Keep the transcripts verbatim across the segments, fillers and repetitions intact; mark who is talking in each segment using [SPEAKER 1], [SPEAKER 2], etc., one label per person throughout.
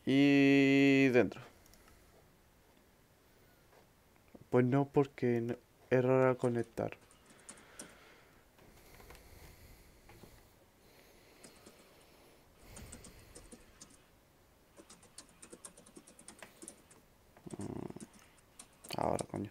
[SPEAKER 1] Y dentro. Pues no, porque no, error al conectar. Ahora, coño.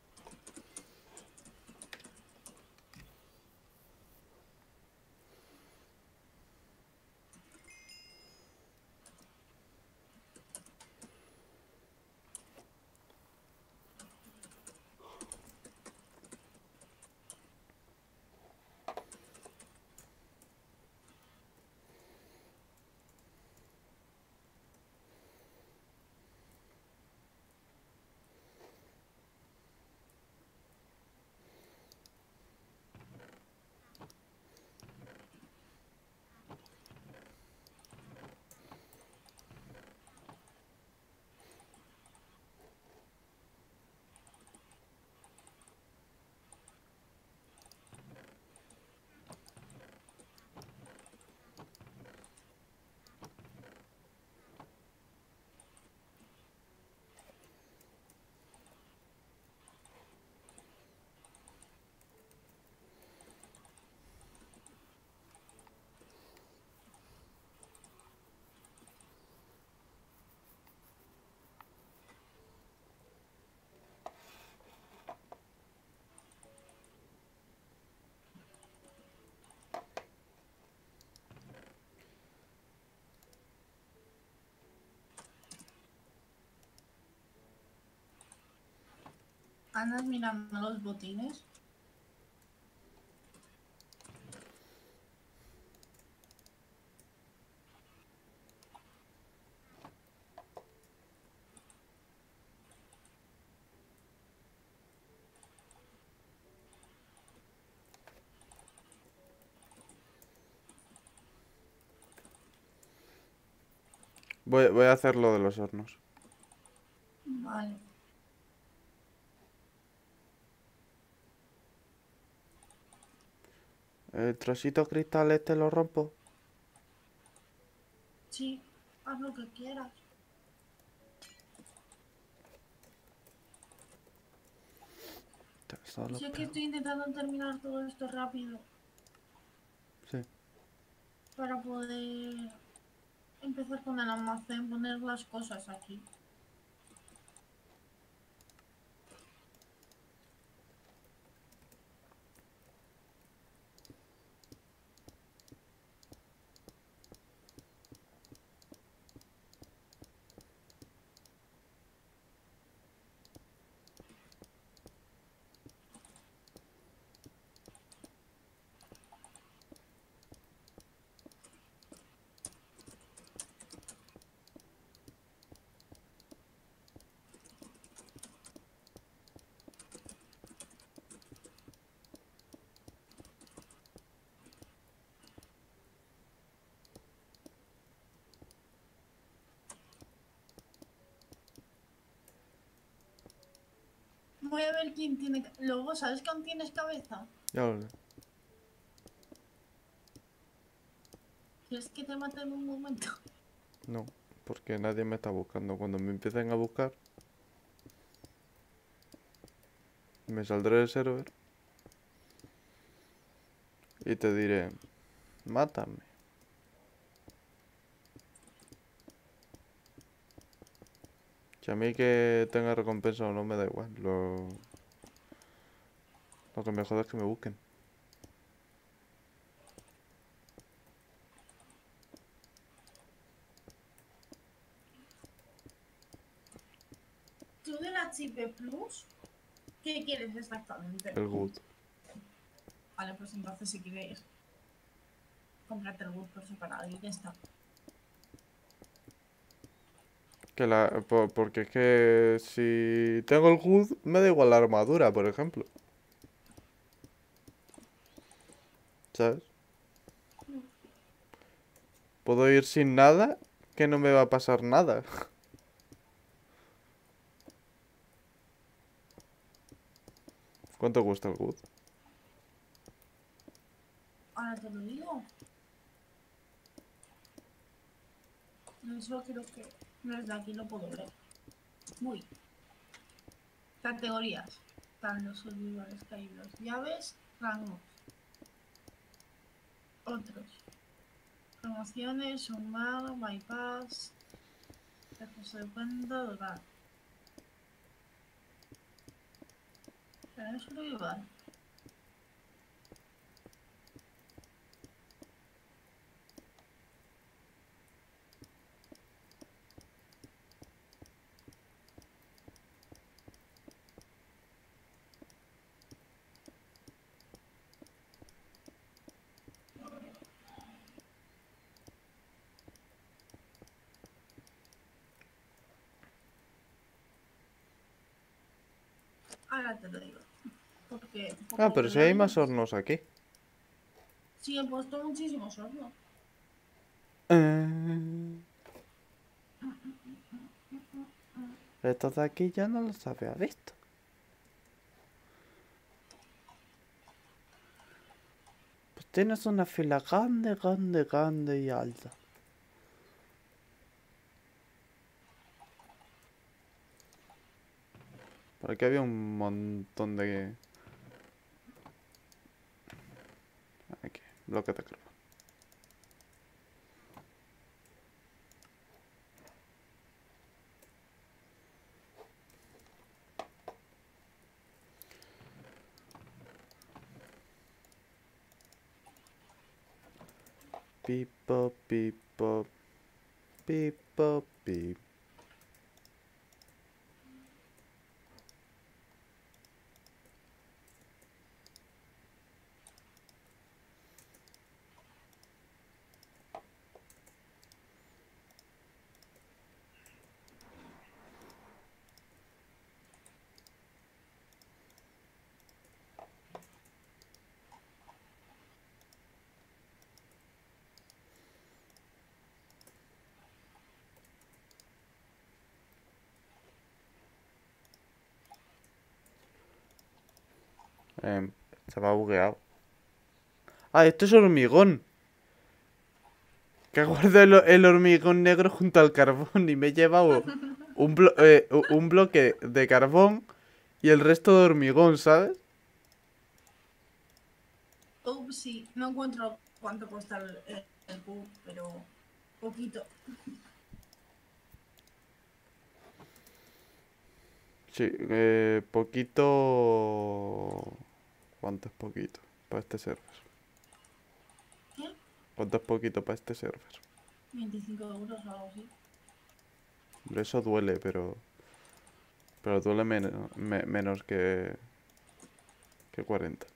[SPEAKER 2] ¿Andas mirando los botines?
[SPEAKER 1] Voy, voy a hacer lo de los hornos.
[SPEAKER 2] Vale.
[SPEAKER 1] El trocito de cristal este lo rompo.
[SPEAKER 2] Sí, haz lo que quieras.
[SPEAKER 1] Solo
[SPEAKER 2] Si es que
[SPEAKER 1] pego.
[SPEAKER 2] estoy intentando terminar todo esto rápido
[SPEAKER 1] Sí.
[SPEAKER 2] para poder empezar con el almacén, poner las cosas aquí. Voy a ver quién tiene... Luego, ¿sabes que aún tienes cabeza?
[SPEAKER 1] Ya lo sé.
[SPEAKER 2] ¿Quieres que te mate en un momento?
[SPEAKER 1] No, porque nadie me está buscando. Cuando me empiecen a buscar, me saldré del server y te diré, mátame. Que a mí que tenga recompensa o no me da igual. Lo, lo que me joda es que me busquen.
[SPEAKER 2] ¿Tú de la Chipe Plus? ¿Qué quieres exactamente?
[SPEAKER 1] El good.
[SPEAKER 2] Vale, pues entonces si quieres cómprate el Wood por separado y ya está.
[SPEAKER 1] Que la, po- porque es que si tengo el good, me da igual la armadura, por ejemplo. ¿Sabes? Puedo ir sin nada, que no me va a pasar nada. ¿Cuánto cuesta el good?
[SPEAKER 2] Ahora te lo digo. Eso creo que desde aquí lo puedo ver. Uy. Categorías. Están los servidores caídos. Llaves, rangos. Otros. Promociones, sumar, bypass. Recurso de cuenta, durar. Pero eso lo igual. Ahora te lo digo. Porque, por
[SPEAKER 1] Ah,
[SPEAKER 2] lo
[SPEAKER 1] pero
[SPEAKER 2] que
[SPEAKER 1] si hay
[SPEAKER 2] veo,
[SPEAKER 1] más hornos aquí.
[SPEAKER 2] sí he puesto muchísimos hornos.
[SPEAKER 1] Eh, Estos de aquí ya no los había visto. Pues tienes una fila grande, grande, grande y alta. Por aquí había un montón de... Aquí, bloque de carbón. Pipo, pipo, pipo, pip. Eh, se me ha bugueado. Ah, esto es hormigón. Que guardo el, el hormigón negro junto al carbón y me he llevado un, blo- eh, u- un bloque de carbón y el resto de hormigón, ¿sabes?
[SPEAKER 2] Ups, sí. No encuentro cuánto cuesta el, el, el cube, pero poquito.
[SPEAKER 1] Sí, eh, poquito... ¿Cuánto es poquito para este server?
[SPEAKER 2] ¿Qué?
[SPEAKER 1] ¿Cuánto es poquito para este server?
[SPEAKER 2] veinticinco euros o algo así.
[SPEAKER 1] Hombre, eso duele, pero... Pero duele men- me- menos que... Que cuarenta.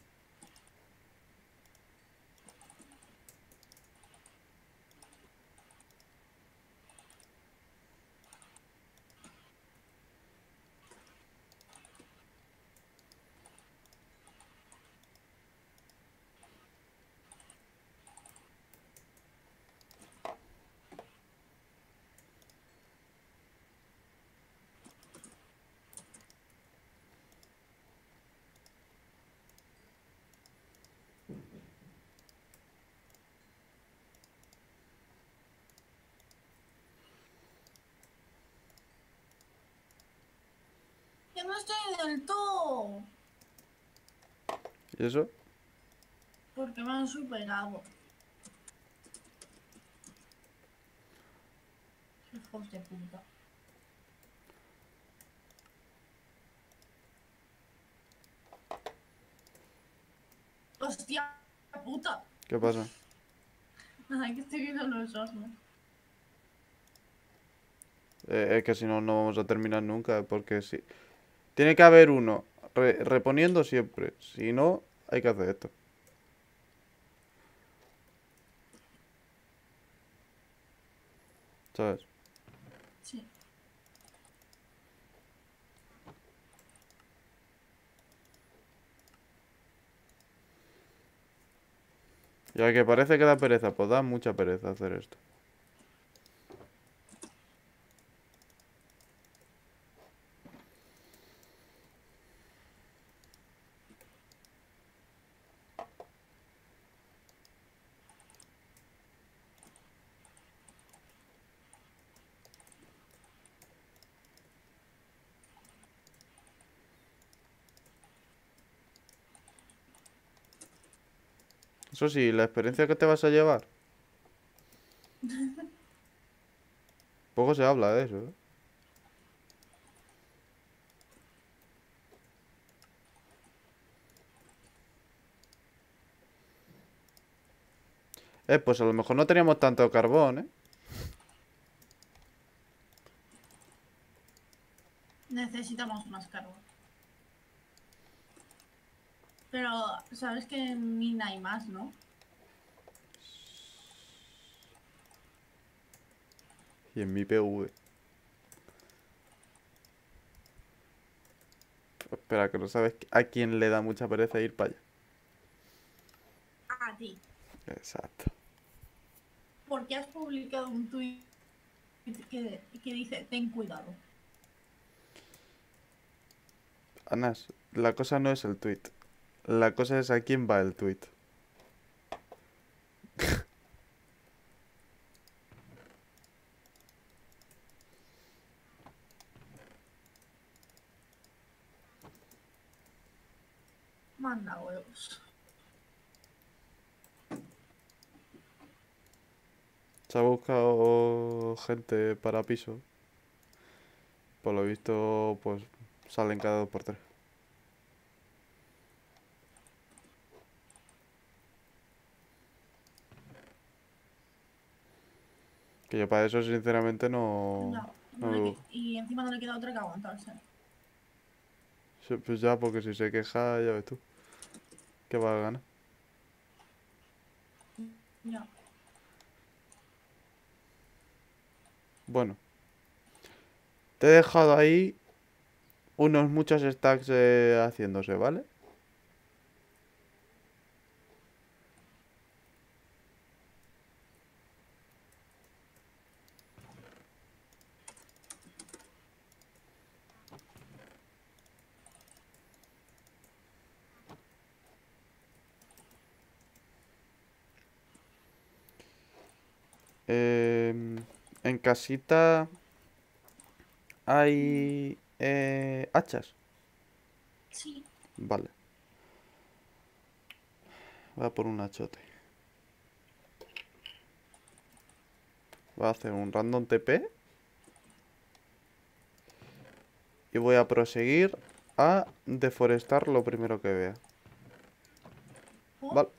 [SPEAKER 2] Ya no estoy del todo.
[SPEAKER 1] ¿Y eso?
[SPEAKER 2] Porque me han superado. Hijos de puta. Hostia puta.
[SPEAKER 1] ¿Qué pasa?
[SPEAKER 2] Nada, que estoy viendo los hornos.
[SPEAKER 1] Eh, es que si no, no vamos a terminar nunca, porque si... Tiene que haber uno re- reponiendo siempre. Si no, hay que hacer esto. ¿Sabes?
[SPEAKER 2] Sí.
[SPEAKER 1] Ya que parece que da pereza, pues da mucha pereza hacer esto. Eso sí, la experiencia que te vas a llevar. Poco se habla de eso, ¿eh? Eh, pues a lo mejor no teníamos tanto carbón, ¿eh?
[SPEAKER 2] Necesitamos más carbón. Pero, ¿sabes que en mina hay más, no?
[SPEAKER 1] Y en mi P V. Espera, que no sabes a quién le da mucha pereza ir para allá.
[SPEAKER 2] A ti.
[SPEAKER 1] Exacto.
[SPEAKER 2] ¿Por qué has publicado un tuit que, que dice, ten cuidado?
[SPEAKER 1] Anas, la cosa no es el tweet. La cosa es a quién va el tweet.
[SPEAKER 2] Manda huevos.
[SPEAKER 1] Se ha buscado gente para piso. Por lo visto, pues salen cada dos por tres. Que yo para eso, sinceramente, no.
[SPEAKER 2] No, no le
[SPEAKER 1] no
[SPEAKER 2] que- y encima no le queda otra que aguantarse.
[SPEAKER 1] sí, pues ya, porque si se queja, ya ves tú. ¿Qué va a ganar?
[SPEAKER 2] Ya.
[SPEAKER 1] Bueno, te he dejado ahí unos muchos stacks eh, haciéndose, ¿vale? Em, en casita hay eh, hachas.
[SPEAKER 2] Sí.
[SPEAKER 1] Vale, voy a por un hachote. Voy a hacer un random T P. Y voy a proseguir a deforestar lo primero que vea.
[SPEAKER 2] ¿Oh?
[SPEAKER 1] Vale.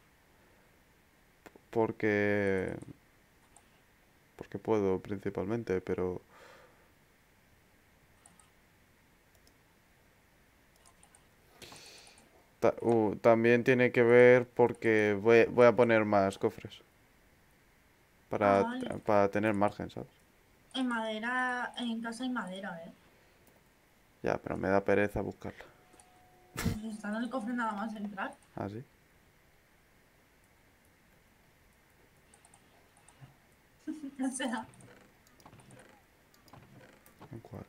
[SPEAKER 1] Porque... Porque puedo principalmente, pero... ta- uh, también tiene que ver porque voy, voy a poner más cofres.
[SPEAKER 2] Ah,
[SPEAKER 1] Para,
[SPEAKER 2] vale.
[SPEAKER 1] para tener margen, ¿sabes?
[SPEAKER 2] En madera, en casa hay madera, ¿eh?
[SPEAKER 1] Ya, pero me da pereza buscarla.
[SPEAKER 2] Pues está en el cofre nada más entrar.
[SPEAKER 1] ¿Ah, sí?
[SPEAKER 2] O sea,
[SPEAKER 1] ¿En cuál?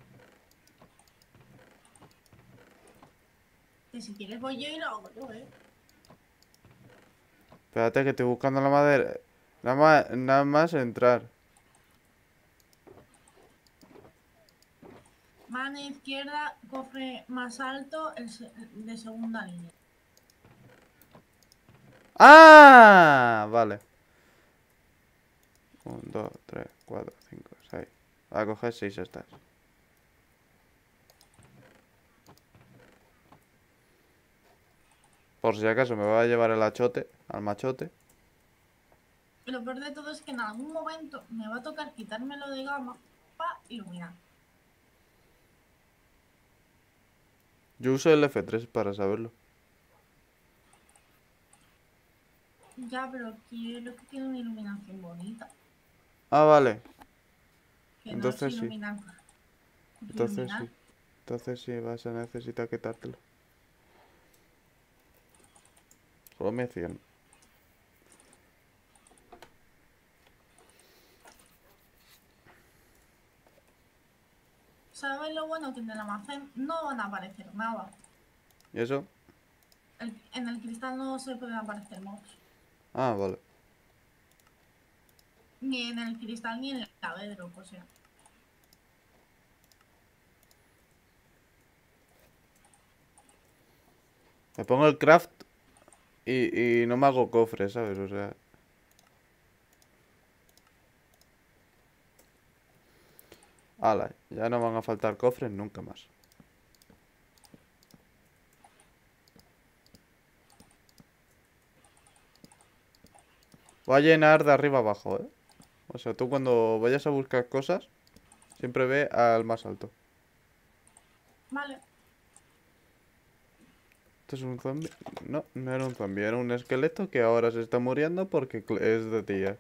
[SPEAKER 2] que si quieres voy yo y lo hago yo, ¿eh?
[SPEAKER 1] Espérate que estoy buscando la madera. Nada más, nada más entrar.
[SPEAKER 2] Mano izquierda, cofre más alto, el se- de segunda línea.
[SPEAKER 1] ¡Ah! Vale. uno, dos, tres, cuatro, cinco, seis. Voy a coger seis estas. Por si acaso me va a llevar el achote, al machote.
[SPEAKER 2] Y lo peor de todo es que en algún momento me va a tocar quitármelo de gama para iluminar.
[SPEAKER 1] Yo uso el F tres para saberlo.
[SPEAKER 2] Ya, pero quiero que tiene una iluminación bonita.
[SPEAKER 1] Ah, vale.
[SPEAKER 2] Que no es
[SPEAKER 1] Entonces sí.
[SPEAKER 2] iluminar por
[SPEAKER 1] Entonces
[SPEAKER 2] iluminar.
[SPEAKER 1] sí. Entonces sí vas a necesitar quitártelo. Solo me cien.
[SPEAKER 2] ¿Sabes lo bueno? Que en el almacén no van a aparecer nada.
[SPEAKER 1] ¿Y eso?
[SPEAKER 2] El- en el cristal no se pueden aparecer mobs.
[SPEAKER 1] Ah, vale.
[SPEAKER 2] Ni en el cristal ni en el lavadero, o sea.
[SPEAKER 1] Me pongo el craft Y, y no me hago cofres, ¿sabes? O sea... Ala, ya no van a faltar cofres nunca más. Va a llenar de arriba abajo, ¿eh? O sea, tú cuando vayas a buscar cosas, siempre ve al más alto.
[SPEAKER 2] Vale.
[SPEAKER 1] ¿Esto es un zombie? No, no era un zombie, era un esqueleto que ahora se está muriendo porque cl- es de día.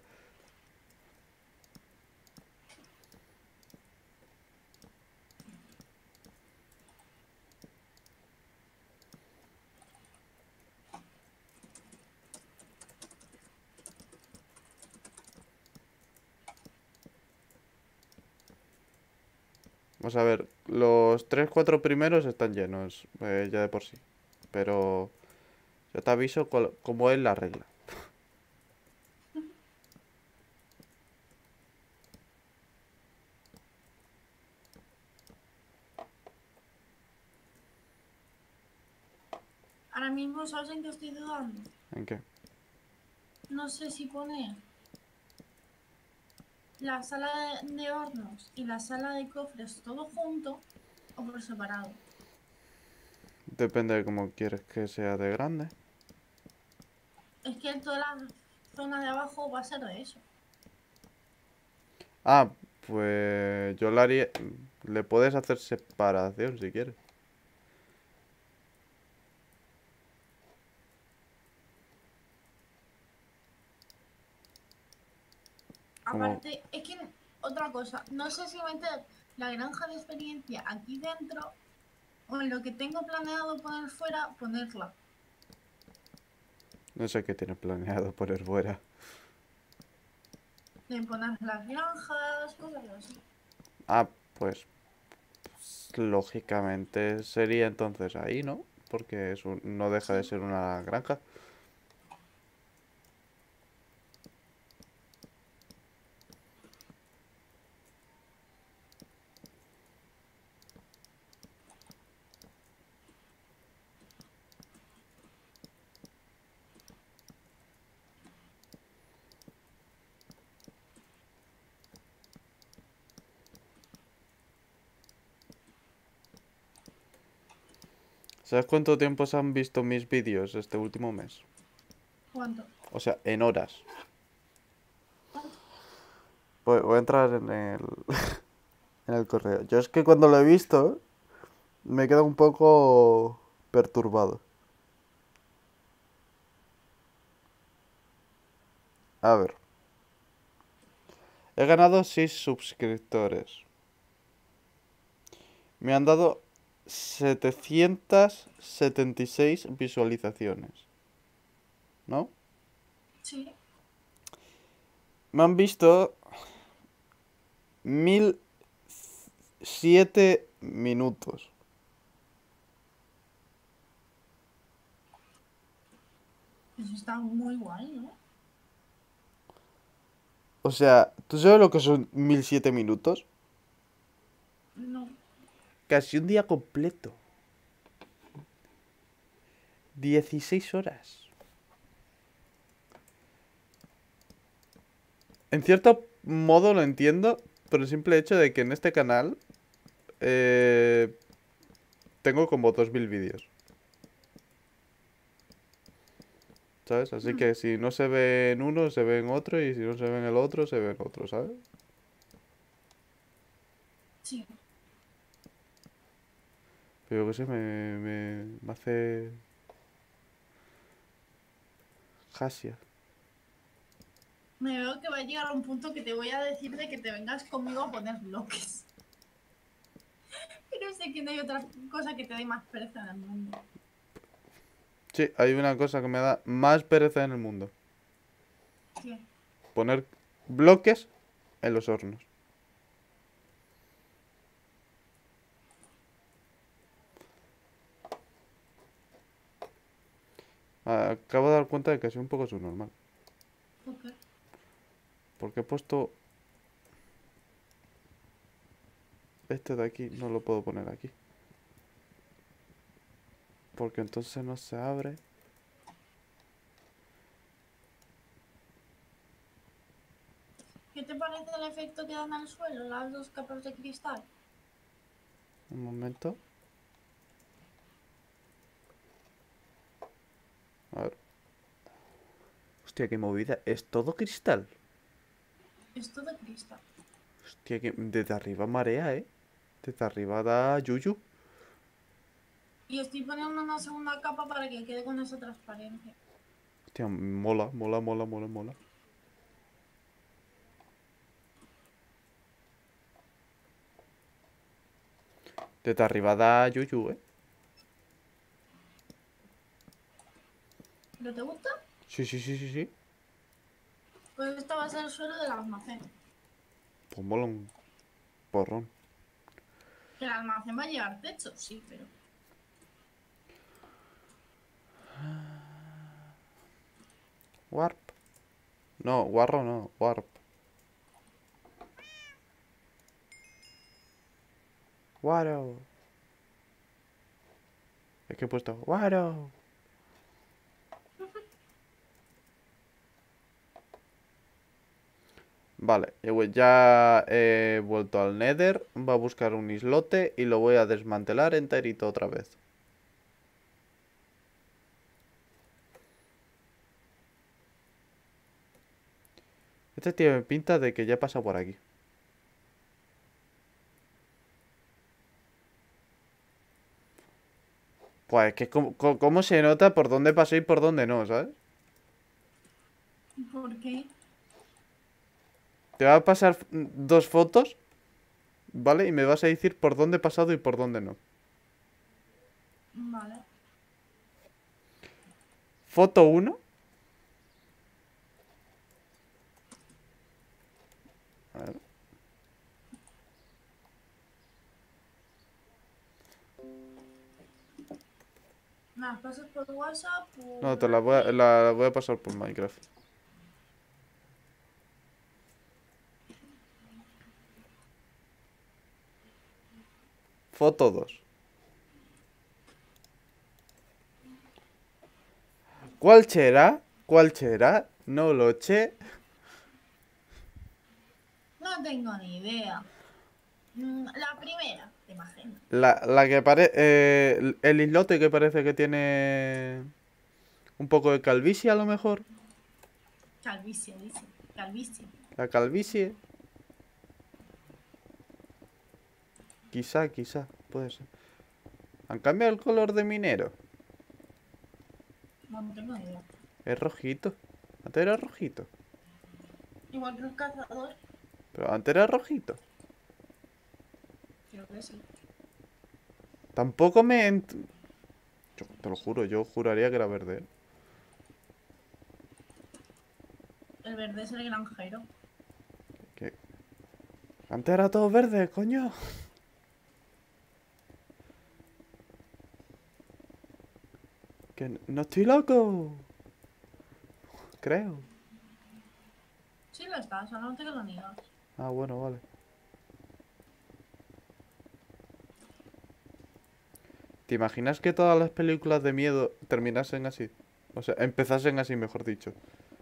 [SPEAKER 1] Vamos a ver, los tres cuatro primeros están llenos, eh, ya de por sí. Pero yo te aviso cuál- cómo es la regla.
[SPEAKER 2] Ahora mismo, ¿sabes en qué estoy dudando?
[SPEAKER 1] ¿En qué?
[SPEAKER 2] No sé si poner la sala de, de hornos y la sala de cofres todo junto o por separado.
[SPEAKER 1] Depende de cómo quieres que sea de grande.
[SPEAKER 2] Es que toda la zona de abajo va a ser de eso.
[SPEAKER 1] Ah, pues yo le haría... Le puedes hacer separación si quieres. Como...
[SPEAKER 2] Aparte, es que otra cosa, no sé si meter la granja de experiencia aquí dentro o en lo que tengo planeado poner fuera, ponerla.
[SPEAKER 1] No sé qué tienes planeado poner fuera.
[SPEAKER 2] De poner las granjas, cosas así.
[SPEAKER 1] Ah, pues... Lógicamente sería entonces ahí, ¿no? Porque es un- no deja de
[SPEAKER 2] Sí.
[SPEAKER 1] ser una granja. ¿Sabes cuánto tiempo se han visto mis vídeos este último mes?
[SPEAKER 2] ¿Cuánto?
[SPEAKER 1] O sea, en horas.
[SPEAKER 2] ¿Cuánto?
[SPEAKER 1] Voy, voy a entrar en el, en el correo. Yo es que cuando lo he visto me he quedado un poco perturbado. A ver. He ganado seis suscriptores. Me han dado setecientas setenta y seis visualizaciones. ¿No?
[SPEAKER 2] Sí.
[SPEAKER 1] Me han visto mil siete minutos.
[SPEAKER 2] Eso está muy guay, ¿no?
[SPEAKER 1] O sea, ¿tú sabes lo que son mil siete minutos?
[SPEAKER 2] No.
[SPEAKER 1] Casi un día completo. Dieciséis horas. En cierto modo lo entiendo, por el simple hecho de que en este canal eh, tengo como dos mil vídeos. ¿Sabes? Así
[SPEAKER 2] Mm,
[SPEAKER 1] que si no se ve en uno, se ve en otro, y si no se ve en el otro, se ve en otro, ¿sabes?
[SPEAKER 2] sí.
[SPEAKER 1] Pero que sé, me, me, me hace jasia.
[SPEAKER 2] Me veo que va a llegar a un punto que te voy a decir de que te vengas conmigo a poner bloques. Pero sé que no hay otra cosa que te dé más pereza en el mundo.
[SPEAKER 1] Sí, hay una cosa que me da más pereza en el mundo.
[SPEAKER 2] ¿Qué?
[SPEAKER 1] Poner bloques en los hornos. Ah, acabo de dar cuenta de que soy un poco subnormal.
[SPEAKER 2] ¿Por qué?
[SPEAKER 1] Porque he puesto este de aquí, no lo puedo poner aquí. Porque entonces no se abre.
[SPEAKER 2] efecto que dan al suelo las dos capas de cristal?
[SPEAKER 1] Un momento. A ver. Hostia, qué movida. ¿Es todo cristal?
[SPEAKER 2] Es todo cristal.
[SPEAKER 1] Hostia, que desde arriba marea, ¿eh? Desde arriba da yuyu.
[SPEAKER 2] Y estoy poniendo una segunda capa para que quede con esa transparencia.
[SPEAKER 1] Hostia, mola, mola, mola, mola, mola. Desde arriba da yuyu, ¿eh?
[SPEAKER 2] ¿Pero te gusta?
[SPEAKER 1] Sí, sí, sí, sí, sí.
[SPEAKER 2] Pues esta va a ser el suelo del almacén.
[SPEAKER 1] Pues mola un porrón.
[SPEAKER 2] Que el almacén va a llevar techo, sí, pero...
[SPEAKER 1] Warp. No, guarro no, warp. Guaro. Es que he puesto guaro. Vale, eh, pues ya he vuelto al Nether. Va a buscar un islote y lo voy a desmantelar enterito otra vez. Este tiene pinta de que ya pasa por aquí. Pues es que cómo, cómo- cómo se nota por dónde pasé y por dónde no, ¿sabes?
[SPEAKER 2] ¿Por qué?
[SPEAKER 1] Te va a pasar mm, dos fotos, ¿vale? Y me vas a decir por dónde he pasado y por dónde no.
[SPEAKER 2] Vale.
[SPEAKER 1] Foto uno. A ver.
[SPEAKER 2] ¿Me las pasas por WhatsApp? Por
[SPEAKER 1] No, te la voy a, la voy a pasar por Minecraft. Foto dos. ¿Cuál será? ¿Cuál será? No lo sé.
[SPEAKER 2] No tengo ni idea. Mm, La primera, te imagino.
[SPEAKER 1] La, la que parece... el, el islote que parece que tiene... un poco de calvicie a lo mejor.
[SPEAKER 2] Calvicie, dice. Calvicie.
[SPEAKER 1] La calvicie. Quizá, quizá. Puede ser. ¿Han cambiado el color de minero?
[SPEAKER 2] No, no tengo ni idea.
[SPEAKER 1] Es rojito. Antes era rojito.
[SPEAKER 2] Igual que el cazador,
[SPEAKER 1] Pero antes era rojito.
[SPEAKER 2] creo que sí.
[SPEAKER 1] Tampoco me... ent- Yo te lo juro, yo juraría que era verde. ¿Eh?
[SPEAKER 2] El verde es el granjero.
[SPEAKER 1] Que... Antes era todo verde, coño. Que n- no estoy loco. Creo.
[SPEAKER 2] Sí lo está, solamente que lo niegas.
[SPEAKER 1] Ah, bueno, vale. ¿Te imaginas que todas las películas de miedo terminasen así? O sea, empezasen así, mejor dicho.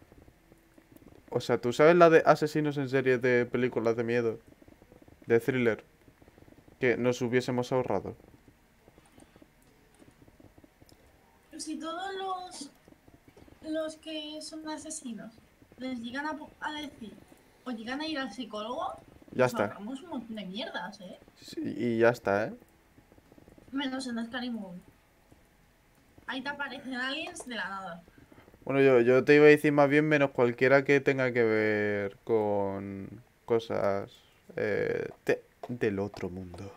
[SPEAKER 1] O sea, ¿tú sabes la de asesinos en serie de películas de miedo? De thriller. Que nos hubiésemos ahorrado.
[SPEAKER 2] Si todos los, los que son asesinos les llegan a, po- a decir o llegan a ir al psicólogo,
[SPEAKER 1] Ya
[SPEAKER 2] nos
[SPEAKER 1] está.
[SPEAKER 2] ahorramos un montón de mierdas, ¿eh?
[SPEAKER 1] Sí, y ya está, ¿eh?
[SPEAKER 2] Menos en Scary Movie. Ahí te aparecen aliens de la nada.
[SPEAKER 1] Bueno, yo, yo te iba a decir más bien menos cualquiera que tenga que ver con cosas eh, de- del otro mundo.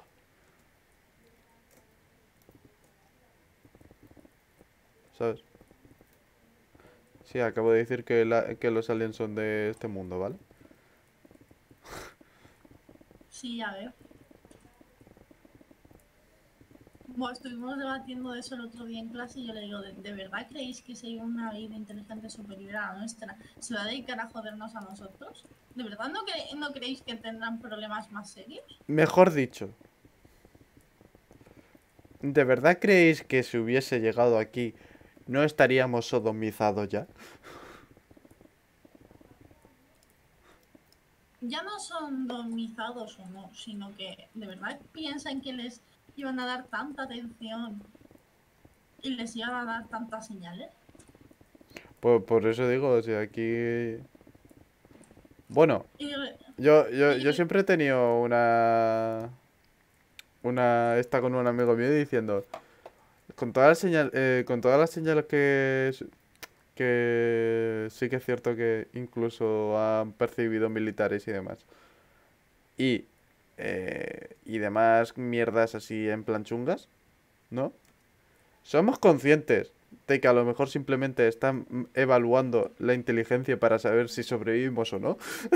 [SPEAKER 1] ¿Sabes? Sí, acabo de decir que, la- que los aliens son de este mundo, ¿vale?
[SPEAKER 2] Sí, ya veo. Bueno, estuvimos debatiendo de eso el otro día en clase y yo le digo, ¿de, de verdad creéis que si hay una vida inteligente superior a la nuestra se va a dedicar a jodernos a nosotros? ¿De verdad no, cre- no creéis que tendrán problemas más serios?
[SPEAKER 1] Mejor dicho, ¿de verdad creéis que si hubiese llegado aquí no estaríamos sodomizados ya?
[SPEAKER 2] ya no son domizados o no, sino que de verdad piensan que les iban a dar tanta atención y les iban a dar tantas señales.
[SPEAKER 1] Por, por eso digo, o sea, aquí... Bueno,
[SPEAKER 2] Y,
[SPEAKER 1] yo, yo, yo
[SPEAKER 2] y
[SPEAKER 1] siempre he tenido una... Una... Esta con un amigo mío diciendo... Con todas las señal, eh, con todas las señales que... s- Que sí que es cierto que incluso han percibido militares y demás. Y... eh, y demás mierdas así en plan chungas, ¿no? Somos conscientes de que a lo mejor simplemente están mm, evaluando la inteligencia para saber si sobrevivimos o no.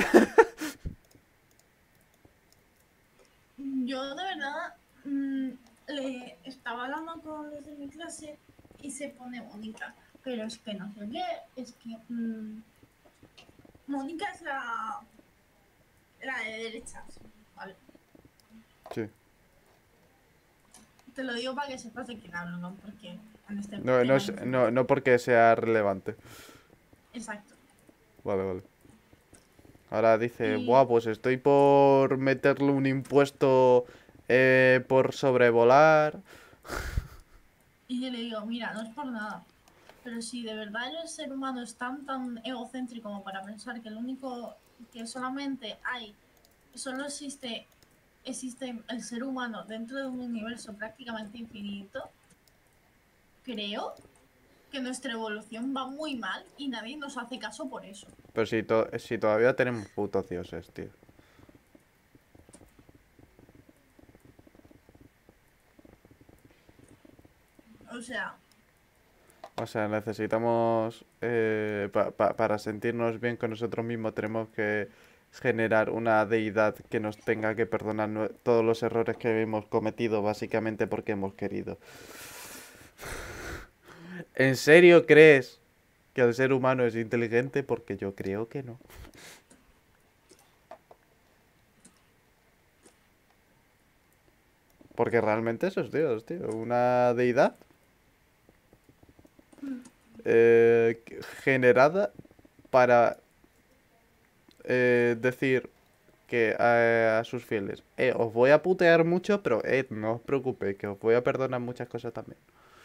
[SPEAKER 2] yo de verdad mm, le estaba hablando con los de mi clase y se pone Mónica. Pero es que no sé qué, es que mm, Mónica es la, la de derechas, ¿vale?
[SPEAKER 1] Sí.
[SPEAKER 2] Te lo digo para que sepas de quién hablo, ¿no? Porque en este
[SPEAKER 1] No, no,
[SPEAKER 2] tema hay
[SPEAKER 1] es- no,
[SPEAKER 2] información.
[SPEAKER 1] no porque sea relevante.
[SPEAKER 2] Exacto.
[SPEAKER 1] Vale, vale. Ahora dice, buah,
[SPEAKER 2] Y,
[SPEAKER 1] pues estoy por meterle un impuesto eh, por sobrevolar.
[SPEAKER 2] y yo le digo, mira, no es por nada, pero si de verdad el ser humano es tan, tan egocéntrico como para pensar que el único, que solamente hay, solo existe, existe el ser humano dentro de un universo prácticamente infinito, creo que nuestra evolución va muy mal y nadie nos hace caso por eso.
[SPEAKER 1] Pero si, to- si todavía tenemos putos dioses, tío.
[SPEAKER 2] O sea,
[SPEAKER 1] O sea, necesitamos, eh, pa- pa- para sentirnos bien con nosotros mismos, tenemos que generar una deidad que nos tenga que perdonar nue- todos los errores que hemos cometido, básicamente porque hemos querido. ¿En serio crees que el ser humano es inteligente? Porque yo creo que no. Porque realmente eso es Dios, tío. Una deidad eh, generada para eh, decir que a, a sus fieles, eh, os voy a putear mucho, pero eh, no os preocupéis, que os voy a perdonar muchas cosas también.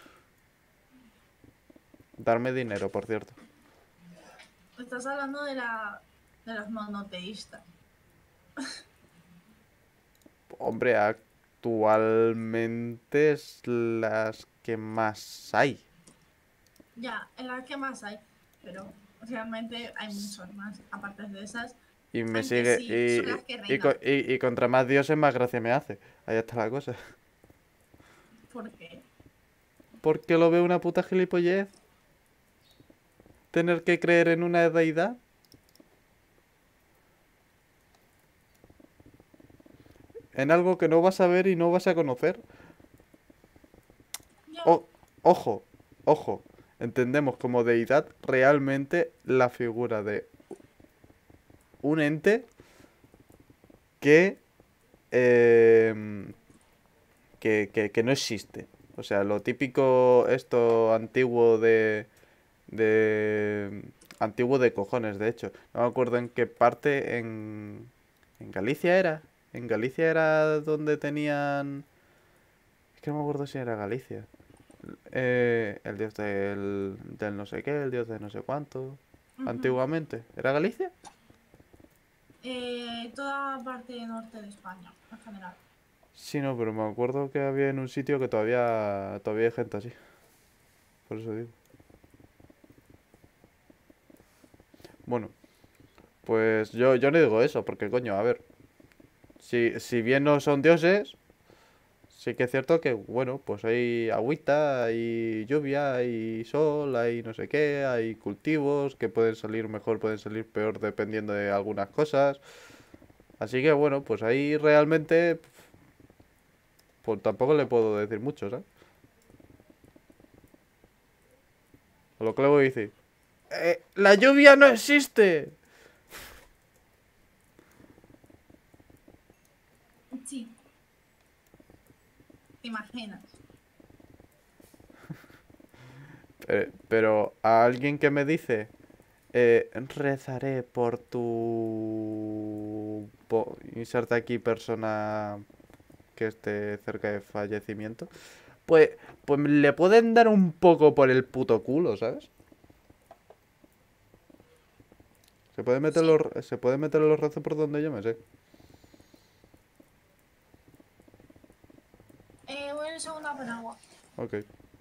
[SPEAKER 1] Darme dinero, por cierto.
[SPEAKER 2] estás hablando de, la, de los monoteístas.
[SPEAKER 1] Hombre, actualmente es las que más hay.
[SPEAKER 2] Ya, en las que más hay, pero realmente hay muchos más, aparte de esas,
[SPEAKER 1] Y me
[SPEAKER 2] aunque
[SPEAKER 1] sigue.
[SPEAKER 2] sí, son las que
[SPEAKER 1] Y, y, co-
[SPEAKER 2] reinan.
[SPEAKER 1] y- y contra más dioses, más gracia me hace. Ahí está la cosa.
[SPEAKER 2] Porque
[SPEAKER 1] ¿Por qué lo veo una puta gilipollez? ¿Tener que creer en una deidad? En algo que no vas a ver y no vas a conocer.
[SPEAKER 2] yo,
[SPEAKER 1] O- ojo, ojo. Entendemos como deidad realmente la figura de un ente que, em, que, que, que no existe. O sea, lo típico, esto antiguo de, de... Antiguo de cojones, de hecho. No me acuerdo en qué parte, en... ¿En Galicia era? En Galicia era donde tenían... Es que no me acuerdo si era Galicia. Eh, el dios del, del no sé qué, el dios de no sé cuánto.
[SPEAKER 2] ujú,
[SPEAKER 1] Antiguamente. ¿Era Galicia?
[SPEAKER 2] eh, toda parte norte de España, en general.
[SPEAKER 1] Sí, no, pero me acuerdo que había en un sitio que todavía, todavía hay gente así. Por eso digo. Bueno, pues yo, yo no digo eso, porque coño, a ver. Si, si bien no son dioses, sí que es cierto que, bueno, pues hay agüita, hay lluvia, hay sol, hay no sé qué, hay cultivos que pueden salir mejor, pueden salir peor dependiendo de algunas cosas. Así que, bueno, pues ahí realmente, pues tampoco le puedo decir mucho, ¿sabes? A lo que le voy a decir. "Eh, ¡La lluvia no existe!
[SPEAKER 2] Sí, te imaginas.
[SPEAKER 1] Eh, pero a alguien que me dice, eh, rezaré por tu po- inserta aquí persona que esté cerca de fallecimiento, pues, pues le pueden dar un poco por el puto culo, ¿sabes? Se puede meter
[SPEAKER 2] Sí.
[SPEAKER 1] los, se puede meter los rezos por donde yo me sé.
[SPEAKER 2] Eh, voy a ir segunda por agua.
[SPEAKER 1] Ok.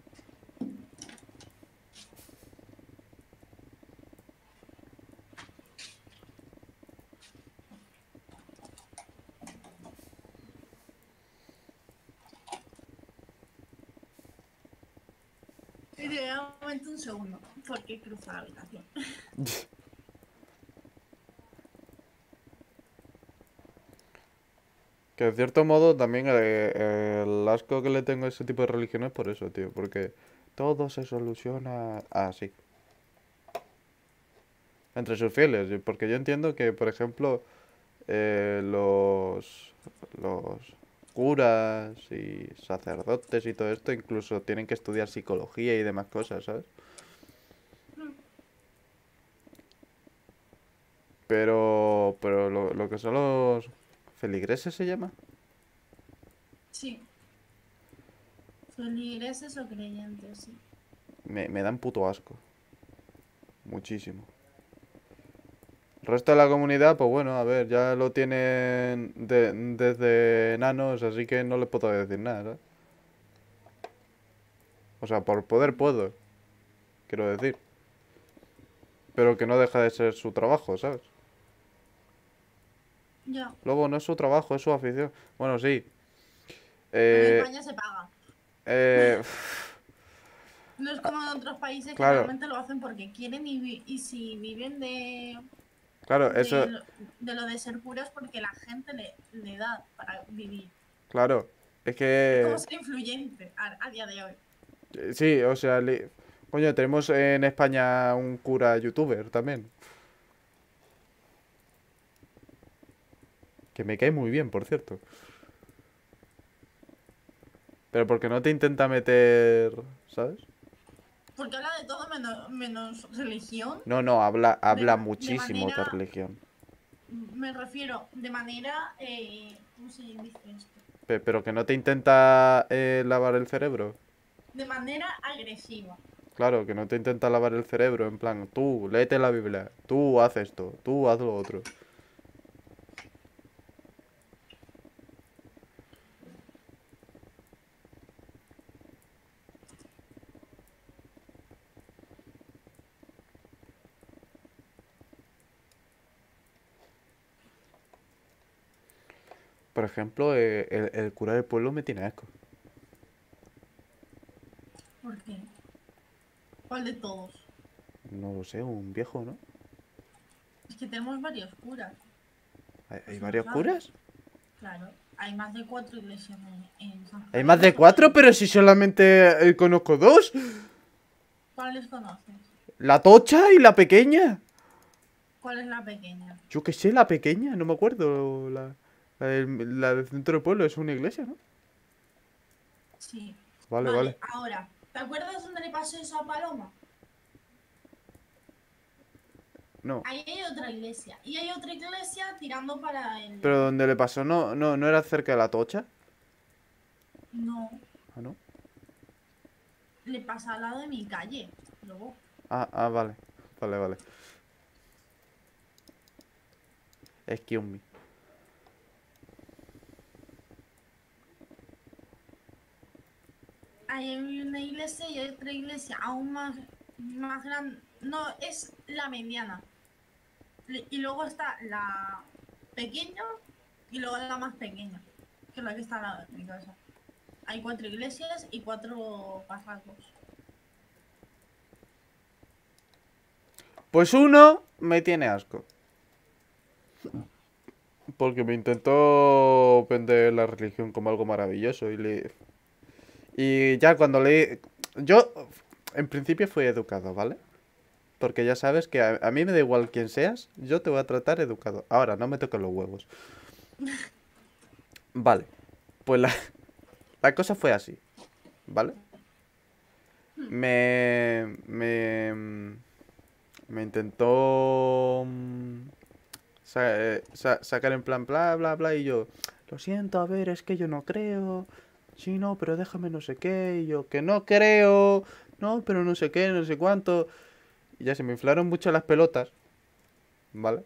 [SPEAKER 2] Y te un momento un segundo, porque cruza la habitación.
[SPEAKER 1] Que de cierto modo también eh, el asco que le tengo a ese tipo de religiones por eso, tío. Porque todo se soluciona así. Entre sus fieles. y- Porque yo entiendo que, por ejemplo, eh, los, los curas y sacerdotes y todo esto incluso tienen que estudiar psicología y demás cosas, ¿sabes? Pero, pero lo, lo que son los feligreses se llama.
[SPEAKER 2] Sí, feligreses o creyentes, sí.
[SPEAKER 1] Me, me dan puto asco. Muchísimo. El resto de la comunidad, pues bueno, a ver, ya lo tienen de- desde enanos, así que no les puedo decir nada, ¿sabes? O sea, por poder puedo, quiero decir. Pero que no deja de ser su trabajo, ¿sabes?
[SPEAKER 2] Ya,
[SPEAKER 1] Luego no es su trabajo, es su afición. Bueno, sí.
[SPEAKER 2] en
[SPEAKER 1] Eh,
[SPEAKER 2] España se paga.
[SPEAKER 1] eh,
[SPEAKER 2] No es como en otros países que
[SPEAKER 1] claro,
[SPEAKER 2] realmente lo hacen porque quieren y, vi- y si viven de,
[SPEAKER 1] claro,
[SPEAKER 2] de,
[SPEAKER 1] eso,
[SPEAKER 2] lo, de lo de ser puros porque la gente le, le da para vivir.
[SPEAKER 1] claro. Es
[SPEAKER 2] Es como
[SPEAKER 1] que,
[SPEAKER 2] ser influyente a, a día de hoy.
[SPEAKER 1] eh, sí, o sea, li- coño, tenemos en España un cura youtuber también. Que me cae muy bien, por cierto. Pero porque no te intenta meter, ¿sabes?
[SPEAKER 2] Porque habla de todo menos, menos religión.
[SPEAKER 1] No, no, habla,
[SPEAKER 2] De,
[SPEAKER 1] habla
[SPEAKER 2] de
[SPEAKER 1] muchísimo de
[SPEAKER 2] manera,
[SPEAKER 1] religión.
[SPEAKER 2] me refiero, de manera, eh, ¿cómo se dice esto?
[SPEAKER 1] Pe- pero que no te intenta eh, lavar el cerebro.
[SPEAKER 2] De manera agresiva.
[SPEAKER 1] Claro, que no te intenta lavar el cerebro, en plan, tú, léete la Biblia, tú haz esto, tú haz lo otro. Por ejemplo, eh, el, el cura del pueblo me tiene asco.
[SPEAKER 2] ¿Por qué? ¿Cuál de todos?
[SPEAKER 1] No lo sé, un viejo, ¿no?
[SPEAKER 2] Es que tenemos varios curas.
[SPEAKER 1] ¿Hay, hay
[SPEAKER 2] Eso lo
[SPEAKER 1] varios
[SPEAKER 2] sabes.
[SPEAKER 1] curas?
[SPEAKER 2] Claro. Hay más de cuatro iglesias en, en San
[SPEAKER 1] Hay
[SPEAKER 2] Javier.
[SPEAKER 1] más de cuatro, pero si solamente eh, conozco dos.
[SPEAKER 2] ¿Cuáles conoces?
[SPEAKER 1] La tocha y la pequeña.
[SPEAKER 2] ¿Cuál es la pequeña?
[SPEAKER 1] Yo qué sé, la pequeña, no me acuerdo. La, la, del, la del centro del pueblo es una iglesia, ¿no?
[SPEAKER 2] Sí.
[SPEAKER 1] Vale, vale.
[SPEAKER 2] Vale, ahora, ¿te acuerdas dónde le pasó eso a Paloma?
[SPEAKER 1] No.
[SPEAKER 2] Ahí hay otra iglesia. Y hay otra iglesia tirando para el...
[SPEAKER 1] Pero donde le pasó, no, no, no era cerca de la tocha.
[SPEAKER 2] No,
[SPEAKER 1] Ah, ¿no?
[SPEAKER 2] le pasa al lado de mi calle. Luego.
[SPEAKER 1] Ah, ah, vale. Vale, vale. Excuse me.
[SPEAKER 2] Hay una iglesia y hay otra iglesia aún más, más grande. No, es la mediana. Le- Y luego está la pequeña y luego la más pequeña, que es la que está al lado de mi casa. Hay cuatro iglesias y cuatro barracos.
[SPEAKER 1] Pues uno me tiene asco. Porque me intentó vender la religión como algo maravilloso y le... Y ya cuando le... Yo, en principio fui educado, ¿vale? Porque ya sabes que a, a mí me da igual quién seas, yo te voy a tratar educado. Ahora, no me toques los huevos. Vale, pues la, la cosa fue así, ¿vale? Me... Me... Me intentó... mm, sa- eh, sa- sacar en plan bla bla bla y yo, lo siento, a ver, es que yo no creo. Sí, no, pero déjame no sé qué. Y yo, que no creo. No, pero no sé qué, no sé cuánto. Y ya se me inflaron mucho las pelotas, ¿vale?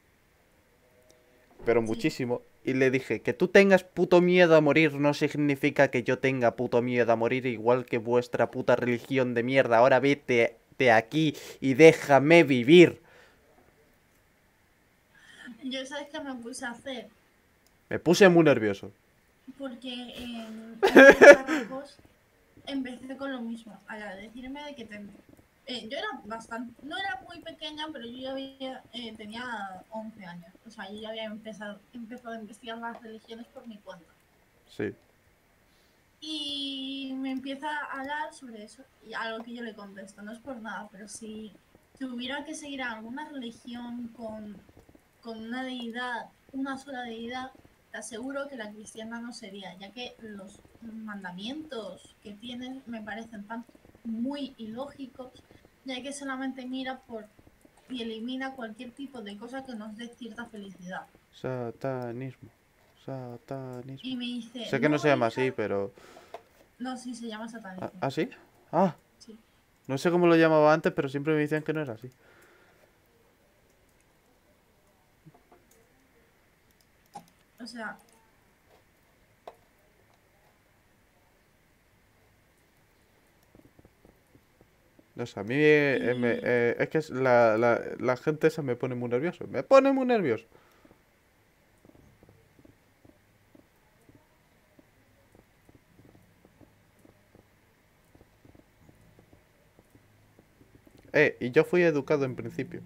[SPEAKER 1] Pero
[SPEAKER 2] Sí.
[SPEAKER 1] muchísimo. Y le dije, que tú tengas puto miedo a morir no significa que yo tenga puto miedo a morir, igual que vuestra puta religión de mierda. Ahora vete de aquí y déjame vivir.
[SPEAKER 2] Yo sabes que me puse a hacer,
[SPEAKER 1] Me puse muy nervioso.
[SPEAKER 2] porque en, en unos párrafos empecé con lo mismo, a decirme de que ten- eh, yo era bastante, no era muy pequeña, pero yo ya había, eh, tenía once años, o sea, yo ya había empezado, empezado a investigar las religiones por mi cuenta.
[SPEAKER 1] Sí.
[SPEAKER 2] Y me empieza a hablar sobre eso, y algo que yo le contesto, no es por nada, pero si tuviera que seguir alguna religión con, con una deidad, una sola deidad, te aseguro que la cristiana no sería, ya que los mandamientos que tiene me parecen tan muy ilógicos, ya que solamente mira por y elimina cualquier tipo de cosa que nos dé cierta felicidad.
[SPEAKER 1] Satanismo. Satanismo.
[SPEAKER 2] Y me dice,
[SPEAKER 1] Sé que no se
[SPEAKER 2] no,
[SPEAKER 1] llama así,
[SPEAKER 2] hija,
[SPEAKER 1] pero...
[SPEAKER 2] no, sí se llama
[SPEAKER 1] ¿Ah,
[SPEAKER 2] satanismo.
[SPEAKER 1] ¿ah, sí? Ah,
[SPEAKER 2] Sí.
[SPEAKER 1] no sé cómo lo llamaba antes, pero siempre me decían que no era así.
[SPEAKER 2] O sea,
[SPEAKER 1] No sé, a mí eh, eh, me-
[SPEAKER 2] y
[SPEAKER 1] eh, es que es la, la, la gente esa me pone muy nervioso. Me pone muy nervioso. Eh, y yo fui educado en principio.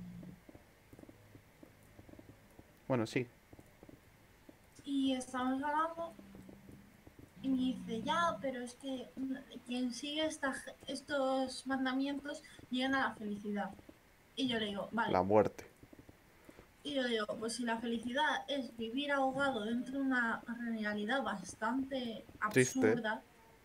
[SPEAKER 1] Bueno, sí.
[SPEAKER 2] Y estamos hablando y me dice, ya, pero es que mm, quien sigue esta, estos mandamientos llegan a la felicidad. Y yo le digo, vale.
[SPEAKER 1] La muerte.
[SPEAKER 2] Y yo le digo, pues si la felicidad es vivir ahogado dentro de una realidad bastante
[SPEAKER 1] Triste.
[SPEAKER 2] absurda,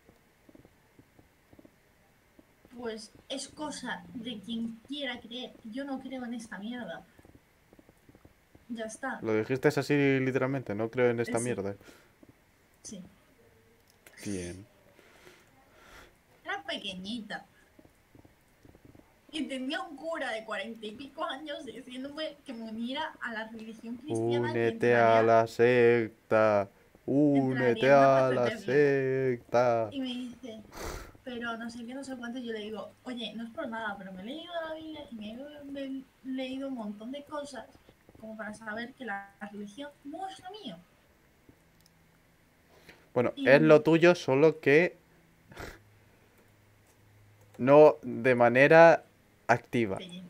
[SPEAKER 2] pues es cosa de quien quiera creer. Yo no creo en esta mierda. Ya está.
[SPEAKER 1] Lo dijiste así literalmente. No creo en
[SPEAKER 2] Eh,
[SPEAKER 1] esta
[SPEAKER 2] sí,
[SPEAKER 1] mierda.
[SPEAKER 2] sí.
[SPEAKER 1] Bien.
[SPEAKER 2] Era pequeñita. Y tenía un cura de cuarenta y pico años diciéndome que me uniera a la religión cristiana que
[SPEAKER 1] Únete a
[SPEAKER 2] entraría,
[SPEAKER 1] la secta. Únete
[SPEAKER 2] entraría en la
[SPEAKER 1] a
[SPEAKER 2] paz
[SPEAKER 1] la
[SPEAKER 2] eterna.
[SPEAKER 1] secta.
[SPEAKER 2] Y me dice, pero no sé qué, no sé cuánto. Y yo le digo, oye, no es por nada, pero me he leído la Biblia y me he, me he leído un montón de cosas como para saber que la religión no es lo mío.
[SPEAKER 1] Bueno, es lo
[SPEAKER 2] Y
[SPEAKER 1] tuyo, solo que no de manera activa,
[SPEAKER 2] pequeño.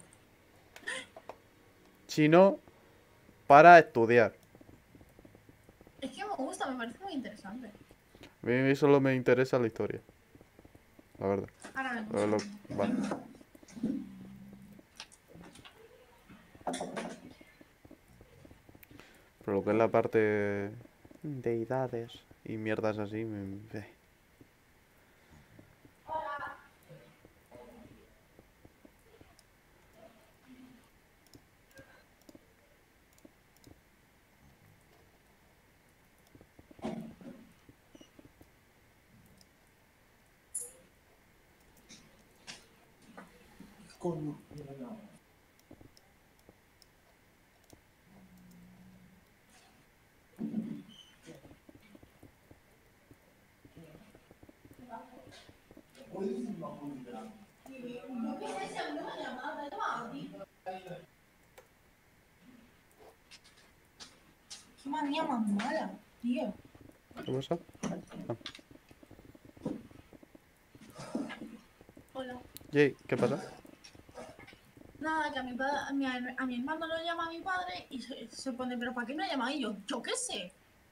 [SPEAKER 1] sino para estudiar.
[SPEAKER 2] Es que me gusta, me parece muy interesante.
[SPEAKER 1] A mí solo me interesa la historia, la verdad.
[SPEAKER 2] Ahora ven un
[SPEAKER 1] Pero lo-
[SPEAKER 2] segundo.
[SPEAKER 1] vale. Pero lo que es la parte deidades y mierdas así, me... eh.
[SPEAKER 2] Qué manía más mala, tío.
[SPEAKER 1] ¿Qué pasa?
[SPEAKER 2] Hola.
[SPEAKER 1] Yay, ¿qué pasa?
[SPEAKER 2] Nada, que a mi, pa- a mi, a mi hermano lo llama a mi padre y se, se pone, pero ¿para qué me llama? Y yo, yo qué sé.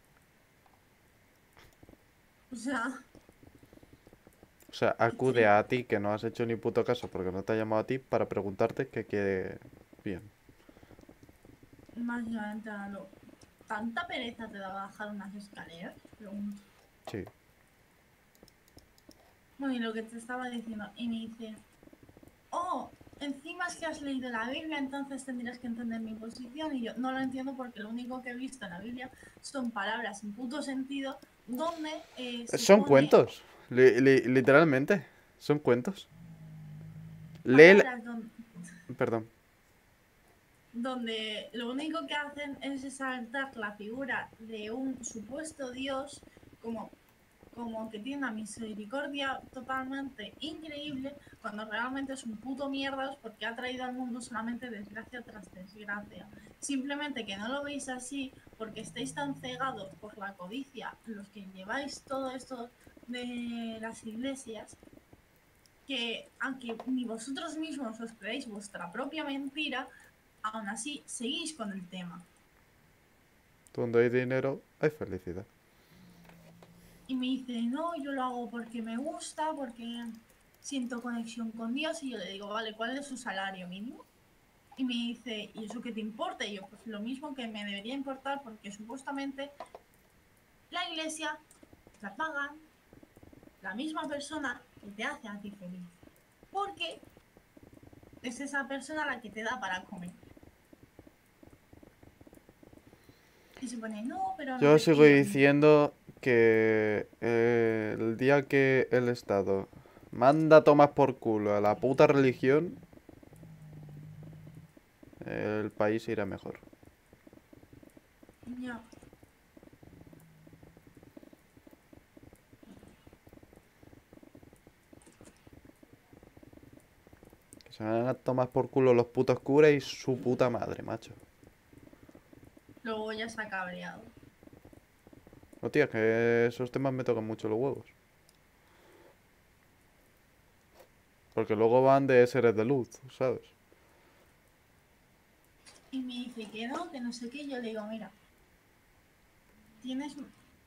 [SPEAKER 2] O sea,
[SPEAKER 1] O sea,
[SPEAKER 2] qué
[SPEAKER 1] acude
[SPEAKER 2] triste.
[SPEAKER 1] a ti que no has hecho ni puto caso porque no te ha llamado a ti para preguntarte que quede bien.
[SPEAKER 2] Básicamente, a lo- ¿tanta pereza te da bajar unas escaleras? Pregunto.
[SPEAKER 1] Sí.
[SPEAKER 2] Bueno, y lo que te estaba diciendo, y me dice, oh, encima es que has leído la Biblia, entonces tendrías que entender mi posición. Y yo no lo entiendo porque lo único que he visto en la Biblia son palabras sin puto sentido, donde eh, se
[SPEAKER 1] Son
[SPEAKER 2] pone
[SPEAKER 1] cuentos. Li- li- literalmente. Son cuentos. Lee... la-
[SPEAKER 2] palabras donde,
[SPEAKER 1] Perdón.
[SPEAKER 2] donde lo único que hacen es exaltar la figura de un supuesto Dios como, como que tiene una misericordia totalmente increíble, cuando realmente es un puto mierda porque ha traído al mundo solamente desgracia tras desgracia. Simplemente que no lo veis así porque estáis tan cegados por la codicia, los que lleváis todo esto de las iglesias, que aunque ni vosotros mismos os creéis vuestra propia mentira, aún así seguís con el tema.
[SPEAKER 1] Donde hay dinero, hay felicidad.
[SPEAKER 2] Y me dice, no, yo lo hago porque me gusta, porque siento conexión con Dios. Y yo le digo, vale, ¿cuál es su salario mínimo? Y me dice, ¿y eso qué te importa? Y yo, pues lo mismo que me debería importar, porque supuestamente la iglesia la pagan la misma persona que te hace a ti feliz. Porque es esa persona la que te da para comer. Y se pone, no, pero no
[SPEAKER 1] Yo
[SPEAKER 2] sé qué.
[SPEAKER 1] sigo
[SPEAKER 2] Y yo,
[SPEAKER 1] diciendo que eh, el día que el Estado manda a tomar por culo a la puta religión, el país irá mejor.
[SPEAKER 2] ya.
[SPEAKER 1] Que se van a tomar por culo los putos curas y su puta madre, macho.
[SPEAKER 2] Luego ya se ha cabreado.
[SPEAKER 1] No, tío, es que esos temas me tocan mucho los huevos. Porque luego van de seres de luz, ¿sabes?
[SPEAKER 2] Y me dice que no, que no sé qué. Y yo le digo, mira, tienes.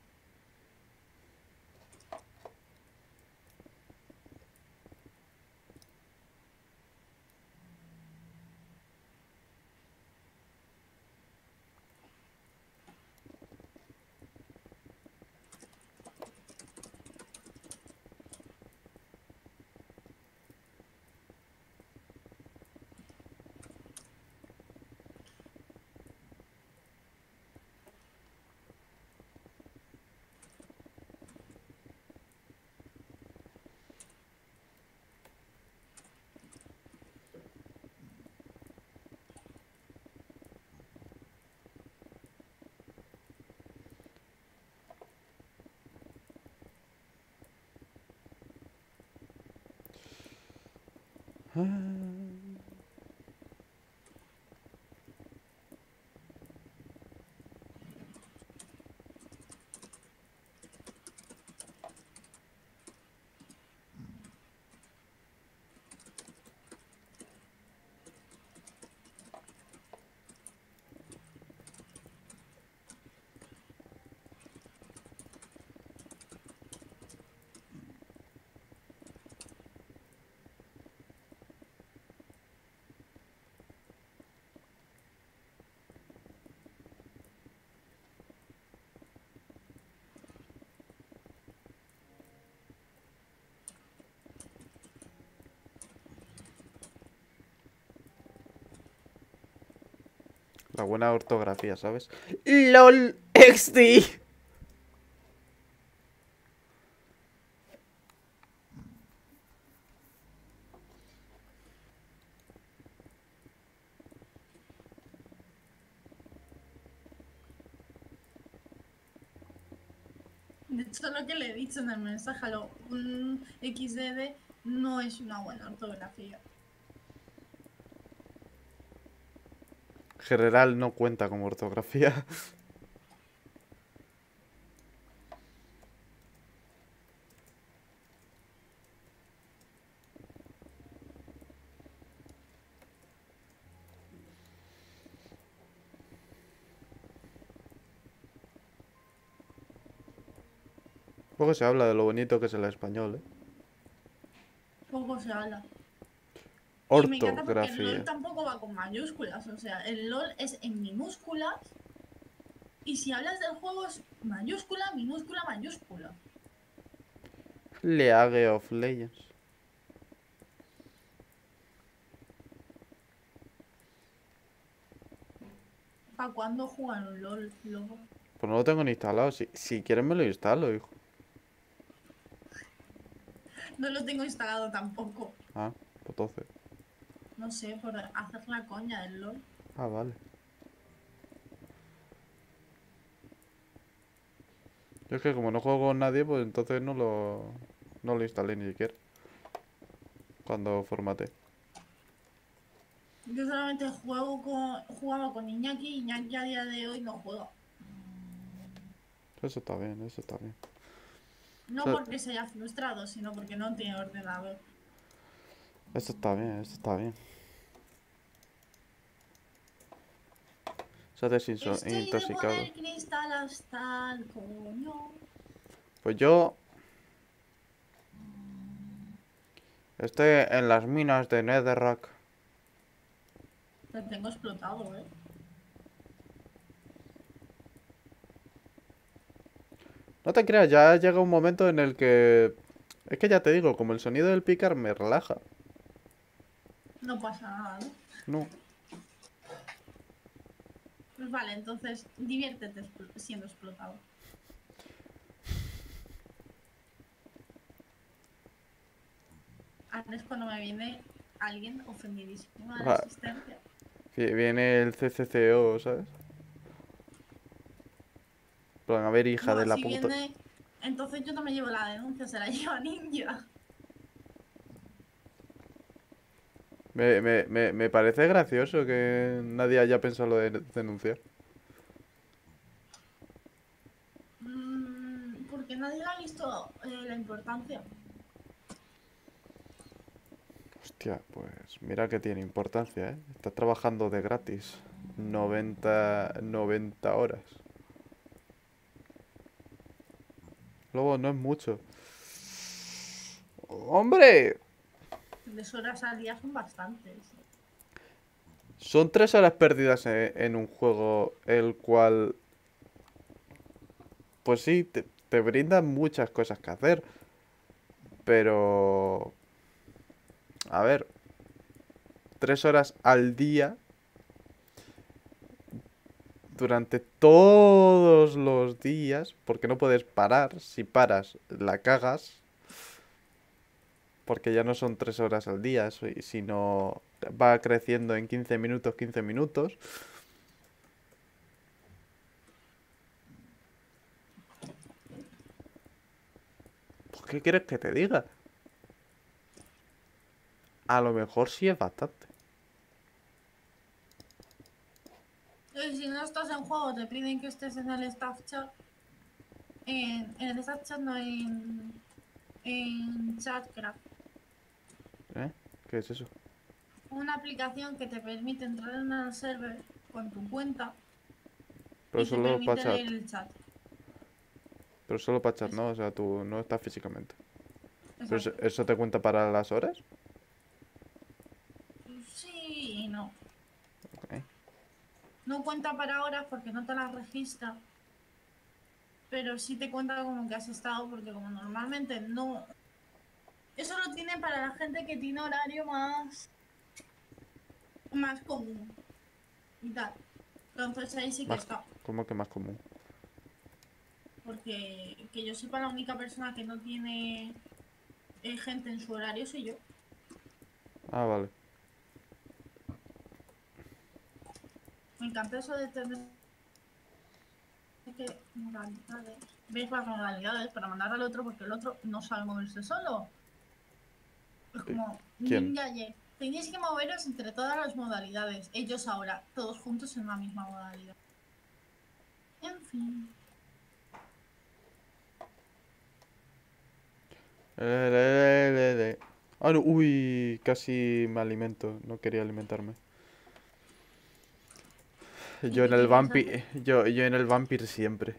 [SPEAKER 1] La buena ortografía, ¿sabes? LOL X D.
[SPEAKER 2] De hecho, lo que le he dicho en el mensaje, lo, un equis de de no es una buena ortografía.
[SPEAKER 1] General no cuenta como ortografía. Poco se habla de lo bonito que es el español, ¿eh?
[SPEAKER 2] Poco se habla. Y me encanta porque el LOL
[SPEAKER 1] Ortografía.
[SPEAKER 2] tampoco va con mayúsculas. O sea, el LOL es en minúsculas. Y si hablas del juego es mayúscula, minúscula, mayúscula.
[SPEAKER 1] League of Legends.
[SPEAKER 2] ¿Para cuándo jugar un LOL, luego?
[SPEAKER 1] Pues no lo tengo ni instalado. Si, si quieres me lo instalo, hijo.
[SPEAKER 2] No lo tengo instalado tampoco.
[SPEAKER 1] Ah, pues entonces.
[SPEAKER 2] No sé, por hacer la coña del LOL.
[SPEAKER 1] Ah, vale. Yo es que como no juego con nadie, pues entonces no lo, no lo instalé ni siquiera. Cuando formate.
[SPEAKER 2] Yo solamente juego con, jugaba con Iñaki y Iñaki a día de hoy no juega.
[SPEAKER 1] Eso está bien, eso está bien.
[SPEAKER 2] No
[SPEAKER 1] Eso,
[SPEAKER 2] porque se haya frustrado, sino porque no tiene ordenador.
[SPEAKER 1] eso está bien, eso está bien. Se ha
[SPEAKER 2] Estoy de
[SPEAKER 1] desintoxicado.
[SPEAKER 2] poner cristal hasta el coño.
[SPEAKER 1] Pues yo estoy en las minas de Netherrack.
[SPEAKER 2] Lo tengo explotado, eh.
[SPEAKER 1] No te creas, ya llega un momento en el que... Es que ya te digo, como el sonido del picar me relaja.
[SPEAKER 2] No pasa nada, ¿no?
[SPEAKER 1] No.
[SPEAKER 2] Pues vale, entonces diviértete expl- siendo explotado. Ahora es cuando me viene alguien ofendidísimo de la
[SPEAKER 1] Va,
[SPEAKER 2] existencia.
[SPEAKER 1] vi- viene el C C C O, ¿sabes? Plan, a ver, hija de
[SPEAKER 2] Buah,
[SPEAKER 1] la
[SPEAKER 2] si
[SPEAKER 1] puta.
[SPEAKER 2] viene... Entonces yo no me llevo la denuncia, se la lleva Ninja.
[SPEAKER 1] Me, me, me, me parece gracioso que nadie haya pensado lo de denunciar.
[SPEAKER 2] Mm, porque nadie le ha visto eh, la importancia.
[SPEAKER 1] Hostia, pues mira que tiene importancia, ¿eh? Está trabajando de gratis. noventa noventa horas. Luego no es mucho. ¡Hombre!
[SPEAKER 2] Tres horas al día son bastantes.
[SPEAKER 1] Son tres horas perdidas en, en un juego el cual, pues sí, te, te brinda muchas cosas que hacer. Pero... A ver, tres horas al día durante todos los días, porque no puedes parar. Si paras, la cagas. Porque ya no son tres horas al día, so- sino va creciendo en quince minutos, quince minutos. Pues, ¿qué quieres que te diga? A lo mejor sí es bastante.
[SPEAKER 2] Entonces, si no estás en juego, te piden que estés en el staff chat. En, en el staff chat, no en, en chatcraft.
[SPEAKER 1] ¿Eh? ¿Qué es eso?
[SPEAKER 2] Una aplicación que te permite entrar en el server con tu cuenta
[SPEAKER 1] Pero
[SPEAKER 2] y te
[SPEAKER 1] solo para
[SPEAKER 2] permite
[SPEAKER 1] chat.
[SPEAKER 2] leer el chat.
[SPEAKER 1] Pero solo para chat,
[SPEAKER 2] Eso,
[SPEAKER 1] ¿no? O sea, tú no estás físicamente. ¿Pero eso,
[SPEAKER 2] exacto.
[SPEAKER 1] eso te cuenta para las horas?
[SPEAKER 2] Sí y no.
[SPEAKER 1] Ok.
[SPEAKER 2] No cuenta para horas porque no te las registra. Pero sí te cuenta como que has estado porque como normalmente no... Eso lo tiene para la gente que tiene horario más, más común y tal. Entonces ahí sí que
[SPEAKER 1] Más,
[SPEAKER 2] está.
[SPEAKER 1] ¿cómo que más común?
[SPEAKER 2] Porque que yo sepa la única persona que no tiene eh, gente en su horario soy yo.
[SPEAKER 1] Ah, vale.
[SPEAKER 2] Me encanta eso de tener que modalidades. Ves las modalidades para mandar al otro porque el otro no sabe moverse solo. Es
[SPEAKER 1] Eh,
[SPEAKER 2] como
[SPEAKER 1] ¿Quién?
[SPEAKER 2] Ninja ayer. Tenéis que moveros entre todas las modalidades. Ellos ahora, todos juntos en la misma modalidad. En fin.
[SPEAKER 1] Eh, le, le, le. Ah, no, uy, casi me alimento. No quería alimentarme.
[SPEAKER 2] ¿Y
[SPEAKER 1] Yo en
[SPEAKER 2] qué
[SPEAKER 1] el
[SPEAKER 2] querías hacer?
[SPEAKER 1] vampir, yo, yo en el vampir siempre.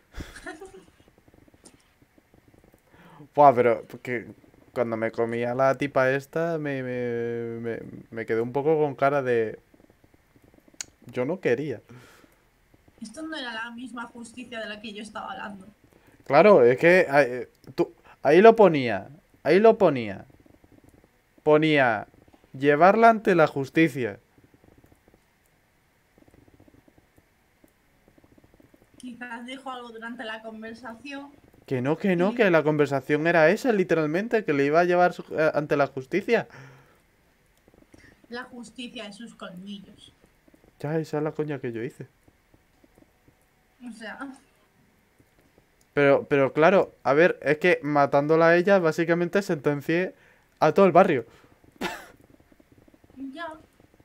[SPEAKER 1] Buah, pero porque cuando me comía la tipa esta me, me, me, me quedé un poco con cara de... Yo no quería.
[SPEAKER 2] Esto no era la misma justicia de la que yo estaba hablando.
[SPEAKER 1] Claro, es que ahí, tú, ahí lo ponía. Ahí lo ponía. Ponía llevarla ante la justicia.
[SPEAKER 2] Quizás dijo algo durante la conversación.
[SPEAKER 1] Que no, que no,
[SPEAKER 2] Y
[SPEAKER 1] que la conversación era esa, literalmente, que le iba a llevar su- eh, ante la justicia.
[SPEAKER 2] la justicia de sus colmillos.
[SPEAKER 1] Ya, esa es la coña que yo hice.
[SPEAKER 2] O sea,
[SPEAKER 1] Pero, pero claro, a ver, es que matándola a ella, básicamente sentencié a todo el barrio.
[SPEAKER 2] ya.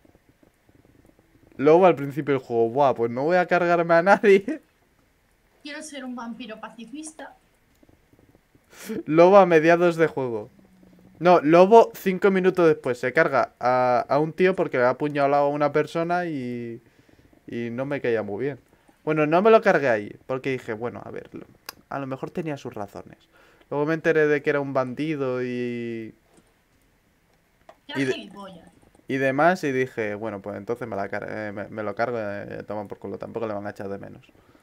[SPEAKER 1] Luego al principio del juego, buah, pues no voy a cargarme a nadie.
[SPEAKER 2] Quiero ser un vampiro pacifista.
[SPEAKER 1] Lobo a mediados de juego. No, Lobo cinco minutos después se carga a, a un tío porque le ha apuñalado a una persona y, y no me caía muy bien. Bueno, no me lo cargué ahí porque dije, bueno, a ver, lo- a lo mejor tenía sus razones. Luego me enteré de que era un bandido y,
[SPEAKER 2] Era
[SPEAKER 1] y, de-
[SPEAKER 2] gilipollas.
[SPEAKER 1] y demás y dije, bueno, pues entonces me, la car- eh, me, me lo cargo y eh, toman por culo, tampoco le van a echar de menos.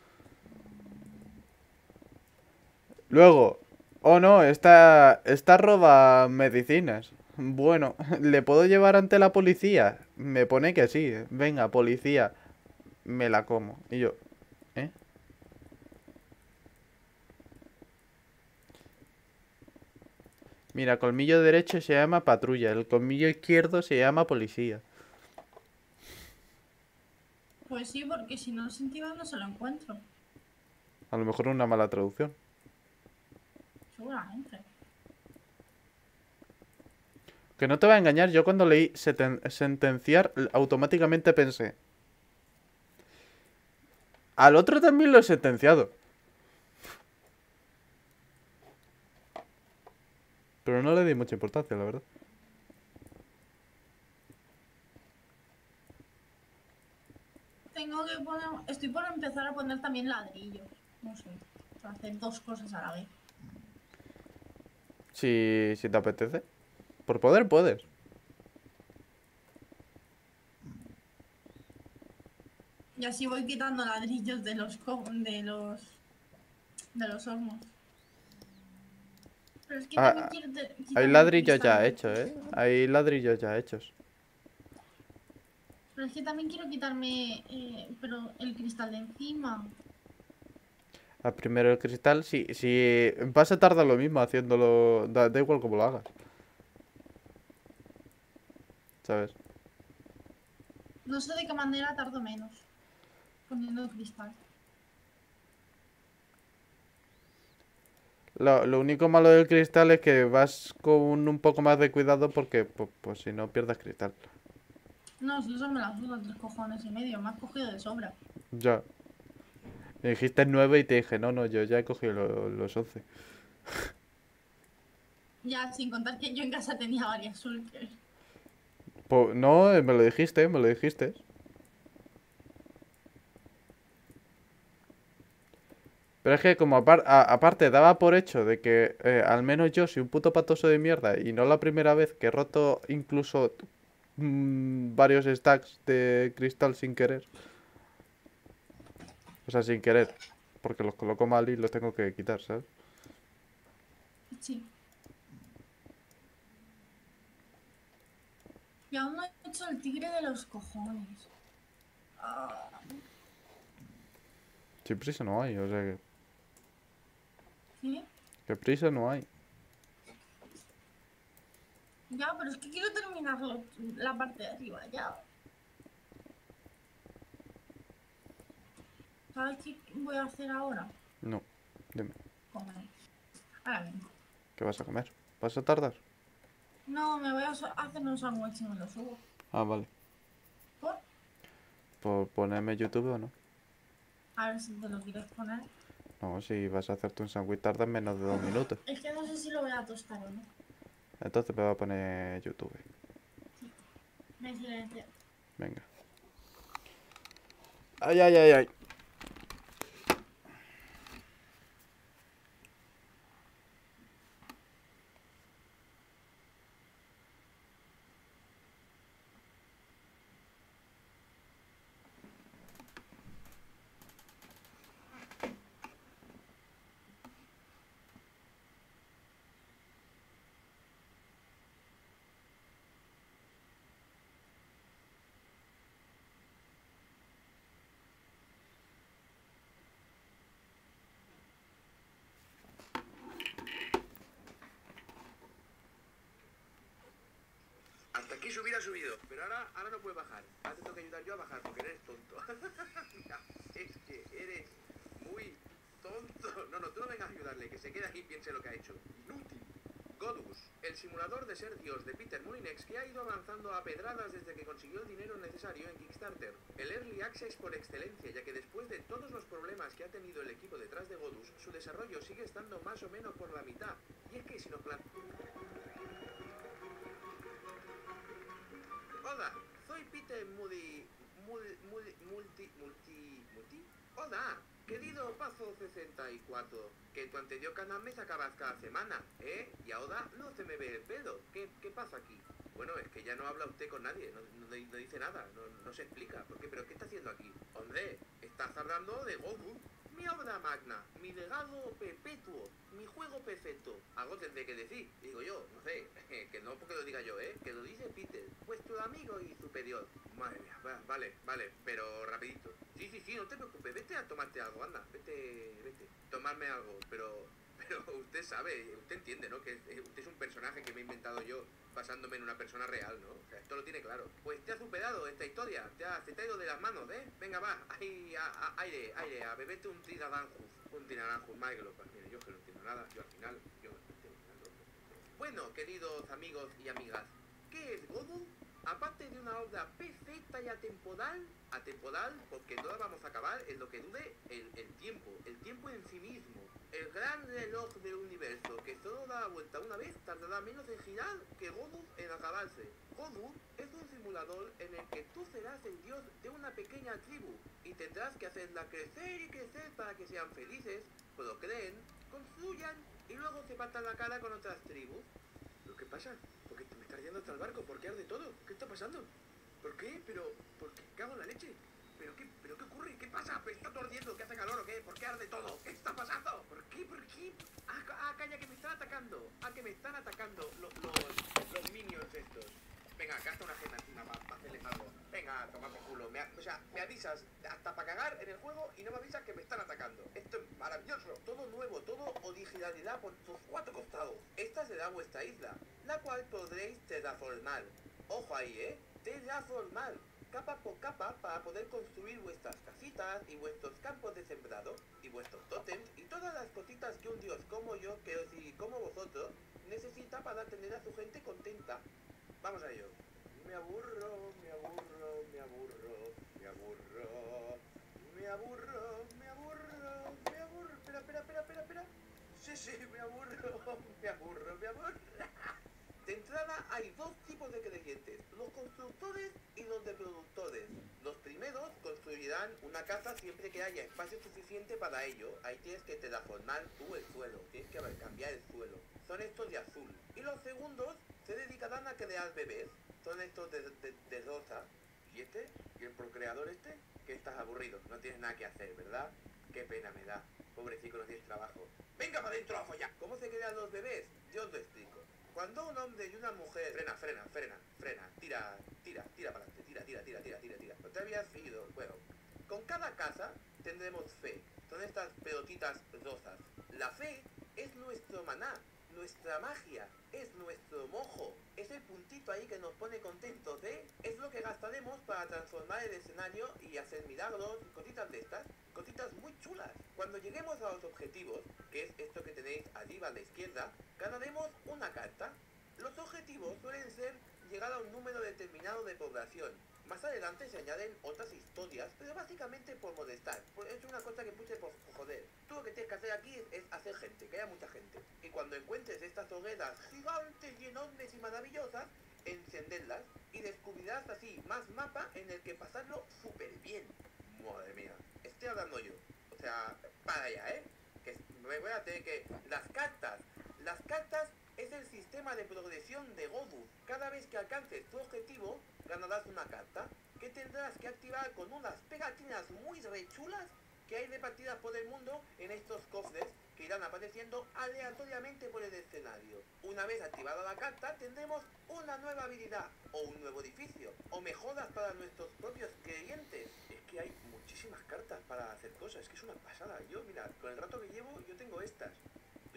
[SPEAKER 1] Luego, oh no, esta, esta roba medicinas. Bueno, ¿le puedo llevar ante la policía? Me pone que sí. Venga, policía, me la como. Y yo, ¿eh? Mira, colmillo derecho se llama patrulla, el colmillo izquierdo se llama policía.
[SPEAKER 2] Pues sí, porque si no sentido no se lo encuentro.
[SPEAKER 1] A lo mejor una mala traducción.
[SPEAKER 2] Seguramente.
[SPEAKER 1] Que no te va a engañar, yo cuando leí seten- sentenciar, l- automáticamente pensé, al otro también lo he sentenciado. Pero no le di mucha importancia, la verdad.
[SPEAKER 2] Tengo que poner. Estoy por empezar a poner también ladrillos. No sé. Para hacer dos cosas a la vez.
[SPEAKER 1] Si, si te apetece. Por poder puedes.
[SPEAKER 2] Y así voy quitando ladrillos de los co- de los de los hornos. Pero es que también
[SPEAKER 1] Ah,
[SPEAKER 2] quiero te-
[SPEAKER 1] hay
[SPEAKER 2] quitarme el
[SPEAKER 1] ladrillos
[SPEAKER 2] cristal
[SPEAKER 1] ya
[SPEAKER 2] de
[SPEAKER 1] hechos,
[SPEAKER 2] estos.
[SPEAKER 1] ¿eh? Hay ladrillos ya hechos.
[SPEAKER 2] Pero es que también quiero quitarme eh, pero el cristal de encima.
[SPEAKER 1] Al primero el cristal, si, si vas a tardar lo mismo haciéndolo, da, da igual como lo hagas. ¿Sabes?
[SPEAKER 2] No sé de qué manera tardo menos poniendo el cristal.
[SPEAKER 1] Lo, lo único malo del cristal es que vas con un poco más de cuidado porque, pues, pues si no pierdas cristal.
[SPEAKER 2] No, si eso me la suda tres cojones y medio. Me has cogido de sobra.
[SPEAKER 1] Ya. Me dijiste nueve y te dije, no, no, yo ya he cogido lo- los once.
[SPEAKER 2] Ya, sin contar que yo en casa tenía varias sulkers.
[SPEAKER 1] Po- no, eh, me lo dijiste, me lo dijiste. Pero es que como apar- a- aparte daba por hecho de que eh, al menos yo soy un puto patoso de mierda y no la primera vez que he roto incluso mm, varios stacks de cristal sin querer. O sea, sin querer. Porque los coloco mal y los tengo que quitar, ¿sabes?
[SPEAKER 2] Sí. Y aún no he hecho el tigre de los cojones. Ah,
[SPEAKER 1] Sin prisa no hay, o sea que,
[SPEAKER 2] ¿qué?
[SPEAKER 1] que prisa no hay.
[SPEAKER 2] Ya, pero es que quiero terminar lo- la parte de arriba ya. ¿Sabes qué voy a hacer ahora?
[SPEAKER 1] No, dime,
[SPEAKER 2] Comer. Ahora vengo.
[SPEAKER 1] ¿qué vas a comer? ¿Vas a tardar?
[SPEAKER 2] No, me voy a so- hacer un sándwich y me lo subo.
[SPEAKER 1] Ah, vale.
[SPEAKER 2] ¿Por?
[SPEAKER 1] ¿Por ponerme YouTube o no?
[SPEAKER 2] A ver si te lo quieres poner.
[SPEAKER 1] No, si vas a hacerte un sándwich tardas menos de dos minutos.
[SPEAKER 2] Es que no sé si lo voy a tostar o no.
[SPEAKER 1] Entonces me voy a poner YouTube.
[SPEAKER 2] Me silencio.
[SPEAKER 1] Venga. Ay, ay, ay, ay.
[SPEAKER 3] subir ha subido. Pero ahora, ahora no puedes bajar. Ahora te tengo que ayudar yo a bajar porque eres tonto. Mira, es que eres muy tonto. No, no, tú no vengas a ayudarle, que se quede aquí y piense lo que ha hecho. Inútil. Godus, el simulador de ser Dios de Peter Molyneux, que ha ido avanzando a pedradas desde que consiguió el dinero necesario en Kickstarter. El Early Access por excelencia, ya que después de todos los problemas que ha tenido el equipo detrás de Godus, su desarrollo sigue estando más o menos por la mitad. Y es que si nos plan... Hola, soy Peter Moody... Mul, mul, multi... multi... multi... Hola, querido Paso sesenta y cuatro, que tu anterior canal me sacabas cada semana, ¿eh? Y ahora no se me ve el pelo. ¿Qué, qué pasa aquí? Bueno, es que ya no habla usted con nadie, no, no, no dice nada, no, no se explica. ¿Por qué? ¿Pero qué está haciendo aquí? Hombre, estás hablando de Goku, mi obra magna, mi legado perpetuo, mi juego perfecto. Algo tendré que decir, digo yo, no sé, que no porque lo diga yo, ¿eh? Que lo dice Peter, vuestro amigo y superior. Madre mía, va, vale, vale, pero rapidito. Sí, sí, sí, no te preocupes, vete a tomarte algo, anda, vete, vete, tomarme algo, pero... Pero usted sabe, usted entiende, ¿no? Que es, usted es un personaje que me he inventado yo basándome en una persona real, ¿no? O sea, esto lo tiene claro. Pues te ha superado esta historia, te ha, se te ha ido de las manos, ¿eh? Venga, va, ahí, a, a, aire, aire, a beberte un trinaranjus. Un trinaranjus, más que lo pues, mire, yo que no entiendo nada, yo al final, yo no entiendo nada. Bueno, queridos amigos y amigas, ¿qué es Godot? Aparte de una obra perfecta y atemporal, atemporal porque no la vamos a acabar en lo que dure el, el tiempo, el tiempo en sí mismo. El gran reloj del universo, que solo da la vuelta una vez, tardará menos en girar que Godus en acabarse. Godus es un simulador en el que tú serás el dios de una pequeña tribu y tendrás que hacerla crecer y crecer para que sean felices, procreen, construyan y luego se partan la cara con otras tribus. ¿Pero qué pasa? ¿Por qué me está yendo hasta el barco? ¿Por qué arde todo? ¿Qué está pasando? ¿Por qué? ¿Pero? ¿Por qué cago en la leche? ¿Pero qué, ¿Pero qué ocurre? ¿Qué pasa? ¿Me está todo ardiendo? ¿Que hace calor o qué? ¿Por qué arde todo? ¿Qué está pasando? ¿Por qué? ¿Por qué? Ah, ah calla, que me están atacando. Ah, que me están atacando los, los, los minions estos. Venga, gasta una gema encima para pa hacerles algo. Venga, toma por culo. Me, o sea, me avisas hasta para cagar en el juego y no me avisas que me están atacando. Esto es maravilloso. Todo nuevo, todo originalidad por sus cuatro costados. Esta será vuestra isla, la cual podréis terraformar. Ojo ahí, ¿eh? Terraformar. Capa por capa para poder construir vuestras casitas y vuestros campos de sembrado y vuestros tótems y todas las cositas que un dios como yo, que os y como vosotros, necesita para tener a su gente contenta. Vamos a ello. Me aburro, me aburro, me aburro, me aburro, me aburro, me aburro, me aburro. Espera, espera, espera, espera, espera. Sí, sí, me aburro, me aburro, me aburro. De entrada hay dos tipos de creyentes, los constructores y los de productores. Los primeros construirán una casa siempre que haya espacio suficiente para ello. Ahí tienes que terraformar tú el suelo, tienes que cambiar el suelo. Son estos de azul. Y los segundos se dedicarán a crear bebés. Son estos de, de, de rosa. ¿Y este? ¿Y el procreador este? Que estás aburrido, no tienes nada que hacer, ¿verdad? Qué pena me da. Pobrecito, no tienes trabajo. ¡Venga para adentro a follar! ¿Cómo se crean los bebés? Yo os lo explico. Cuando un hombre y una mujer... Frena, frena, frena, frena. Tira, tira, tira para adelante. Tira, tira, tira, tira, tira, tira. ¿No te habías ido? Bueno, con cada casa tendremos fe. Son estas pelotitas rosas. La fe es nuestro maná, nuestra magia, es nuestro mojo. Es el puntito ahí que nos pone contentos, ¿eh? Es lo que gastaremos para transformar el escenario y hacer milagros y cositas de estas. Cositas muy chulas. Cuando lleguemos a los objetivos, que es esto que tenéis arriba a la izquierda, ganaremos una carta. Los objetivos suelen ser llegar a un número determinado de población. Más adelante se añaden otras historias, pero básicamente por molestar. Es una cosa que puse por joder. Tú lo que tienes que hacer aquí es, es hacer gente, que haya mucha gente. Y cuando encuentres estas hogueras gigantes y enormes y maravillosas, encenderlas y descubrirás así más mapa en el que pasarlo súper bien. Madre mía, estoy hablando yo. O sea, para allá, ¿eh? Que me voy a tener que... Las cartas. Las cartas es el sistema de progresión de Godus. Cada vez que alcances tu objetivo, ganarás una carta que tendrás que activar con unas pegatinas muy rechulas que hay repartidas por el mundo en estos cofres que irán apareciendo aleatoriamente por el escenario. Una vez activada la carta, tendremos una nueva habilidad, o un nuevo edificio, o mejoras para nuestros propios clientes. Es que hay muchísimas cartas para hacer cosas, es que es una pasada. Yo, mira, con el rato que llevo, yo tengo estas. Yo solo tengo estas.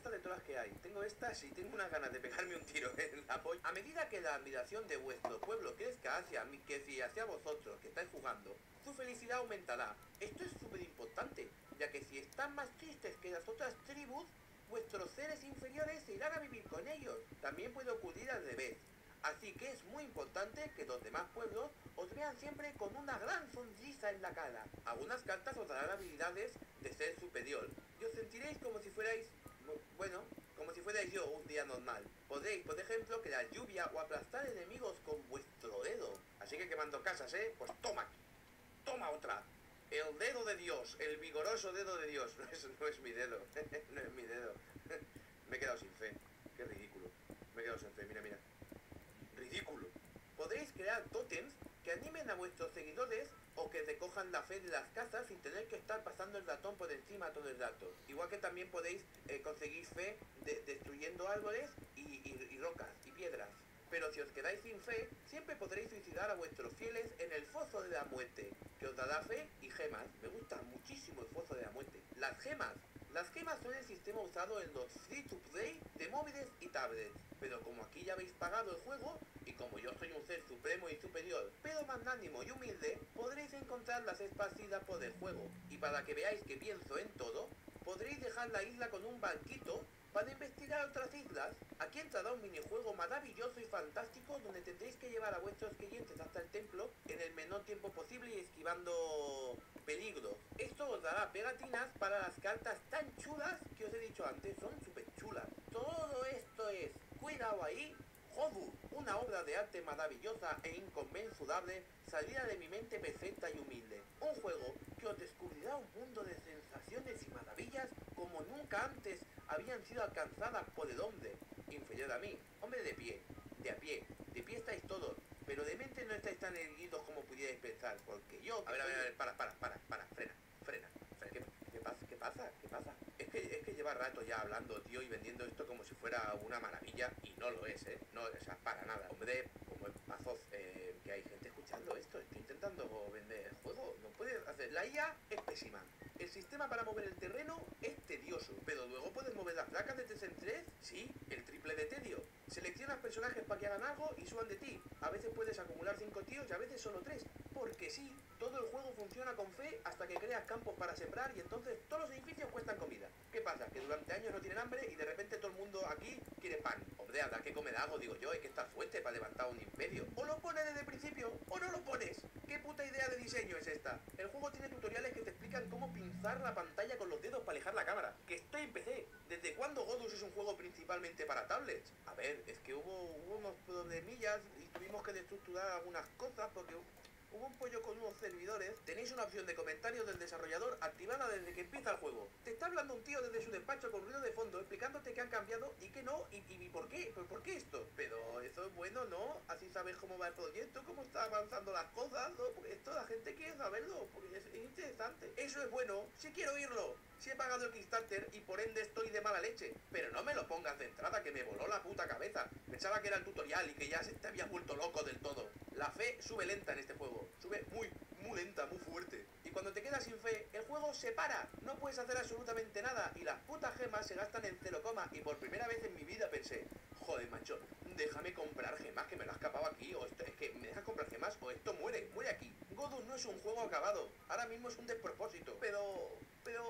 [SPEAKER 3] esta de todas las que hay. Tengo estas y tengo unas ganas de pegarme un tiro en la polla. A medida que la admiración de vuestro pueblo crezca hacia mí, que si hacia vosotros que estáis jugando, su felicidad aumentará. Esto es súper importante, ya que si están más tristes que las otras tribus, vuestros seres inferiores se irán a vivir con ellos. También puede ocurrir al revés. Así que es muy importante que los demás pueblos os vean siempre con una gran sonrisa en la cara. Algunas cartas os darán habilidades de ser superior y os sentiréis como si fuerais, bueno, como si fuerais yo un día normal. Podréis, por ejemplo, crear lluvia o aplastar enemigos con vuestro dedo. Así que quemando casas, ¿eh? Pues toma, toma otra. El dedo de Dios, el vigoroso dedo de Dios. No es, no es mi dedo, no es mi dedo. Me he quedado sin fe, qué ridículo. Me he quedado sin fe, mira, mira. Ridículo. Podréis crear tótems que animen a vuestros seguidores o que recojan la fe de las casas sin tener que estar pasando el ratón por encima todo el rato. Igual que también podéis eh, conseguir fe de, destruyendo árboles y, y, y rocas y piedras. Pero si os quedáis sin fe, siempre podréis suicidar a vuestros fieles en el foso de la muerte, que os dará fe y gemas. Me gusta muchísimo el foso de la muerte. Las gemas. Las gemas son el sistema usado en los free to play de móviles y tablets, pero como aquí ya habéis pagado el juego, y como yo soy un ser supremo y superior, pero magnánimo y humilde, podréis encontrarlas esparcidas por el juego. Y para que veáis que pienso en todo, podréis dejar la isla con un barquito para investigar otras islas. Aquí entrará un minijuego maravilloso y fantástico donde tendréis que llevar a vuestros clientes hasta el templo en el menor tiempo posible y esquivando peligros. Esto os dará pegatinas para las cartas tan chulas que os he dicho antes, son súper chulas. Todo esto es, cuidado ahí, Godu, una obra de arte maravillosa e inconmensurable, salida de mi mente perfecta y humilde. Un juego que os descubrirá un mundo de sensaciones y maravillas como nunca antes habían sido alcanzadas por el hombre inferior a mí. Hombre de pie, de a pie, de pie estáis todos, pero de mente no estáis tan erguidos como pudierais pensar, porque yo... A ver, a ver, a ver, para, para, para, para, frena, frena, frena. ¿Qué, qué pasa? ¿Qué pasa? ¿Qué pasa? Es que, es que lleva rato ya hablando, tío, y vendiendo esto como si fuera una maravilla, y no lo es, ¿eh? No, o sea, para nada. Hombre, como es mazos, eh, que hay gente escuchando esto, estoy intentando vender el juego, no puedes hacer... La I A es pésima. El sistema para mover el terreno es tedioso, pero luego puedes mover las placas de tres en tres, sí, el triple de tedio. Seleccionas personajes para que hagan algo y suban de ti. A veces puedes acumular cinco tíos y a veces solo tres. Porque sí, todo el juego funciona con fe hasta que creas campos para sembrar y entonces todos los edificios cuestan comida. ¿Qué pasa? Que durante años no tienen hambre y de repente todo el mundo aquí quiere pan. Hombre, habrá que comer algo, digo yo, hay que estar fuerte para levantar un imperio. O lo pones desde el principio o no lo pones. ¿Qué puta idea de diseño es esta? El juego tiene tutoriales que te explican cómo pinzar la pantalla con los dedos para alejar la cámara. Que estoy en P C. ¿Desde cuándo Godus es un juego principalmente para tablets? A ver, es que hubo, hubo unos problemillas y tuvimos que destructurar algunas cosas porque... hubo un pollo con unos servidores. Tenéis una opción de comentarios del desarrollador activada desde que empieza el juego. Te está hablando un tío desde su despacho con ruido de fondo explicándote que han cambiado y que no, y, y, y por qué, ¿Por, por qué esto. Pero eso es bueno, ¿no? Así sabes cómo va el proyecto, cómo está avanzando las cosas, ¿no? Porque esto la gente quiere saberlo, porque es, es interesante. Eso es bueno, sí quiero oírlo. Sí he pagado el Kickstarter y por ende estoy de mala leche. Pero no me lo pongas de entrada, que me voló la puta cabeza. Pensaba que era el tutorial y que ya se te había vuelto loco del todo. La fe sube lenta en este juego. Sube muy, muy lenta, muy fuerte. Y cuando te quedas sin fe, el juego se para. No puedes hacer absolutamente nada. Y las putas gemas se gastan en cero coma. Y por primera vez en mi vida pensé, joder, macho, déjame comprar gemas, que me lo has escapado aquí. O esto es que me dejas comprar gemas o esto muere, muere aquí. Godus no es un juego acabado. Ahora mismo es un despropósito. Pero, pero...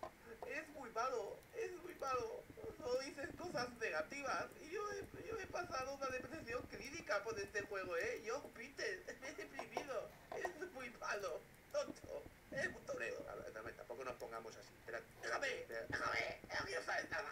[SPEAKER 3] es muy malo, es muy malo. No dices cosas negativas. Y yo he, yo he pasado una depresión clínica por este juego, ¿eh? Yo, Peter, me he deprimido. Es muy malo, tonto. Es un torero. Tampoco nos pongamos así. Espera, déjame, déjame. No quiero saber nada.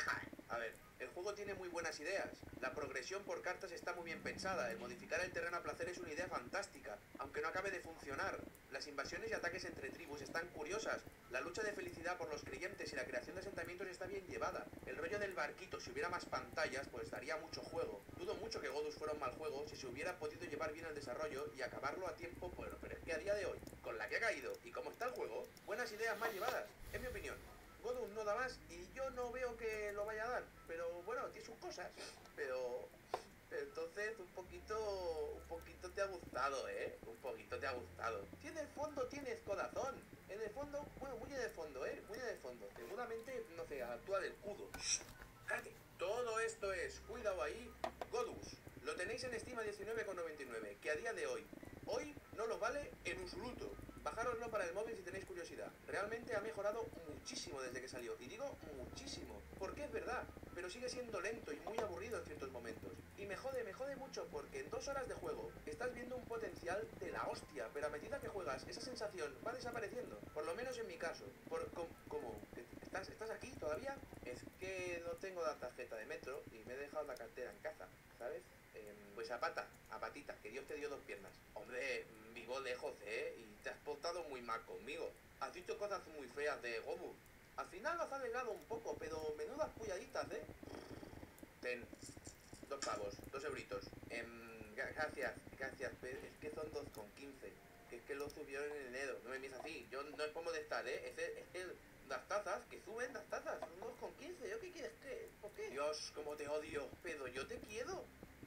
[SPEAKER 3] A ver, el juego tiene muy buenas ideas. La progresión por cartas está muy bien pensada. El modificar el terreno a placer es una idea fantástica, aunque no acabe de funcionar. Las invasiones y ataques entre tribus están curiosas. La lucha de felicidad por los creyentes y la creación de asentamientos está bien llevada. El rollo del barquito, si hubiera más pantallas, pues daría mucho juego. Dudo mucho que Godus fuera un mal juego si se hubiera podido llevar bien el desarrollo y acabarlo a tiempo, bueno, pero es que a día de hoy, con la que ha caído y cómo está el juego, buenas ideas más llevadas, es mi opinión. Godus no da más y yo no veo que lo vaya a dar, pero bueno, tiene sus cosas, pero, pero entonces un poquito, un poquito te ha gustado, ¿eh? Un poquito te ha gustado. Tienes fondo, tienes corazón, En el fondo, bueno, muy en el fondo, ¿eh? Muy en el fondo. Seguramente, no sé, actúa del escudo. Cállate. Todo esto es, cuidado ahí, Godus. Lo tenéis en Steam a diecinueve con noventa y nueve, que a día de hoy, hoy no lo vale en absoluto. Bajároslo para el móvil si tenéis curiosidad. Realmente ha mejorado muchísimo desde que salió. Y digo muchísimo, porque es verdad, pero sigue siendo lento y muy aburrido en ciertos momentos. Y me jode, me jode mucho porque en dos horas de juego estás viendo un potencial de la hostia, pero a medida que juegas, esa sensación va desapareciendo. Por lo menos en mi caso. Por, com, ¿Cómo? ¿Estás, ¿Estás aquí todavía? Es que no tengo la tarjeta de metro y me he dejado la cartera en casa, ¿sabes? Eh, pues a pata, a patita, que Dios te dio dos piernas. Hombre, vivo lejos, ¿eh? Y te has portado muy mal conmigo. Has dicho cosas muy feas de Gobu. Al final lo has alegrado un poco, pero menudas puyaditas, ¿eh? Ten, dos pavos, dos euritos. Eh, gracias, gracias, pero es que son dos con quince. Que es que lo subieron en enero. No me mires así, yo no es por molestar, ¿eh? Es el, es el, las tazas, que suben las tazas, son dos con quince. ¿Yo qué quieres que? ¿Por qué? Dios, cómo te odio. Pero yo te quiero.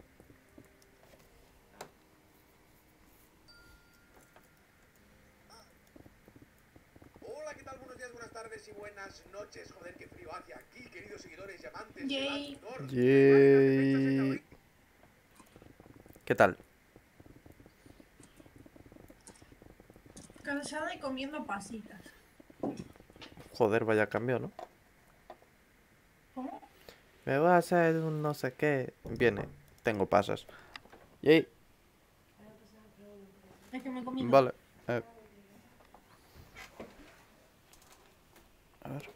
[SPEAKER 3] Hola, ¿qué tal? Buenos días, buenas tardes y buenas noches. Joder, qué frío hace aquí, queridos seguidores y amantes
[SPEAKER 2] Yay.
[SPEAKER 3] del Actor.
[SPEAKER 1] Yay. ¿Qué tal?
[SPEAKER 2] Cansada y comiendo pasitas.
[SPEAKER 1] Joder, vaya cambio, ¿no?
[SPEAKER 2] ¿Cómo?
[SPEAKER 1] Me voy a hacer un no sé qué. Viene, tengo pasas. Yay.
[SPEAKER 2] Es que me he comido.
[SPEAKER 1] Vale. Eh. A ver.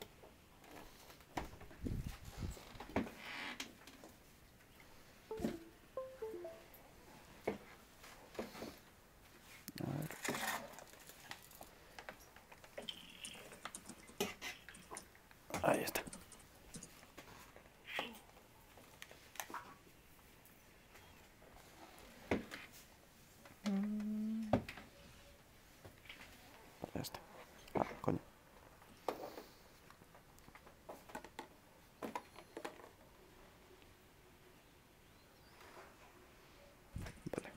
[SPEAKER 1] Ahí está. Ya está. Ah, coño. Vale.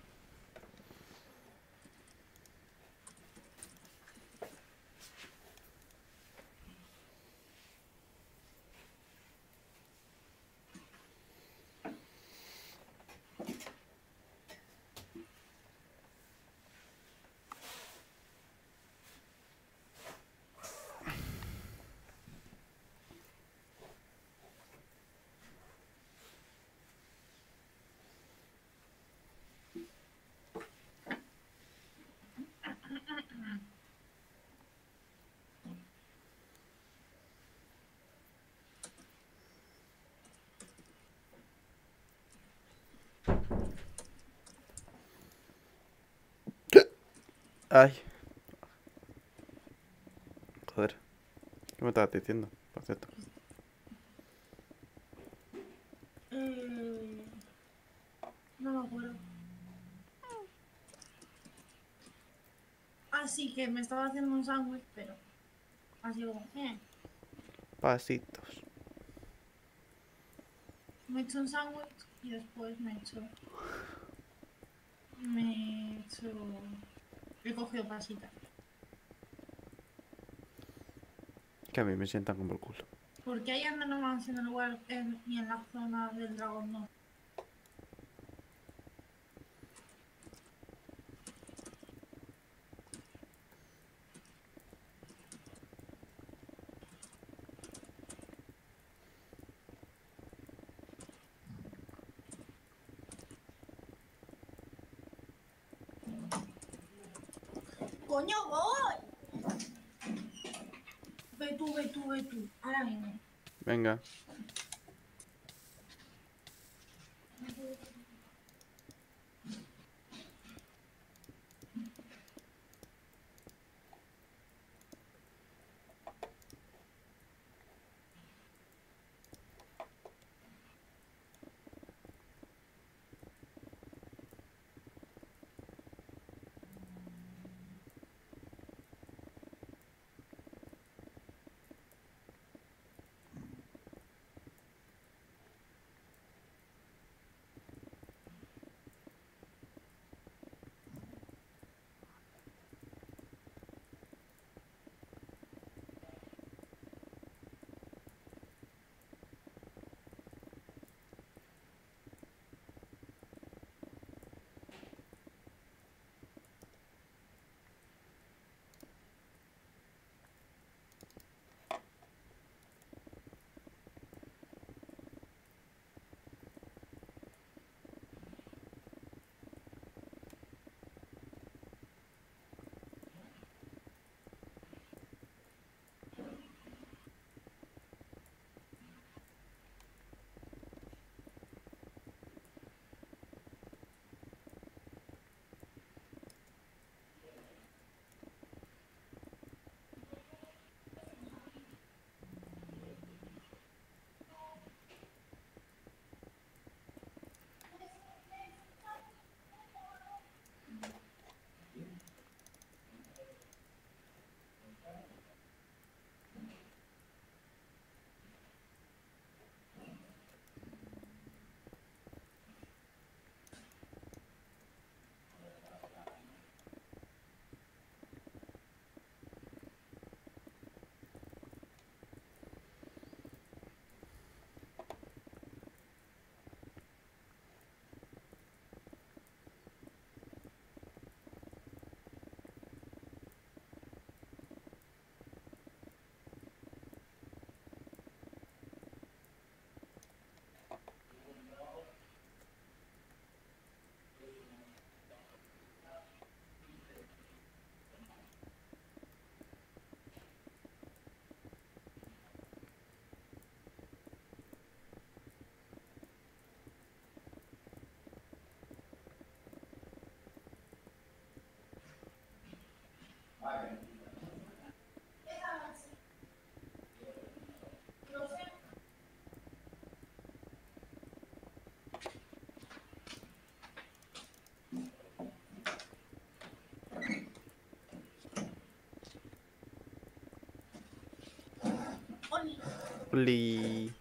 [SPEAKER 1] Ay. Joder. ¿Qué me estabas diciendo? Por cierto.
[SPEAKER 2] Eh, no me acuerdo. Así que me estaba haciendo un sándwich, pero así como, eh.
[SPEAKER 1] Pasitos.
[SPEAKER 2] Me he hecho un sándwich y después me he hecho. Me he hecho. He cogido pasitas.
[SPEAKER 1] Que a mí me sientan como el culo.
[SPEAKER 2] Porque ahí andan nomás en el lugar en, y en la zona del dragón no. ¡Coño, voy! Ve tú, ve tú, ve tú. Ahora mismo.
[SPEAKER 1] Venga.
[SPEAKER 2] Oli.
[SPEAKER 1] Li.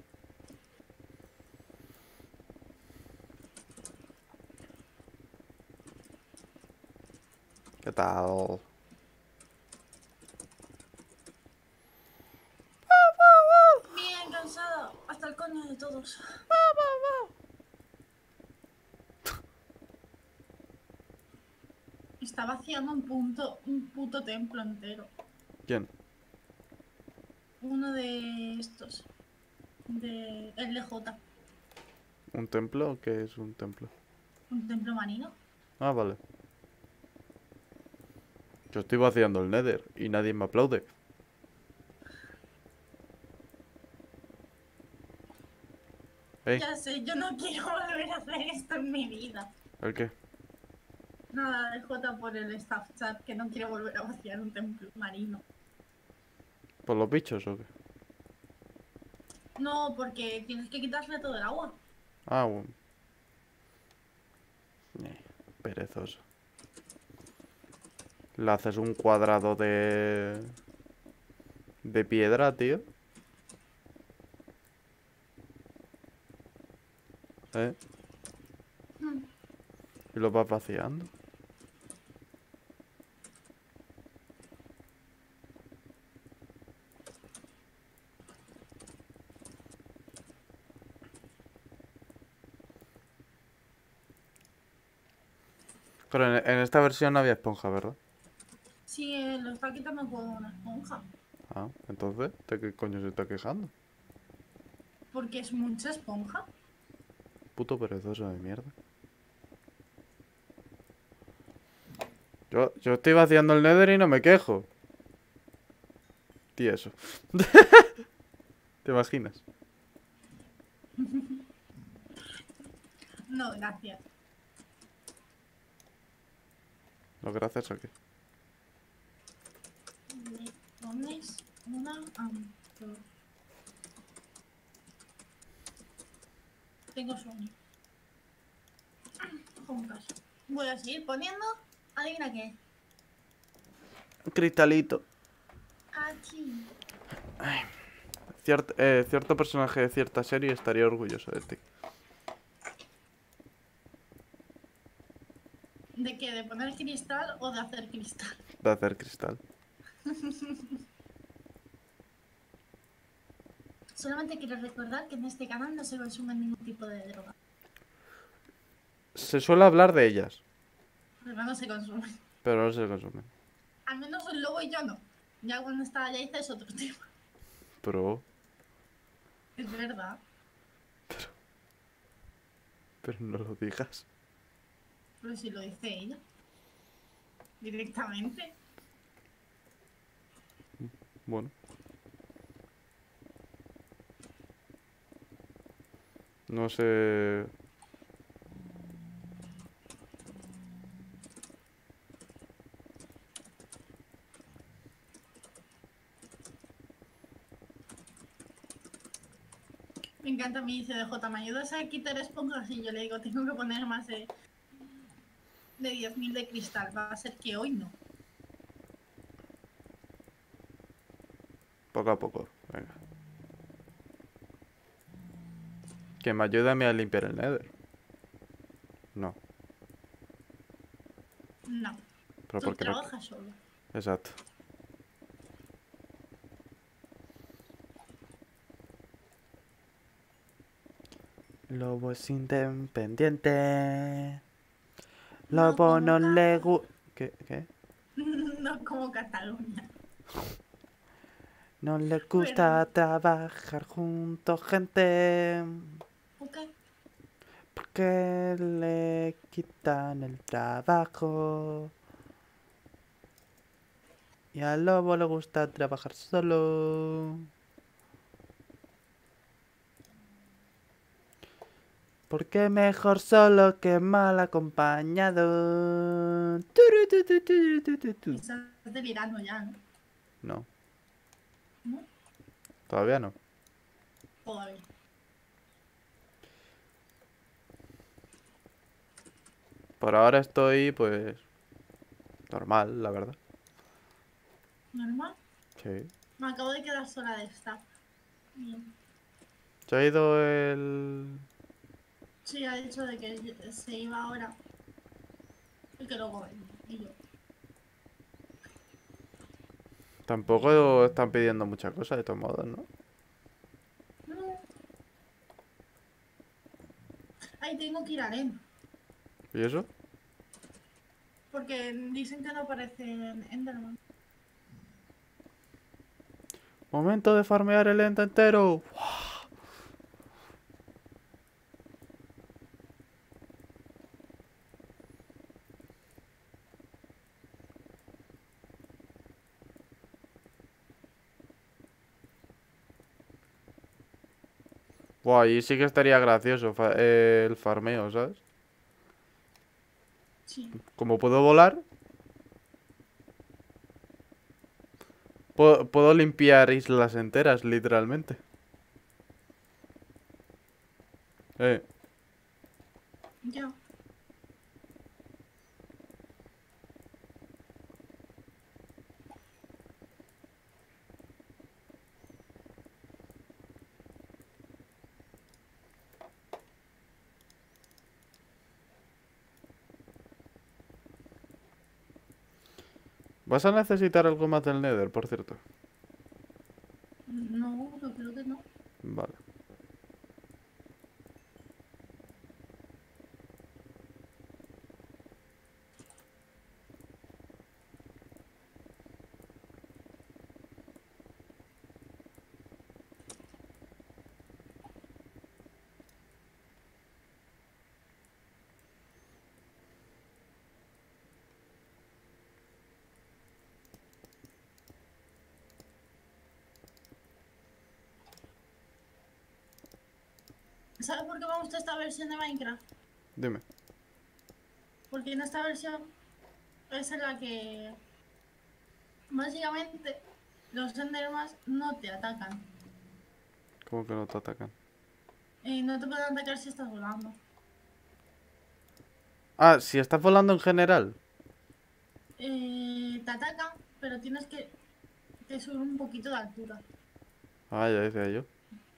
[SPEAKER 1] ¿Qué tal?
[SPEAKER 2] Bien cansada. Hasta el coño de todos. Estaba haciendo un punto, un puto templo entero.
[SPEAKER 1] ¿Quién?
[SPEAKER 2] Uno de estos. De L J.
[SPEAKER 1] ¿Un templo? ¿Qué es un templo?
[SPEAKER 2] Un templo marino.
[SPEAKER 1] Ah, vale. Yo estoy vaciando el Nether y nadie me aplaude. ¿Eh?
[SPEAKER 2] Ya sé, yo no quiero volver a hacer esto en mi vida.
[SPEAKER 1] ¿El qué?
[SPEAKER 2] Nada, L J por el staff chat, que no quiero volver a vaciar un templo marino.
[SPEAKER 1] ¿Por los bichos o qué?
[SPEAKER 2] No, porque tienes que quitarle todo el agua.
[SPEAKER 1] Ah, bueno. Eh, perezoso. Le haces un cuadrado de... de piedra, tío. ¿Eh?
[SPEAKER 2] Mm.
[SPEAKER 1] Y lo vas vaciando. Pero en, en esta versión no había esponja, ¿verdad?
[SPEAKER 2] Sí, eh, lo está quitando con una esponja.
[SPEAKER 1] Ah, entonces, ¿de qué coño se está quejando?
[SPEAKER 2] Porque es mucha esponja.
[SPEAKER 1] Puto perezoso de mierda. Yo, yo estoy vaciando el Nether y no me quejo. Tío, eso. ¿Te imaginas?
[SPEAKER 2] No, gracias.
[SPEAKER 1] No, gracias a qué.
[SPEAKER 2] Le pones una antorcha. Tengo sueño. Juntas. Voy a seguir poniendo. Adivina qué.
[SPEAKER 1] Un cristalito.
[SPEAKER 2] Aquí.
[SPEAKER 1] Ciert- eh, cierto personaje de cierta serie estaría orgulloso de ti.
[SPEAKER 2] ¿De qué? ¿De poner cristal o de hacer cristal?
[SPEAKER 1] De hacer cristal.
[SPEAKER 2] Solamente quiero recordar que en este canal no se consume ningún tipo de droga.
[SPEAKER 1] Se suele hablar de ellas,
[SPEAKER 2] Pero no se consume.
[SPEAKER 1] pero no se consumen.
[SPEAKER 2] Al menos el lobo y yo no. Ya cuando está allá es otro tema.
[SPEAKER 1] Pero...
[SPEAKER 2] Es verdad.
[SPEAKER 1] Pero no lo digas.
[SPEAKER 2] Pero si lo dice ella. Directamente.
[SPEAKER 1] Bueno. No sé...
[SPEAKER 2] Me encanta mi dice de J, ¿me ayudas a quitar esponjas? Y yo le digo, tengo que poner más de, de diez mil de cristal. Va a ser que hoy no.
[SPEAKER 1] Poco a poco. Venga. Que me ayude a mí a limpiar el Nether. No.
[SPEAKER 2] No.
[SPEAKER 1] Pero
[SPEAKER 2] Tú
[SPEAKER 1] porque no...
[SPEAKER 2] trabajas solo.
[SPEAKER 1] Exacto. Lobo es independiente. Lobo no
[SPEAKER 2] como
[SPEAKER 1] le
[SPEAKER 2] Cata-
[SPEAKER 1] gu... ¿Qué? ¿Qué?
[SPEAKER 2] No como Cataluña.
[SPEAKER 1] No le gusta trabajar junto gente.
[SPEAKER 2] ¿Ok?
[SPEAKER 1] Porque le quitan el trabajo. Y al lobo le gusta trabajar solo. Porque mejor solo que mal acompañado. Turu, tu, tu, tu, tu, tu, tu.
[SPEAKER 2] Estás delirando ya, ¿no?
[SPEAKER 1] No,
[SPEAKER 2] ¿No?
[SPEAKER 1] todavía no.
[SPEAKER 2] Todavía.
[SPEAKER 1] Por ahora estoy, pues, normal, la verdad.
[SPEAKER 2] ¿Normal?
[SPEAKER 1] Sí.
[SPEAKER 2] Me acabo de quedar sola de esta. Bien.
[SPEAKER 1] ¿Se ha ido el...?
[SPEAKER 2] Sí, ha dicho de que se iba ahora. Y que luego venía. Y yo.
[SPEAKER 1] Tampoco están pidiendo muchas cosas de todos modos, ¿no?
[SPEAKER 2] No. Ay, tengo que ir a Aren.
[SPEAKER 1] ¿Y eso?
[SPEAKER 2] Porque dicen que no aparecen Enderman.
[SPEAKER 1] Momento de farmear el ente entero. Buah, ahí sí que estaría gracioso fa- eh, el farmeo, ¿sabes?
[SPEAKER 2] Sí.
[SPEAKER 1] Como puedo volar, puedo, puedo limpiar islas enteras, literalmente. Eh,
[SPEAKER 2] Ya.
[SPEAKER 1] vas a necesitar algo más del Nether, por cierto.
[SPEAKER 2] No, yo creo que no.
[SPEAKER 1] Vale.
[SPEAKER 2] ¿Sabes por qué me gusta esta versión de Minecraft?
[SPEAKER 1] Dime.
[SPEAKER 2] Porque en esta versión es en la que básicamente los Endermans no te atacan.
[SPEAKER 1] ¿Cómo que no te atacan?
[SPEAKER 2] Eh, no te pueden atacar si estás volando.
[SPEAKER 1] Ah, si estás volando en general.
[SPEAKER 2] Eh, te atacan, pero tienes que te subir un poquito de altura.
[SPEAKER 1] Ah, ya decía yo.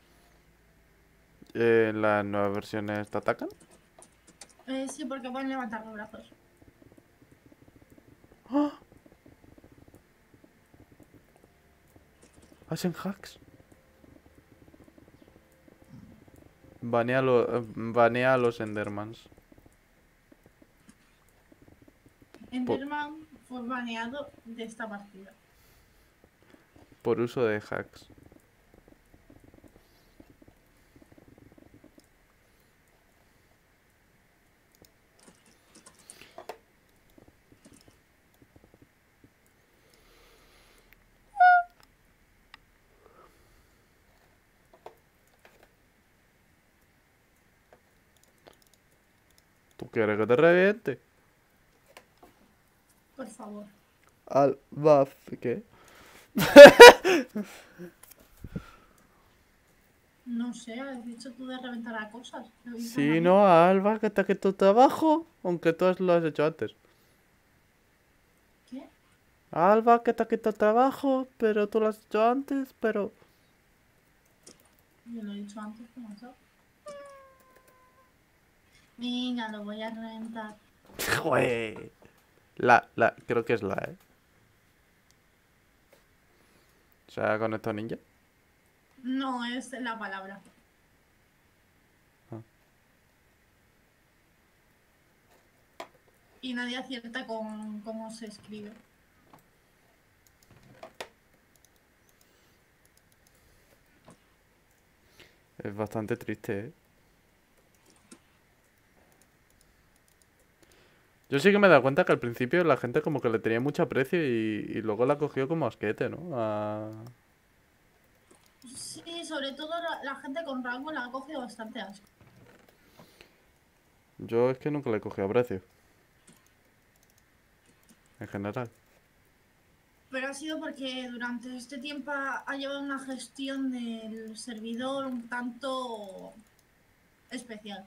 [SPEAKER 1] Eh, ¿En las nuevas versiones te atacan?
[SPEAKER 2] Eh, sí, porque pueden levantar los brazos.
[SPEAKER 1] ¡Ah! ¿Hacen hacks? Banea, lo- eh, banea a los Endermans.
[SPEAKER 2] Enderman fue baneado de esta partida.
[SPEAKER 1] Por uso de hacks. ¿Tú quieres que te reviente?
[SPEAKER 2] Por favor.
[SPEAKER 1] Al buff, ¿qué?
[SPEAKER 2] No sé, has dicho tú de reventar a cosas. Lo hizo
[SPEAKER 1] Sí,
[SPEAKER 2] mal.
[SPEAKER 1] no, Alba, que está que tu trabajo. Aunque tú lo has hecho antes.
[SPEAKER 2] ¿Qué?
[SPEAKER 1] Alba, que te quitado trabajo, pero tú lo has hecho antes, pero...
[SPEAKER 2] Yo lo he dicho antes, ¿qué pasó? Venga, lo voy a reventar.
[SPEAKER 1] Jue. La, la, creo que es la, ¿eh? O sea, con estos ninja.
[SPEAKER 2] No es la palabra.
[SPEAKER 1] Ah.
[SPEAKER 2] Y nadie acierta con cómo se escribe.
[SPEAKER 1] Es bastante triste, ¿eh? Yo sí que me he dado cuenta que al principio la gente como que le tenía mucho aprecio y, y luego la cogió como asquete, ¿no? A...
[SPEAKER 2] Sí, sobre todo la, la gente con rango la ha cogido bastante asco.
[SPEAKER 1] Yo es que nunca le cogí aprecio. En general.
[SPEAKER 2] Pero ha sido porque durante este tiempo ha, ha llevado una gestión del servidor un tanto especial.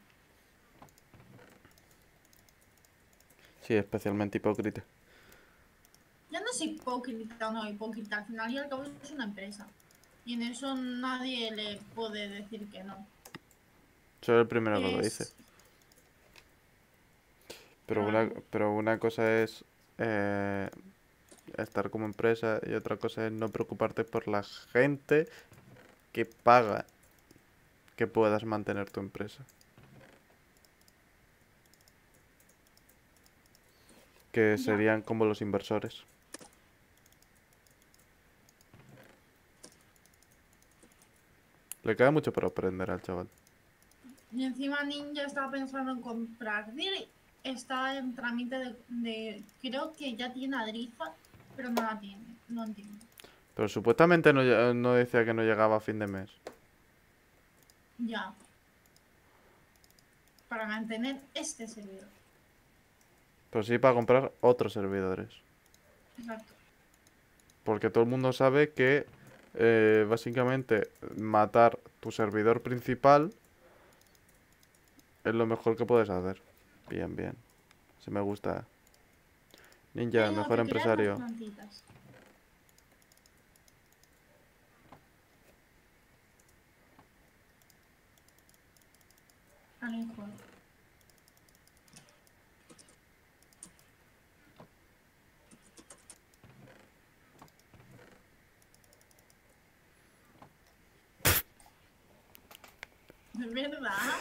[SPEAKER 1] Sí, especialmente hipócrita.
[SPEAKER 2] Ya no es hipócrita o no hipócrita, al final y al cabo es una empresa. Y en eso nadie le puede decir que no.
[SPEAKER 1] Soy el primero que lo dice.
[SPEAKER 2] Es...
[SPEAKER 1] Pero una,
[SPEAKER 2] Claro.
[SPEAKER 1] pero una cosa es eh, estar como empresa y otra cosa es no preocuparte por la gente que paga que puedas mantener tu empresa. Que
[SPEAKER 2] Ya.
[SPEAKER 1] serían como los inversores. Le queda mucho por aprender al chaval.
[SPEAKER 2] Y encima Ninja estaba pensando en comprar Diri. Está en trámite de, de- Creo que ya tiene a Drifa, pero no la tiene. No entiendo.
[SPEAKER 1] Pero supuestamente no, lle- no decía que no llegaba a fin de mes.
[SPEAKER 2] Ya. Para mantener este servidor.
[SPEAKER 1] Pero sí para comprar otros servidores.
[SPEAKER 2] Exacto.
[SPEAKER 1] Porque todo el mundo sabe que eh, básicamente matar tu servidor principal es lo mejor que puedes hacer. Bien, bien. Si me gusta. Ninja,
[SPEAKER 2] Tengo
[SPEAKER 1] mejor
[SPEAKER 2] que crear las
[SPEAKER 1] empresario.
[SPEAKER 2] plantitas. A lo mejor. ¿De verdad?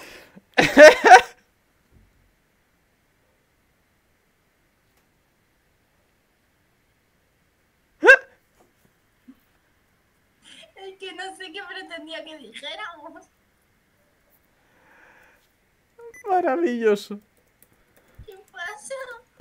[SPEAKER 2] Es que no sé qué pretendía que dijéramos.
[SPEAKER 1] Maravilloso.
[SPEAKER 2] ¿Qué pasa?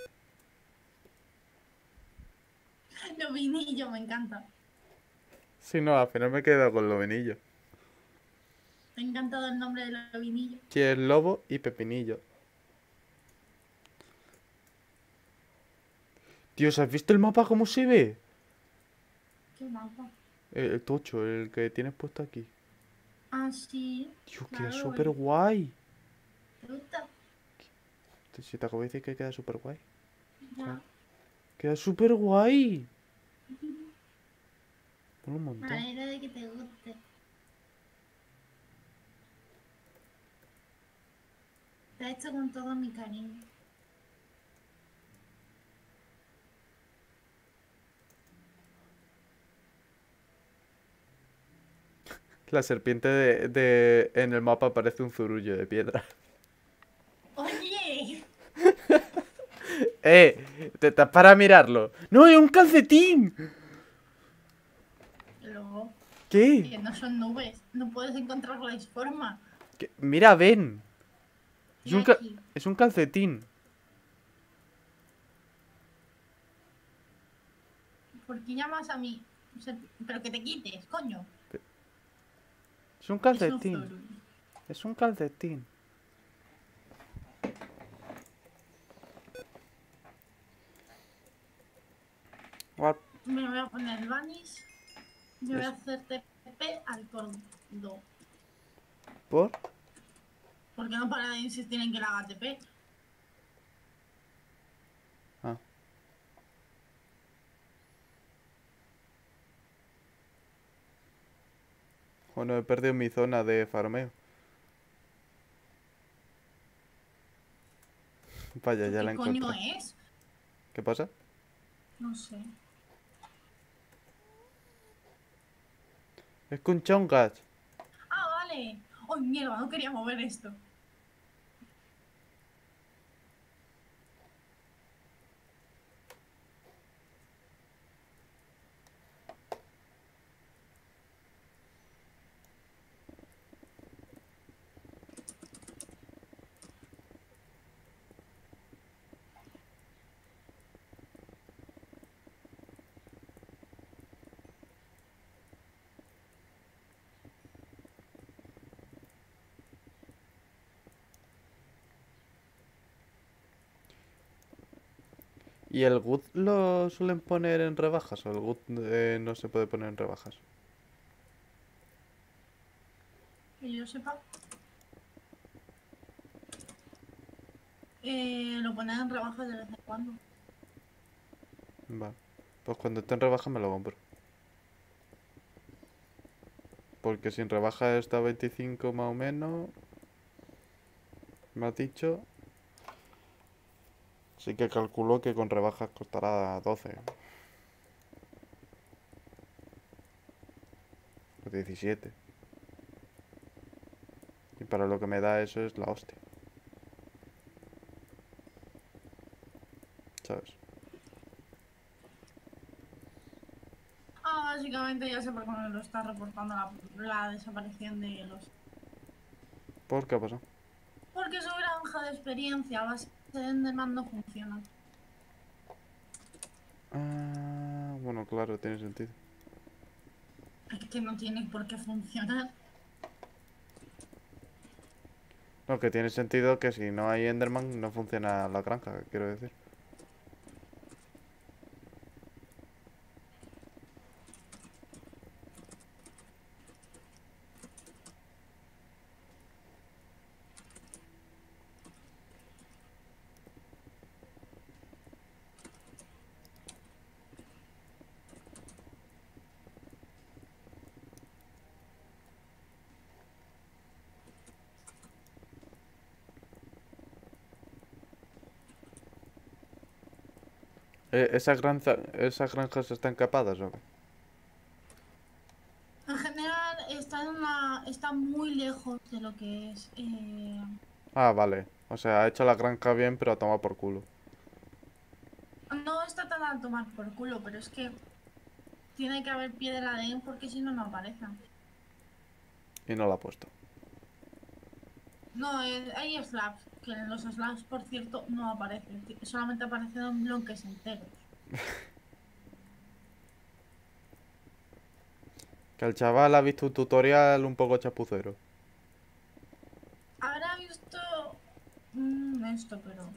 [SPEAKER 2] Lo vinillo me encanta.
[SPEAKER 1] Si no, al final me he quedado con Lobenillo.
[SPEAKER 2] Me ha encantado el nombre de lo vinillo.
[SPEAKER 1] Que es Lobo y Pepinillo. Dios, ¿has visto el mapa cómo se ve?
[SPEAKER 2] ¿Qué mapa?
[SPEAKER 1] El, el tocho, el que tienes puesto aquí.
[SPEAKER 2] Ah, sí.
[SPEAKER 1] Dios, queda
[SPEAKER 2] Claro,
[SPEAKER 1] súper
[SPEAKER 2] el-
[SPEAKER 1] guay.
[SPEAKER 2] ¿Te gusta?
[SPEAKER 1] Si te acabo de decir que queda súper guay.
[SPEAKER 2] Ya.
[SPEAKER 1] Queda súper guay. Por un
[SPEAKER 2] Me
[SPEAKER 1] montón.
[SPEAKER 2] alegra de que te guste. Te ha hecho con todo mi cariño.
[SPEAKER 1] La serpiente de, de- en el mapa parece un zurullo de piedra.
[SPEAKER 2] ¡Oye!
[SPEAKER 1] ¡Eh! Te estás para mirarlo. ¡No, es un calcetín!
[SPEAKER 2] Luego,
[SPEAKER 1] ¿Qué?
[SPEAKER 2] que no son nubes. No puedes encontrarles forma.
[SPEAKER 1] ¿Qué? Mira, ven. Es
[SPEAKER 2] Y
[SPEAKER 1] un, ca-
[SPEAKER 2] aquí.
[SPEAKER 1] es un calcetín.
[SPEAKER 2] ¿Por qué llamas a mí? O sea, pero que te quites, coño.
[SPEAKER 1] Es un
[SPEAKER 2] Es un
[SPEAKER 1] calcetín.
[SPEAKER 2] Zorro.
[SPEAKER 1] Es un calcetín. Guap.
[SPEAKER 2] Me voy a poner Vanish. Me voy a
[SPEAKER 1] Eso.
[SPEAKER 2] hacer T P al cordo.
[SPEAKER 1] ¿Por?
[SPEAKER 2] Porque no para de insistir en que la haga T P.
[SPEAKER 1] Ah. Bueno, he perdido mi zona de farmeo. Vaya, ya
[SPEAKER 2] ¿Qué
[SPEAKER 1] la
[SPEAKER 2] coño
[SPEAKER 1] encontré.
[SPEAKER 2] es?
[SPEAKER 1] ¿Qué pasa?
[SPEAKER 2] No sé.
[SPEAKER 1] Es con chongas.
[SPEAKER 2] Ah, vale. ¡Ay, mierda! No quería mover esto.
[SPEAKER 1] ¿Y el G U D lo suelen poner en rebajas o el G U D eh, no se puede poner en rebajas?
[SPEAKER 2] Que yo sepa. Eh, lo ponen en rebajas de vez en cuando.
[SPEAKER 1] Va. Pues cuando esté en rebajas me lo compro. Porque sin rebaja está a veinticinco más o menos. Me has dicho. Así que calculo que con rebajas costará doce. O diecisiete. Y para lo que me da eso es la hostia. ¿Sabes?
[SPEAKER 2] Ah, básicamente ya sé por qué me lo está reportando la, la desaparición de los...
[SPEAKER 1] ¿Por qué ha pasado?
[SPEAKER 2] Porque su granja de experiencia a base de Enderman no funciona.
[SPEAKER 1] Ah, bueno, claro, tiene sentido.
[SPEAKER 2] Es que no tiene por qué funcionar.
[SPEAKER 1] No, que tiene sentido que si no hay Enderman no funciona la granja, quiero decir. Eh, ¿esas, granja, ¿Esas granjas están capadas o qué?
[SPEAKER 2] En general está, en una, está muy lejos de lo que es... eh,
[SPEAKER 1] Ah, vale. O sea, ha hecho la granja bien, pero ha tomado por culo.
[SPEAKER 2] No está tan a tomar por culo, pero es que tiene que haber piedra de él porque si no, no aparecen.
[SPEAKER 1] Y no la ha puesto.
[SPEAKER 2] No, eh, hay slabs, que en los slabs, por cierto, no aparecen. ti- Solamente aparecen en bloques enteros.
[SPEAKER 1] Que el chaval ha visto un tutorial un poco chapucero.
[SPEAKER 2] Habrá visto mm, esto, pero...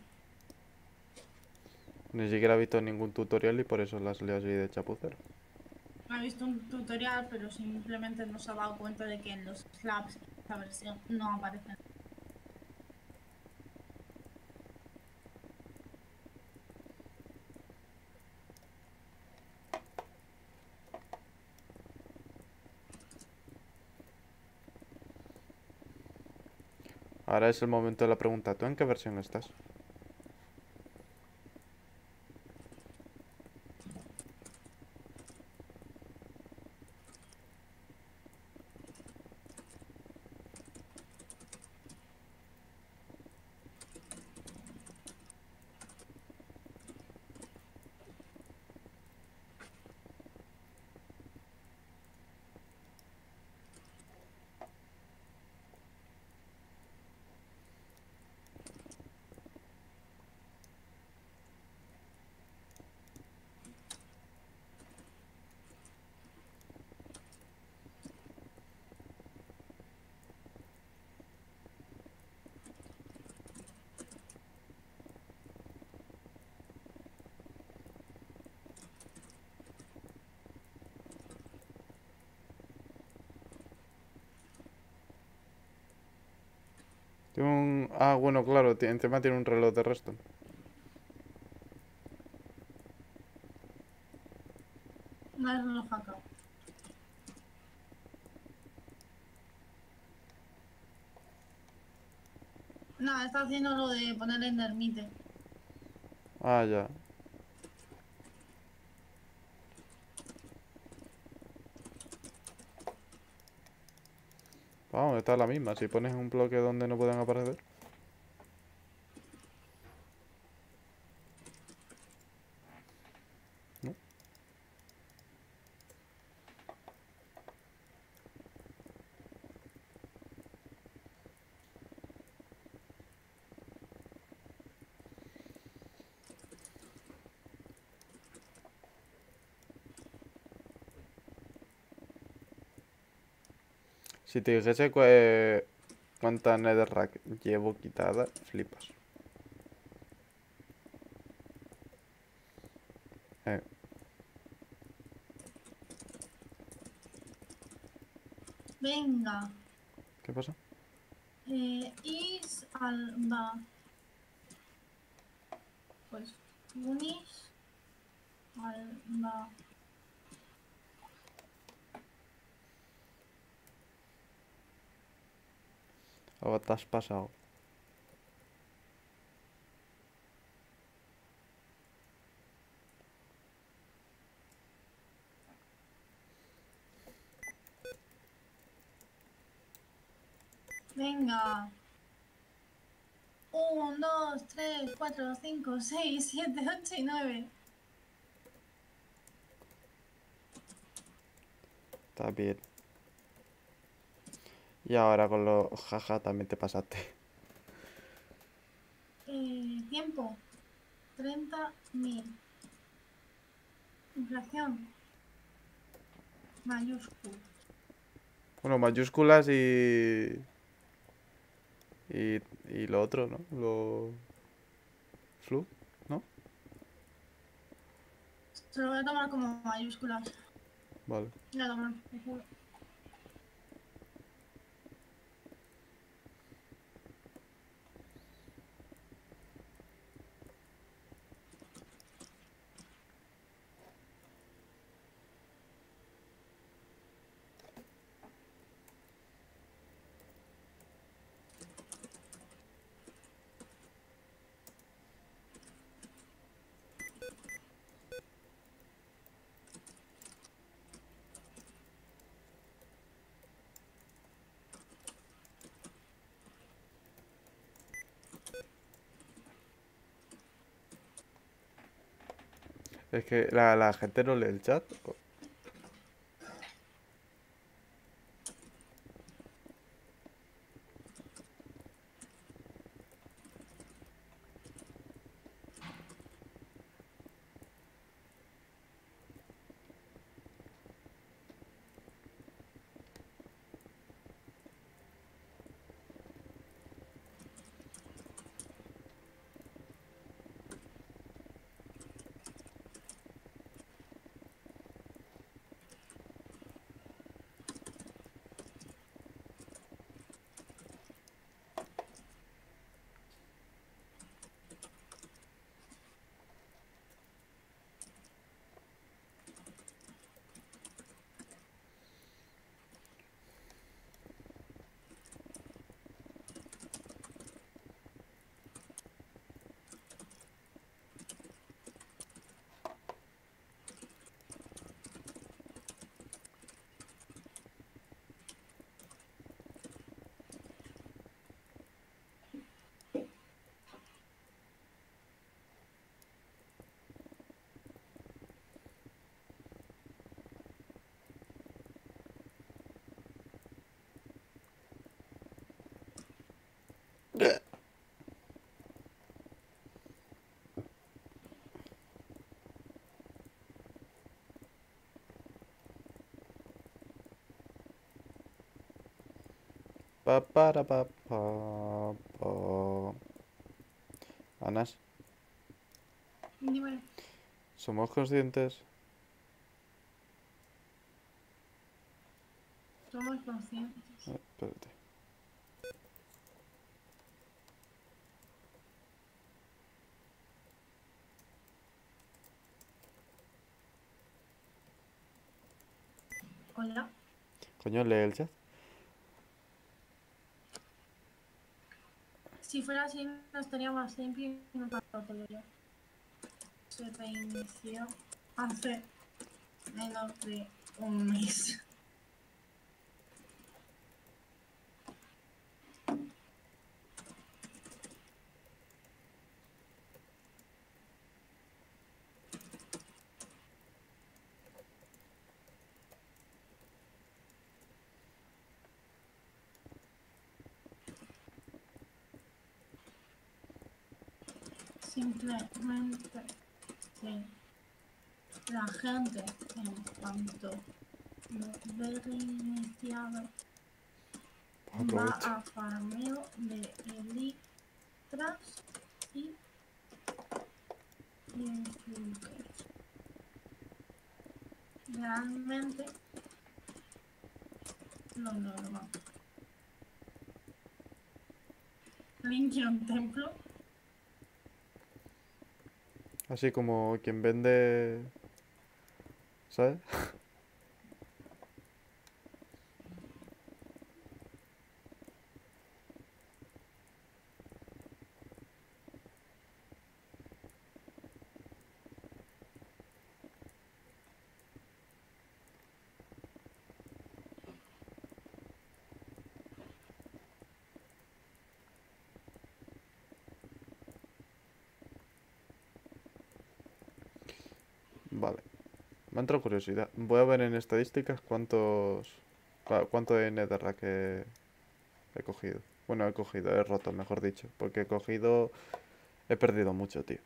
[SPEAKER 1] Ni siquiera ha visto ningún tutorial y por eso la ha salido así de chapucero.
[SPEAKER 2] Ha visto un tutorial, pero simplemente no se ha dado cuenta de que en los slabs esta versión no aparecen.
[SPEAKER 1] Ahora es el momento de la pregunta. ¿Tú en qué versión estás? Tiene un... Ah, bueno, claro. ti- Encima tiene un reloj de redstone.
[SPEAKER 2] No es reloj acá. Nada, está haciendo lo de poner en ermite.
[SPEAKER 1] Ah, ya. Vamos, está la misma. Si pones un bloque donde no pueden aparecer. ¿No? Si te dijese cu- eh, cuánta netherrack llevo quitada, flipas. Eh,
[SPEAKER 2] Venga.
[SPEAKER 1] ¿Qué pasa?
[SPEAKER 2] Eh, is alba. Pues unis alba.
[SPEAKER 1] O te has pasado.
[SPEAKER 2] Venga. Un, dos, tres, cuatro, cinco, seis, siete, ocho y nueve.
[SPEAKER 1] Está bien. Y ahora con los jaja también te pasaste.
[SPEAKER 2] Eh, tiempo. treinta mil. Inflación. Mayúscula.
[SPEAKER 1] Bueno, mayúsculas y... Y, y lo otro, ¿no? Lo... Flu, ¿no?
[SPEAKER 2] Se lo voy a tomar como mayúsculas.
[SPEAKER 1] Vale.
[SPEAKER 2] Voy a tomar.
[SPEAKER 1] Es que la, la gente no lee el chat. Pa, para, pa, pa, pa. Anas,
[SPEAKER 2] Dime.
[SPEAKER 1] ¿somos conscientes?
[SPEAKER 2] Somos conscientes.
[SPEAKER 1] Eh, espérate.
[SPEAKER 2] Hola.
[SPEAKER 1] Coño, lee el chat.
[SPEAKER 2] Si fuera así, no estaría más limpio y no pasa todo yo. Se reinició hace menos de un mes. Simplemente sí. La gente, en cuanto lo ve reiniciado, va
[SPEAKER 1] Aprovecha.
[SPEAKER 2] a farmeo de elitras y influencers. Realmente lo normal. Limpia un templo.
[SPEAKER 1] Así como quien vende... ¿Sabes? Vale. Me ha entrado curiosidad. Voy a ver en estadísticas cuántos... cua- cuánto de Netherrack he, he cogido. Bueno, he cogido, he roto, mejor dicho. Porque he cogido... He perdido mucho, tío.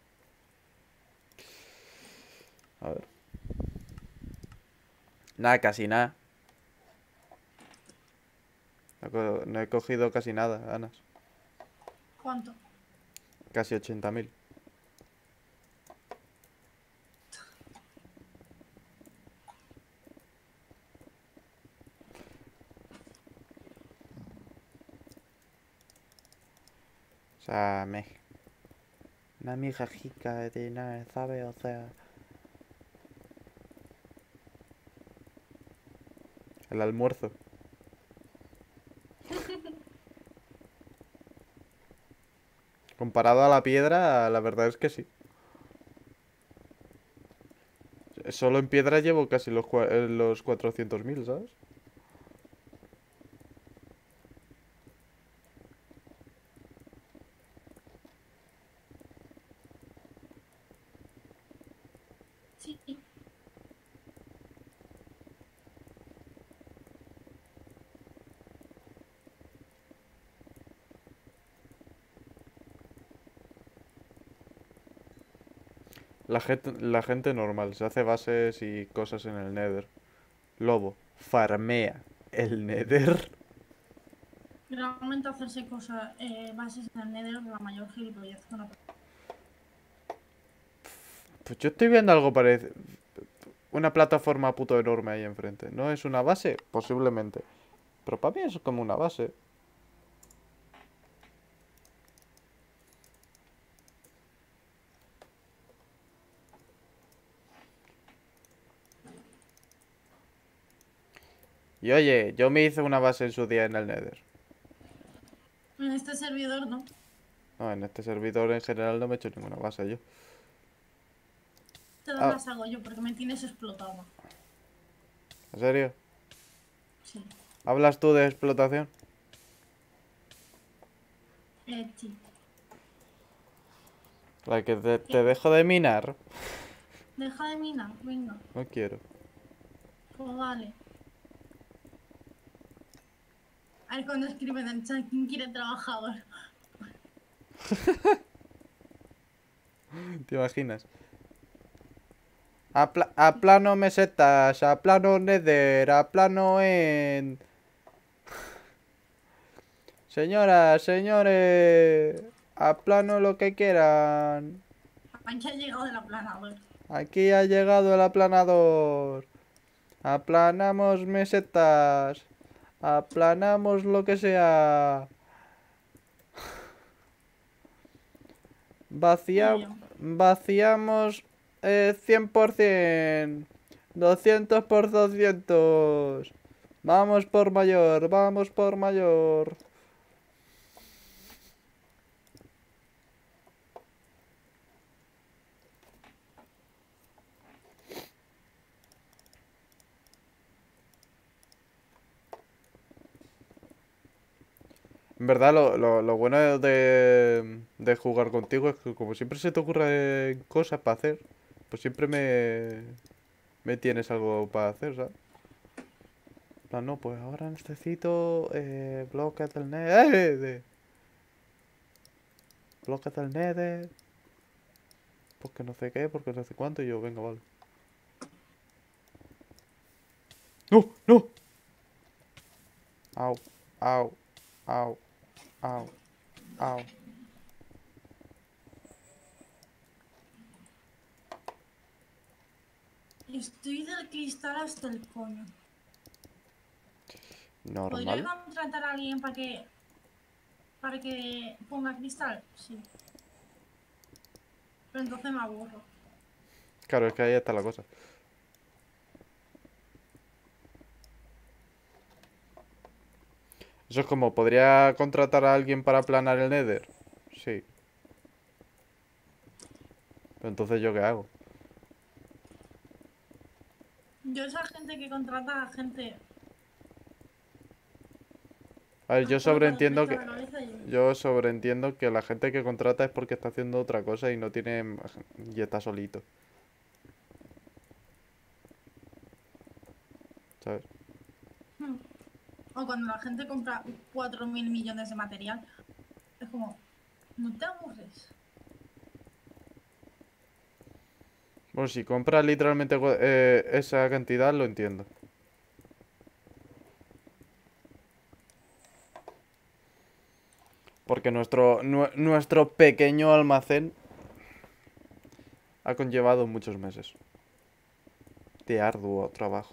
[SPEAKER 1] A ver. Nada, casi nada. No, he co- no he cogido casi nada, Anas.
[SPEAKER 2] ¿Cuánto?
[SPEAKER 1] Casi ochenta mil. O sea, me... Una migajica de dinero, ¿sabes? O sea... El almuerzo. Comparado a la piedra, la verdad es que sí. Solo en piedra llevo casi los, cua- eh, los cuatrocientos mil, ¿sabes?
[SPEAKER 2] Sí.
[SPEAKER 1] La gente, la gente normal se hace bases y cosas en el Nether. Lobo, farmea el Nether.
[SPEAKER 2] Realmente hacerse cosas, eh, bases en el Nether, la mayor gilipollez que una
[SPEAKER 1] Pues yo estoy viendo algo parecido. Una plataforma puto enorme ahí enfrente. ¿No es una base? Posiblemente. Pero para mí es como una base. Y oye, yo me hice una base en su día en el Nether.
[SPEAKER 2] En este servidor no.
[SPEAKER 1] No, en este servidor en general no me he hecho ninguna base yo.
[SPEAKER 2] Todas
[SPEAKER 1] Ah,
[SPEAKER 2] las hago yo porque me tienes explotado.
[SPEAKER 1] ¿en serio?
[SPEAKER 2] Sí.
[SPEAKER 1] ¿Hablas tú de explotación?
[SPEAKER 2] Eh, sí.
[SPEAKER 1] La que te, te dejo de minar.
[SPEAKER 2] Deja de minar, venga.
[SPEAKER 1] No quiero.
[SPEAKER 2] Pues vale. A ver cuando escriben en el chat quién quiere trabajador.
[SPEAKER 1] ¿Te imaginas? A, pla- a plano mesetas, a plano Nether, a plano en... Señoras, señores, a plano lo que quieran.
[SPEAKER 2] Aquí ha llegado el aplanador.
[SPEAKER 1] Aquí ha llegado el aplanador. Aplanamos mesetas. Aplanamos lo que sea. Vacia-
[SPEAKER 2] Tío.
[SPEAKER 1] vaciamos eh, cien por ciento. doscientos por doscientos. Vamos por mayor, vamos por mayor. En verdad, lo, lo, lo bueno de, de jugar contigo es que como siempre se te ocurren cosas para hacer, pues siempre me, me tienes algo para hacer, ¿sabes? En plan, no, pues ahora necesito eh, bloques del Nether. ¡Eh! de- bloques del Nether. Porque no sé qué, porque no sé cuánto. Y yo, venga, vale. ¡No! ¡No! Au, au, au, au, au.
[SPEAKER 2] Estoy del cristal hasta el coño. ¿Podría
[SPEAKER 1] Normal.
[SPEAKER 2] contratar a alguien para que para que ponga cristal? Sí. Pero entonces me aburro.
[SPEAKER 1] Claro, es que ahí está la cosa. Eso es como, ¿podría contratar a alguien para aplanar el Nether? Sí. Pero entonces, ¿yo qué hago?
[SPEAKER 2] Yo esa gente que contrata a gente
[SPEAKER 1] A ver, yo
[SPEAKER 2] a corta de
[SPEAKER 1] sobreentiendo
[SPEAKER 2] flecha
[SPEAKER 1] que...
[SPEAKER 2] a la cabeza y
[SPEAKER 1] Yo sobreentiendo que la gente que contrata es porque está haciendo otra cosa y no tiene... y está solito. ¿sabes?
[SPEAKER 2] Hmm. O cuando la gente compra cuatro mil millones de material, es como, no te aburres.
[SPEAKER 1] Bueno, si compras literalmente cua- eh, esa cantidad, lo entiendo. Porque nuestro, nue- nuestro pequeño almacén ha conllevado muchos meses de arduo trabajo.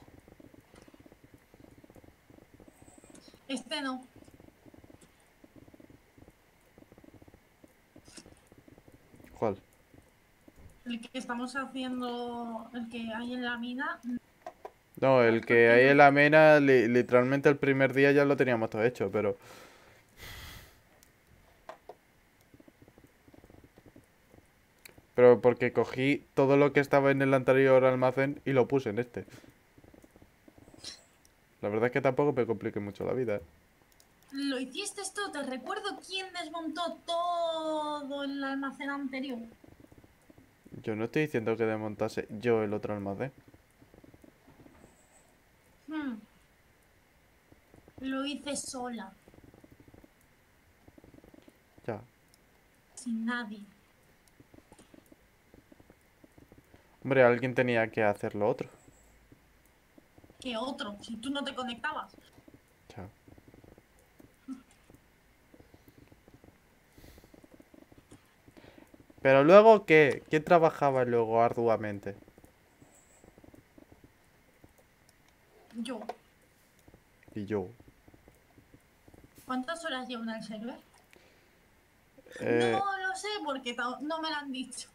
[SPEAKER 2] Este no.
[SPEAKER 1] ¿Cuál?
[SPEAKER 2] El que estamos haciendo, el que hay en la mina,
[SPEAKER 1] No, el que
[SPEAKER 2] porque
[SPEAKER 1] hay
[SPEAKER 2] no.
[SPEAKER 1] en la mena, li- literalmente el primer día ya lo teníamos todo hecho, pero... Pero porque cogí todo lo que estaba en el anterior almacén y lo puse en este. La verdad es que tampoco me complique mucho la vida, ¿eh?
[SPEAKER 2] Lo hiciste esto, te recuerdo quién desmontó todo el almacén anterior.
[SPEAKER 1] Yo no estoy diciendo que desmontase yo el otro almacén.
[SPEAKER 2] Hmm. Lo hice sola,
[SPEAKER 1] Ya.
[SPEAKER 2] sin nadie.
[SPEAKER 1] Hombre, alguien tenía que hacer lo otro.
[SPEAKER 2] ¿Qué otro? Si tú no te conectabas.
[SPEAKER 1] Ya. Pero luego, ¿qué? ¿Quién trabajaba luego arduamente?
[SPEAKER 2] Yo.
[SPEAKER 1] Y yo.
[SPEAKER 2] ¿Cuántas horas llevo en el server? No
[SPEAKER 1] Eh,
[SPEAKER 2] lo sé porque ta- no me lo han dicho.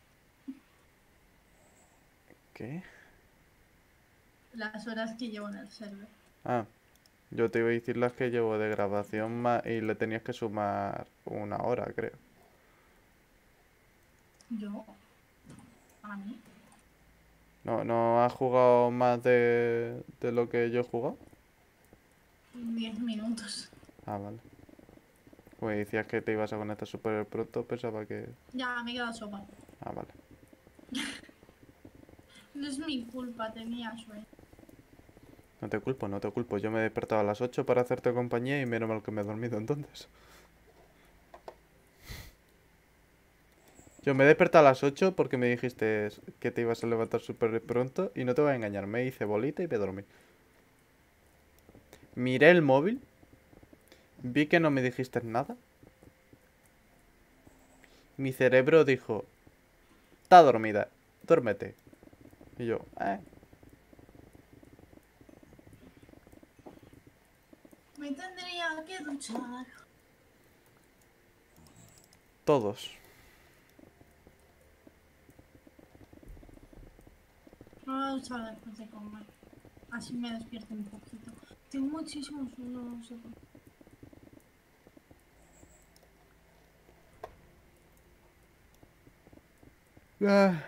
[SPEAKER 1] ¿Qué?
[SPEAKER 2] Las horas que llevo en el server.
[SPEAKER 1] Ah, yo te iba a decir las que llevo de grabación ma- y le tenías que sumar una hora, creo.
[SPEAKER 2] Yo. A mí.
[SPEAKER 1] ¿No, no has jugado más de, de lo que yo he jugado?
[SPEAKER 2] Diez minutos.
[SPEAKER 1] Ah, vale. Pues decías que te ibas a conectar súper pronto, pensaba que...
[SPEAKER 2] Ya me he quedado sopa.
[SPEAKER 1] Ah, vale.
[SPEAKER 2] No es mi culpa, tenía sueño.
[SPEAKER 1] No te culpo, no te culpo. Yo me he despertado a las ocho para hacerte compañía y menos mal que me he dormido entonces. Yo me he despertado a las ocho porque me dijiste que te ibas a levantar súper pronto y no te voy a engañar. Me hice bolita y me dormí. Miré el móvil, vi que no me dijiste nada. Mi cerebro dijo, está dormida, duérmete. Y yo, eh.
[SPEAKER 2] Me tendría que duchar.
[SPEAKER 1] Todos.
[SPEAKER 2] Me voy a duchar después de comer. Así me despierto un poquito. Tengo muchísimo sueño, no sé por qué.
[SPEAKER 1] Ah.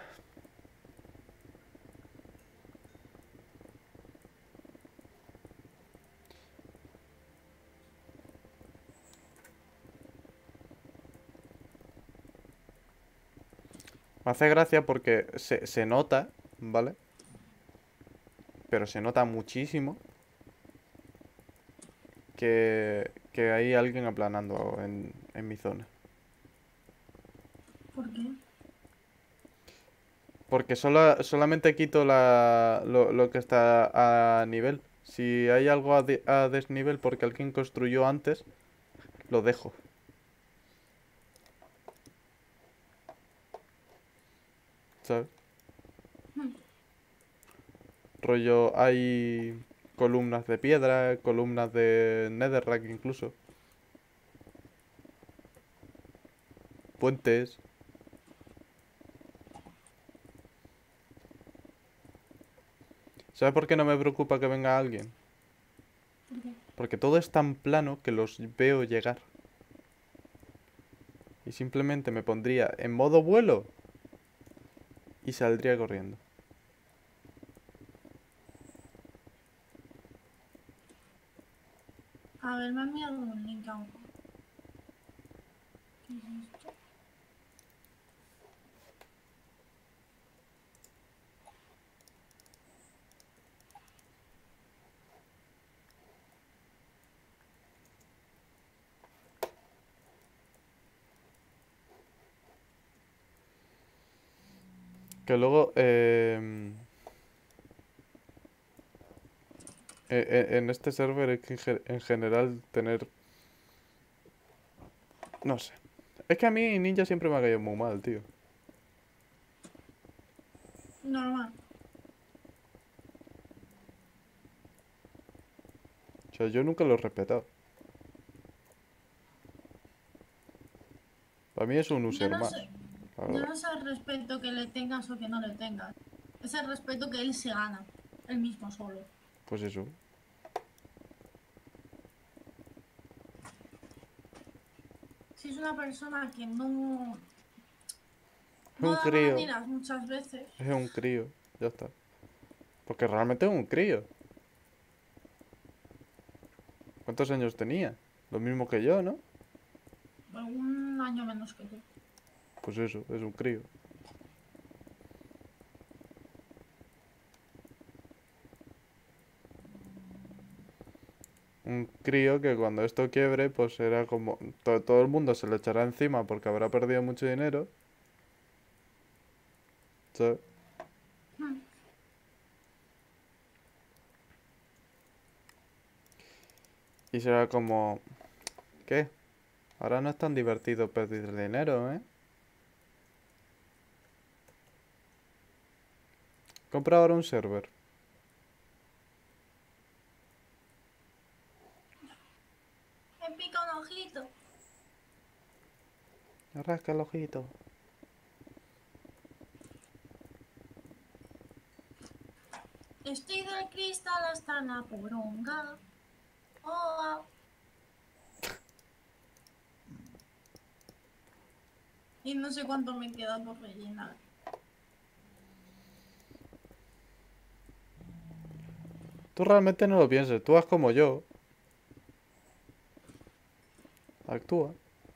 [SPEAKER 1] Me hace gracia porque se, se nota, ¿vale? Pero se nota muchísimo que, que hay alguien aplanando en, en mi zona.
[SPEAKER 2] ¿Por qué?
[SPEAKER 1] Porque solo, solamente quito la, lo, lo que está a nivel. Si hay algo a, de- a desnivel porque alguien construyó antes, lo dejo. ¿Sabes?
[SPEAKER 2] Hmm.
[SPEAKER 1] Rollo, hay columnas de piedra, columnas de netherrack incluso. Puentes. ¿Sabes por qué no me preocupa que venga alguien?
[SPEAKER 2] ¿Por qué?
[SPEAKER 1] Porque todo es tan plano que los veo llegar. Y simplemente me pondría en modo vuelo y saldría corriendo.
[SPEAKER 2] A ver, me han enviado un link a un... ¿Qué es esto?
[SPEAKER 1] Que luego, eh, e- e- en este server es que en, ge- en general tener... No sé. Es que a mí Ninja siempre me ha caído muy mal, tío.
[SPEAKER 2] Normal.
[SPEAKER 1] O sea, yo nunca lo he respetado. Para mí es un
[SPEAKER 2] Yo
[SPEAKER 1] user
[SPEAKER 2] no
[SPEAKER 1] más,
[SPEAKER 2] sé,
[SPEAKER 1] la
[SPEAKER 2] yo
[SPEAKER 1] verdad.
[SPEAKER 2] no sé el respeto que le tengas o que no le tengas. Es el respeto que él se gana, él mismo solo.
[SPEAKER 1] Pues eso.
[SPEAKER 2] Si es una persona que no,
[SPEAKER 1] Es
[SPEAKER 2] no
[SPEAKER 1] un
[SPEAKER 2] da
[SPEAKER 1] crío.
[SPEAKER 2] maneras muchas veces,
[SPEAKER 1] Es un crío. Ya está. Porque realmente es un crío. ¿Cuántos años tenía? Lo mismo que yo, ¿no?
[SPEAKER 2] un año menos que tú.
[SPEAKER 1] Pues eso, es un crío. Un crío que cuando esto quiebre, pues será como... to- todo el mundo se le echará encima porque habrá perdido mucho dinero. ¿Sabes?
[SPEAKER 2] Hmm.
[SPEAKER 1] Y será como... ¿Qué? Ahora no es tan divertido perder dinero, ¿eh? Compra ahora un server.
[SPEAKER 2] Me pica un ojito.
[SPEAKER 1] Rasca el ojito.
[SPEAKER 2] Estoy del cristal hasta la poronga. Oh, y no sé cuánto me queda por rellenar.
[SPEAKER 1] Tú realmente no lo pienses, tú haz como yo. Actúa.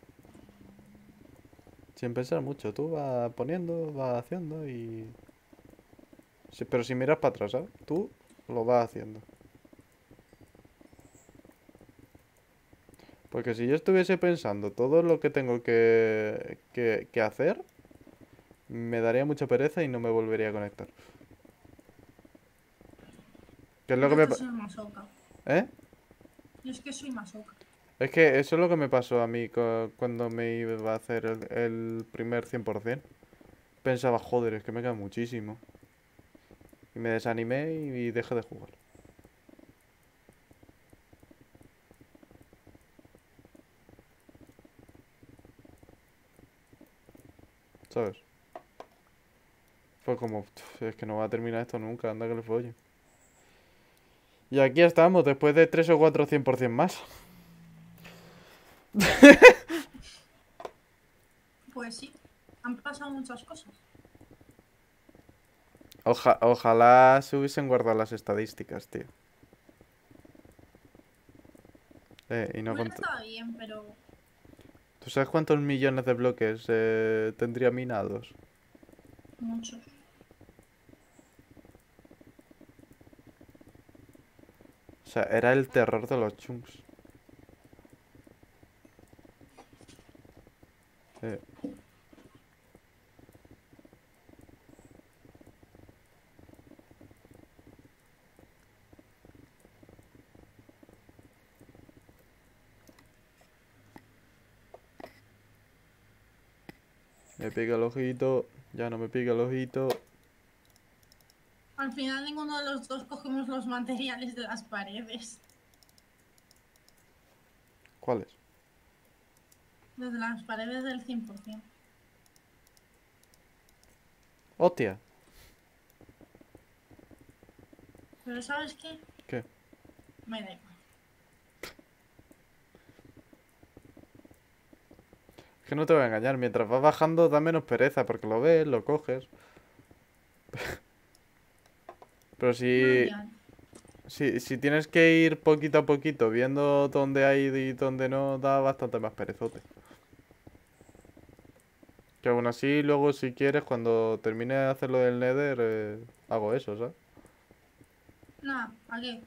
[SPEAKER 1] Sin pensar mucho, tú vas poniendo, vas haciendo y... Sí, pero si miras para atrás, ¿sabes? Tú lo vas haciendo. Porque si yo estuviese pensando todo lo que tengo que, que, que hacer, me daría mucha pereza y no me volvería a conectar. ¿Qué es lo
[SPEAKER 2] Yo
[SPEAKER 1] que
[SPEAKER 2] es
[SPEAKER 1] me...
[SPEAKER 2] que
[SPEAKER 1] pa-
[SPEAKER 2] soy masoca.
[SPEAKER 1] ¿Eh?
[SPEAKER 2] Yo es que soy masoca.
[SPEAKER 1] Es que eso es lo que me pasó a mí cu- cuando me iba a hacer el, el primer cien por cien. Pensaba, joder, es que me queda muchísimo. Y me desanimé y, y dejé de jugar. ¿Sabes? Fue como, "Uf, es que no va a terminar esto nunca, anda que le folle". Y aquí estamos, después de tres o cuatro cien por cien más.
[SPEAKER 2] Pues sí, han pasado muchas cosas.
[SPEAKER 1] Oja- ojalá se hubiesen guardado las estadísticas, tío. Eh, y no
[SPEAKER 2] Hubiera
[SPEAKER 1] cont-
[SPEAKER 2] estado bien, pero
[SPEAKER 1] ¿Tú sabes cuántos millones de bloques eh, tendría minados?
[SPEAKER 2] muchos.
[SPEAKER 1] O sea, era el terror de los chunks. Eh, me pica el ojito, ya no me pica el ojito.
[SPEAKER 2] Al final ninguno de los dos cogemos los materiales de las paredes.
[SPEAKER 1] ¿Cuáles?
[SPEAKER 2] Desde las paredes del cien por cien.
[SPEAKER 1] ¡Hostia!
[SPEAKER 2] Pero ¿sabes qué?
[SPEAKER 1] ¿Qué?
[SPEAKER 2] Me da igual.
[SPEAKER 1] Es que no te voy a engañar, mientras vas bajando da menos pereza porque lo ves, lo coges. Pero
[SPEAKER 2] No,
[SPEAKER 1] si,
[SPEAKER 2] ya.
[SPEAKER 1] si, si tienes que ir poquito a poquito viendo dónde hay y dónde no, da bastante más perezote. Que aún así, luego si quieres, cuando termine de hacer lo del Nether, eh, hago eso, ¿sabes?
[SPEAKER 2] Nada, ¿a qué?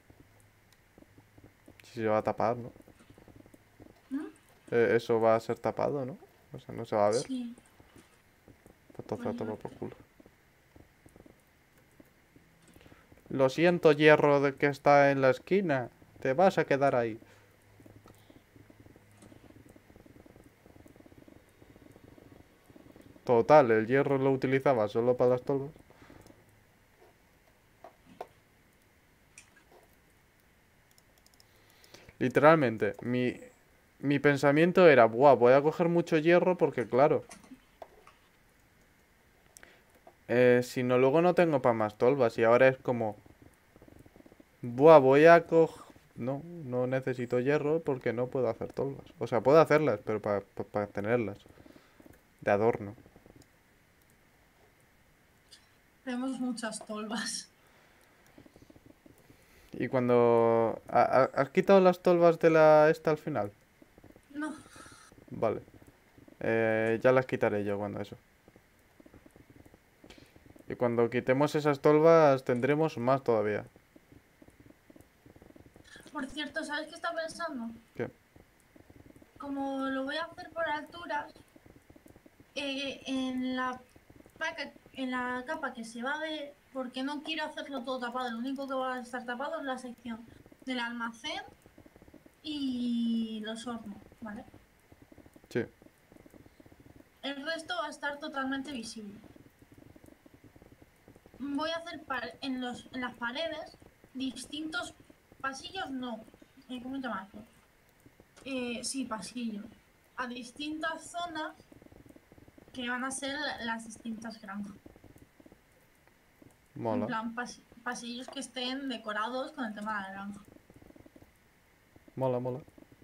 [SPEAKER 1] Si se va a tapar, ¿no?
[SPEAKER 2] ¿Mm?
[SPEAKER 1] Eh, eso va a ser tapado, ¿no? O sea, no se va a ver.
[SPEAKER 2] Sí.
[SPEAKER 1] Pues entonces a
[SPEAKER 2] Pues
[SPEAKER 1] tomar
[SPEAKER 2] yo-
[SPEAKER 1] por culo. Lo siento, hierro de que está en la esquina. Te vas a quedar ahí. Total, el hierro lo utilizaba solo para las tolvas. Literalmente, mi, mi pensamiento era, buah, voy a coger mucho hierro porque, claro, eh, si no, luego no tengo para más tolvas. Y ahora es como, buah, voy a coger... No, no necesito hierro porque no puedo hacer tolvas. O sea, puedo hacerlas, pero para tenerlas. De adorno.
[SPEAKER 2] Tenemos muchas tolvas.
[SPEAKER 1] Y cuando... ¿ha- ha- ¿Has quitado las tolvas de la esta al final?
[SPEAKER 2] No,
[SPEAKER 1] Vale. Eh, ya las quitaré yo cuando eso. Y cuando quitemos esas tolvas tendremos más todavía.
[SPEAKER 2] por cierto, ¿sabes qué está pensando?
[SPEAKER 1] ¿Qué?
[SPEAKER 2] Como lo voy a hacer por alturas, eh, en la placa- en la capa que se va a ver, porque no quiero hacerlo todo tapado, lo único que va a estar tapado es la sección del almacén y los hornos, ¿vale?
[SPEAKER 1] Sí.
[SPEAKER 2] El resto va a estar totalmente visible. Voy a hacer par- en, los, en las paredes distintos pasillos, no, eh, ¿cómo llamarlo? Eh, sí, pasillos, a distintas zonas que van a ser las distintas granjas. En
[SPEAKER 1] Mola.
[SPEAKER 2] plan, pas- pasillos que estén decorados con el tema de la granja.
[SPEAKER 1] Mola, mola.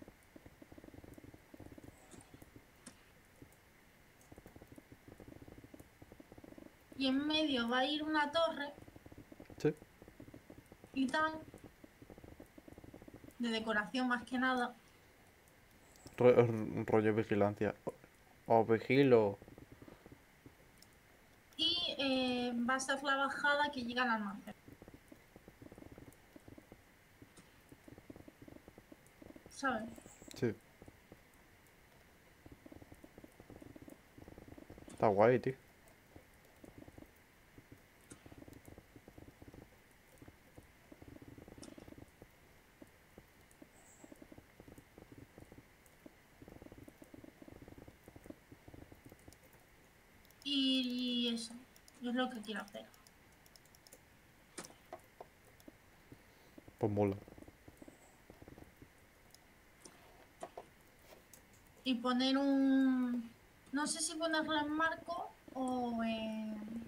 [SPEAKER 2] Y en medio va a ir una torre
[SPEAKER 1] Sí.
[SPEAKER 2] y tal, de decoración más que nada.
[SPEAKER 1] Ro- r- rollo vigilancia. O, o vigilo.
[SPEAKER 2] Y eh, va a ser la bajada que llega al almacén. ¿Sabes?
[SPEAKER 1] Sí. Está guay, tío.
[SPEAKER 2] Y eso, es lo que quiero hacer.
[SPEAKER 1] Pues mola.
[SPEAKER 2] Y poner un... No sé si ponerlo en marco o en...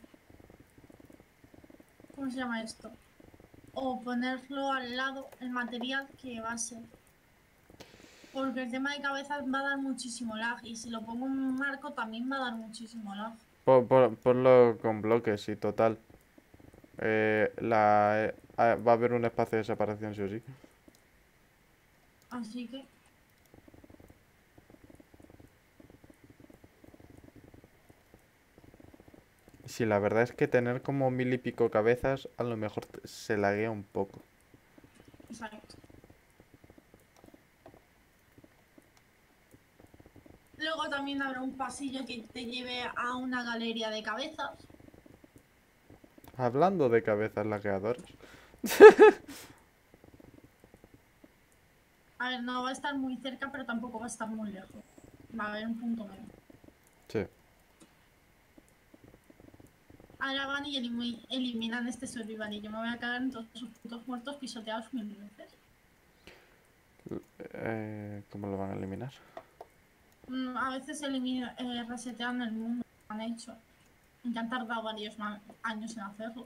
[SPEAKER 2] ¿Cómo se llama esto? O ponerlo al lado, el material que va a ser. Porque el tema de cabezas va a dar muchísimo lag. Y si lo pongo en un marco también va a dar muchísimo lag.
[SPEAKER 1] Por, por- ponlo con bloques y total. Eh, la, eh, ah, va a haber un espacio de separación, sí o sí.
[SPEAKER 2] Así que...
[SPEAKER 1] Sí, la verdad es que tener como mil y pico cabezas a lo mejor te- se laguea un poco.
[SPEAKER 2] Exacto. Luego también habrá un pasillo que te lleve a una galería de cabezas.
[SPEAKER 1] Hablando de cabezas lagueadoras.
[SPEAKER 2] A ver, no va a estar muy cerca, pero tampoco va a estar muy lejos. Va a haber un punto medio.
[SPEAKER 1] Sí.
[SPEAKER 2] Ahora van y elimi- eliminan este survival y yo me voy a cagar en todos sus putos muertos pisoteados mil veces.
[SPEAKER 1] Eh, ¿cómo lo van a eliminar?
[SPEAKER 2] Mm, A veces elimina, eh, resetean el mundo, lo han hecho. Y que han tardado varios ma- años en hacerlo.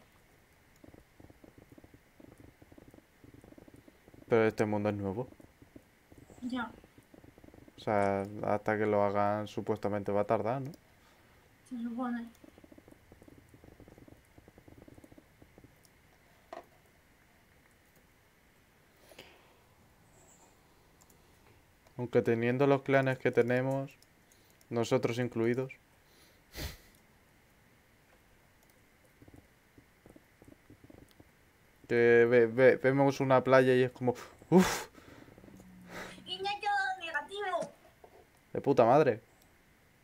[SPEAKER 1] Pero este mundo es nuevo.
[SPEAKER 2] Ya,
[SPEAKER 1] O sea, hasta que lo hagan supuestamente va a tardar, ¿no?
[SPEAKER 2] se supone.
[SPEAKER 1] Aunque teniendo los clanes que tenemos, nosotros incluidos. Que ve- ve- vemos una playa y es como, uff,
[SPEAKER 2] ¡Y me ha quedado negativo!
[SPEAKER 1] de puta madre.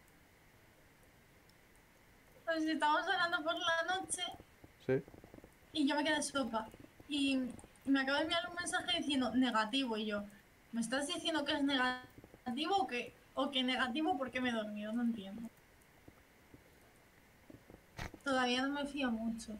[SPEAKER 2] Pues si estamos hablando por la noche,
[SPEAKER 1] Sí.
[SPEAKER 2] Y yo me quedé sopa. Y me acaba de enviar un mensaje diciendo negativo. Y yo, ¿me estás diciendo que es negativo o que, o que negativo porque me he dormido? No entiendo. Todavía no me fío mucho.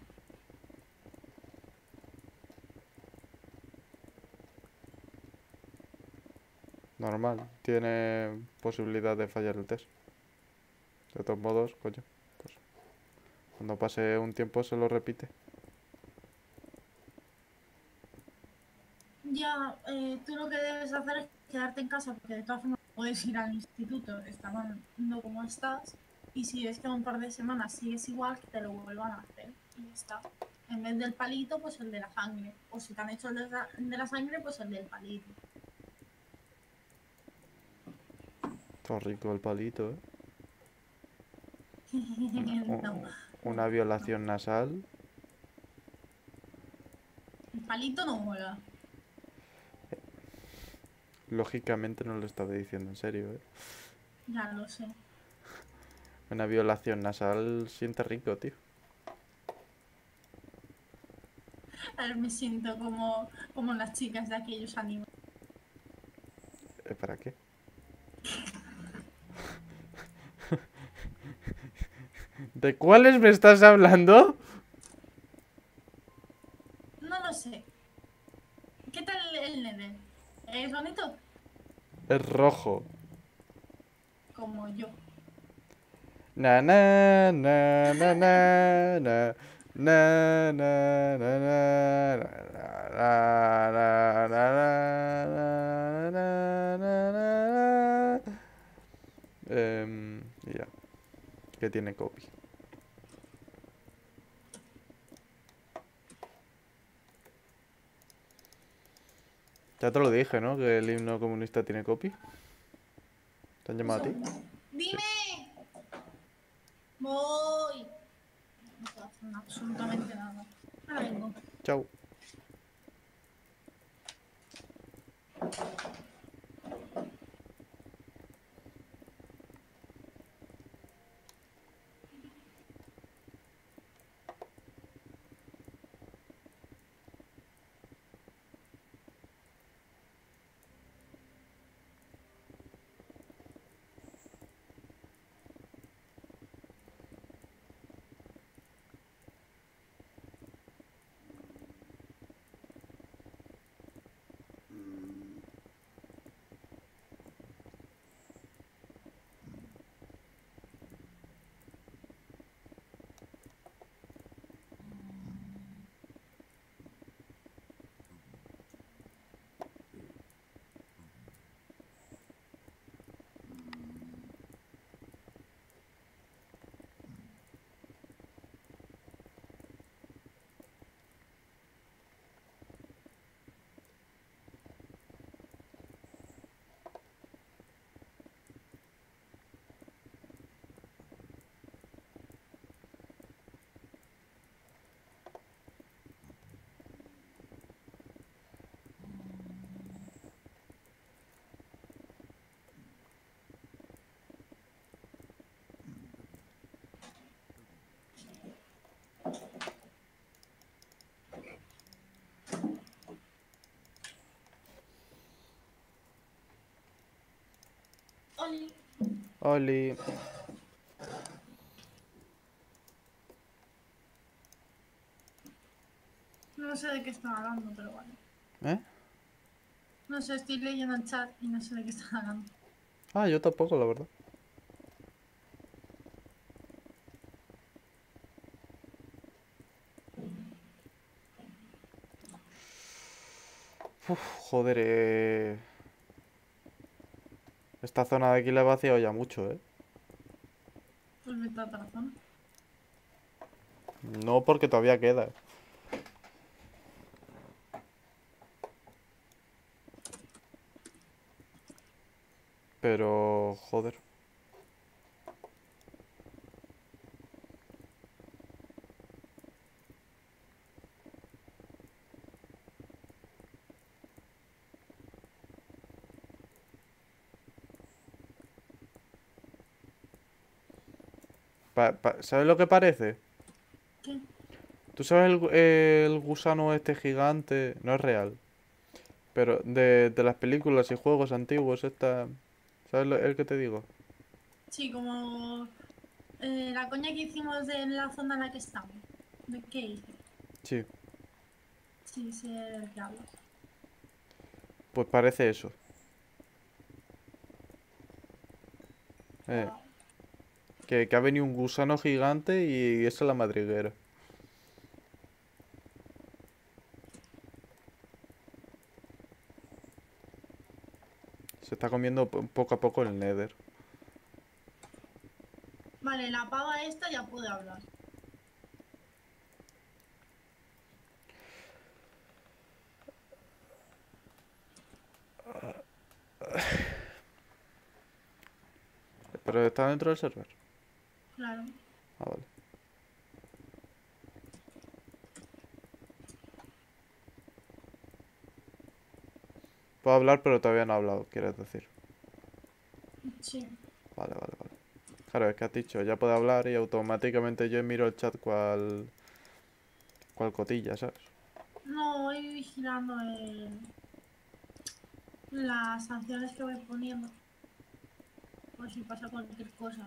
[SPEAKER 1] Normal, tiene posibilidad de fallar el test. De todos modos, coño, pues cuando pase un tiempo se lo repite.
[SPEAKER 2] Ya, eh, tú lo que debes hacer es quedarte en casa porque de todas formas puedes ir al instituto estando como estás. Y si ves que en un par de semanas sigues igual, que te lo vuelvan a hacer. Y ya está. En vez del palito, pues el de la sangre. O si te han hecho el de la, de la sangre, pues el del palito.
[SPEAKER 1] Está rico el palito, ¿eh?
[SPEAKER 2] No,
[SPEAKER 1] U- Una
[SPEAKER 2] no,
[SPEAKER 1] violación nasal.
[SPEAKER 2] el palito no mola.
[SPEAKER 1] Lógicamente no lo estaba diciendo en serio, ¿eh?
[SPEAKER 2] Ya lo sé.
[SPEAKER 1] Una violación nasal siente rico, tío.
[SPEAKER 2] Ahora me siento como, como las chicas de aquellos animes.
[SPEAKER 1] ¿Eh, ¿Para qué? ¿De cuáles me estás hablando?
[SPEAKER 2] No lo sé. ¿Qué tal el nene? ¿Es bonito?
[SPEAKER 1] Es rojo.
[SPEAKER 2] Como yo.
[SPEAKER 1] Na na na na na na na na na na na na na na na na na. Em, y ya, que tiene copy. Ya te lo dije, ¿no? Que el himno comunista tiene copy. ¿Te han
[SPEAKER 2] Un
[SPEAKER 1] llamado a ti?
[SPEAKER 2] segundo.
[SPEAKER 1] Sí.
[SPEAKER 2] ¡Dime! Voy. No puedo hacer absolutamente nada. Ahora vengo.
[SPEAKER 1] Chao.
[SPEAKER 2] Oli.
[SPEAKER 1] Oli.
[SPEAKER 2] No sé de qué están hablando, pero vale.
[SPEAKER 1] ¿Eh?
[SPEAKER 2] No sé, estoy leyendo el chat y no sé de qué están hablando.
[SPEAKER 1] Ah, yo tampoco, la verdad. Uf, joder, eh... Esta zona de aquí la he vaciado ya mucho, ¿eh?
[SPEAKER 2] Pues vete a otra zona.
[SPEAKER 1] No porque todavía queda. Pero, joder. Pa- pa- ¿Sabes lo que parece?
[SPEAKER 2] ¿Qué?
[SPEAKER 1] ¿Tú sabes el, gu- el gusano este gigante? No es real. Pero de, de las películas y juegos antiguos, esta... ¿Sabes lo- el que te digo?
[SPEAKER 2] Sí, como eh, la coña que hicimos de la zona en la que estamos. ¿De qué hice?
[SPEAKER 1] Sí,
[SPEAKER 2] Sí, sé de qué hablas.
[SPEAKER 1] pues parece eso. Eh,
[SPEAKER 2] Wow.
[SPEAKER 1] que, que ha venido un gusano gigante y esa es la madriguera. Se está comiendo po- poco a poco el Nether.
[SPEAKER 2] Vale, la pava esta ya puede hablar.
[SPEAKER 1] Pero está dentro del server.
[SPEAKER 2] Claro.
[SPEAKER 1] Ah, vale. Puedo hablar, pero todavía no ha hablado, quieres decir.
[SPEAKER 2] Sí.
[SPEAKER 1] Vale, vale, vale. Claro, es que has dicho, ya puede hablar y automáticamente yo miro el chat cual... cual cotilla, ¿sabes?
[SPEAKER 2] No, voy vigilando el- las sanciones que voy poniendo. Por si pasa cualquier cosa.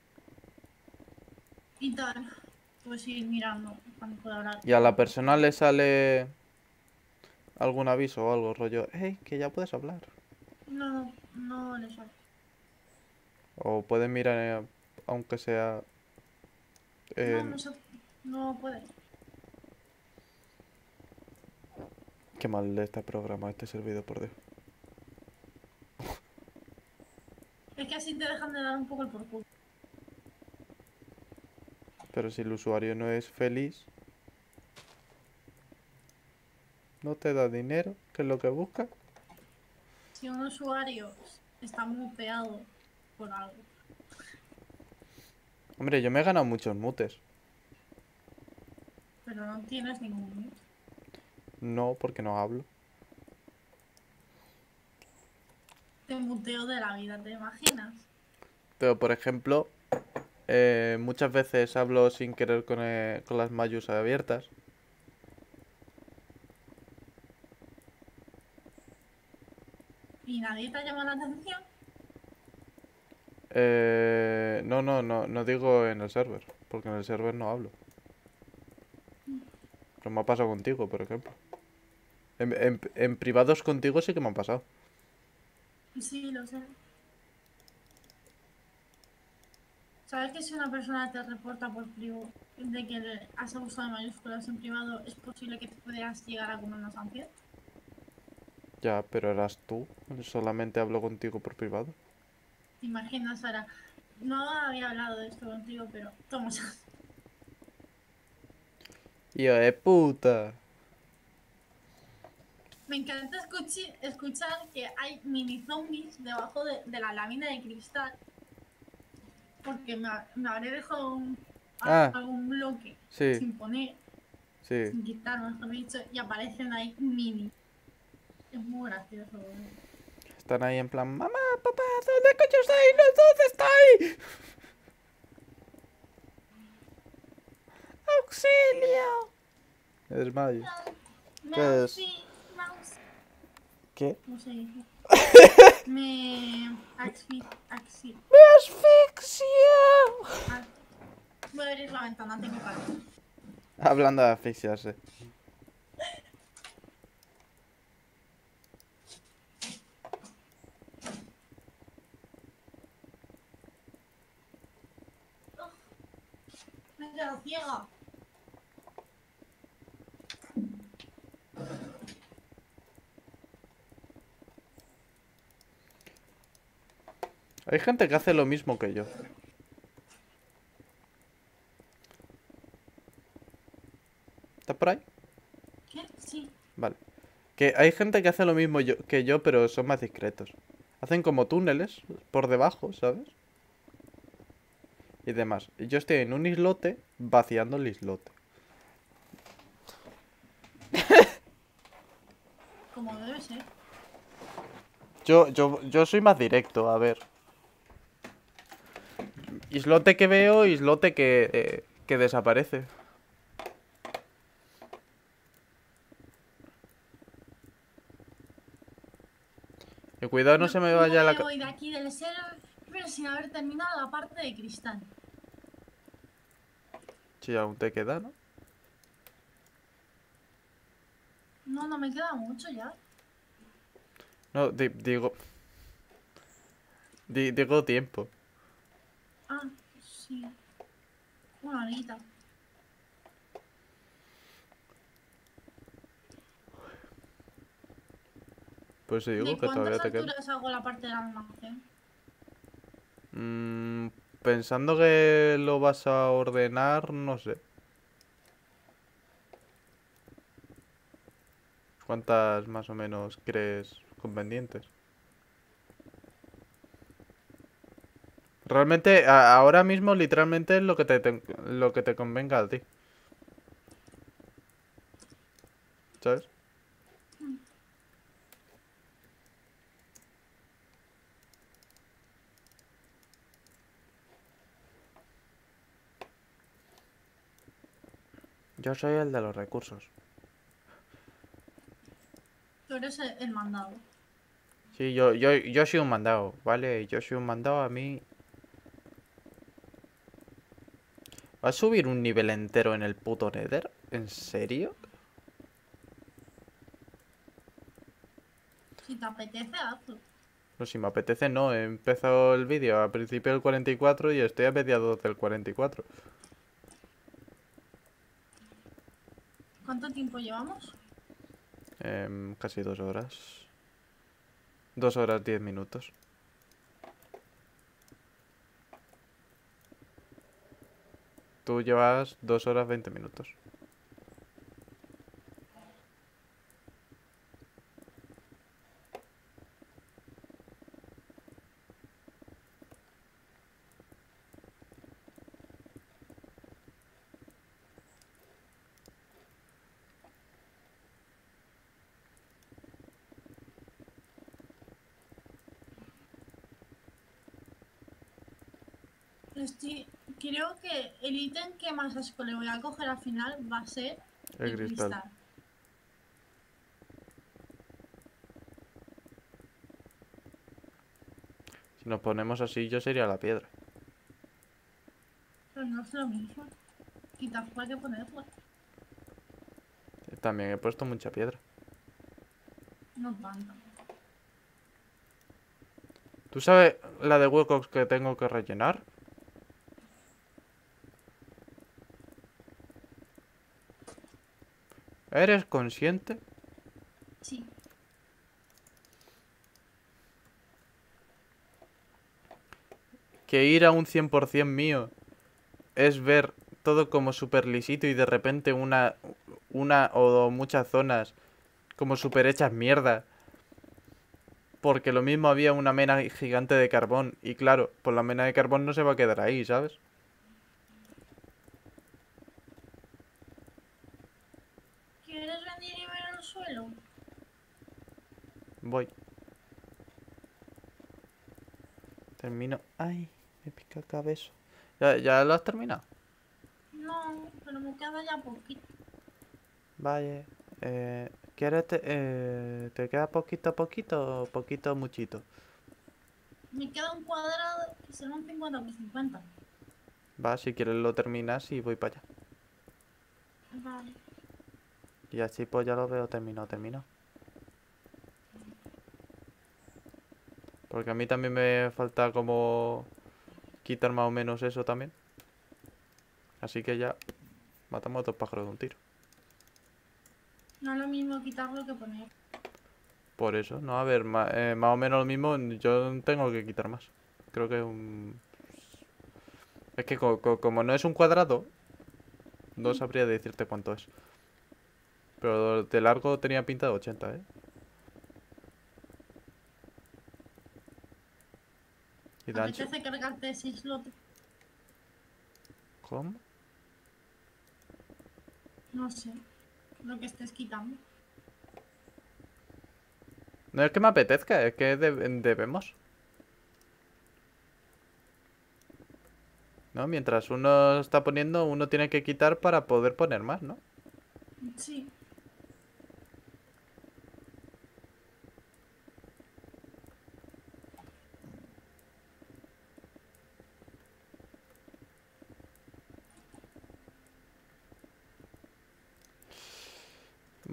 [SPEAKER 2] Y tal. Pues ir mirando cuando pueda hablar.
[SPEAKER 1] Y a la persona le sale algún aviso o algo, rollo, hey, que ya puedes hablar.
[SPEAKER 2] No, no le sale.
[SPEAKER 1] O puedes mirar, eh, aunque sea...
[SPEAKER 2] No,
[SPEAKER 1] en-
[SPEAKER 2] no se, no puede.
[SPEAKER 1] Qué mal está programado este servidor, por Dios.
[SPEAKER 2] Es que así te dejan de dar un poco el por culo.
[SPEAKER 1] Pero si el usuario no es feliz, no te da dinero, que es lo que busca.
[SPEAKER 2] Si un usuario está muteado por algo,
[SPEAKER 1] Hombre, yo me he ganado muchos mutes.
[SPEAKER 2] pero no tienes ningún mute.
[SPEAKER 1] No, porque no hablo.
[SPEAKER 2] Te muteo de la vida, ¿te imaginas?
[SPEAKER 1] Pero, por ejemplo, eh, muchas veces hablo sin querer con, eh, con las mayús abiertas.
[SPEAKER 2] Y nadie te llama la atención.
[SPEAKER 1] Eh, no, no, no, no digo en el server, porque en el server no hablo. Pero me ha pasado contigo, por ejemplo. En, en- en privados contigo sí que me han pasado.
[SPEAKER 2] Sí, lo sé. ¿Sabes que si una persona te reporta por privado de que le has abusado de mayúsculas en privado, es posible que te pudieras llegar a comer una sanción?
[SPEAKER 1] Ya, pero eras tú. Solamente hablo contigo por privado.
[SPEAKER 2] ¿Te imaginas, Sara? No había hablado de esto contigo, pero toma.
[SPEAKER 1] Hijo de puta.
[SPEAKER 2] Me encanta escuchi- escuchar que hay mini zombies debajo de, de la lámina de cristal. Porque me, ha- me habré dejado un- a-
[SPEAKER 1] Ah,
[SPEAKER 2] algún bloque
[SPEAKER 1] sí,
[SPEAKER 2] sin poner,
[SPEAKER 1] sí.
[SPEAKER 2] sin quitar, mejor dicho, y aparecen ahí mini. Es muy gracioso. ¿Eh?
[SPEAKER 1] Están ahí en plan, mamá, papá, ¿dónde coño estáis? ¿No? ¿Dónde estáis? ¡Auxilio! Me desmayo. ¿Qué es?
[SPEAKER 2] Mousy, mouse.
[SPEAKER 1] ¿Qué?
[SPEAKER 2] No sé. Me. Axi. Axi.
[SPEAKER 1] ¡Me asfixio!
[SPEAKER 2] ah, Voy a abrir la ventana, tengo calor.
[SPEAKER 1] Hablando de asfixiarse.
[SPEAKER 2] Me he quedado ciega.
[SPEAKER 1] Hay gente que hace lo mismo que yo. ¿Estás por ahí?
[SPEAKER 2] ¿Qué? Sí.
[SPEAKER 1] Vale. Que hay gente que hace lo mismo yo- que yo, pero son más discretos. Hacen como túneles por debajo, ¿sabes? Y demás. Y yo estoy en un islote vaciando el islote.
[SPEAKER 2] Como debe ser.
[SPEAKER 1] Yo, yo, yo soy más directo, a ver. Islote que veo, islote que, eh, que desaparece. Que cuidado no se me vaya la...
[SPEAKER 2] Me voy de aquí del server, pero sin haber terminado la parte de cristal.
[SPEAKER 1] Si aún te queda, ¿no?
[SPEAKER 2] No, no me queda mucho ya.
[SPEAKER 1] No, di- digo... di- digo tiempo.
[SPEAKER 2] Ah, sí. Una horita.
[SPEAKER 1] Pues sí, digo
[SPEAKER 2] ¿De
[SPEAKER 1] que todavía
[SPEAKER 2] cuántas
[SPEAKER 1] te queda.
[SPEAKER 2] alturas hago la parte del almacén?
[SPEAKER 1] Mm, pensando que lo vas a ordenar, no sé. ¿Cuántas más o menos crees convenientes? Realmente, a- ahora mismo, literalmente es lo que te, te- lo que te convenga a ti. ¿Sabes? Yo soy el de los recursos.
[SPEAKER 2] Tú eres el, el mandado.
[SPEAKER 1] Sí, yo, yo, yo soy un mandado, ¿vale? Yo soy un mandado, a mí... ¿Vas a subir un nivel entero en el puto Nether? ¿En serio?
[SPEAKER 2] Si te apetece, hazlo.
[SPEAKER 1] Pues si me apetece, no. He empezado el vídeo a principio del cuarenta y cuatro y estoy a mediados del cuarenta y cuatro.
[SPEAKER 2] ¿Cuánto tiempo llevamos?
[SPEAKER 1] Em, casi dos horas. Dos horas, diez minutos. Tú llevas dos horas, veinte minutos.
[SPEAKER 2] Estoy... Creo que el ítem que más asco le voy a coger al final va a ser
[SPEAKER 1] El
[SPEAKER 2] el
[SPEAKER 1] cristal.
[SPEAKER 2] cristal.
[SPEAKER 1] Si nos ponemos así, yo sería la piedra.
[SPEAKER 2] Pero no es lo mismo. Quitar para que ponerlo.
[SPEAKER 1] También he puesto mucha piedra.
[SPEAKER 2] No tanto.
[SPEAKER 1] ¿Tú sabes la de huecos que tengo que rellenar? ¿Eres consciente?
[SPEAKER 2] Sí.
[SPEAKER 1] Que ir a un cien por cien mío es ver todo como súper lisito y de repente una, una o muchas zonas como súper hechas mierda. Porque lo mismo había una mena gigante de carbón. Y claro, pues la mena de carbón no se va a quedar ahí, ¿sabes?
[SPEAKER 2] ¿Quieres venir y ver el suelo?
[SPEAKER 1] Voy. Termino. Ay, me pica el cabezo. ¿Ya, ya lo has terminado?
[SPEAKER 2] No, pero me queda ya poquito.
[SPEAKER 1] Vaya. Eh, ¿quieres te, eh, ¿te queda poquito a poquito o poquito muchito?
[SPEAKER 2] Me queda un cuadrado que será un cincuenta por cincuenta.
[SPEAKER 1] Va, si quieres lo terminas y voy para allá.
[SPEAKER 2] Vale.
[SPEAKER 1] Y así pues ya lo veo terminado, terminado. Porque a mí también me falta como quitar más o menos eso también. Así que ya matamos a dos pájaros de un tiro.
[SPEAKER 2] No es lo mismo quitarlo que poner.
[SPEAKER 1] Por eso, no, a ver, ma- eh, más o menos lo mismo, yo tengo que quitar más. Creo que un... Es que co- co- como no es un cuadrado, no sabría decirte cuánto es. Pero de largo tenía pinta de ochenta, ¿eh? Y de ancho...
[SPEAKER 2] ¿Apetece cargarte ese slot?
[SPEAKER 1] ¿Cómo?
[SPEAKER 2] No sé. Lo que estés quitando.
[SPEAKER 1] No es que me apetezca, es que de- debemos. ¿No? Mientras uno está poniendo, uno tiene que quitar para poder poner más, ¿no?
[SPEAKER 2] Sí.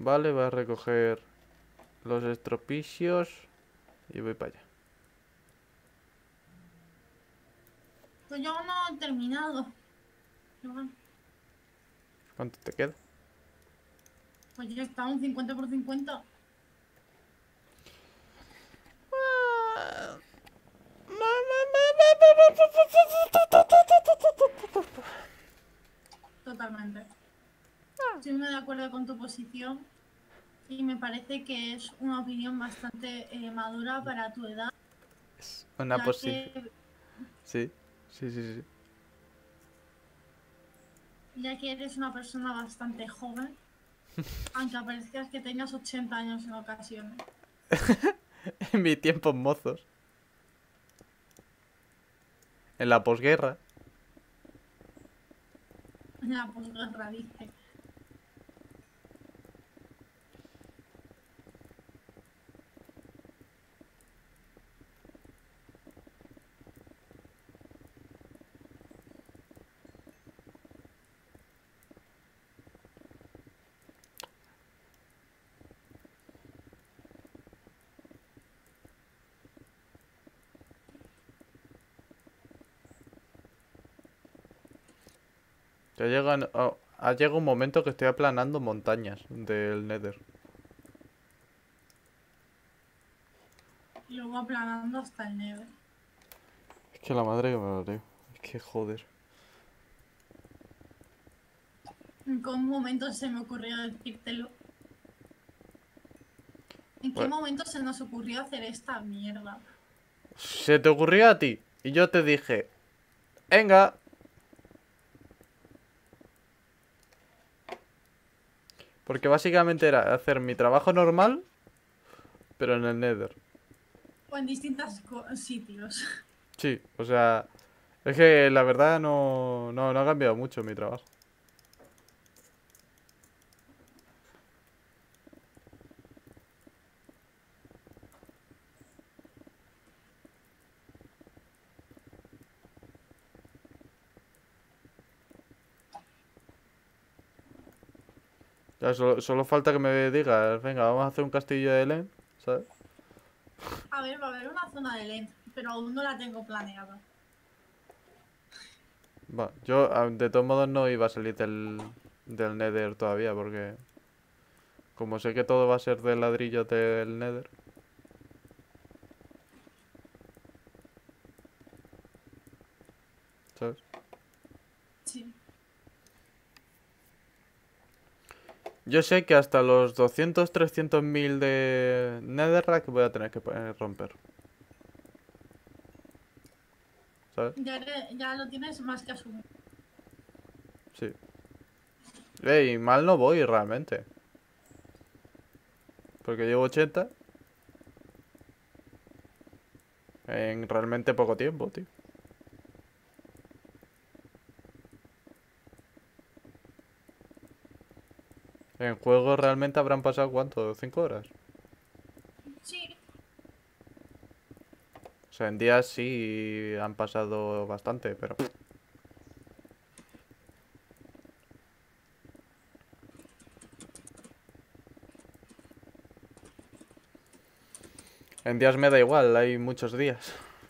[SPEAKER 1] Vale, voy a recoger los estropicios y voy para allá.
[SPEAKER 2] Pues yo no he terminado. Pero bueno,
[SPEAKER 1] ¿Cuánto te queda?
[SPEAKER 2] pues ya está un cincuenta por cincuenta. Totalmente. Estoy muy de acuerdo con tu posición y me parece que es una opinión bastante eh, madura para tu edad,
[SPEAKER 1] Una
[SPEAKER 2] ya
[SPEAKER 1] posición.
[SPEAKER 2] que,
[SPEAKER 1] Sí, sí, sí, sí.
[SPEAKER 2] ya que eres una persona bastante joven, aunque parezcas que tengas ochenta años en ocasiones.
[SPEAKER 1] En mi tiempo mozos. En la posguerra.
[SPEAKER 2] En la posguerra, dice.
[SPEAKER 1] Ya llegan, oh, ha llegado un momento que estoy aplanando montañas del Nether.
[SPEAKER 2] Y luego aplanando hasta el Nether.
[SPEAKER 1] Es que la madre que me lo leo. Es que joder.
[SPEAKER 2] ¿En qué momento se me ocurrió decírtelo? ¿En qué
[SPEAKER 1] Bueno.
[SPEAKER 2] momento se nos ocurrió hacer esta mierda?
[SPEAKER 1] Se te ocurrió a ti. Y yo te dije, venga. Porque básicamente era hacer mi trabajo normal, pero en el Nether.
[SPEAKER 2] O en distintos sitios.
[SPEAKER 1] Sí, o sea, es que la verdad no, no, no ha cambiado mucho mi trabajo. Ya solo, solo falta que me digas, venga, vamos a hacer un castillo de Len, ¿sabes?
[SPEAKER 2] A ver, va a haber una zona de Lent, pero aún no la tengo planeada.
[SPEAKER 1] Va, yo ah, de todos modos no iba a salir del, del Nether todavía, porque como sé que todo va a ser de ladrillo del Nether. ¿Sabes?
[SPEAKER 2] Sí.
[SPEAKER 1] Yo sé que hasta los doscientos, trescientos mil de Netherrack voy a tener que poner- romper. ¿Sabes?
[SPEAKER 2] Ya, eres- ya lo tienes más que asumido.
[SPEAKER 1] Sí. Ey, mal no voy realmente. Porque llevo ochenta. En realmente poco tiempo, tío. En juego realmente habrán pasado ¿cuánto? ¿Cinco horas?
[SPEAKER 2] Sí.
[SPEAKER 1] O sea, en días sí han pasado bastante, pero... En días me da igual, hay muchos días.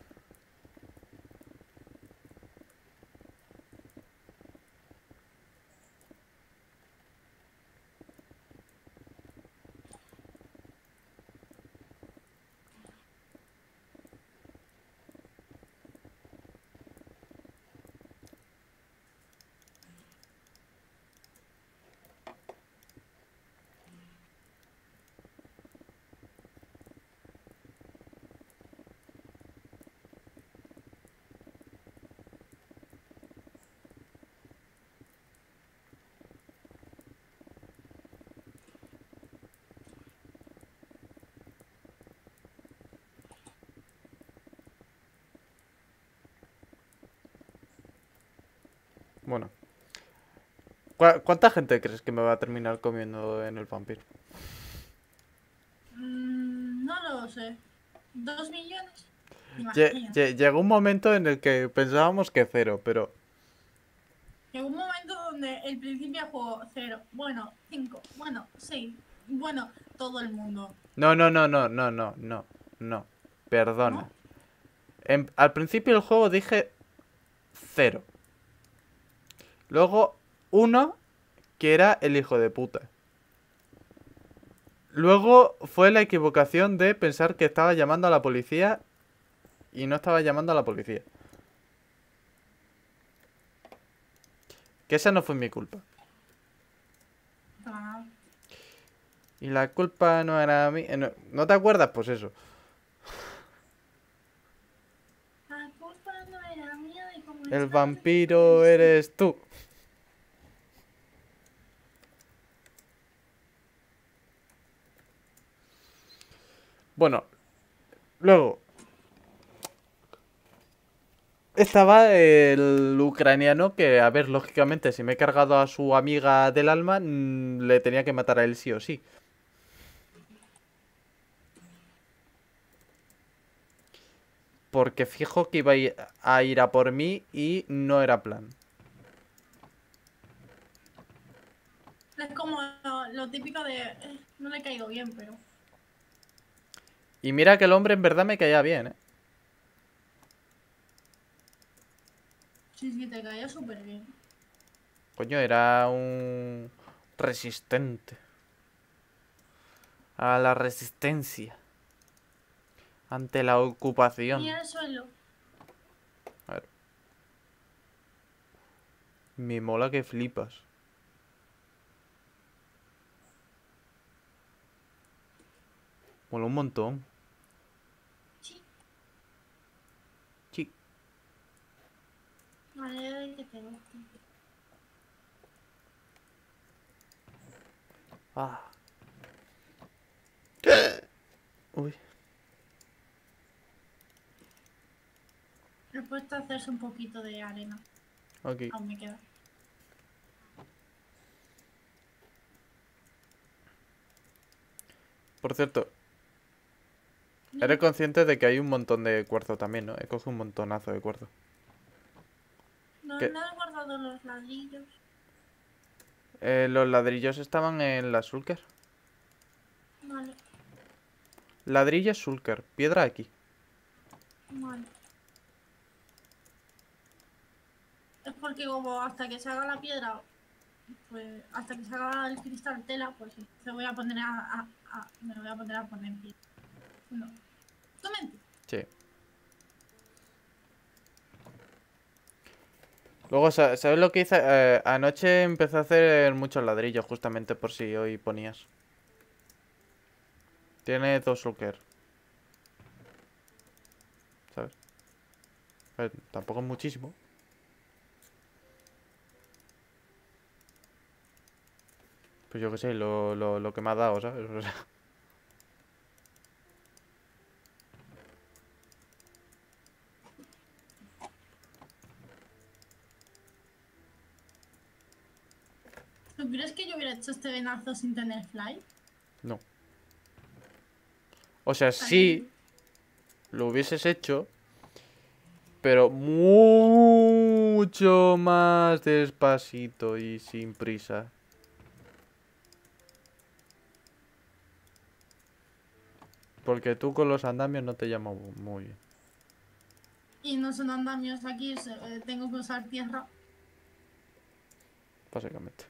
[SPEAKER 1] Bueno. ¿Cu- ¿Cuánta gente crees que me va a terminar comiendo en el vampiro?
[SPEAKER 2] Mm, no lo sé. ¿Dos millones?
[SPEAKER 1] Lle-
[SPEAKER 2] Imagina.
[SPEAKER 1] lle- Llegó un momento en el que pensábamos que cero, pero...
[SPEAKER 2] Llegó un momento donde el principio de juego cero, bueno, cinco, bueno, seis. Bueno, todo el mundo,
[SPEAKER 1] No, no, no, no, no, no, no, no. Perdona.
[SPEAKER 2] ¿no?
[SPEAKER 1] En- al principio del juego dije cero. Luego uno, que era el hijo de puta. Luego fue la equivocación de pensar que estaba llamando a la policía y no estaba llamando a la policía. Que esa no fue mi culpa.
[SPEAKER 2] Para nada.
[SPEAKER 1] Y la culpa no era mía. ¿No, ¿no te acuerdas? Pues eso.
[SPEAKER 2] La culpa no era mía de cómo
[SPEAKER 1] El
[SPEAKER 2] estaba
[SPEAKER 1] vampiro
[SPEAKER 2] de-
[SPEAKER 1] eres tú. Bueno, luego estaba el ucraniano que, a ver, lógicamente, si me he cargado a su amiga del alma, mm, le tenía que matar a él sí o sí. Porque fijo que iba a ir a, ir a por mí y no era plan.
[SPEAKER 2] Es como lo, lo típico de, eh, no le caigo bien, pero...
[SPEAKER 1] Y mira que el hombre en verdad me caía bien, ¿eh?
[SPEAKER 2] Sí, sí, te caía súper bien.
[SPEAKER 1] Coño, era un resistente. A la resistencia. Ante la ocupación.
[SPEAKER 2] Mira el suelo.
[SPEAKER 1] A ver. Me mola que flipas. Mola un montón.
[SPEAKER 2] Sí,
[SPEAKER 1] Sí.
[SPEAKER 2] me alegro de que te guste.
[SPEAKER 1] Ah. Uy.
[SPEAKER 2] Le he puesto a hacerse un poquito de arena.
[SPEAKER 1] Ok.
[SPEAKER 2] Aún me queda.
[SPEAKER 1] Por cierto, eres consciente de que hay un montón de cuarzo también, ¿no? He cogido un montonazo de cuarzo.
[SPEAKER 2] No,
[SPEAKER 1] ¿Qué?
[SPEAKER 2] no he guardado los ladrillos.
[SPEAKER 1] Eh, los ladrillos estaban en la Shulker.
[SPEAKER 2] Vale,
[SPEAKER 1] Ladrillos Shulker. Piedra aquí.
[SPEAKER 2] vale. Es porque como hasta que se haga la piedra, pues hasta que se haga el cristal tela, pues sí, se voy a poner a, a- a- me lo voy a poner a poner piedra. No. ¿Tú me entiendes?
[SPEAKER 1] Sí. Luego, sa- ¿sabes lo que hice? Eh, anoche empecé a hacer muchos ladrillos, justamente por si hoy ponías. Tiene dos Shulker. ¿Sabes? A ver, tampoco es muchísimo. Pues yo qué sé, lo, lo, lo que me ha dado, ¿sabes? O sea,
[SPEAKER 2] ¿Tú crees que yo hubiera hecho este venazo sin tener fly?
[SPEAKER 1] no. O sea, sí, lo hubieses hecho, pero mucho más despacito y sin prisa. Porque tú con los andamios no te llamas muy bien,
[SPEAKER 2] Y no son andamios aquí, se- eh, tengo que usar tierra.
[SPEAKER 1] básicamente.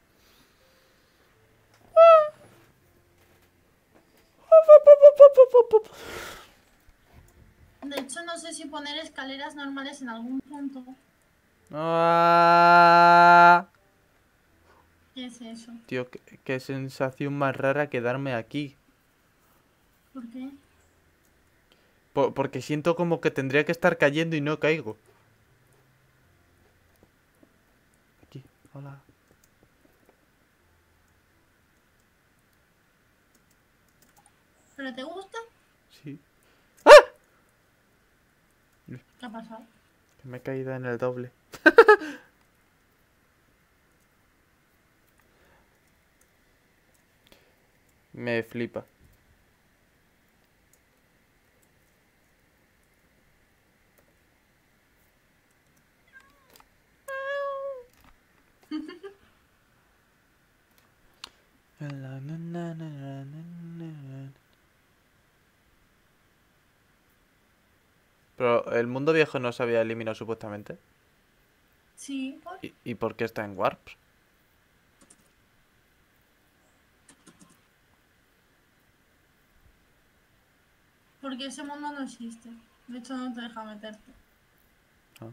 [SPEAKER 2] De hecho, no sé si poner escaleras normales en algún punto.
[SPEAKER 1] Ah,
[SPEAKER 2] ¿Qué es eso?
[SPEAKER 1] tío, qué, qué sensación más rara quedarme aquí.
[SPEAKER 2] ¿Por qué?
[SPEAKER 1] Po- porque siento como que tendría que estar cayendo y no caigo. Aquí, hola.
[SPEAKER 2] ¿Pero te gusta?
[SPEAKER 1] Sí.
[SPEAKER 2] ¿Qué ha pasado?
[SPEAKER 1] Que me he caído en el doble. Me flipa. La, na, na, na, Pero el mundo viejo no se había eliminado supuestamente.
[SPEAKER 2] Sí, pues,
[SPEAKER 1] ¿Y, y por qué está en Warps?
[SPEAKER 2] porque ese mundo no existe. De hecho, no te deja meterte.
[SPEAKER 1] Ah.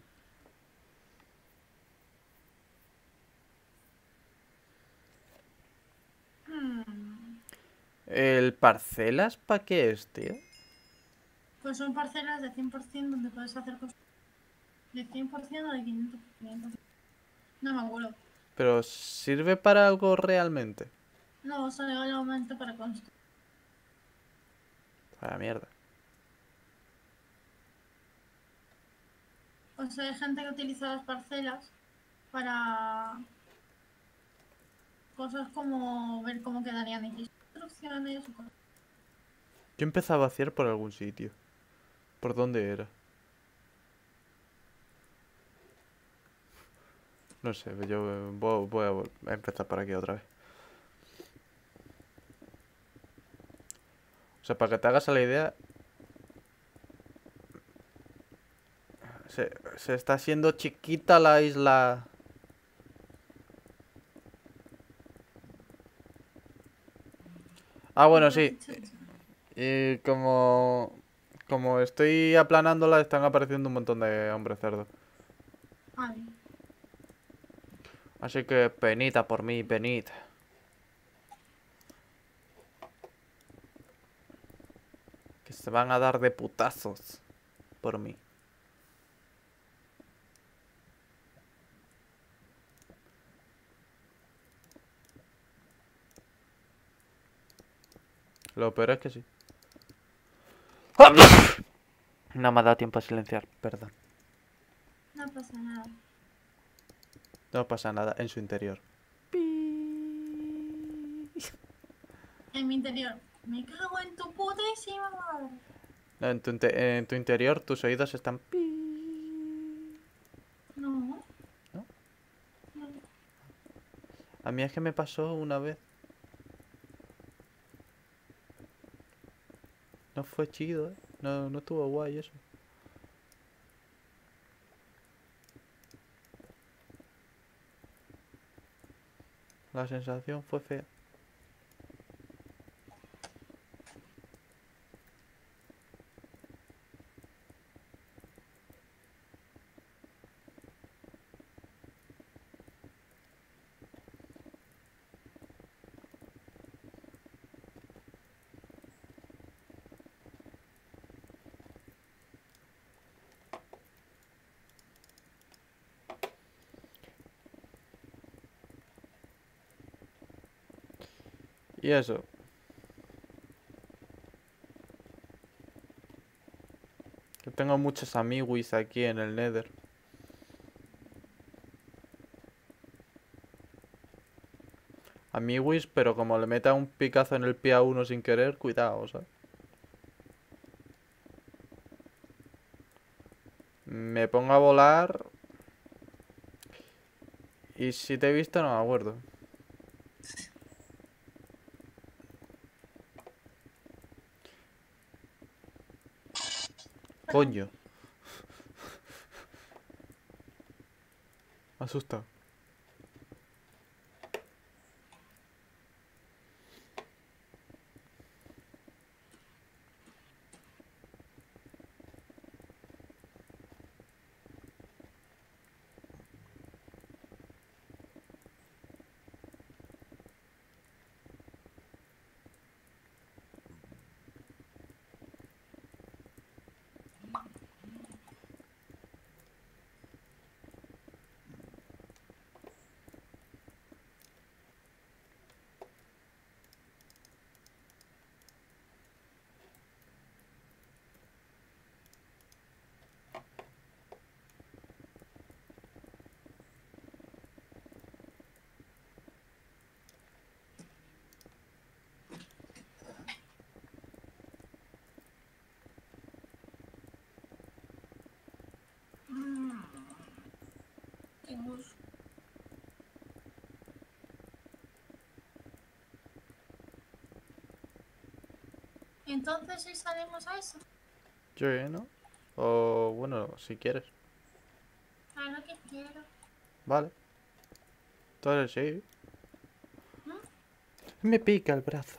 [SPEAKER 2] Hmm,
[SPEAKER 1] ¿El parcelas para qué es, tío?
[SPEAKER 2] Pues son parcelas de cien por cien donde puedes hacer cosas. De cien por cien o de quinientos por ciento. No me acuerdo.
[SPEAKER 1] Pero ¿sirve para algo realmente?
[SPEAKER 2] No, solamente para construir.
[SPEAKER 1] Para mierda.
[SPEAKER 2] O sea, hay gente que utiliza las parcelas para cosas como ver cómo quedarían X instrucciones o cosas.
[SPEAKER 1] Yo empezaba a vaciar por algún sitio. ¿Por dónde era? No sé, yo eh, voy, voy a vol- a empezar por aquí otra vez. O sea, para que te hagas a la idea, se, se está haciendo chiquita la isla. Ah, bueno, sí. Y como, como estoy aplanándola, están apareciendo un montón de hombres cerdos.
[SPEAKER 2] Vale.
[SPEAKER 1] Así que penita por mí, penita. Que se van a dar de putazos por mí. Lo peor es que sí. No me ha dado tiempo a silenciar, perdón.
[SPEAKER 2] No pasa nada.
[SPEAKER 1] No pasa nada en su interior.
[SPEAKER 2] En mi interior. Me cago en tu putísima madre.
[SPEAKER 1] No, en, tu inte- en tu interior tus oídos están...
[SPEAKER 2] No.
[SPEAKER 1] ¿No?
[SPEAKER 2] No.
[SPEAKER 1] A mí es que me pasó una vez. No fue chido, ¿eh? No, no estuvo guay eso. La sensación fue fea. Y eso. Que tengo muchos amiguis aquí en el Nether. Amiguis, pero como le meta un picazo en el pie a uno sin querer, cuidado, ¿sabes? Me pongo a volar. Y si te he visto, no me acuerdo. Coño. Asusta.
[SPEAKER 2] Tengo. Entonces, ¿sí salimos a eso?
[SPEAKER 1] Sí, ¿no? O bueno, si quieres.
[SPEAKER 2] Claro que quiero.
[SPEAKER 1] Vale. Entonces sí.
[SPEAKER 2] ¿Mm?
[SPEAKER 1] Me pica el brazo.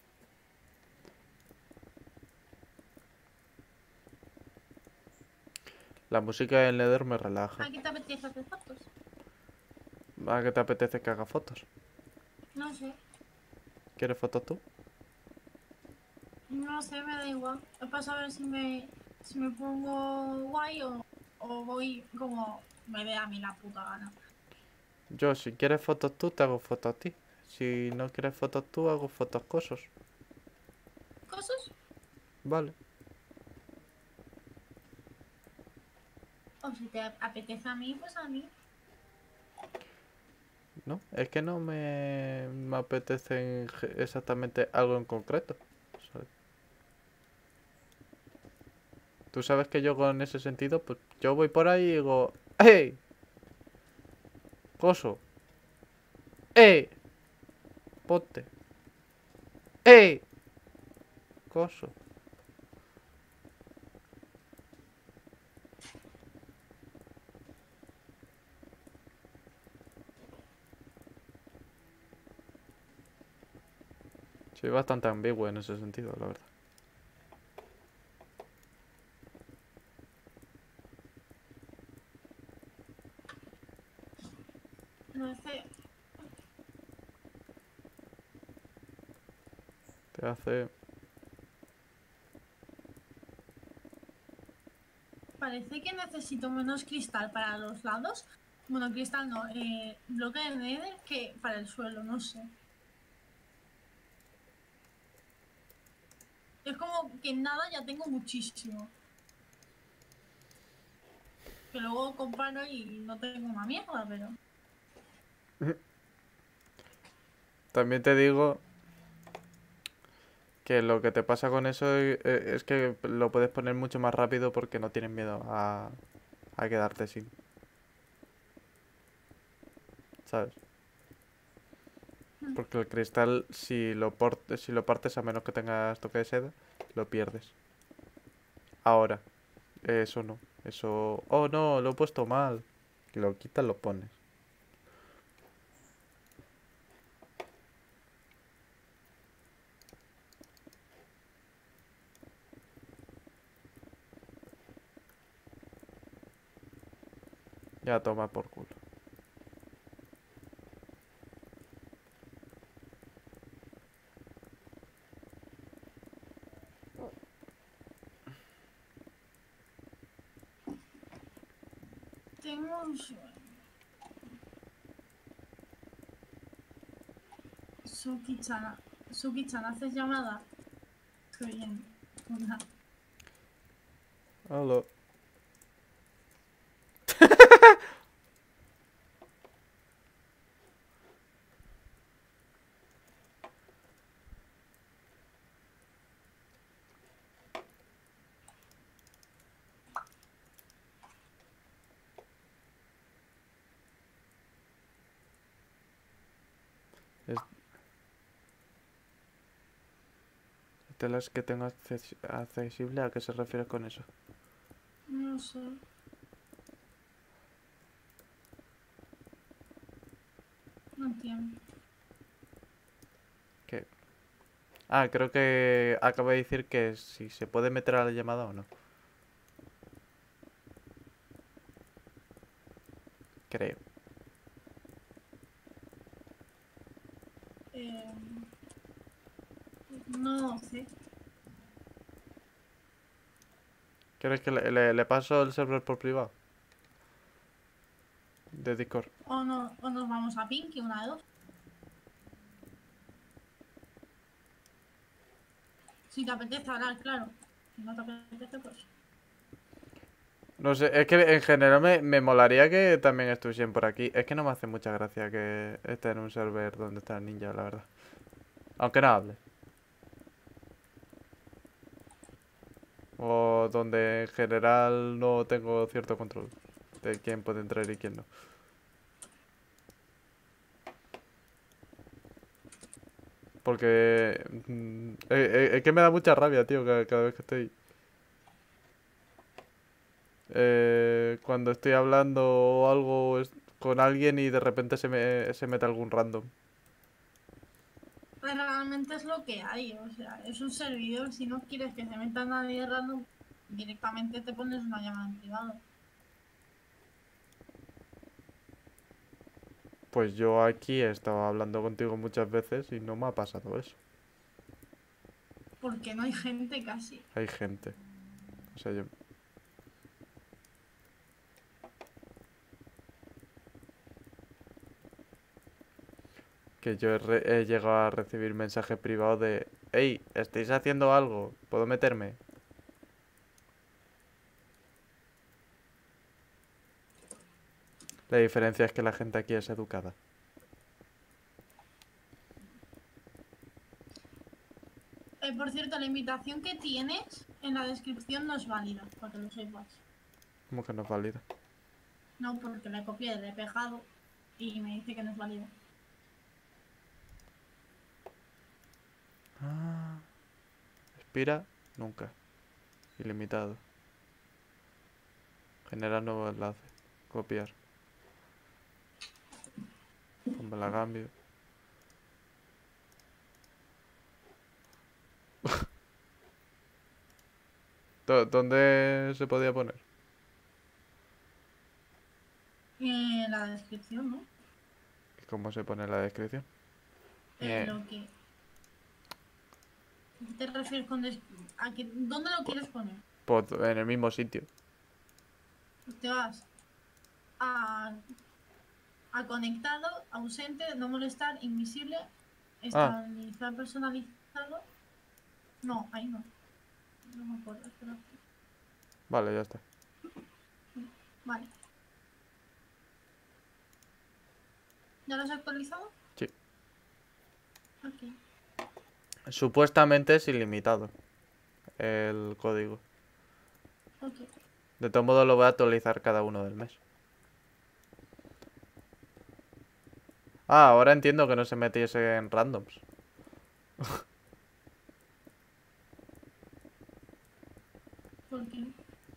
[SPEAKER 1] La música del Nether me relaja.
[SPEAKER 2] ¿A qué te apetece hacer fotos?
[SPEAKER 1] ¿A qué te apetece que haga fotos?
[SPEAKER 2] No sé.
[SPEAKER 1] ¿Quieres fotos tú?
[SPEAKER 2] No sé, me da igual. Es para saber si me, si me pongo guay o, o voy como me dé a mí la puta gana.
[SPEAKER 1] Yo, si quieres fotos tú, te hago fotos a ti. Si no quieres fotos tú, hago fotos cosas.
[SPEAKER 2] ¿Cosas?
[SPEAKER 1] Vale.
[SPEAKER 2] O si te apetece a mí, pues a mí.
[SPEAKER 1] No, es que no me, me apetece en ge- exactamente algo en concreto. ¿Sabes? Tú sabes que yo con ese sentido, pues yo voy por ahí y digo, ¡Ey! Coso. ¡Ey! Ponte. ¡Ey! Coso. Soy bastante ambiguo en ese sentido, la verdad.
[SPEAKER 2] No sé.
[SPEAKER 1] Te hace...
[SPEAKER 2] Parece que necesito menos cristal para los lados. Bueno, cristal no, eh, bloque de nether que para el suelo, no sé. Es como que en nada ya tengo muchísimo. Que luego comparo y no tengo una mierda, pero...
[SPEAKER 1] También te digo que lo que te pasa con eso e- e- es que lo puedes poner mucho más rápido porque no tienes miedo a, a quedarte sin. ¿Sabes? Porque el cristal, si lo, por- si lo partes, a menos que tengas toque de seda, lo pierdes. Ahora, eso no. Eso... Oh, no, lo he puesto mal. Lo quitas, lo pones. Ya toma por culo.
[SPEAKER 2] Tengo un sueño. Suki-chan, Suki-chan, ¿haces llamada? Estoy bien. Una.
[SPEAKER 1] Hola. Es... Telas que tengo acces- accesible, ¿a qué se refiere con eso?
[SPEAKER 2] No sé. No entiendo.
[SPEAKER 1] ¿Qué? Ah, creo que acabo de decir que si se puede meter a la llamada o no. Creo.
[SPEAKER 2] Eh, no sé.
[SPEAKER 1] ¿Quieres que le, le- le paso el server por privado? De Discord.
[SPEAKER 2] O, no, o nos vamos a Pinky, una de dos. Si te apetece hablar, claro. Si no te apetece, pues...
[SPEAKER 1] No sé, es que en general me, me molaría que también estuviesen por aquí. Es que no me hace mucha gracia que esté en un server donde está el ninja, la verdad. Aunque no hable. O donde en general no tengo cierto control de quién puede entrar y quién no. Porque... mm, eh, eh, es que me da mucha rabia, tío, cada, cada vez que estoy... eh, cuando estoy hablando o algo es- con alguien y de repente se me se mete algún random.
[SPEAKER 2] Pero realmente es lo que hay, o sea, es un servidor, si no quieres que se meta nadie random, directamente te pones una llamada en privado.
[SPEAKER 1] Pues yo aquí he estado hablando contigo muchas veces y no me ha pasado eso.
[SPEAKER 2] Porque no hay gente casi.
[SPEAKER 1] Hay gente. O sea, yo... Que yo he, re- he llegado a recibir mensaje privado de... Hey, ¿estáis haciendo algo? ¿Puedo meterme? La diferencia es que la gente aquí es educada.
[SPEAKER 2] Eh, por cierto, la invitación que tienes en la descripción no es válida, para que lo sepas.
[SPEAKER 1] ¿Cómo que no es válida?
[SPEAKER 2] No, porque la copié, la he pegado y me dice que no es válida.
[SPEAKER 1] Ah, expira nunca. Ilimitado. Generar nuevo enlace. Copiar. Pues me la cambio. ¿Dó- ¿Dónde se podía poner?
[SPEAKER 2] En la descripción, ¿no?
[SPEAKER 1] ¿Cómo se pone en la descripción?
[SPEAKER 2] Eh,
[SPEAKER 1] Bien.
[SPEAKER 2] lo que... ¿Qué te refieres con... des- a que... ¿Dónde lo quieres poner?
[SPEAKER 1] Pues en el mismo sitio.
[SPEAKER 2] Te vas a... a conectado, ausente, no molestar, invisible,
[SPEAKER 1] Ah.
[SPEAKER 2] estabilizar personalizado. No, ahí no. No me acuerdo, espera.
[SPEAKER 1] Vale, ya está.
[SPEAKER 2] Vale. ¿Ya lo has actualizado?
[SPEAKER 1] Sí.
[SPEAKER 2] Ok.
[SPEAKER 1] Supuestamente es ilimitado el código.
[SPEAKER 2] Ok.
[SPEAKER 1] De todo modo lo voy a actualizar cada uno del mes. Ah, ahora entiendo que no se metiese en randoms.
[SPEAKER 2] ¿Por qué?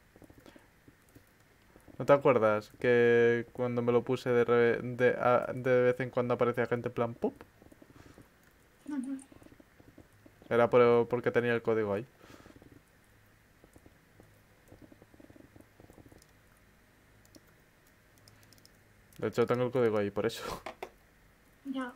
[SPEAKER 1] ¿No te acuerdas que cuando me lo puse de, re- de, a- de vez en cuando aparecía gente en plan ¡pup!
[SPEAKER 2] Ujú.
[SPEAKER 1] Era por- porque tenía el código ahí. De hecho tengo el código ahí, por eso.
[SPEAKER 2] Ya.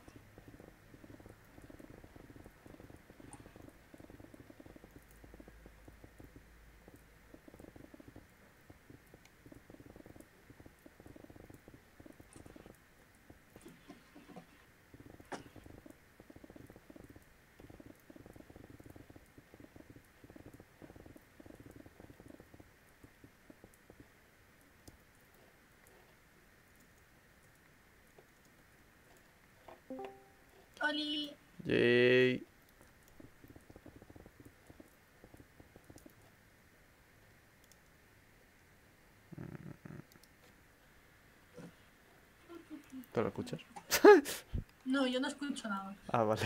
[SPEAKER 2] Oli.
[SPEAKER 1] Yay. ¿Te lo escuchas?
[SPEAKER 2] No, yo no escucho nada.
[SPEAKER 1] Ah, vale.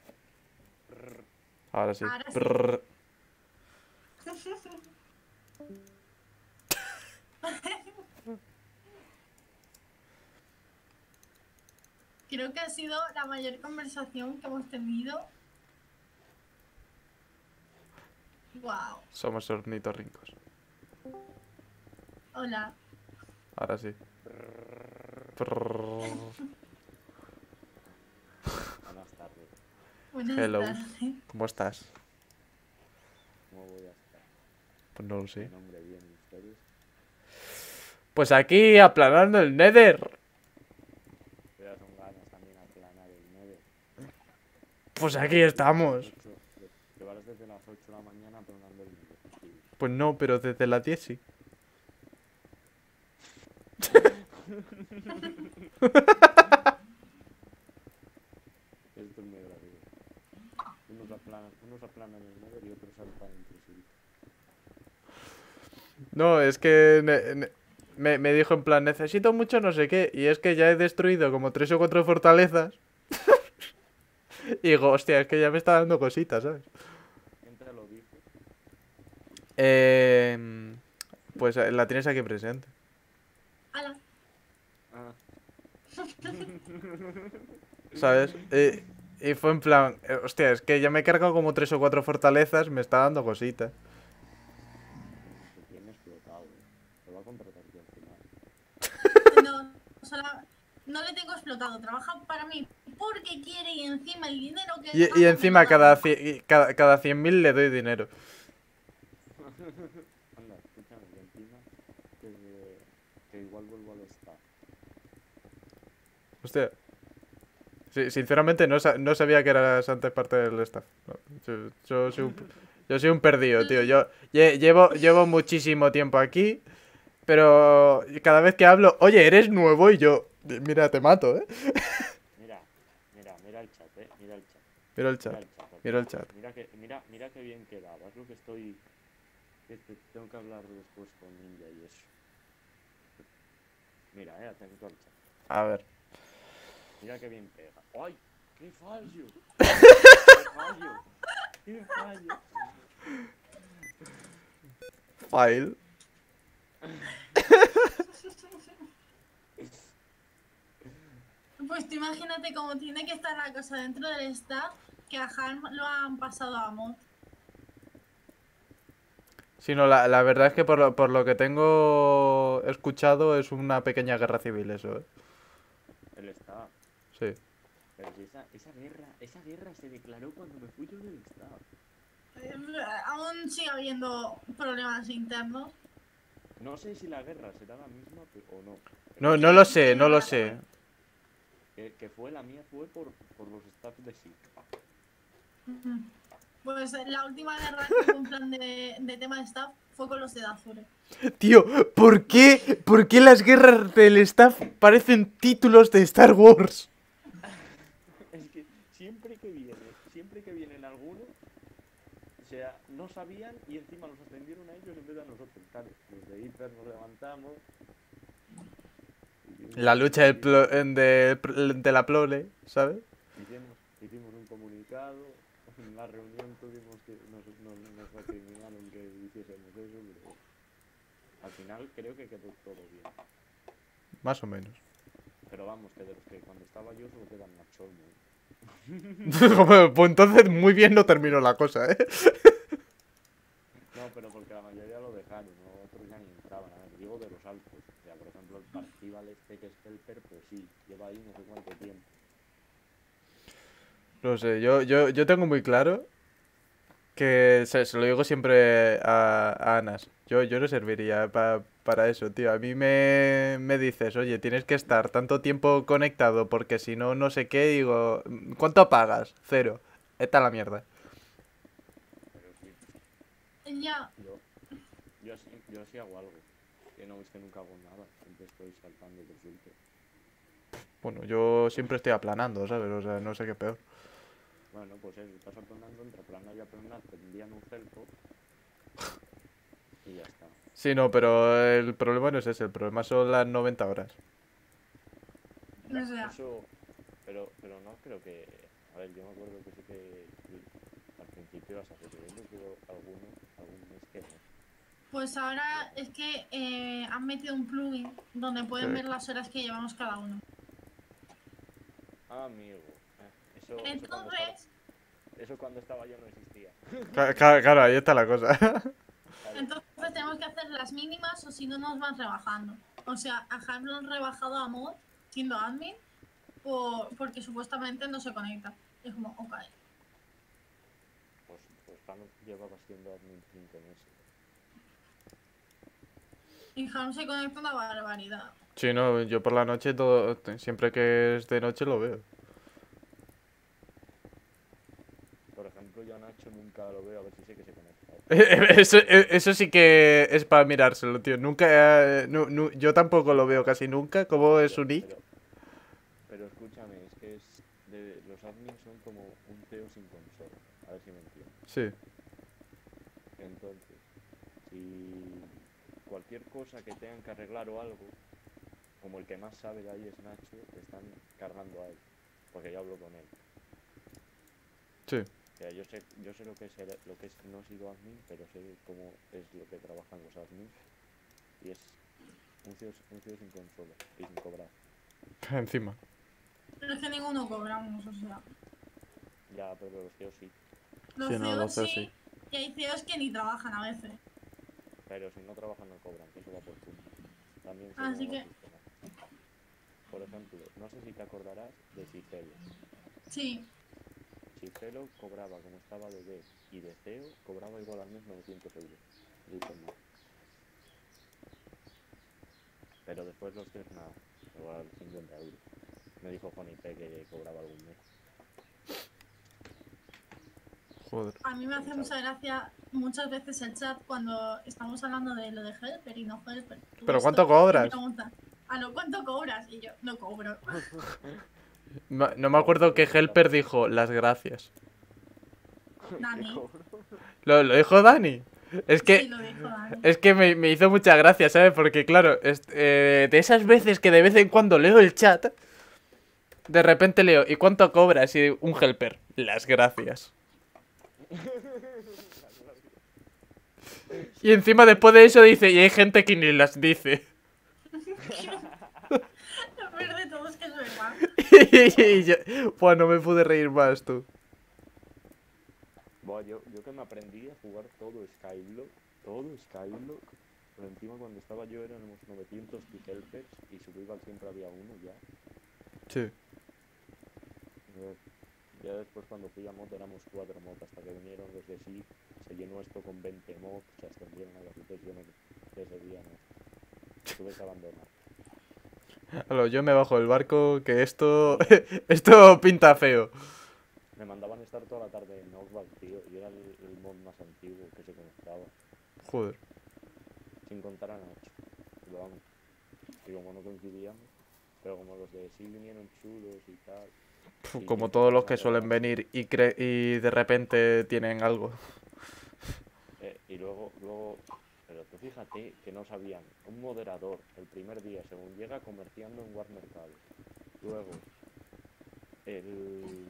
[SPEAKER 1] Ahora sí.
[SPEAKER 2] Ahora sí.
[SPEAKER 1] Brrr.
[SPEAKER 2] Creo que ha sido la mayor conversación que hemos tenido. Wow.
[SPEAKER 1] Somos ornitorrincos.
[SPEAKER 2] Hola.
[SPEAKER 1] Ahora sí. Brrr.
[SPEAKER 4] Buenas tardes.
[SPEAKER 2] Buenas
[SPEAKER 1] Hello.
[SPEAKER 2] tardes.
[SPEAKER 1] ¿Cómo estás?
[SPEAKER 4] ¿Cómo voy a estar?
[SPEAKER 1] Pues no lo
[SPEAKER 4] ¿Mi
[SPEAKER 1] sé.
[SPEAKER 4] nombre bien y ustedes?
[SPEAKER 1] Pues aquí aplanando el Nether.
[SPEAKER 4] Ya son ganas también aplanar el nueve.
[SPEAKER 1] Pues aquí estamos.
[SPEAKER 4] Llevarás desde las ocho de la mañana aplanando el nueve. Sí.
[SPEAKER 1] Pues no, pero desde las diez sí.
[SPEAKER 4] Esto es muy gracioso. Unos aplanan, unos aplanan el nueve y otros saltan entre sí.
[SPEAKER 1] No, es que ne- ne- me, me dijo en plan, necesito mucho no sé qué. Y es que ya he destruido como tres o cuatro fortalezas. Y digo, hostia, es que ya me está dando cositas, ¿sabes?
[SPEAKER 4] ¿Quién te lo dijo?
[SPEAKER 1] Eh, Pues eh, la tienes aquí presente.
[SPEAKER 2] Ala.
[SPEAKER 4] Ah,
[SPEAKER 1] ¿Sabes? Y, y fue en plan, eh, hostia, es que ya me he cargado como tres o cuatro fortalezas, me está dando cosita.
[SPEAKER 4] te tiene explotado, eh. Te va a contratar yo al final.
[SPEAKER 2] No, sola- no le tengo explotado. Trabaja para mí porque quiere y encima el dinero que
[SPEAKER 1] Y,
[SPEAKER 2] gana
[SPEAKER 1] y
[SPEAKER 2] me
[SPEAKER 1] encima
[SPEAKER 2] lo
[SPEAKER 1] cada,
[SPEAKER 2] da.
[SPEAKER 1] ci- y cada, cada cien mil le doy dinero.
[SPEAKER 4] Anda, escúchame, que encima que, que igual vuelvo al staff.
[SPEAKER 1] Hostia. Sí, sinceramente no, sa- no sabía que eras antes parte del staff. No, yo, yo soy un, yo soy un perdido, tío. Yo lle- llevo, llevo muchísimo tiempo aquí, pero cada vez que hablo, oye, eres nuevo y yo, mira, te mato, ¿eh?
[SPEAKER 4] Mira, mira, mira el chat, eh. Mira el chat.
[SPEAKER 1] Mira el
[SPEAKER 4] Mira
[SPEAKER 1] chat,
[SPEAKER 4] el chat. ok.
[SPEAKER 1] mira el chat.
[SPEAKER 4] Mira que, mira, mira que bien quedaba. Es lo que estoy. Que te- tengo que hablar después con Ninja y eso. Mira, eh, atento al chat.
[SPEAKER 1] A ver.
[SPEAKER 4] Mira que bien pega. ¡Ay! ¡Qué fallo! ¡Qué fallo! ¡Qué fallo!
[SPEAKER 1] File.
[SPEAKER 2] Pues tú imagínate cómo tiene que estar la cosa dentro del staff que a Han lo han pasado a Mod.
[SPEAKER 1] Sí, no, la, la verdad es que por lo, por lo que tengo escuchado es una pequeña guerra civil eso, ¿eh?
[SPEAKER 4] Él está.
[SPEAKER 1] Sí.
[SPEAKER 4] Pero si esa, esa guerra, esa guerra se declaró cuando me fui yo del staff.
[SPEAKER 2] Eh, Aún sigue habiendo problemas internos.
[SPEAKER 4] No sé si la guerra será la misma pe- o no.
[SPEAKER 1] No, no lo sé, no lo sé.
[SPEAKER 4] Que, que fue la mía fue por, por los staffs de S I C.
[SPEAKER 2] Ujú. Pues eh, la última guerra que hubo en plan de, de tema de staff fue con los de Dazure.
[SPEAKER 1] Tío, ¿por qué, ¿por qué las guerras del staff parecen títulos de Star Wars?
[SPEAKER 4] Es que siempre que viene, siempre que vienen algunos, o sea, no sabían y encima los atendieron a ellos en vez de a nosotros. Claro, los de Hiper nos levantamos. y-
[SPEAKER 1] La lucha del plo- de, de la plole, ¿sabes?
[SPEAKER 4] Hicimos, hicimos un comunicado, en la reunión tuvimos que nos, nos, nos recriminaron que hiciésemos eso, pero al final creo que quedó todo bien.
[SPEAKER 1] Más o menos.
[SPEAKER 4] Pero vamos, que de los que cuando estaba yo solo quedan Nacholmo. ¿eh?
[SPEAKER 1] Pues entonces muy bien no terminó la cosa, ¿eh?
[SPEAKER 4] No, pero porque la mayoría lo dejaron, ¿no? Otros ya ni entraban. A ver, digo de los altos. O sea, por ejemplo, el Parcival este que es Helper, pues sí, lleva ahí no sé cuánto tiempo.
[SPEAKER 1] No sé, yo, yo, yo tengo muy claro que se, se lo digo siempre a, a Anas. Yo, yo no serviría pa- para eso, tío. A mí me, me dices, oye, tienes que estar tanto tiempo conectado porque si no, no sé qué. Digo, ¿cuánto pagas? Cero. Esta la mierda.
[SPEAKER 4] Pero sí,
[SPEAKER 2] Ya,
[SPEAKER 4] yo, yo, sí, yo sí hago algo. Que no es que nunca hago nada. Siempre estoy saltando de filtro.
[SPEAKER 1] Bueno, yo siempre estoy aplanando, ¿sabes? O sea, no sé qué peor.
[SPEAKER 4] Bueno, pues eso, estás aplanando entre planar y aplanar, te envían un celpo. Y ya está.
[SPEAKER 1] Sí, no, pero el problema no es ese. El problema son las noventa horas.
[SPEAKER 2] no sé.
[SPEAKER 4] Eso, pero, pero no creo que. A ver, yo me acuerdo que sí que al principio las hacer, pero alguno, algún mes que no.
[SPEAKER 2] Pues ahora es que eh, han metido un plugin donde pueden
[SPEAKER 1] Sí.
[SPEAKER 2] ver las horas que llevamos cada uno.
[SPEAKER 4] Ah, amigo. eh, Eso, eso, cuando estaba,
[SPEAKER 2] Entonces,
[SPEAKER 4] eso cuando estaba yo no existía.
[SPEAKER 1] Ca- ca- Claro, ahí está la cosa.
[SPEAKER 4] Claro.
[SPEAKER 2] entonces tenemos que hacer las mínimas o si no nos van rebajando. O sea, a Han lo han rebajado a Mod siendo admin por, porque supuestamente no se conecta. Es como, ok.
[SPEAKER 4] Pues, pues Jano llevaba siendo admin cinco meses.
[SPEAKER 2] Y Han se conecta una barbaridad.
[SPEAKER 1] Sí, no, yo por la noche todo, siempre que es de noche lo veo.
[SPEAKER 4] Por ejemplo, yo a Nacho nunca lo veo, a ver si sé que se conecta.
[SPEAKER 1] Eso, eso sí que es para mirárselo, tío. Nunca, eh, nu- nu- yo tampoco lo veo casi nunca. ¿Cómo es su
[SPEAKER 4] Pero,
[SPEAKER 1] nick?
[SPEAKER 4] pero, pero escúchame, es que es de, los admins son como un T O sin consola. A ver si me entiendes.
[SPEAKER 1] Sí.
[SPEAKER 4] Entonces, si cualquier cosa que tengan que arreglar o algo, como el que más sabe de ahí es Nacho, te están cargando a él. Porque yo hablo con él.
[SPEAKER 1] Sí.
[SPEAKER 4] O sea, yo sé, yo sé lo que es el- lo que es no he sido admin, pero sé cómo es lo que trabajan los admins. Y es un C E O, un C E O sin consola y sin cobrar.
[SPEAKER 1] Encima.
[SPEAKER 2] Pero es que ninguno cobramos, o sea.
[SPEAKER 4] Ya, pero los C E Os sí.
[SPEAKER 2] Los
[SPEAKER 1] Sí, no,
[SPEAKER 2] C E Os
[SPEAKER 1] los C E Os
[SPEAKER 2] sí,
[SPEAKER 1] sí.
[SPEAKER 2] y hay C E Os que ni trabajan a veces.
[SPEAKER 4] Pero si no trabajan no cobran, que eso va por punto. También se
[SPEAKER 2] Así
[SPEAKER 4] va
[SPEAKER 2] que-
[SPEAKER 4] a sistema. Por ejemplo, no sé si te acordarás de Cifelo.
[SPEAKER 2] Sí,
[SPEAKER 4] Cifelo cobraba como estaba de B y de C E O, cobraba igual al mes novecientos euros. Dice más. Pero después los tres nada, igual cincuenta euros. Me dijo Juanite que cobraba algún mes.
[SPEAKER 1] Joder.
[SPEAKER 2] a mí me hace mucha gracia muchas veces el chat cuando estamos hablando de lo de Helper y no Helper. Tú
[SPEAKER 1] ¿Pero
[SPEAKER 2] esto,
[SPEAKER 1] cuánto
[SPEAKER 2] y me
[SPEAKER 1] cobras?
[SPEAKER 2] preguntan, ¿a lo cuánto cobras? Y yo, no cobro.
[SPEAKER 1] Ma- No me acuerdo que Helper dijo las gracias.
[SPEAKER 4] ¿Qué
[SPEAKER 2] Dani.
[SPEAKER 4] cobro?
[SPEAKER 1] ¿Lo, lo dijo Dani? Es que...
[SPEAKER 2] Sí, lo dijo Dani.
[SPEAKER 1] Es que me, me hizo mucha gracia, ¿sabes? Porque claro, es- eh, de esas veces que de vez en cuando leo el chat, de repente leo, ¿y cuánto cobras? Y un helper, las gracias. Y encima después de eso dice, y hay gente que ni las dice.
[SPEAKER 2] Lo peor de todo es que es verdad.
[SPEAKER 1] Y yo, pues no me pude reír más, tú.
[SPEAKER 4] Buah, yo, yo que me aprendí a jugar todo Skyblock, todo Skyblock, pero encima cuando estaba yo éramos novecientos helpers y Survival siempre había uno ya.
[SPEAKER 1] Sí.
[SPEAKER 4] Eh, Ya después cuando fui a mod éramos cuatro mods hasta que vinieron los de sí, se llenó esto con veinte mods, se extendieron a las ubicaciones de ese día, no. Tuve que abandonar.
[SPEAKER 1] Aló, yo me bajo del barco, que esto... esto pinta feo.
[SPEAKER 4] Me mandaban estar toda la tarde en Outback, tío, y era el, el mod más antiguo que se conectaba,
[SPEAKER 1] Joder.
[SPEAKER 4] sin contar a Nacho. Pero vamos, y como no coincidíamos, pero como los de sí vinieron chulos y tal.
[SPEAKER 1] Pf,
[SPEAKER 4] y
[SPEAKER 1] Como
[SPEAKER 4] yo
[SPEAKER 1] todos los
[SPEAKER 4] empezaba
[SPEAKER 1] que
[SPEAKER 4] a
[SPEAKER 1] suelen
[SPEAKER 4] robar,
[SPEAKER 1] venir y, cre- y de repente tienen algo.
[SPEAKER 4] eh, y luego, luego, pero tú fíjate que no sabían, un moderador el primer día, según llega comerciando en War Mercado. Luego, el...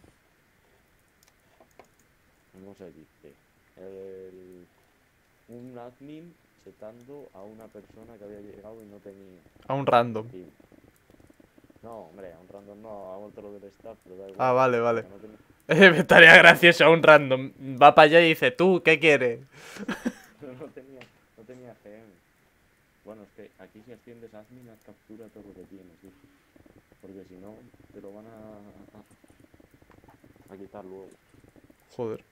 [SPEAKER 4] ¿cómo se dice? El... un admin setando a una persona que había llegado y no tenía.
[SPEAKER 1] A un random.
[SPEAKER 4] Y- No, hombre, a un random no, a otro del staff, pero da igual.
[SPEAKER 1] Ah, vale, vale.
[SPEAKER 4] que no tenía-
[SPEAKER 1] Me estaría gracioso a un random. Va para allá y dice, ¿tú qué quieres?
[SPEAKER 4] Pero no tenía, no tenía G M. Bueno, es que aquí si asciendes a admin, haz captura todo lo que tienes, ¿sí? Porque si no, te lo van a, a, a quitar luego.
[SPEAKER 1] Joder.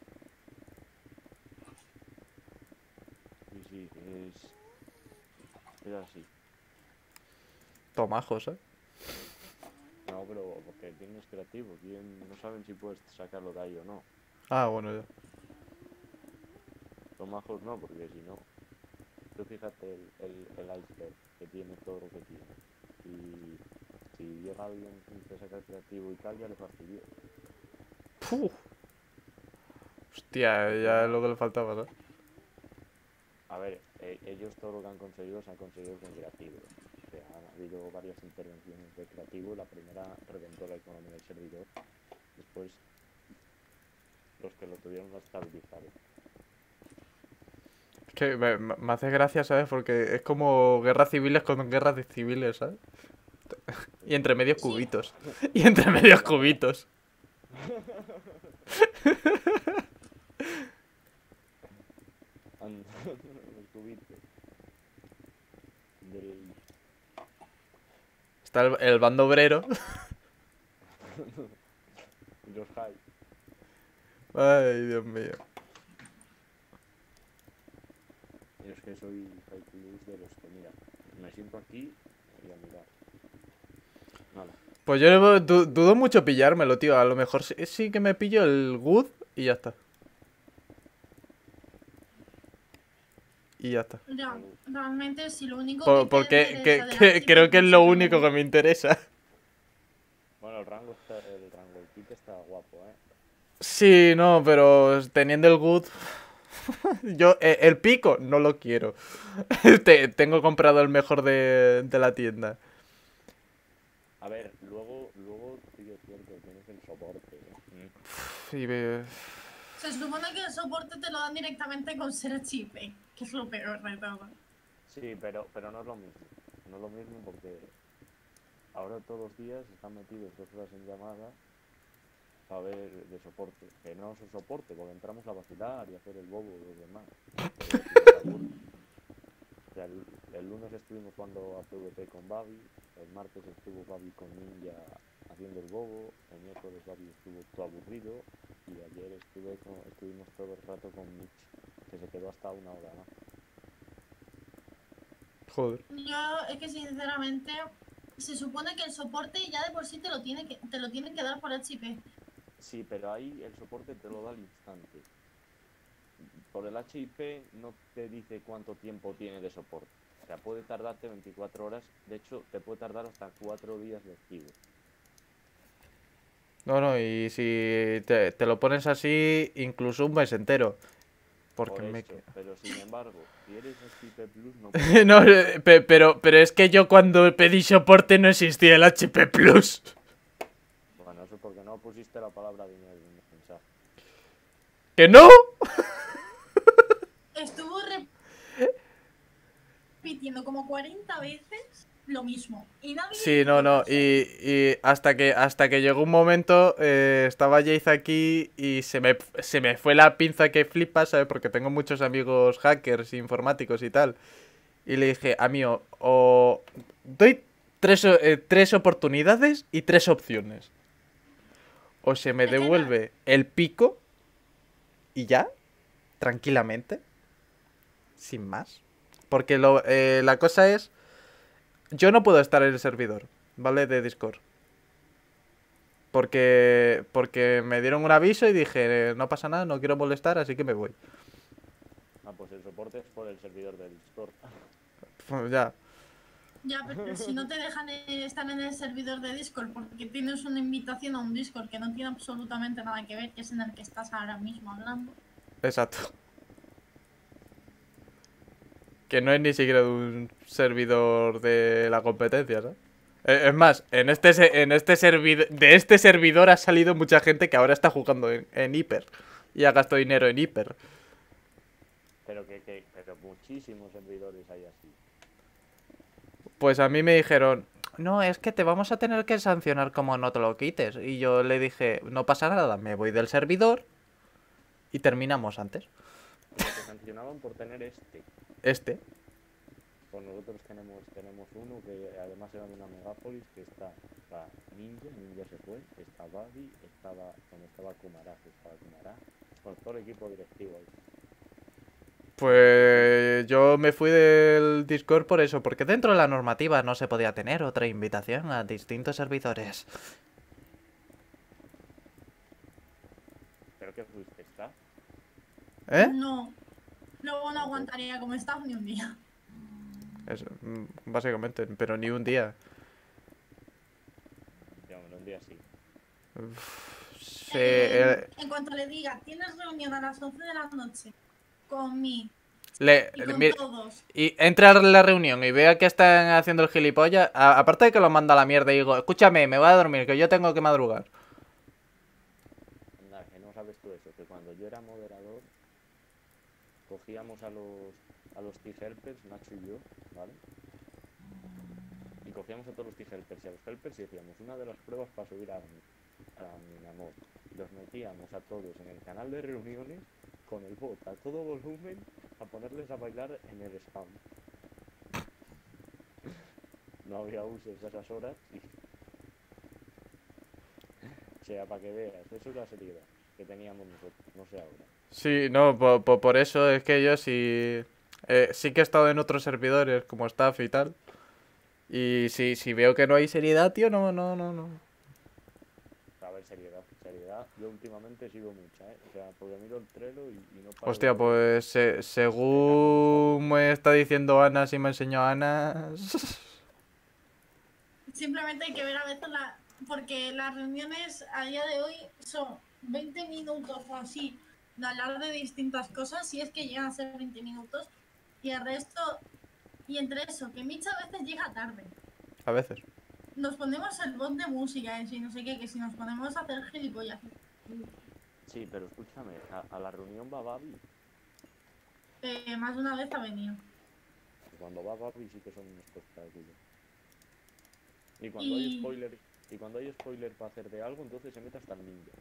[SPEAKER 4] Y sí, es, es así.
[SPEAKER 1] Tomajos, ¿eh?
[SPEAKER 4] No, pero porque tienes creativo, ¿quién? No saben si puedes sacarlo de ahí o no.
[SPEAKER 1] Ah, bueno, ya.
[SPEAKER 4] Tomajos no, porque si no, tú fíjate el, el, el iceberg que tiene todo lo que tiene. Y si llega alguien y te saca el creativo y tal, ya le fastidió.
[SPEAKER 1] Puf. Hostia, ya es lo que le faltaba, ¿sabes?
[SPEAKER 4] A ver, eh, ellos todo lo que han conseguido se han conseguido con creativo. O sea, han habido varias intervenciones de creativo. La primera reventó la economía del servidor. Después, los que lo tuvieron lo estabilizaron.
[SPEAKER 1] Es que me, me- me hace gracia, ¿sabes? Porque es como guerras civiles con guerras de civiles, ¿sabes? Y entre medios
[SPEAKER 2] Sí.
[SPEAKER 1] cubitos. Y entre medios cubitos.
[SPEAKER 4] Han- los cubitos. Del...
[SPEAKER 1] Está el, el bando obrero.
[SPEAKER 4] y los high.
[SPEAKER 1] Ay, Dios mío.
[SPEAKER 4] Yo es que soy high plus de los que, mira, me siento aquí y a mirar. Nada.
[SPEAKER 1] Pues yo du- dudo mucho pillármelo, tío. A lo mejor sí, sí que me pillo el good y ya está. Y ya está.
[SPEAKER 2] Ya, realmente, si lo único
[SPEAKER 1] Por-
[SPEAKER 2] que
[SPEAKER 1] porque
[SPEAKER 2] te
[SPEAKER 1] que-
[SPEAKER 2] interesa de
[SPEAKER 1] que-
[SPEAKER 2] las
[SPEAKER 1] creo que es lo
[SPEAKER 2] chicas
[SPEAKER 1] único que me interesa.
[SPEAKER 4] Bueno, el rango está, el rango, el kit está guapo, eh.
[SPEAKER 1] Sí, no, pero teniendo el good... Yo, eh, el pico, no lo quiero. Te- tengo comprado el mejor de, de la tienda.
[SPEAKER 4] A ver, luego, luego sí que es cierto, tienes el soporte, eh. Mm.
[SPEAKER 1] Y ve-
[SPEAKER 2] Se supone que el soporte te lo dan directamente con ser chipe, que es lo peor de todo.
[SPEAKER 4] Sí, pero, pero no es lo mismo. No es lo mismo porque ahora todos los días están metidos dos horas en llamada para ver de soporte. Que no es soporte, porque entramos a vacilar y a hacer el bobo de los demás. Pero si nos aburre. O sea, el, el lunes estuvimos jugando a PvP con Babi, el martes estuvo Babi con Ninja haciendo el bobo, el miércoles Babi estuvo todo aburrido y ayer estuve con, estuvimos todo el rato con Mitch, que se quedó hasta una hora más.
[SPEAKER 1] Joder.
[SPEAKER 2] Yo es que sinceramente se supone que el soporte ya de por sí te lo tiene que, te lo tienen que dar por H P.
[SPEAKER 4] Sí, pero ahí el soporte te lo da al instante. Por el H I P no te dice cuánto tiempo tiene de soporte. O sea, puede tardarte veinticuatro horas. De hecho, te puede tardar hasta cuatro días lectivo.
[SPEAKER 1] No, no, y si te, te lo pones así, incluso un mes entero. Porque
[SPEAKER 4] Por
[SPEAKER 1] me...
[SPEAKER 4] eso, pero sin embargo, si eres H I P Plus, no
[SPEAKER 1] no, eh, pe- pero, pero es que yo cuando pedí soporte no existía el H P Plus.
[SPEAKER 4] Bueno, eso es porque no pusiste la palabra dinero en el mensaje.
[SPEAKER 1] ¿Que no?
[SPEAKER 2] Estuvo repitiendo como cuarenta veces lo mismo. Y nadie
[SPEAKER 1] Sí,
[SPEAKER 2] le
[SPEAKER 1] no,
[SPEAKER 2] hizo
[SPEAKER 1] no,
[SPEAKER 2] caso.
[SPEAKER 1] y, y hasta que hasta que llegó un momento, eh, estaba Jace aquí y se me, se me fue la pinza que flipa, ¿sabes? Porque tengo muchos amigos hackers, informáticos y tal. Y le dije, amigo, o doy tres, o- eh, tres oportunidades y tres opciones. O se me
[SPEAKER 2] Es que no-
[SPEAKER 1] devuelve el pico y ya, tranquilamente, sin más. Porque lo, eh, la cosa es, yo no puedo estar en el servidor, ¿vale? De Discord. Porque, porque me dieron un aviso y dije, no pasa nada, no quiero molestar, así que me voy.
[SPEAKER 4] Ah, pues el soporte es por el servidor del Discord.
[SPEAKER 1] Pues ya.
[SPEAKER 2] Ya, pero si no te dejan eh, estar en el servidor de Discord porque tienes una invitación a un Discord que no tiene absolutamente nada que ver, que es en el que estás ahora mismo hablando.
[SPEAKER 1] Exacto. Que no es ni siquiera de un servidor de la competencia, ¿sabes? Eh, Es más, en este, se- en este servidor, de este servidor ha salido mucha gente que ahora está jugando en, en Hyper. Y ha gastado dinero en Hyper.
[SPEAKER 4] Pero que, que pero muchísimos servidores hay así.
[SPEAKER 1] Pues a mí me dijeron, no, es que te vamos a tener que sancionar como no te lo quites. Y yo le dije, no pasa nada, me voy del servidor y terminamos antes.
[SPEAKER 4] Pero te sancionaban por tener este.
[SPEAKER 1] Este.
[SPEAKER 4] Pues nosotros tenemos, tenemos uno que además era de una megápolis que está, está Ninja, Ninja se fue, está Babi, estaba, cuando estaba Kumara, que estaba Kumara, con todo el equipo directivo ahí.
[SPEAKER 1] Pues yo me fui del Discord por eso, porque dentro de la normativa no se podía tener otra invitación a distintos servidores.
[SPEAKER 4] ¿Pero qué fuiste? ¿Está?
[SPEAKER 1] ¿Eh?
[SPEAKER 2] No, luego no aguantaría como staff ni un día.
[SPEAKER 1] Eso, mm, básicamente, pero ni un día.
[SPEAKER 4] Ya, bueno, un día sí.
[SPEAKER 1] Se,
[SPEAKER 2] Eh,
[SPEAKER 1] eh,
[SPEAKER 2] en cuanto le diga, tienes reunión a las once de la noche con mí
[SPEAKER 1] le,
[SPEAKER 2] y con
[SPEAKER 1] mira,
[SPEAKER 2] todos.
[SPEAKER 1] y entra a la reunión y vea que están haciendo el gilipollas. a- aparte de que lo manda a la mierda y digo, escúchame, me voy a dormir, que yo tengo que madrugar.
[SPEAKER 4] Anda, que no sabes tú eso, que cuando yo era moderador, cogíamos a los, a los T-Helpers, Nacho y yo, ¿vale? Y cogíamos a todos los T-Helpers y a los Helpers y decíamos, una de las pruebas para subir a, a Minamor. Los metíamos a todos en el canal de reuniones con el bot a todo volumen a ponerles a bailar en el spam. No había usos a esas horas y... O sea, para que veas, eso es la seriedad que teníamos nosotros, no sé ahora.
[SPEAKER 1] Sí, no, po- po- por, eso es que yo sí, eh, sí que he estado en otros servidores como staff y tal. Y si, si veo que no hay seriedad, tío, no, no, no, no.
[SPEAKER 4] A ver, seriedad, seriedad. Yo últimamente sigo mucha, ¿eh? O sea, porque miro el Trello y, y no paro
[SPEAKER 1] Hostia,
[SPEAKER 4] de ver-
[SPEAKER 1] pues se- según me está diciendo Ana, si me enseñó Ana...
[SPEAKER 2] Simplemente hay que ver a veces la... Porque las reuniones a día de hoy son veinte minutos o así de hablar de distintas cosas, si es que llegan a ser veinte minutos, y el resto... Y entre eso, que Mitch a veces llega tarde.
[SPEAKER 1] A veces.
[SPEAKER 2] Nos ponemos el bot de música, y si no sé qué, que si nos ponemos a hacer gilipollas.
[SPEAKER 4] Sí, pero escúchame, a, a la reunión va Babi.
[SPEAKER 2] Eh, más de una vez ha venido.
[SPEAKER 4] cuando va Barbie sí que son un espectáculo. Y cuando
[SPEAKER 2] Y-
[SPEAKER 4] hay spoiler, y cuando hay spoiler para hacer de algo, entonces se mete hasta el ninja.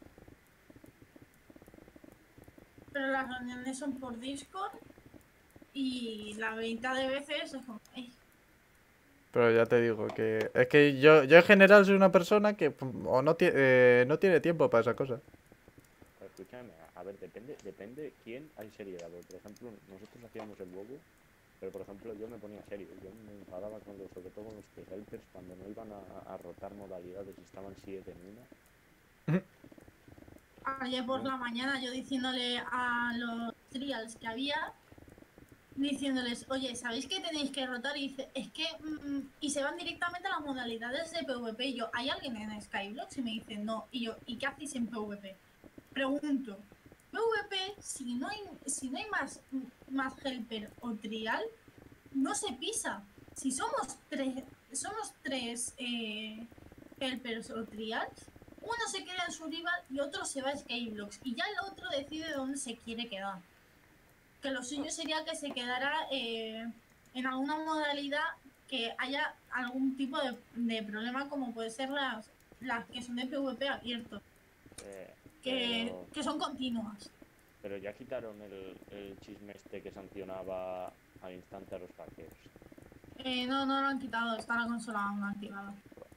[SPEAKER 2] Pero las reuniones son por Discord y la mitad de veces es como, "Ey,
[SPEAKER 1] Pero ya te digo que... Es que yo, yo en general soy una persona que pum, o no, tie- eh, no tiene tiempo para esa cosa.
[SPEAKER 4] Escúchame, a, a ver, depende, depende quién hay seriedad. Porque, por ejemplo, nosotros hacíamos el bobo, pero por ejemplo yo me ponía serio. Yo me enfadaba con los, sobre todo con los pre-helpers cuando no iban a, a rotar modalidades y estaban siete en una.
[SPEAKER 2] ayer por
[SPEAKER 4] No.
[SPEAKER 2] la mañana yo diciéndole a los trials que había, diciéndoles, oye, ¿sabéis que tenéis que rotar? Y dice, es que... mm", y se van directamente a las modalidades de PvP. Y yo, ¿hay alguien en Skyblox? Y me dice, no. Y yo, ¿y qué hacéis en PvP? Pregunto, PvP, si no hay, si no hay más, más helper o trial, no se pisa. Si somos tres, somos tres eh, helpers o trials, uno se queda en su rival y otro se va a Skyblox. Y ya el otro decide dónde se quiere quedar. Que lo suyo sería que se quedara eh, en alguna modalidad que haya algún tipo de, de problema, como puede ser las, las que son de PvP abierto,
[SPEAKER 4] Eh,
[SPEAKER 2] que,
[SPEAKER 4] pero,
[SPEAKER 2] que son continuas.
[SPEAKER 4] pero ya quitaron el, el chisme este que sancionaba al instante a los hackers.
[SPEAKER 2] Eh, no, no lo han quitado, está la consola aún activada.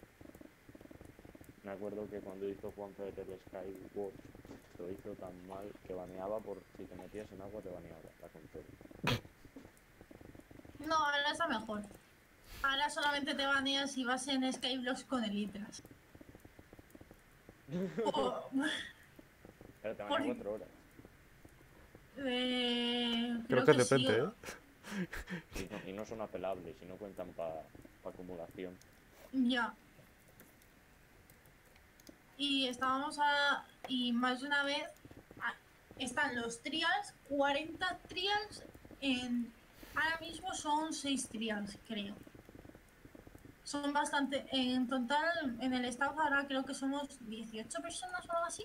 [SPEAKER 4] Me acuerdo que cuando hizo Juanfer el Skyward lo hizo tan mal que baneaba por si te metías en agua te baneaba la consola.
[SPEAKER 2] No, ahora está mejor. Ahora solamente te baneas si vas en Skyblox con elitras. O,
[SPEAKER 4] Pero te
[SPEAKER 2] Por-
[SPEAKER 4] banea cuatro horas.
[SPEAKER 2] eh,
[SPEAKER 1] Creo que
[SPEAKER 2] sí,
[SPEAKER 1] depende,
[SPEAKER 2] o-
[SPEAKER 1] ¿eh?
[SPEAKER 4] Y no, y no son apelables y no cuentan para pa acumulación.
[SPEAKER 2] Ya. Y estábamos a. Y más de una vez. a- están los trials, cuarenta trials. En, ahora mismo son seis trials, creo. Son bastante. En total, en el staff ahora creo que somos dieciocho personas o algo así.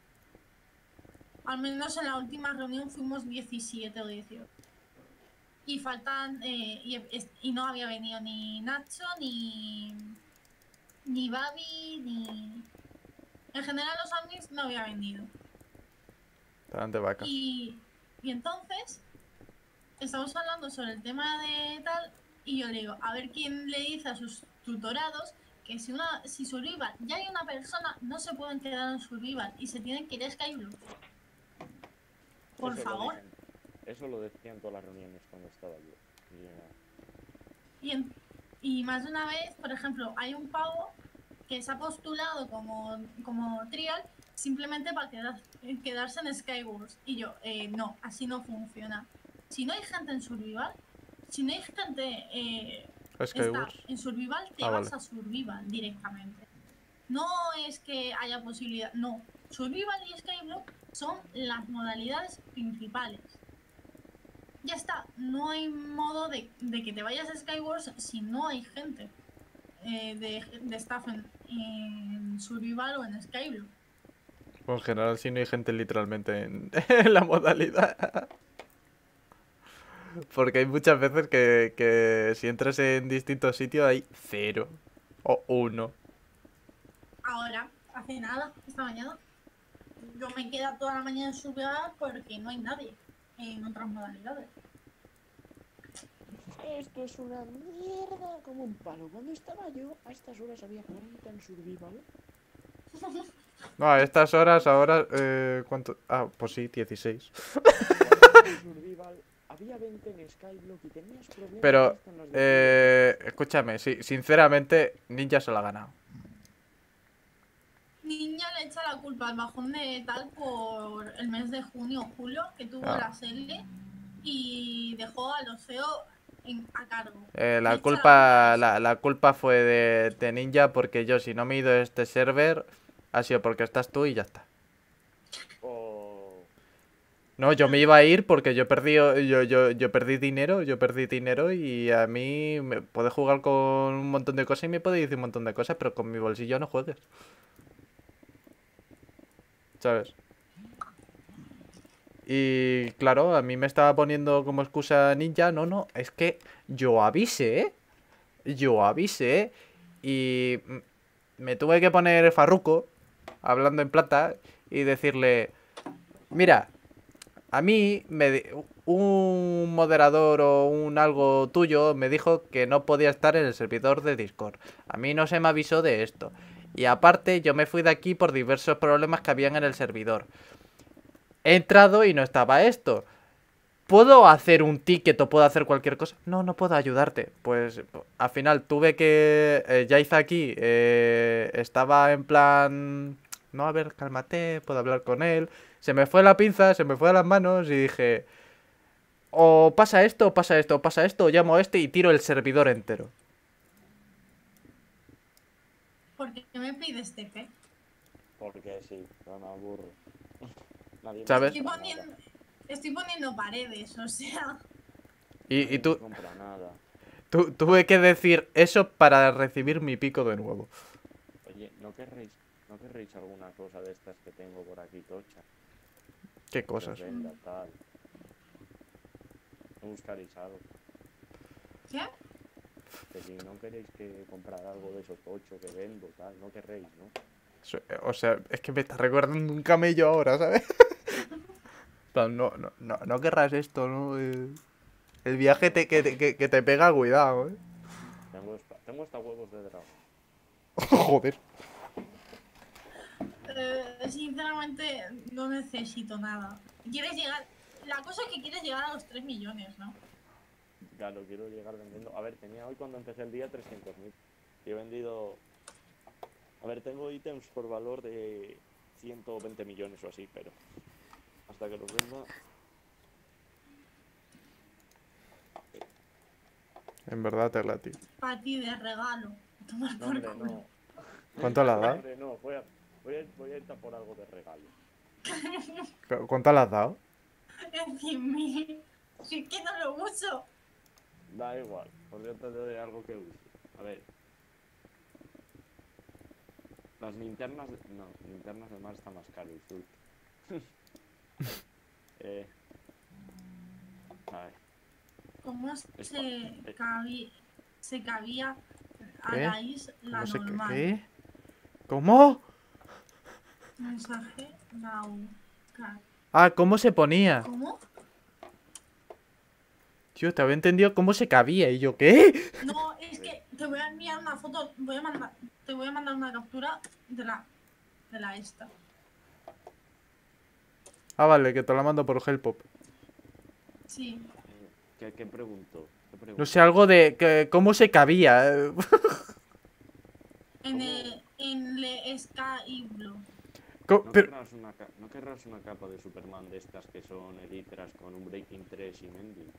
[SPEAKER 2] Al menos en la última reunión fuimos diecisiete o dieciocho. Y faltan. eh, y, es- y no había venido ni Nacho, ni. Ni Babi, ni. En general, los admins no había venido.
[SPEAKER 1] Estaban de vacas.
[SPEAKER 2] Y, y entonces, estamos hablando sobre el tema de tal, y yo le digo, a ver quién le dice a sus tutorados que si una si survival ya hay una persona, no se pueden quedar en survival y se tienen que ir a Skyblock. Por
[SPEAKER 4] Eso
[SPEAKER 2] favor.
[SPEAKER 4] Lo dicen, eso lo decían todas las reuniones cuando estaba yo. Y, eh,
[SPEAKER 2] Y, en- y más de una vez, por ejemplo, hay un pavo que se ha postulado como, como trial simplemente para quedar- quedarse en Skywars. Y yo, eh, no, así no funciona. Si no hay gente en Survival, si no hay gente eh, está
[SPEAKER 1] Skywars.
[SPEAKER 2] en Survival, te
[SPEAKER 1] Ah,
[SPEAKER 2] vas
[SPEAKER 1] vale.
[SPEAKER 2] a Survival directamente. No es que haya posibilidad, no. Survival y Skyblock son las modalidades principales. Ya está, no hay modo de, de que te vayas a Skywars si no hay gente eh, de, de staff en, en Survival o en Skyblock.
[SPEAKER 1] Bueno, en general, si no hay gente literalmente en, en la modalidad. Porque hay muchas veces que, que si entras en distintos sitios hay cero o uno.
[SPEAKER 2] Ahora, hace nada, esta mañana, yo me quedo toda la mañana en Survival porque no hay nadie en otras modalidades.
[SPEAKER 4] Esto es una mierda como un palo. Cuando estaba yo, a estas horas había cuarenta en Survival.
[SPEAKER 1] No, a estas horas ahora... Eh, ¿cuánto? Ah, pues sí, dieciséis.
[SPEAKER 4] cuarenta en Survival, había veinte en Skyblock y tenías problemas
[SPEAKER 1] Pero,
[SPEAKER 4] hasta en las de
[SPEAKER 1] eh, escúchame, sí, sinceramente, Ninja se lo ha ganado.
[SPEAKER 2] Niña le echa la culpa al bajón de tal por el mes de junio o julio que tuvo
[SPEAKER 1] Ah.
[SPEAKER 2] la serie y dejó a los feo en, a cargo.
[SPEAKER 1] Eh,
[SPEAKER 2] Le
[SPEAKER 1] la
[SPEAKER 2] echa
[SPEAKER 1] culpa
[SPEAKER 2] a eso.
[SPEAKER 1] la, la culpa fue de, de Ninja porque yo si no me he ido de este server ha sido porque estás tú y ya está.
[SPEAKER 4] O...
[SPEAKER 1] No, yo me iba a ir porque yo perdí, yo, yo, yo perdí dinero, yo perdí dinero y a mí me puedes jugar con un montón de cosas y me puedes decir un montón de cosas, pero con mi bolsillo no juegues. ¿Sabes? Y claro, a mí me estaba poniendo como excusa ninja. No, no, es que yo avisé, ¿eh? Yo avisé. Y mm, me tuve que poner farruco, hablando en plata, y decirle: mira, a mí me di- un moderador o un algo tuyo me dijo que no podía estar en el servidor de Discord. A mí no se me avisó de esto. Y aparte, yo me fui de aquí por diversos problemas que habían en el servidor. He entrado y no estaba esto. ¿Puedo hacer un ticket o puedo hacer cualquier cosa? No, no puedo ayudarte. Pues al final tuve que... Eh, ya hice aquí. Eh, estaba en plan... No, a ver, cálmate, puedo hablar con él. Se me fue la pinza, se me fue a las manos y dije... O pasa esto, o pasa esto, o pasa esto, o llamo a este y tiro el servidor entero.
[SPEAKER 2] ¿Por qué me pides T P?
[SPEAKER 4] Porque sí, no me aburro. Nadie me
[SPEAKER 1] ¿Sabes?
[SPEAKER 2] Estoy
[SPEAKER 4] compra
[SPEAKER 2] poniendo,
[SPEAKER 4] nada.
[SPEAKER 2] estoy poniendo paredes, o sea.
[SPEAKER 1] Y,
[SPEAKER 4] Nadie
[SPEAKER 1] y
[SPEAKER 4] me
[SPEAKER 1] tú,
[SPEAKER 4] compra nada.
[SPEAKER 1] tú- tuve que decir eso para recibir mi pico de nuevo.
[SPEAKER 4] Oye, ¿no querréis, no querréis alguna cosa de estas que tengo por aquí, tocha?
[SPEAKER 1] Qué
[SPEAKER 4] Que os
[SPEAKER 1] cosas.
[SPEAKER 4] venda, tal. No buscaréis algo.
[SPEAKER 2] ¿Qué?
[SPEAKER 4] Que si no queréis que comprar algo de esos tocho que vendo, tal, no querréis, ¿no?
[SPEAKER 1] So- O sea, es que me está recordando un camello ahora, ¿sabes? En plan, No, no, no, no querrás esto, ¿no? El, el viaje te, que, te- que, que te pega, cuidado, ¿eh?
[SPEAKER 4] Tengo, esta, tengo hasta huevos de dragón.
[SPEAKER 1] Joder.
[SPEAKER 2] Eh, sinceramente, no necesito nada. Quieres llegar. La cosa es que quieres llegar a los tres millones, ¿no?
[SPEAKER 4] Claro, quiero llegar vendiendo. A ver, tenía hoy cuando empecé el día trescientos mil. Y he vendido. A ver, tengo ítems por valor de ciento veinte millones o así, pero hasta que los venda.
[SPEAKER 1] En verdad te la tío.
[SPEAKER 2] Para ti de regalo. Tomar
[SPEAKER 4] No,
[SPEAKER 2] por
[SPEAKER 4] hombre,
[SPEAKER 2] culo.
[SPEAKER 4] no.
[SPEAKER 1] ¿Cuánto le has
[SPEAKER 4] No,
[SPEAKER 1] dado?
[SPEAKER 4] hombre, no. Voy a, voy, a, voy a ir a por algo de regalo.
[SPEAKER 1] ¿Cu- ¿Cuánto le has dado?
[SPEAKER 2] En cien mil. Si es que no lo uso.
[SPEAKER 4] Da igual, por cierto te doy algo que use. A ver. Las linternas. de- No, linternas de mar está más caro y surf. eh. A ver.
[SPEAKER 2] ¿Cómo
[SPEAKER 4] Es
[SPEAKER 2] se,
[SPEAKER 4] pa-
[SPEAKER 2] cabi- se cabía a
[SPEAKER 1] ¿Qué?
[SPEAKER 2] la isla
[SPEAKER 1] ¿Cómo se...
[SPEAKER 2] normal?
[SPEAKER 1] ¿Qué? ¿Cómo?
[SPEAKER 2] Mensaje Gauca.
[SPEAKER 1] Ah, ¿cómo se ponía?
[SPEAKER 2] ¿Cómo?
[SPEAKER 1] Tío, te había entendido cómo se cabía. Y yo, ¿qué?
[SPEAKER 2] No, es que te voy a enviar una foto, voy a mandar, te voy a mandar una captura de la, de la esta.
[SPEAKER 1] Ah, vale, que te la mando por Helpop.
[SPEAKER 2] Sí.
[SPEAKER 4] ¿Qué, qué pregunto? ¿Qué pregunto?
[SPEAKER 1] No sé, algo de que, cómo se cabía.
[SPEAKER 2] En
[SPEAKER 4] ¿Cómo?
[SPEAKER 2] el, en le Skyblo.
[SPEAKER 1] Co-
[SPEAKER 4] ¿No,
[SPEAKER 1] pero-
[SPEAKER 4] querrás una, ca- ¿No querrás una capa de Superman de estas que son elitras con un Breaking tres y Mending?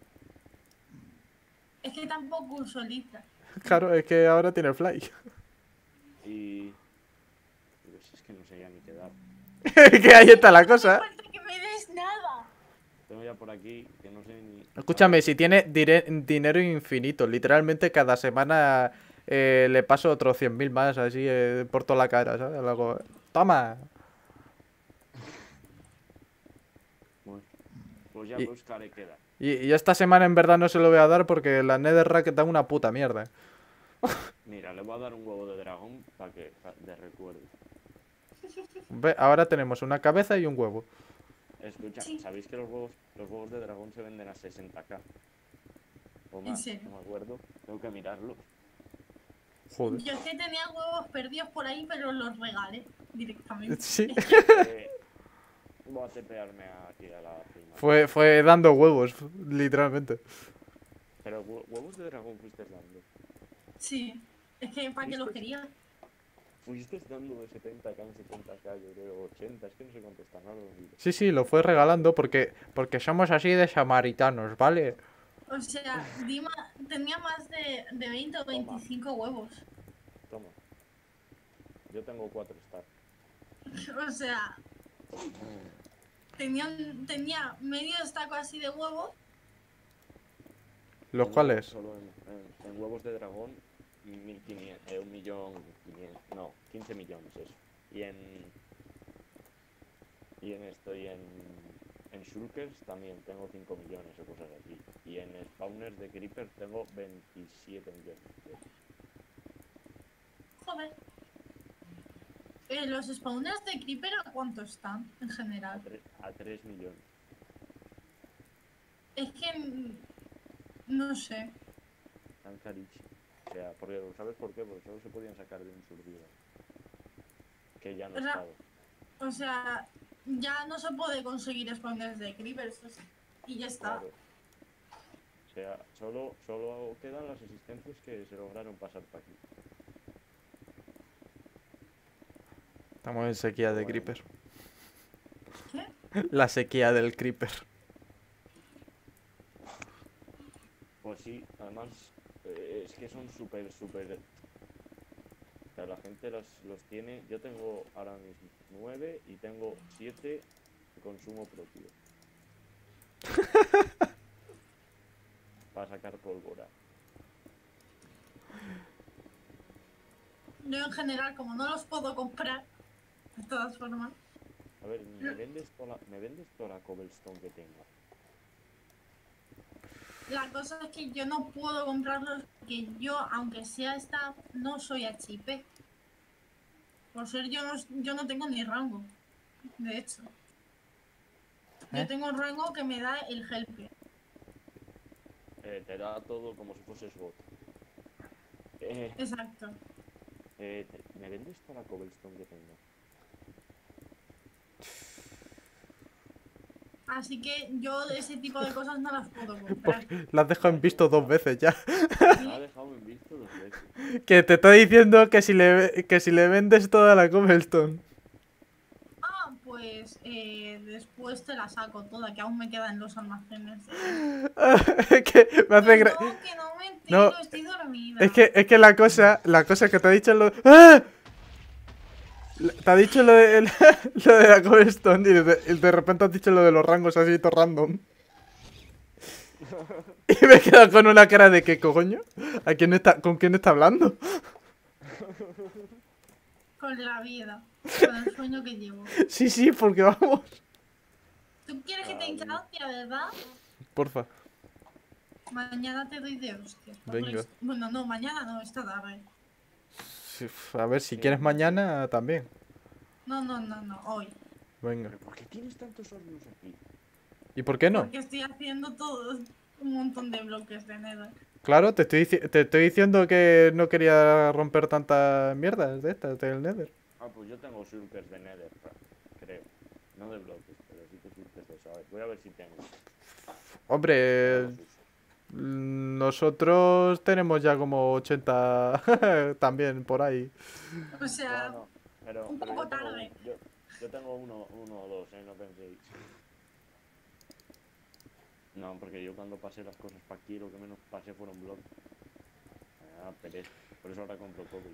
[SPEAKER 2] Es que tampoco uso litra.
[SPEAKER 1] Claro, es que ahora tiene Fly.
[SPEAKER 4] Y... Pues es que no sé ya ni qué dar.
[SPEAKER 1] Que ahí está la
[SPEAKER 2] No
[SPEAKER 1] cosa.
[SPEAKER 2] hace falta que me des nada.
[SPEAKER 4] Tengo ya por aquí que no sé ni...
[SPEAKER 1] Escúchame, si tiene dire- dinero infinito, literalmente cada semana eh, le paso otros cien mil más así eh, por toda la cara, ¿sabes? Luego, toma.
[SPEAKER 4] Bueno, pues ya
[SPEAKER 1] Y-
[SPEAKER 4] buscaré qué dar.
[SPEAKER 1] Y, y esta semana en verdad no se lo voy a dar porque la Netherrack da una puta mierda.
[SPEAKER 4] Mira, le voy a dar un huevo de dragón para que pa- de recuerdo.
[SPEAKER 1] Ve, ahora tenemos una cabeza y un huevo.
[SPEAKER 4] Escucha,
[SPEAKER 2] Sí.
[SPEAKER 4] ¿sabéis que los huevos, los huevos de dragón se venden a sesenta k? O
[SPEAKER 2] ¿En
[SPEAKER 4] más,
[SPEAKER 2] serio?
[SPEAKER 4] no me acuerdo. Tengo que mirarlo.
[SPEAKER 1] Joder.
[SPEAKER 2] Yo es que tenía huevos perdidos por ahí, pero los regalé directamente.
[SPEAKER 1] Sí.
[SPEAKER 4] Eh, voy a tepearme aquí a la prima.
[SPEAKER 1] Fue, fue dando huevos, literalmente.
[SPEAKER 4] Pero hue- huevos de dragón fuiste dando.
[SPEAKER 2] Sí. Es que para qué los quería.
[SPEAKER 4] Fuiste dando de setenta k en setenta k, yo creo, ochenta, es que no sé cuánto están ahora. lo digo.
[SPEAKER 1] Sí, sí, lo fue regalando porque, porque somos así de samaritanos, ¿vale?
[SPEAKER 2] O sea, Dima tenía más de, de veinte o veinticinco huevos.
[SPEAKER 4] Toma. Yo tengo cuatro stars.
[SPEAKER 2] O sea, tenía, un- tenía medio estaco así de huevos.
[SPEAKER 1] ¿Los
[SPEAKER 4] Tengo
[SPEAKER 1] cuales?
[SPEAKER 4] Solo en, en- en huevos de dragón, mil quinientos, eh, un millón quinientos, no, quince millones eso. Y en... Y en esto, y en... En en Shulkers también tengo cinco millones o cosas así. Y en spawners de Creeper tengo veintisiete millones.
[SPEAKER 2] Joder. Eh, los spawners de Creeper, ¿a cuánto están en
[SPEAKER 4] A,
[SPEAKER 2] general?
[SPEAKER 4] tre- a tres millones.
[SPEAKER 2] Es que. mm, No sé.
[SPEAKER 4] Tan carichi. O sea, porque, ¿sabes por qué? Porque solo se podían sacar de un survival. Que ya no
[SPEAKER 2] O sea,
[SPEAKER 4] está.
[SPEAKER 2] O sea, ya no se puede conseguir spawners de Creepers. o sea, Y ya está.
[SPEAKER 4] Claro. O sea, solo, solo quedan las existencias que se lograron pasar para aquí.
[SPEAKER 1] Estamos en sequía de
[SPEAKER 4] Bueno.
[SPEAKER 1] creeper.
[SPEAKER 2] ¿Qué?
[SPEAKER 1] La sequía del creeper.
[SPEAKER 4] Pues sí, además eh, es que son súper, súper... O sea, la gente los, los tiene... Yo tengo ahora mismo nueve y tengo siete de consumo propio. Para sacar pólvora.
[SPEAKER 2] Yo en general, como no los puedo comprar, de todas formas.
[SPEAKER 4] A ver, ¿me vendes toda la, ¿me vendes toda la cobblestone que tenga?
[SPEAKER 2] La cosa es que yo no puedo comprarlos porque yo, aunque sea staff, no soy H I P. Por ser yo no, yo no tengo ni rango, de hecho. Yo
[SPEAKER 1] ¿Eh?
[SPEAKER 2] tengo un rango que me da el helper.
[SPEAKER 4] Eh, te da todo como si fueses bot. Eh,
[SPEAKER 2] Exacto.
[SPEAKER 4] eh, te- ¿Me vendes toda la cobblestone que tenga?
[SPEAKER 2] Así que yo ese tipo de cosas no las puedo comprar.
[SPEAKER 1] La has dejado en visto dos veces ya.
[SPEAKER 4] Me ha dejado en visto dos veces.
[SPEAKER 1] Que te estoy diciendo que si le, que si le vendes toda la cobblestone.
[SPEAKER 2] Ah, pues eh, después te la saco toda, que aún me queda en los almacenes.
[SPEAKER 1] Que me hace
[SPEAKER 2] Que
[SPEAKER 1] gra-
[SPEAKER 2] no, que no me entero,
[SPEAKER 1] No,
[SPEAKER 2] estoy dormida.
[SPEAKER 1] Es que, es que la cosa, la cosa que te ha dicho lo... ¡Ah! Te ha dicho lo de, lo de la cobblestone y de, y de repente has dicho lo de los rangos así, todo random. Y me he quedado con una cara de ¿qué coño? ¿A quién está, ¿Con quién está hablando?
[SPEAKER 2] Con la vida, con el sueño que llevo.
[SPEAKER 1] Sí, sí, porque vamos.
[SPEAKER 2] ¿Tú quieres que te
[SPEAKER 4] Ah,
[SPEAKER 2] encante, verdad?
[SPEAKER 1] Porfa.
[SPEAKER 2] Mañana te doy de hostias. por
[SPEAKER 1] Venga.
[SPEAKER 2] listo. Bueno, no, mañana no, esta tarde.
[SPEAKER 1] Sí, a ver, si quieres mañana, también.
[SPEAKER 2] No, no, no, no, hoy.
[SPEAKER 1] Venga.
[SPEAKER 4] ¿Pero por qué tienes tantos hornos aquí?
[SPEAKER 1] ¿Y por qué no?
[SPEAKER 2] Porque estoy haciendo todo un montón de bloques de Nether.
[SPEAKER 1] Claro, te estoy, dici- te estoy diciendo que no quería romper tantas mierdas de estas del Nether.
[SPEAKER 4] Ah, pues yo tengo shulkers de Nether, creo. No de bloques, pero sí que shulkers de eso. A ver, voy a ver si tengo.
[SPEAKER 1] Hombre,
[SPEAKER 4] No los uso.
[SPEAKER 1] nosotros tenemos ya como ochenta también por ahí.
[SPEAKER 2] O sea,
[SPEAKER 4] Bueno, pero,
[SPEAKER 2] un
[SPEAKER 4] pero
[SPEAKER 2] poco
[SPEAKER 4] yo tengo,
[SPEAKER 2] tarde.
[SPEAKER 4] un- yo, yo tengo uno, uno o dos, ¿eh? No penséis. No, porque yo cuando pasé las cosas para aquí, lo que menos pasé fueron bloques. Ah, pereza. Por eso ahora compro cobbles.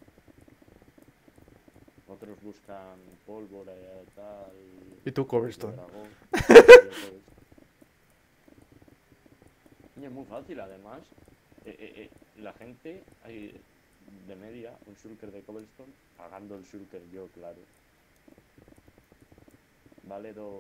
[SPEAKER 4] Otros buscan pólvora y tal.
[SPEAKER 1] Y tú
[SPEAKER 4] polvo
[SPEAKER 1] cobblestone.
[SPEAKER 4] dragón. Y yo cobblestone. Y es muy fácil, además. Eh, eh, eh, la gente, hay de media, un shulker de cobblestone, pagando el shulker yo, claro. Vale dos.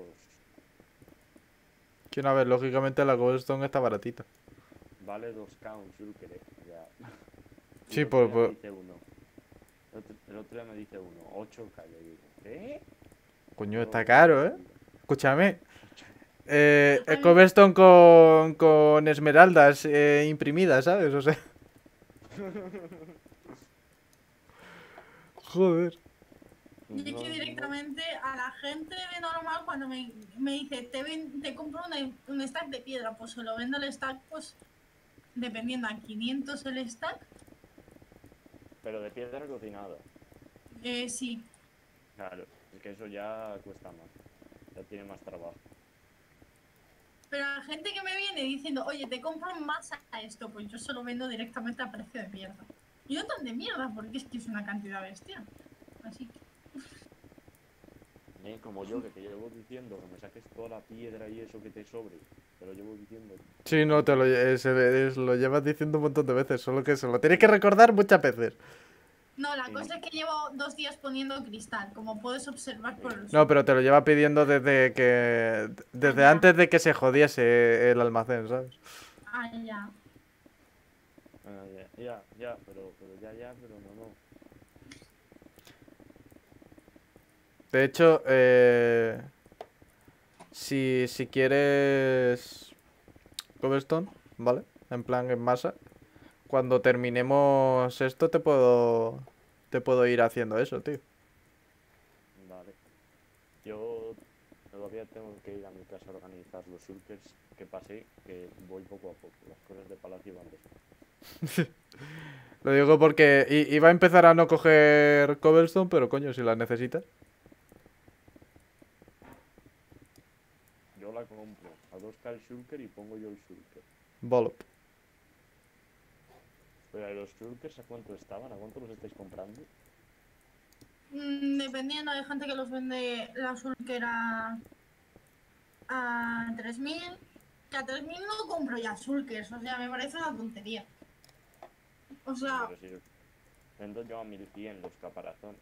[SPEAKER 1] Que una vez, lógicamente la cobblestone está baratita.
[SPEAKER 4] Vale dos K un shulker, eh. O sea, y
[SPEAKER 1] Sí,
[SPEAKER 4] el otro
[SPEAKER 1] por-
[SPEAKER 4] día
[SPEAKER 1] por-
[SPEAKER 4] me dice uno. El otro, el otro día me dice uno, ocho K. Yo digo, ¿qué?
[SPEAKER 1] Coño,
[SPEAKER 4] Yo,
[SPEAKER 1] está caro, ¿eh?
[SPEAKER 4] digo,
[SPEAKER 1] Escúchame. Eh, eh, cobblestone con, con esmeraldas eh, imprimidas, ¿sabes? O sea... Joder.
[SPEAKER 2] yo es que
[SPEAKER 4] no- no-
[SPEAKER 2] directamente a la gente de normal cuando me, me dice, te, ven- te compro una- un stack de piedra, pues se lo vendo el stack, pues dependiendo a quinientos el stack.
[SPEAKER 4] Pero de piedra cocinada.
[SPEAKER 2] Eh, sí,
[SPEAKER 4] Claro, es que eso ya cuesta más. Ya tiene más trabajo.
[SPEAKER 2] pero a la gente que me viene diciendo, oye, te compro más a esto, pues yo se lo vendo directamente a precio de mierda. Y no tan de mierda, porque es que es una cantidad bestial. Así que,
[SPEAKER 4] ¿Eh? Como yo, que te llevo diciendo que me saques toda la piedra y eso que te sobre. Te lo llevo diciendo.
[SPEAKER 1] Sí, no, te lo, eh, se- es- lo llevas diciendo un montón de veces, solo que se lo tienes que recordar muchas veces.
[SPEAKER 2] No, la
[SPEAKER 4] Sí.
[SPEAKER 2] cosa es que llevo dos días poniendo cristal, como puedes observar por el
[SPEAKER 1] No, pero te lo lleva pidiendo desde que... Desde
[SPEAKER 2] Ah, ya.
[SPEAKER 1] antes de que se jodiese el almacén, ¿sabes?
[SPEAKER 2] Ah, ya.
[SPEAKER 4] Ah, ya, ya, ya, pero, pero ya, ya, pero no, no.
[SPEAKER 1] De hecho, eh... Si, si quieres... Cobblestone, ¿vale? En plan, en masa. Cuando terminemos esto te puedo... Te puedo ir haciendo eso, tío.
[SPEAKER 4] Vale. Yo todavía tengo que ir a mi casa a organizar los surkers que pasé, que voy poco a poco. Las cosas de palacio van despacio.
[SPEAKER 1] Lo digo porque i- iba a empezar a no coger cobblestone, pero coño, si la necesitas.
[SPEAKER 4] Yo la compro a dos K el shulker y pongo yo el shulker.
[SPEAKER 1] Volop.
[SPEAKER 4] Pero los shulkers, ¿a cuánto estaban? ¿A cuánto los estáis comprando?
[SPEAKER 2] Mm, dependiendo, hay gente que los vende la azul que era a tres mil. Que a tres mil no compro ya sulkers, o sea, me parece una tontería. O sea,
[SPEAKER 4] Pero si los vendo yo a mil cien los caparazones.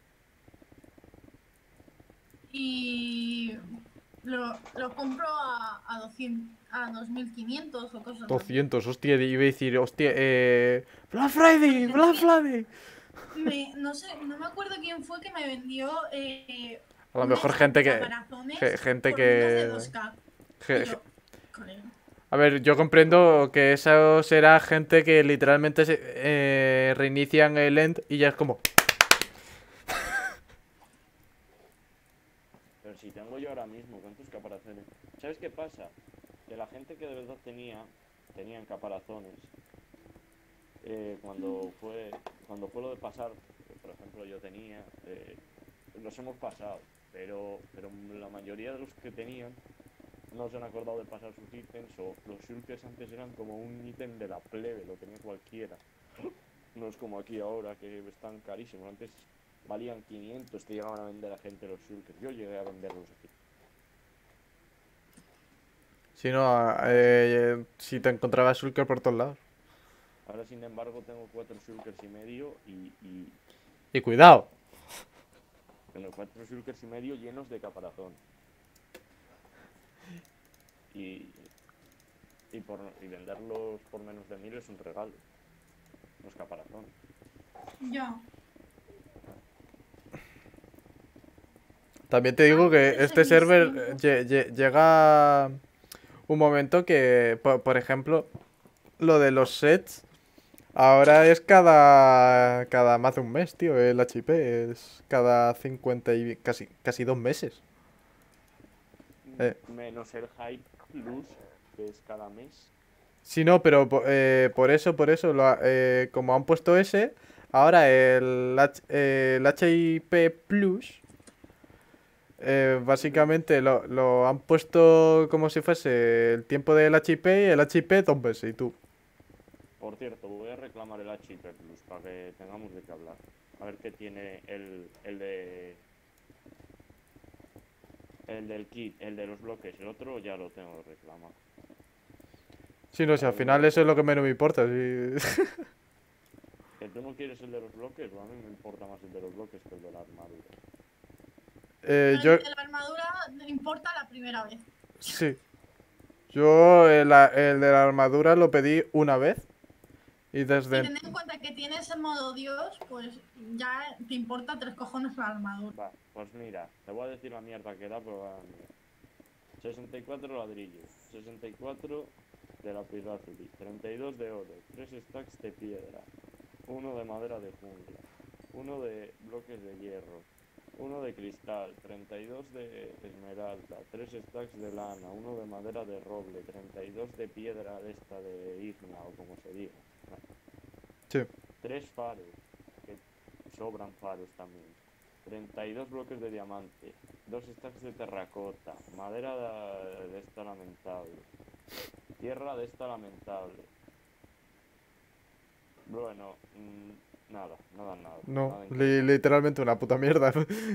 [SPEAKER 2] y lo, lo compro a, a doscientos, a dos mil quinientos o cosas así.
[SPEAKER 1] doscientos, hostia, iba a decir, hostia, eh... Black Friday, Black Friday.
[SPEAKER 2] Me, no sé, no me acuerdo quién fue que me vendió eh,
[SPEAKER 1] A lo
[SPEAKER 2] un
[SPEAKER 1] mejor
[SPEAKER 2] stock
[SPEAKER 1] gente
[SPEAKER 2] de
[SPEAKER 1] que...
[SPEAKER 2] caparazones
[SPEAKER 1] ge- gente
[SPEAKER 2] por menos de
[SPEAKER 1] que...
[SPEAKER 2] dos K.
[SPEAKER 1] ge-
[SPEAKER 2] Y
[SPEAKER 1] ge-
[SPEAKER 2] yo, colega.
[SPEAKER 1] A ver, yo comprendo que eso será gente que literalmente se, eh, reinician el end y ya es como...
[SPEAKER 4] Pero si tengo yo ahora mismo, ¿cuántos caparazones? ¿Sabes qué pasa? Que la gente que de verdad tenía, tenían caparazones, eh, cuando fue cuando fue lo de pasar, por ejemplo yo tenía, eh, los hemos pasado, pero, pero la mayoría de los que tenían no se han acordado de pasar sus ítems, o los shulkers antes eran como un ítem de la plebe, lo tenía cualquiera. No es como aquí ahora que están carísimos, antes valían quinientos, te llegaban a vender a gente los shulkers, yo llegué a venderlos aquí.
[SPEAKER 1] Si no, eh, si te encontrabas Shulker por todos lados.
[SPEAKER 4] Ahora sin embargo tengo cuatro shulkers y medio y, y
[SPEAKER 1] Y cuidado.
[SPEAKER 4] tengo cuatro shulkers y medio llenos de caparazón. Y, y, por, y venderlos por menos de mil es un regalo. Los caparazones.
[SPEAKER 2] Yo.
[SPEAKER 1] También te digo que
[SPEAKER 2] Antes,
[SPEAKER 1] este
[SPEAKER 2] en mis
[SPEAKER 1] server eh,
[SPEAKER 2] tiempos-
[SPEAKER 1] lle- lle- llega un momento que, por, por ejemplo, lo de los sets, ahora es cada, cada más de un mes, tío, el H P, es cada cincuenta y casi, casi dos meses. Eh.
[SPEAKER 4] Menos el Hype Plus, que es cada mes.
[SPEAKER 1] Sí, no, pero po- eh, por eso, por eso, lo ha- eh, como han puesto ese, ahora el, H- eh, el H I P Plus, eh, básicamente lo, lo han puesto como si fuese el tiempo del H I P y el H I P dos veces, y tú.
[SPEAKER 4] Por cierto, voy a reclamar el H I P Plus para que tengamos de qué hablar. A ver qué tiene el, el de... El del kit, el de los bloques, el otro ya lo tengo que reclamar.
[SPEAKER 1] Sí, no, si al final eso es lo que menos me importa, sí.
[SPEAKER 4] Que tú no quieres el de los bloques, pues a mí me importa más el de los bloques que el de la armadura.
[SPEAKER 1] Eh,
[SPEAKER 2] El
[SPEAKER 1] yo,
[SPEAKER 2] de la armadura no importa la primera vez.
[SPEAKER 1] sí. Yo el, a- el de la armadura lo pedí una vez y
[SPEAKER 2] Y
[SPEAKER 1] desde...
[SPEAKER 2] teniendo en cuenta que tienes el modo Dios, pues ya te importa tres cojones la armadura.
[SPEAKER 4] Va, pues mira, te voy a decir la mierda que da, pero va a mirar. sesenta y cuatro ladrillos, sesenta y cuatro de lapislázuli, treinta y dos de oro, tres stacks de piedra, uno de madera de jungla, uno de bloques de hierro, uno de cristal, treinta y dos de esmeralda, tres stacks de lana, uno de madera de roble, treinta y dos de piedra de esta de igna o como se diga.
[SPEAKER 1] Sí.
[SPEAKER 4] Tres faros, que sobran faros también. treinta y dos bloques de diamante, dos stacks de terracota, madera de, de esta lamentable, tierra de esta lamentable. Bueno, mmm, nada, nada, nada.
[SPEAKER 1] No,
[SPEAKER 4] nada
[SPEAKER 1] li-
[SPEAKER 4] interesante.
[SPEAKER 1] literalmente una puta mierda.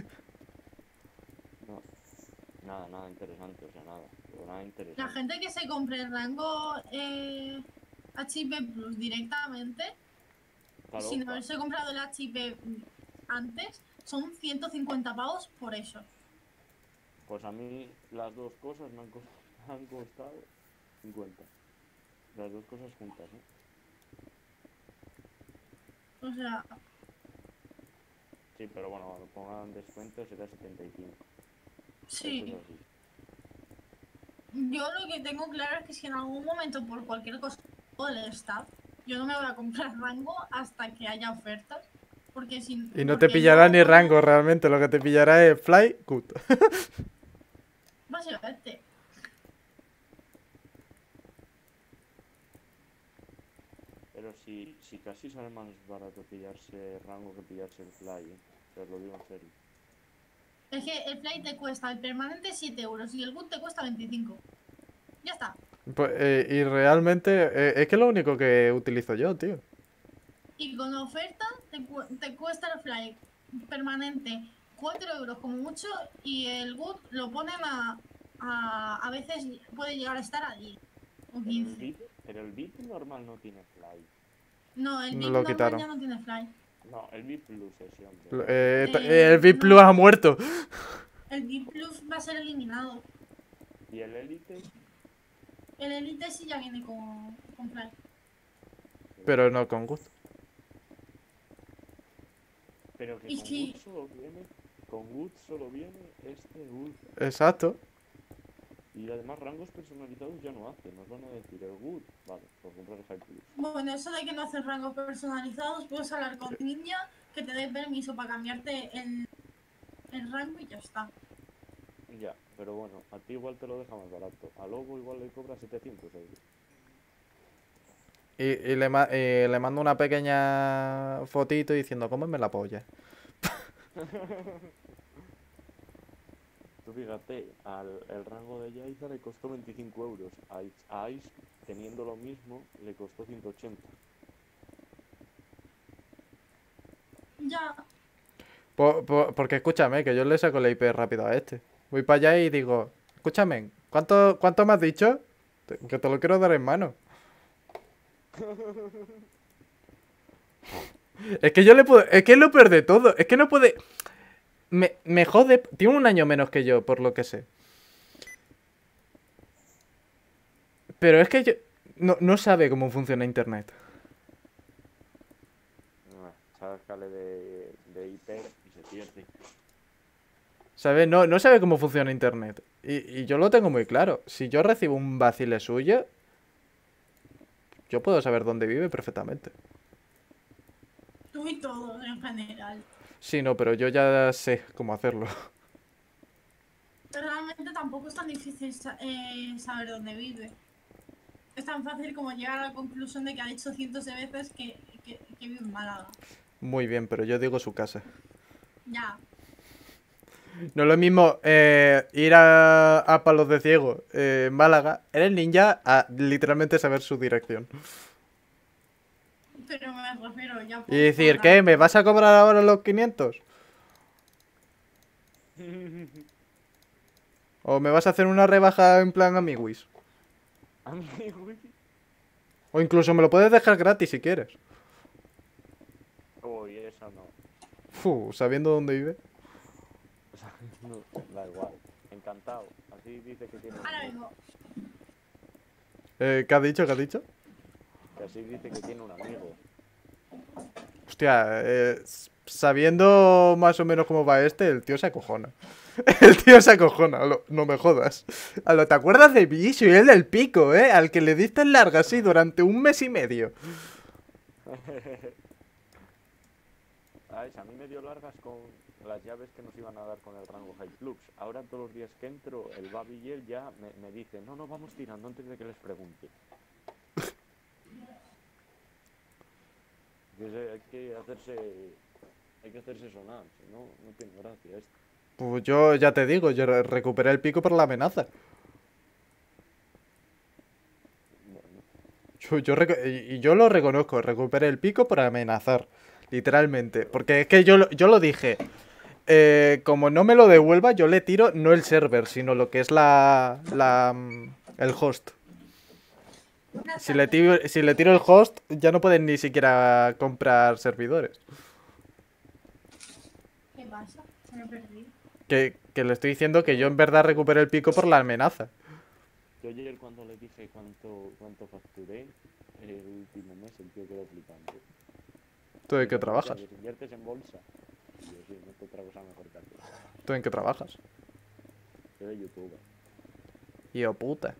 [SPEAKER 4] No, nada, nada interesante, o sea, nada, pero nada
[SPEAKER 2] La
[SPEAKER 4] interesante.
[SPEAKER 2] gente que se compre el rango eh, H I P Plus directamente
[SPEAKER 4] Está
[SPEAKER 2] sin
[SPEAKER 4] loca.
[SPEAKER 2] haberse comprado el H I P antes, son ciento cincuenta pavos por eso.
[SPEAKER 4] Pues a mí las dos cosas me han, cos- han costado cincuenta. Las dos cosas juntas, ¿eh?
[SPEAKER 2] O sea,
[SPEAKER 4] Sí, pero bueno, cuando pongan descuento será setenta y cinco.
[SPEAKER 2] sí.
[SPEAKER 4] Eso es así.
[SPEAKER 2] Yo lo que tengo claro es que si en algún momento por cualquier cosa del staff, yo no me voy a comprar rango hasta que haya ofertas. Porque si,
[SPEAKER 1] Y no te
[SPEAKER 2] porque
[SPEAKER 1] pillará
[SPEAKER 2] yo
[SPEAKER 1] ni
[SPEAKER 2] cuando-
[SPEAKER 1] rango realmente, lo que te pillará es fly, good.
[SPEAKER 2] Básicamente.
[SPEAKER 4] Pero si, si casi sale más barato pillarse rango que pillarse el fly, ¿eh? Te lo digo en serio.
[SPEAKER 2] Es que el fly te cuesta el permanente siete euros y el good te cuesta veinticinco. Ya está.
[SPEAKER 1] Pues, eh, y realmente eh, es que es lo único que utilizo yo, tío.
[SPEAKER 2] Y con oferta te, cu- te cuesta el fly permanente cuatro euros como mucho y el good lo ponen a, a... A veces puede llegar a estar a diez o
[SPEAKER 4] Pero el
[SPEAKER 2] quince.
[SPEAKER 4] V I P, pero el V I P normal no tiene fly.
[SPEAKER 2] No, el
[SPEAKER 1] No
[SPEAKER 2] V I P
[SPEAKER 1] lo
[SPEAKER 2] normal
[SPEAKER 1] quitaron.
[SPEAKER 2] ya no tiene fly.
[SPEAKER 4] No, el V I P Plus ese, hombre.
[SPEAKER 1] Lo- eh, ta-
[SPEAKER 2] Eh,
[SPEAKER 1] el V I P
[SPEAKER 2] no.
[SPEAKER 1] Plus ha muerto.
[SPEAKER 2] El V I P Plus va a ser eliminado.
[SPEAKER 4] Y el Elite,
[SPEAKER 2] El Elite sí ya viene con, con fly.
[SPEAKER 1] Pero no con good.
[SPEAKER 4] pero que
[SPEAKER 2] Y
[SPEAKER 4] con
[SPEAKER 2] sí.
[SPEAKER 4] Good solo viene, con Good solo viene este Good.
[SPEAKER 1] Exacto.
[SPEAKER 4] Y además rangos personalizados ya no hace, nos van a decir el Good, vale, por comprar el High Plus.
[SPEAKER 2] Bueno, eso de que no haces rangos personalizados, puedes hablar con Ninja que te dé permiso para cambiarte el, el rango y ya está.
[SPEAKER 4] Ya, pero bueno, a ti igual te lo deja más barato. A Lobo igual le cobra setecientos euros.
[SPEAKER 1] Y, y le, ma- y le mando una pequeña fotito diciendo, cómeme la polla.
[SPEAKER 4] Tú fíjate, al el rango de Yaiza le costó veinticinco euros. A Ice, a Ice, teniendo lo mismo, le costó ciento ochenta.
[SPEAKER 2] Ya,
[SPEAKER 1] Po- po- porque escúchame, que yo le saco la I P rápido a este. Voy para allá y digo, escúchame, ¿cuánto, cuánto me has dicho? Te- Que te lo quiero dar en mano. Es que yo le puedo. Es que es lo peor de todo. Es que no puede. Me, me jode. Tiene un año menos que yo, por lo que sé. Pero es que yo. No, no sabe cómo funciona internet.
[SPEAKER 4] Sácale de, de I P y se pierde.
[SPEAKER 1] ¿Sabes? No, no sabe cómo funciona internet. Y, y yo lo tengo muy claro. Si yo recibo un vacile suyo, yo puedo saber dónde vive perfectamente.
[SPEAKER 2] tú y todo en general.
[SPEAKER 1] Sí, no, pero yo ya sé cómo hacerlo.
[SPEAKER 2] Pero realmente tampoco es tan difícil sa- eh, saber dónde vive. Es tan fácil como llegar a la conclusión de que ha dicho cientos de veces que, que, que vive en Málaga.
[SPEAKER 1] Muy bien, pero yo digo su casa.
[SPEAKER 2] Ya,
[SPEAKER 1] No es lo mismo eh, ir a, a Palos de Ciego eh, en Málaga, eres ninja, a literalmente saber su dirección.
[SPEAKER 2] pero me refiero ya.
[SPEAKER 1] Y decir, ¿qué? ¿Me vas a cobrar ahora los quinientos? ¿O me vas a hacer una rebaja en plan amiguis?
[SPEAKER 4] Amigo,
[SPEAKER 1] O incluso me lo puedes dejar gratis si quieres.
[SPEAKER 4] uy, eso no.
[SPEAKER 1] Fu, sabiendo dónde vive.
[SPEAKER 4] O sea, no, da igual. Encantado. Así dice que tiene un
[SPEAKER 2] Ahora
[SPEAKER 4] amigo.
[SPEAKER 2] vengo.
[SPEAKER 1] Eh, ¿Qué has dicho? ¿Qué has dicho?
[SPEAKER 4] Que así dice que tiene un amigo.
[SPEAKER 1] Hostia, eh, s- sabiendo más o menos cómo va este, el tío se acojona. El tío se acojona, lo- no me jodas. A lo, ¿te acuerdas de mí? Soy el del pico, ¿eh? Al que le diste larga así durante un mes y medio.
[SPEAKER 4] Ah, a mí me dio largas con las llaves que nos iban a dar con el rango High Flux. Ahora todos los días que entro, el Babi y él ya me, me dice, no, no, vamos tirando antes de que les pregunte. Que se- hay que hacerse, hay que hacerse sonar, si no, no tiene gracia esto.
[SPEAKER 1] Pues yo ya te digo, yo re- recuperé el pico por la amenaza.
[SPEAKER 4] Bueno,
[SPEAKER 1] Yo, yo reco- y y yo lo reconozco, recuperé el pico por amenazar. Literalmente. Porque es que yo, lo- yo lo dije. eh, como no me lo devuelva, yo le tiro no el server, sino lo que es la. la mm, el host.
[SPEAKER 2] Buenas
[SPEAKER 1] Si le,
[SPEAKER 2] tardes.
[SPEAKER 1] tiro, si le tiro el host, ya no pueden ni siquiera comprar servidores.
[SPEAKER 2] ¿Qué pasa? Se me perdí.
[SPEAKER 1] Que, que le estoy diciendo que yo en verdad recuperé el pico por la amenaza.
[SPEAKER 4] Yo ayer cuando le dije cuánto, cuánto facturé el último mes, el tío quedó flipante.
[SPEAKER 1] ¿Tú en qué
[SPEAKER 4] Digo,
[SPEAKER 1] trabajas?
[SPEAKER 4] "Hostia, que si inviertes en bolsa". Y yo, sí, no te otra cosa mejor que hacer.
[SPEAKER 1] ¿Tú en qué trabajas?
[SPEAKER 4] Yo de youtuber.
[SPEAKER 1] Yo puta.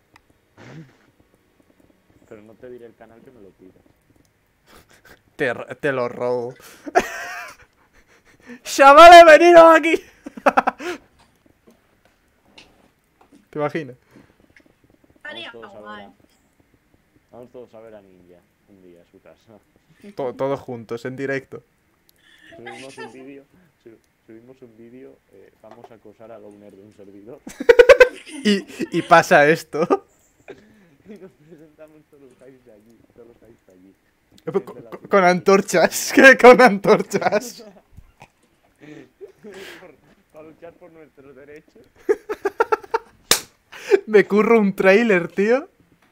[SPEAKER 4] Pero no te diré el canal que me lo pidas.
[SPEAKER 1] Te, r- te lo robo. ¡Chavales, venidos aquí! ¿Te imaginas?
[SPEAKER 2] Estaría
[SPEAKER 4] Vamos todos a ver
[SPEAKER 2] guay.
[SPEAKER 4] a, vamos todos a ver a Ninja un día a su casa.
[SPEAKER 1] To- todos juntos, en directo.
[SPEAKER 4] Subimos un vídeo, su- subimos un vídeo, eh, vamos a acosar al owner de un servidor
[SPEAKER 1] Y, y pasa esto.
[SPEAKER 4] y nos presentamos todos los guys de allí, todos los guys de allí.
[SPEAKER 1] Con,
[SPEAKER 4] Desde la
[SPEAKER 1] con-
[SPEAKER 4] ciudad.
[SPEAKER 1] con antorchas. ¿Qué? Con antorchas.
[SPEAKER 4] Por- para luchar por nuestros derechos.
[SPEAKER 1] Me curro un trailer, tío.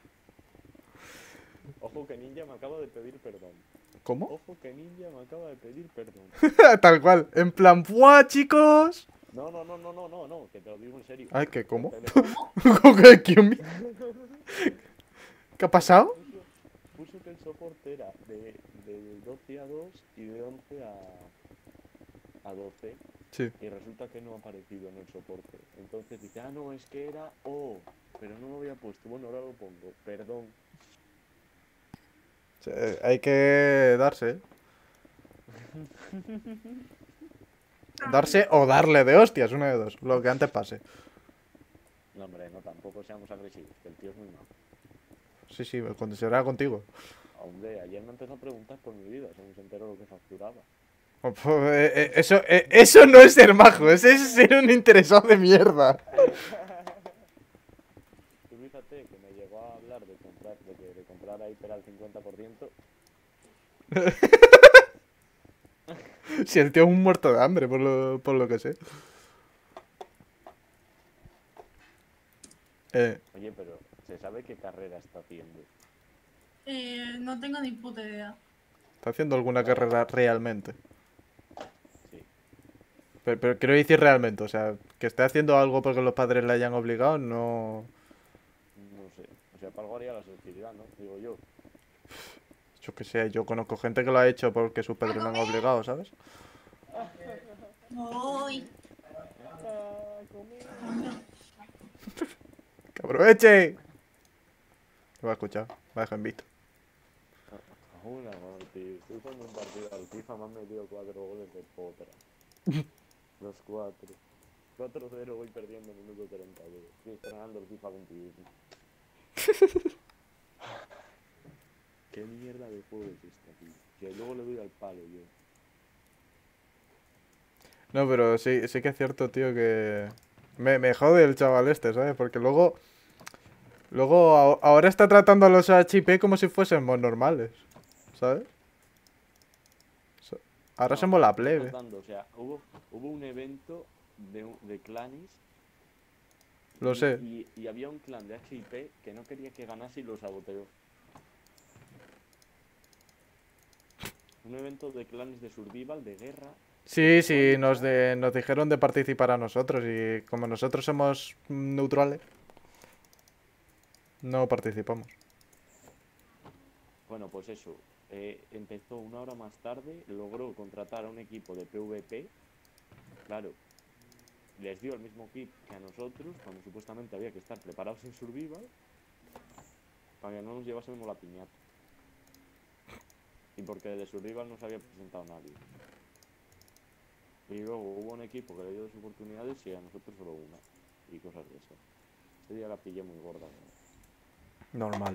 [SPEAKER 4] Ojo que Ninja me acaba de pedir perdón.
[SPEAKER 1] ¿Cómo?
[SPEAKER 4] Ojo que Ninja me acaba de pedir perdón.
[SPEAKER 1] Tal cual. En plan, ¡buah, chicos!
[SPEAKER 4] No, no, no, no, no, no, no, que te lo digo en serio.
[SPEAKER 1] Ay, ¿qué? ¿Cómo?
[SPEAKER 4] Por teléfono.
[SPEAKER 1] ¿Qué, qué, ¿Qué ha pasado?
[SPEAKER 4] Puso, puso que el soporte era de, de doce a dos y de once a, a doce.
[SPEAKER 1] Sí.
[SPEAKER 4] Y resulta que no ha aparecido en el soporte. Entonces dice, ah, no, es que era O, pero no lo había puesto. Bueno, ahora lo pongo, perdón.
[SPEAKER 1] Sí, hay que darse, ¿eh? Darse o darle de hostias, una de dos. Lo que antes pase.
[SPEAKER 4] No, hombre, no, tampoco seamos agresivos, que el tío es muy malo.
[SPEAKER 1] Sí, sí, cuando se verá contigo.
[SPEAKER 4] Hombre, ayer me empezó a preguntar por mi vida, según se enteró lo que facturaba.
[SPEAKER 1] Oh, pues, eh, eh, Eso, eh, eso no es ser majo, ese es ser un interesado de mierda.
[SPEAKER 4] Tú fíjate que me llegó a hablar de comprar, de que de comprar a Hyper al cincuenta por ciento.
[SPEAKER 1] Si el tío es un muerto de hambre, por lo, por lo que sé. Eh,
[SPEAKER 4] Oye, pero ¿se sabe qué carrera está haciendo?
[SPEAKER 2] Eh, no tengo ni puta idea.
[SPEAKER 1] ¿Está haciendo alguna carrera realmente?
[SPEAKER 4] Sí.
[SPEAKER 1] Pero, pero quiero decir realmente, o sea, que esté haciendo algo porque los padres le hayan obligado, no...
[SPEAKER 4] No sé. O sea, para algo haría la sociedad, ¿no? Digo yo.
[SPEAKER 1] Yo qué sé, yo conozco gente que lo ha hecho porque sus padres lo han obligado, ¿sabes?
[SPEAKER 2] Voy.
[SPEAKER 1] ¡Que aproveche! Lo va a escuchar, va a dejar en visto.
[SPEAKER 4] Una madre, tío. Estoy jugando un partido al FIFA, me han metido cuatro goles de potra. Los cuatro. cuatro cero voy perdiendo minuto treinta y dos. Estoy estrenando el FIFA veintiuno. ¿Qué mierda de juego es esta, tío? Que luego le doy al palo yo.
[SPEAKER 1] No, pero sí, sí que es cierto, tío, que... Me, me jode el chaval este, ¿sabes? Porque luego... Luego, a- ahora está tratando a los H P como si fuésemos normales, ¿sabes? So- Ahora
[SPEAKER 4] No,
[SPEAKER 1] somos la
[SPEAKER 4] estoy
[SPEAKER 1] plebe.
[SPEAKER 4] notando, o sea, hubo, hubo un evento de, un- de clanes.
[SPEAKER 1] Lo
[SPEAKER 4] y-
[SPEAKER 1] sé.
[SPEAKER 4] Y, y había un clan de H I P que no quería que ganase y lo saboteó. Un evento de clanes de survival, de guerra.
[SPEAKER 1] Sí, sí, nos, de, nos dijeron de participar a nosotros y como nosotros somos neutrales, no participamos.
[SPEAKER 4] Bueno, pues eso. eh, empezó una hora más tarde, logró contratar a un equipo de PvP. Claro, les dio el mismo kit que a nosotros, cuando supuestamente había que estar preparados en survival, para que no nos llevásemos la piñata. Y porque de survival no se había presentado nadie. Y luego hubo un equipo que le dio dos oportunidades y a nosotros solo una. Y cosas de esas. Ese día la pillé muy gorda. ¿No?
[SPEAKER 1] Normal.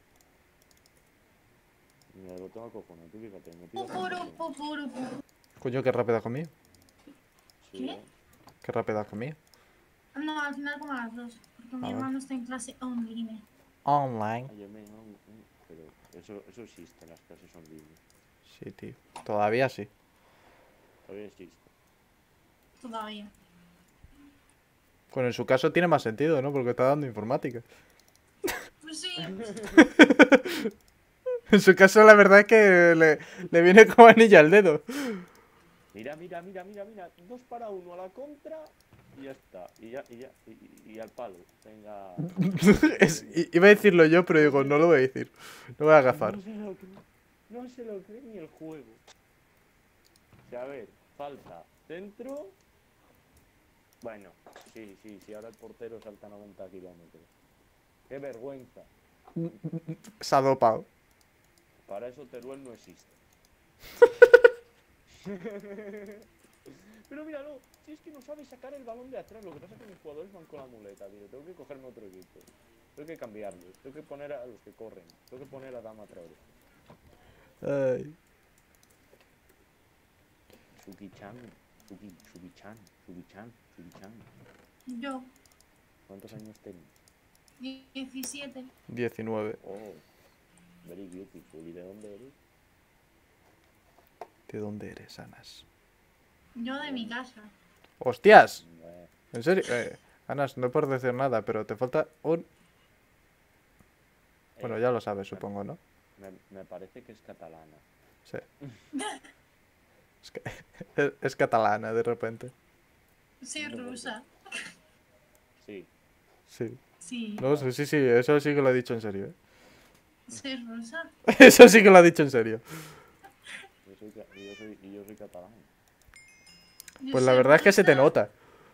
[SPEAKER 4] Mira, lo tengo acojonado, tú fíjate, me pidas
[SPEAKER 2] Pupuru,
[SPEAKER 4] un montón.
[SPEAKER 2] pupuru, pupuru.
[SPEAKER 1] Coño, qué rápida has comido.
[SPEAKER 4] Sí,
[SPEAKER 2] ¿Qué?
[SPEAKER 4] ¿eh?
[SPEAKER 1] Qué rápida has comido.
[SPEAKER 2] No, al final como a las dos. Porque mi
[SPEAKER 1] A ver.
[SPEAKER 2] hermano está en clase online.
[SPEAKER 1] Online.
[SPEAKER 4] Ay, me, no, no, pero eso, eso existe, las clases son libres.
[SPEAKER 1] Sí, tío. Todavía sí.
[SPEAKER 4] Todavía existe.
[SPEAKER 2] Todavía.
[SPEAKER 1] Bueno, en su caso tiene más sentido, ¿no? Porque está dando informática.
[SPEAKER 2] Pues Sí,
[SPEAKER 1] En su caso, la verdad es que le, le viene como anilla al dedo.
[SPEAKER 4] Mira, mira, mira, mira, mira. Dos para uno a la contra y ya está. Y ya, y ya, y, y al palo. Venga.
[SPEAKER 1] Es- i- iba a decirlo yo, pero digo, no lo voy a decir. No voy a agafar.
[SPEAKER 4] No se lo cree, no se lo cree ni el juego. O sea, a ver, falta centro. Bueno, sí, sí, sí, ahora el portero salta noventa kilómetros. ¡Qué vergüenza!
[SPEAKER 1] Se ha dopado.
[SPEAKER 4] Para eso Teruel no existe. Pero mira, no, si es que no sabe sacar el balón de atrás, lo que pasa es que mis jugadores van con la muleta, tío. Tengo que cogerme otro equipo. Tengo que cambiarlos, tengo que poner a los que corren, tengo que poner a Dama Traore.
[SPEAKER 1] Ay.
[SPEAKER 4] Suki-chan, Suki, Suki-chan, Suki-chan, Suki-chan.
[SPEAKER 2] yo,
[SPEAKER 4] ¿Cuántos años tenéis?
[SPEAKER 2] diecisiete.
[SPEAKER 1] diecinueve.
[SPEAKER 4] Oh, very beautiful. ¿Y de dónde eres?
[SPEAKER 1] ¿De dónde eres, Anas?
[SPEAKER 2] Yo de mi casa.
[SPEAKER 1] ¡Hostias!
[SPEAKER 4] Eh,
[SPEAKER 1] ¿En serio? Eh, Anas, no por decir nada, pero te falta un... Bueno,
[SPEAKER 4] eh,
[SPEAKER 1] ya lo sabes, supongo, ¿no?
[SPEAKER 4] Me, me parece que es catalana.
[SPEAKER 1] Sí. Es, que, es, es catalana, de repente.
[SPEAKER 2] Soy rusa.
[SPEAKER 4] Sí.
[SPEAKER 1] Sí.
[SPEAKER 2] Sí,
[SPEAKER 1] No, sí, sí, sí, eso sí que lo ha dicho en serio, ¿eh?
[SPEAKER 2] soy rusa.
[SPEAKER 1] Eso sí que lo ha dicho en serio.
[SPEAKER 4] Yo soy, ca- yo soy, y yo soy catalán.
[SPEAKER 2] Yo
[SPEAKER 1] Pues la
[SPEAKER 2] soy
[SPEAKER 1] verdad es que se te
[SPEAKER 2] rusa.
[SPEAKER 1] nota.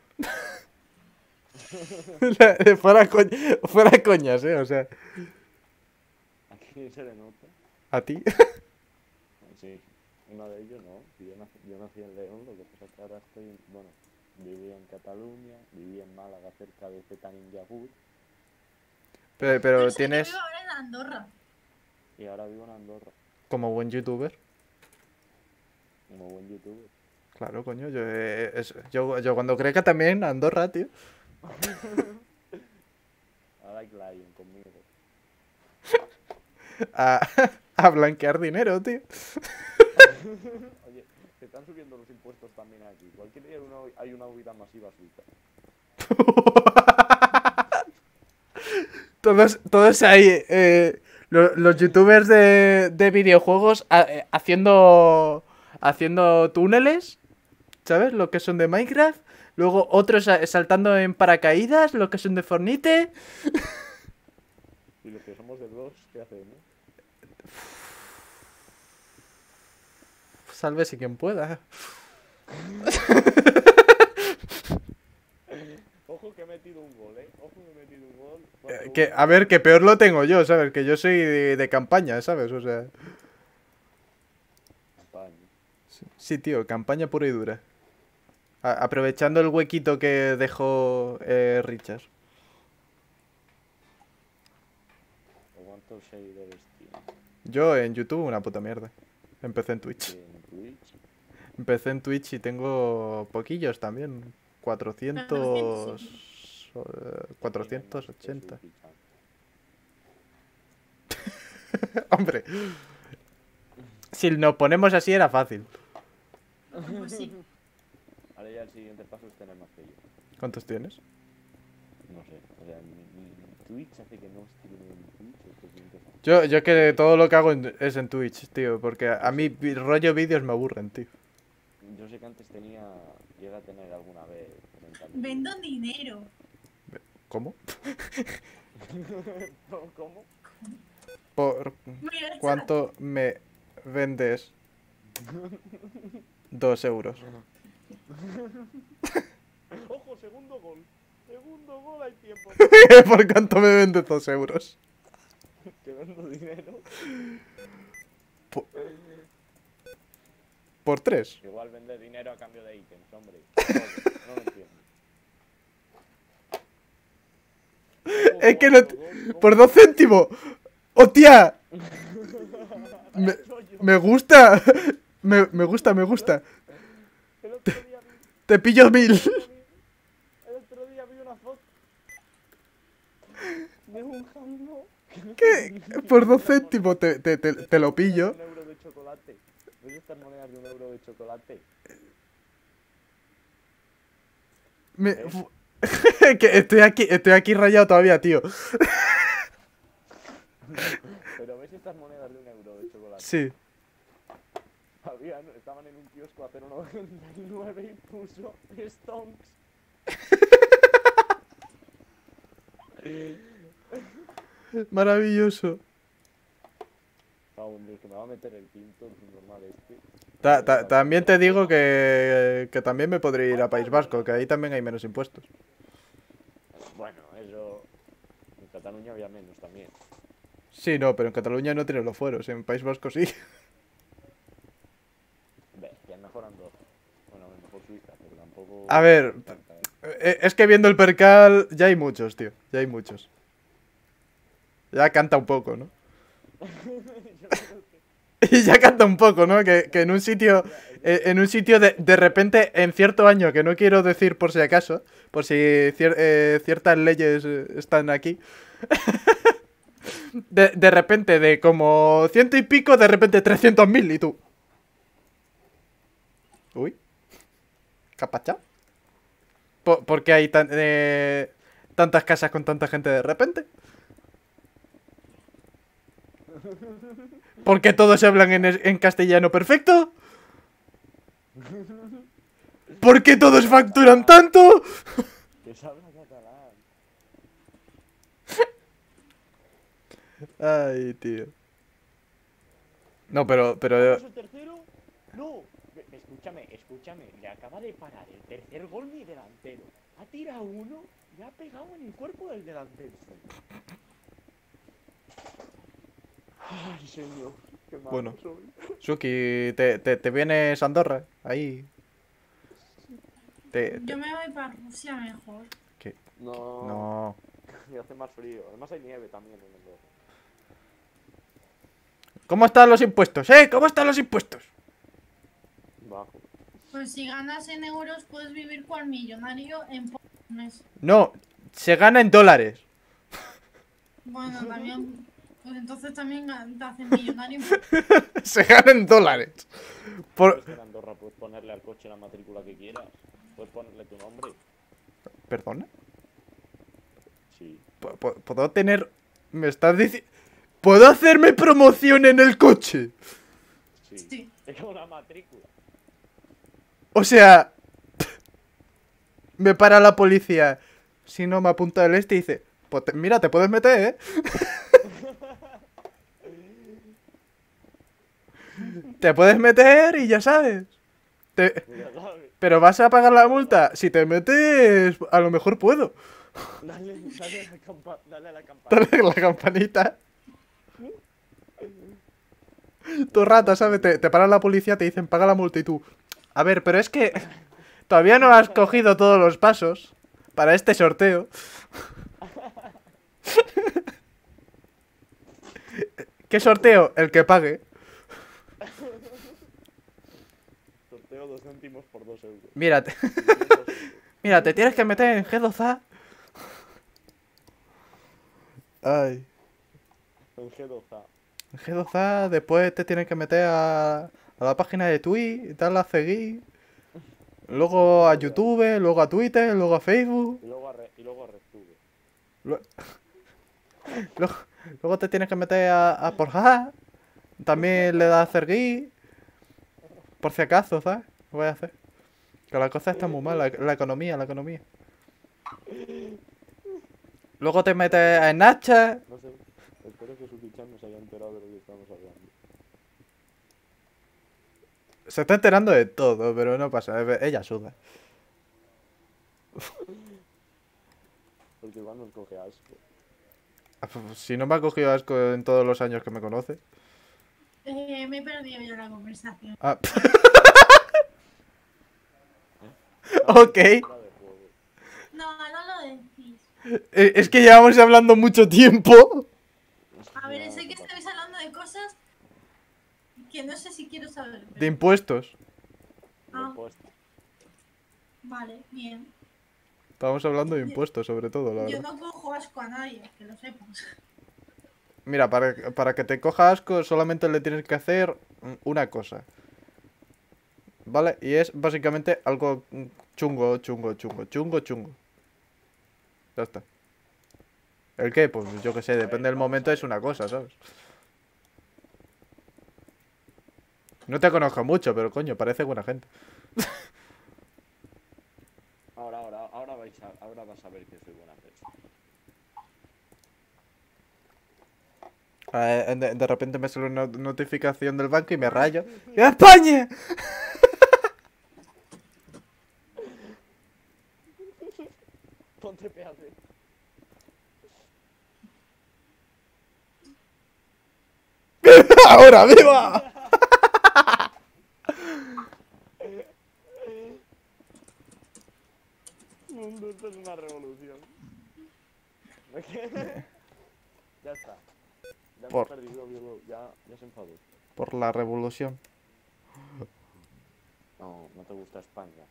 [SPEAKER 1] La- fuera, coñ- fuera coñas, ¿eh? O sea,
[SPEAKER 4] ¿A quién se le nota?
[SPEAKER 1] a ti.
[SPEAKER 4] Sí, uno de ellos no. Yo nací, yo nací en León, lo que pasa es que ahora estoy, en- bueno, viví en Cataluña, viví en Málaga cerca de Zetaninjabur
[SPEAKER 1] Pero, pero
[SPEAKER 2] Yo sé que
[SPEAKER 1] tienes
[SPEAKER 2] vivo ahora en Andorra.
[SPEAKER 4] y ahora vivo en Andorra,
[SPEAKER 1] como buen youtuber.
[SPEAKER 4] como buen youtuber.
[SPEAKER 1] Claro, coño. Yo, eh, es- yo, yo cuando crezca también Andorra, tío.
[SPEAKER 4] I like Lion conmigo.
[SPEAKER 1] A, a blanquear dinero, tío.
[SPEAKER 4] Oye, se están subiendo los impuestos también aquí. Cualquier día hay una, hay una huida masiva suiza.
[SPEAKER 1] Todos, todos ahí, eh, lo- los youtubers de, de videojuegos a- eh, haciendo, haciendo túneles, ¿sabes? Lo que son de Minecraft. Luego otros sa- saltando en paracaídas, lo que son de Fornite.
[SPEAKER 4] Y los que somos de dos, ¿qué hacemos?
[SPEAKER 1] Sálvese quien pueda.
[SPEAKER 4] Ojo que he metido un gol, ¿eh? Ojo que he metido un gol.
[SPEAKER 1] Eh,
[SPEAKER 4] cuatro
[SPEAKER 1] Que,
[SPEAKER 4] uno.
[SPEAKER 1] a ver, que peor lo tengo yo, ¿sabes? Que yo soy de, de campaña, ¿sabes? O sea,
[SPEAKER 4] España.
[SPEAKER 1] sí, tío, campaña pura y dura. A- aprovechando el huequito que dejó eh, Richard.
[SPEAKER 4] ¿O cuántos seguidores tiene?
[SPEAKER 1] Yo en YouTube una puta mierda. Empecé en Twitch.
[SPEAKER 4] Y en Twitch.
[SPEAKER 1] Empecé en Twitch y tengo poquillos también. cuatrocientos... eh, cuatrocientos ochenta. Hombre. Si nos ponemos así era fácil.
[SPEAKER 2] Pues sí.
[SPEAKER 4] Ahora ya el siguiente paso es tener más que yo.
[SPEAKER 1] ¿Cuántos tienes?
[SPEAKER 4] No sé, o sea, mi, mi Twitch hace que no streame en Twitch o trescientos años.
[SPEAKER 1] Yo, yo que todo lo que hago en- es en Twitch, tío. Porque a mí vi- rollo vídeos me aburren, tío.
[SPEAKER 4] Yo sé que antes tenía, llega a tener alguna vez treinta mil.
[SPEAKER 2] Vendo dinero.
[SPEAKER 1] ¿Cómo?
[SPEAKER 4] ¿Cómo?
[SPEAKER 1] ¿Por
[SPEAKER 2] Mira,
[SPEAKER 1] cuánto me vendes? Dos euros.
[SPEAKER 4] Ojo, segundo gol. Segundo gol, hay tiempo.
[SPEAKER 1] ¿Por cuánto me vendes dos euros?
[SPEAKER 4] Que vendo dinero.
[SPEAKER 1] Por, por tres.
[SPEAKER 4] Igual vender dinero a cambio de ítems, hombre. Joder, no lo entiendo. Ojo,
[SPEAKER 1] Es que no
[SPEAKER 4] otro
[SPEAKER 1] te-
[SPEAKER 4] gol, ¿cómo?
[SPEAKER 1] ¡Por dos céntimos! ¡Hostia! Me, me gusta. Me, me gusta, me gusta.
[SPEAKER 4] El otro día vi,
[SPEAKER 1] Te pillo mil.
[SPEAKER 4] el otro día vi una foto de un jambo.
[SPEAKER 1] ¿Qué? Por dos céntimos te, te, te, te lo pillo.
[SPEAKER 4] Un euro de chocolate. ¿Ves estas monedas de un euro de chocolate?
[SPEAKER 1] Me- fu- que estoy aquí, estoy aquí rayado todavía, tío.
[SPEAKER 4] Pero ves estas monedas de un euro de chocolate.
[SPEAKER 1] Sí.
[SPEAKER 4] Habían, estaban en un kiosco a cero coma noventa y nueve y puso Stonks.
[SPEAKER 1] Maravilloso.
[SPEAKER 4] Ah, hombre, que me va a meter el quinto normal este.
[SPEAKER 1] Ta- ta- también te digo que, que también me podría ir a País Vasco, que ahí también hay menos impuestos.
[SPEAKER 4] Bueno, eso... En Cataluña había menos también.
[SPEAKER 1] Sí, no, pero en Cataluña no tienen los fueros, en País Vasco sí.
[SPEAKER 4] Ve, ya mejorando. Bueno, mejor Suiza, pero tampoco...
[SPEAKER 1] A ver,
[SPEAKER 4] tanta, ¿eh?
[SPEAKER 1] Eh, Es que viendo el percal, ya hay muchos, tío, ya hay muchos. Ya canta un poco, ¿no?
[SPEAKER 4] Yo creo que...
[SPEAKER 1] Y ya canta un poco, ¿no? Que, que en un sitio, eh, en un sitio de, de repente, en cierto año, que no quiero decir por si acaso, por si cier- eh, ciertas leyes eh, están aquí, de, de repente, de como ciento y pico, de repente trescientos mil, y tú. Uy. ¿Qué ha pasado? ¿Por, por qué hay tan, eh, tantas casas con tanta gente de repente? ¿Por qué todos hablan en, es- en castellano perfecto? ¿Por qué todos facturan tanto?
[SPEAKER 4] Que se habla catalán.
[SPEAKER 1] Ay, tío. No, pero, pero...
[SPEAKER 4] ¿Vamos el tercero? No. Ve- ve, Escúchame, escúchame. Le acaba de parar el tercer gol mi delantero. Ha tirado uno y ha pegado en el cuerpo del delantero. Ay, señor. Qué malo
[SPEAKER 1] Bueno.
[SPEAKER 4] soy.
[SPEAKER 1] Suki, ¿te, te, te vienes a Andorra? Ahí. Te, te-
[SPEAKER 2] Yo me voy para Rusia mejor.
[SPEAKER 4] No.
[SPEAKER 1] No.
[SPEAKER 4] Y hace más frío. Además hay nieve también en Andorra.
[SPEAKER 1] ¿Cómo están los impuestos, eh? ¿Cómo están los impuestos?
[SPEAKER 4] Bajo.
[SPEAKER 2] Pues si ganas en euros puedes vivir cual millonario en pocos meses.
[SPEAKER 1] No, se gana en dólares.
[SPEAKER 2] Bueno, también, pues entonces también te hacen millonario.
[SPEAKER 1] Se gana en dólares. Por...
[SPEAKER 4] Pues en Andorra puedes ponerle al coche la matrícula que quieras. Puedes ponerle tu nombre.
[SPEAKER 1] ¿Perdona?
[SPEAKER 4] Sí.
[SPEAKER 1] ¿Pu- pu- ¿Puedo tener...? ¿Me estás diciendo...? ¿Puedo hacerme promoción en el coche?
[SPEAKER 4] Sí.
[SPEAKER 2] Sí.
[SPEAKER 4] Es una matrícula.
[SPEAKER 1] O sea... Me para la policía. Si no me apunta el este y dice... Pues te- mira, te puedes meter, ¿eh? Te puedes meter y ya sabes. Te-
[SPEAKER 4] Ya sabes.
[SPEAKER 1] Pero vas a pagar la multa. Si te metes, a lo mejor puedo.
[SPEAKER 4] Dale, dale, a la campa- dale a la campana.
[SPEAKER 1] Dale la campanita. Tu rata, ¿sabes? Te, te para la policía, te dicen paga la multa y tú. A ver, pero es que todavía no has cogido todos los pasos para este sorteo. ¿Qué sorteo? El que pague.
[SPEAKER 4] Sorteo dos céntimos por dos euros.
[SPEAKER 1] Mírate.
[SPEAKER 4] Dos euros.
[SPEAKER 1] Mira, te tienes que meter en G dos A. Ay.
[SPEAKER 4] En G dos A.
[SPEAKER 1] En G dos A, después te tienes que meter a, a la página de Twitch, darle a seguir. Luego a YouTube, luego a Twitter, luego a Facebook.
[SPEAKER 4] Y luego a, re- y luego a RedTube.
[SPEAKER 1] Lu- Luego, luego te tienes que meter a, a Pornhub. También le das a seguir. Por si acaso, ¿sabes? ¿Qué voy a hacer? Que la cosa está muy mal, la, la economía, la economía. Luego te metes a Snapchat.
[SPEAKER 4] No sé. Espero que Suki-chan no se haya enterado de lo que estamos hablando.
[SPEAKER 1] Se está enterando de todo, pero no pasa. Ella suda.
[SPEAKER 4] Porque igual nos coge asco.
[SPEAKER 1] Si no me ha cogido asco en todos los años que me conoce.
[SPEAKER 2] Eh, me he perdido ya la conversación.
[SPEAKER 1] Ah,
[SPEAKER 4] No,
[SPEAKER 1] Ok.
[SPEAKER 4] fuera de juego.
[SPEAKER 2] No, no lo decís.
[SPEAKER 1] eh, es que llevamos hablando mucho tiempo.
[SPEAKER 2] A ver,
[SPEAKER 4] Ya,
[SPEAKER 2] sé que
[SPEAKER 4] ¿qué pasa?
[SPEAKER 2] estáis hablando de cosas que no sé si quiero saber. pero-
[SPEAKER 1] De impuestos.
[SPEAKER 2] Ah.
[SPEAKER 4] De puesto.
[SPEAKER 2] Vale, bien.
[SPEAKER 1] Estamos hablando de impuestos, sobre todo, la
[SPEAKER 2] Yo
[SPEAKER 1] verdad.
[SPEAKER 2] no cojo asco a nadie, que lo sepas.
[SPEAKER 1] Mira, para, para que te coja asco, solamente le tienes que hacer mm, una cosa. ¿Vale? Y es básicamente algo mm, chungo, chungo, chungo, chungo, chungo. Ya está. ¿El qué? Pues yo qué sé, depende del momento, es una cosa, ¿sabes? No te conozco mucho, pero coño, parece buena gente.
[SPEAKER 4] Ahora, ahora, ahora, vais a, ahora vas a ver que soy buena persona.
[SPEAKER 1] Eh, de, de repente me sale una notificación del banco y me rayo. ¡Viva España!
[SPEAKER 4] Ponte P A C.
[SPEAKER 1] ¡Ahora, viva!
[SPEAKER 4] Mundo, esto es una revolución. Ya está. Ya hemos
[SPEAKER 1] Por-
[SPEAKER 4] perdido, Diego. Ya, ya se enfadó.
[SPEAKER 1] Por la revolución.
[SPEAKER 4] No, no te gusta España.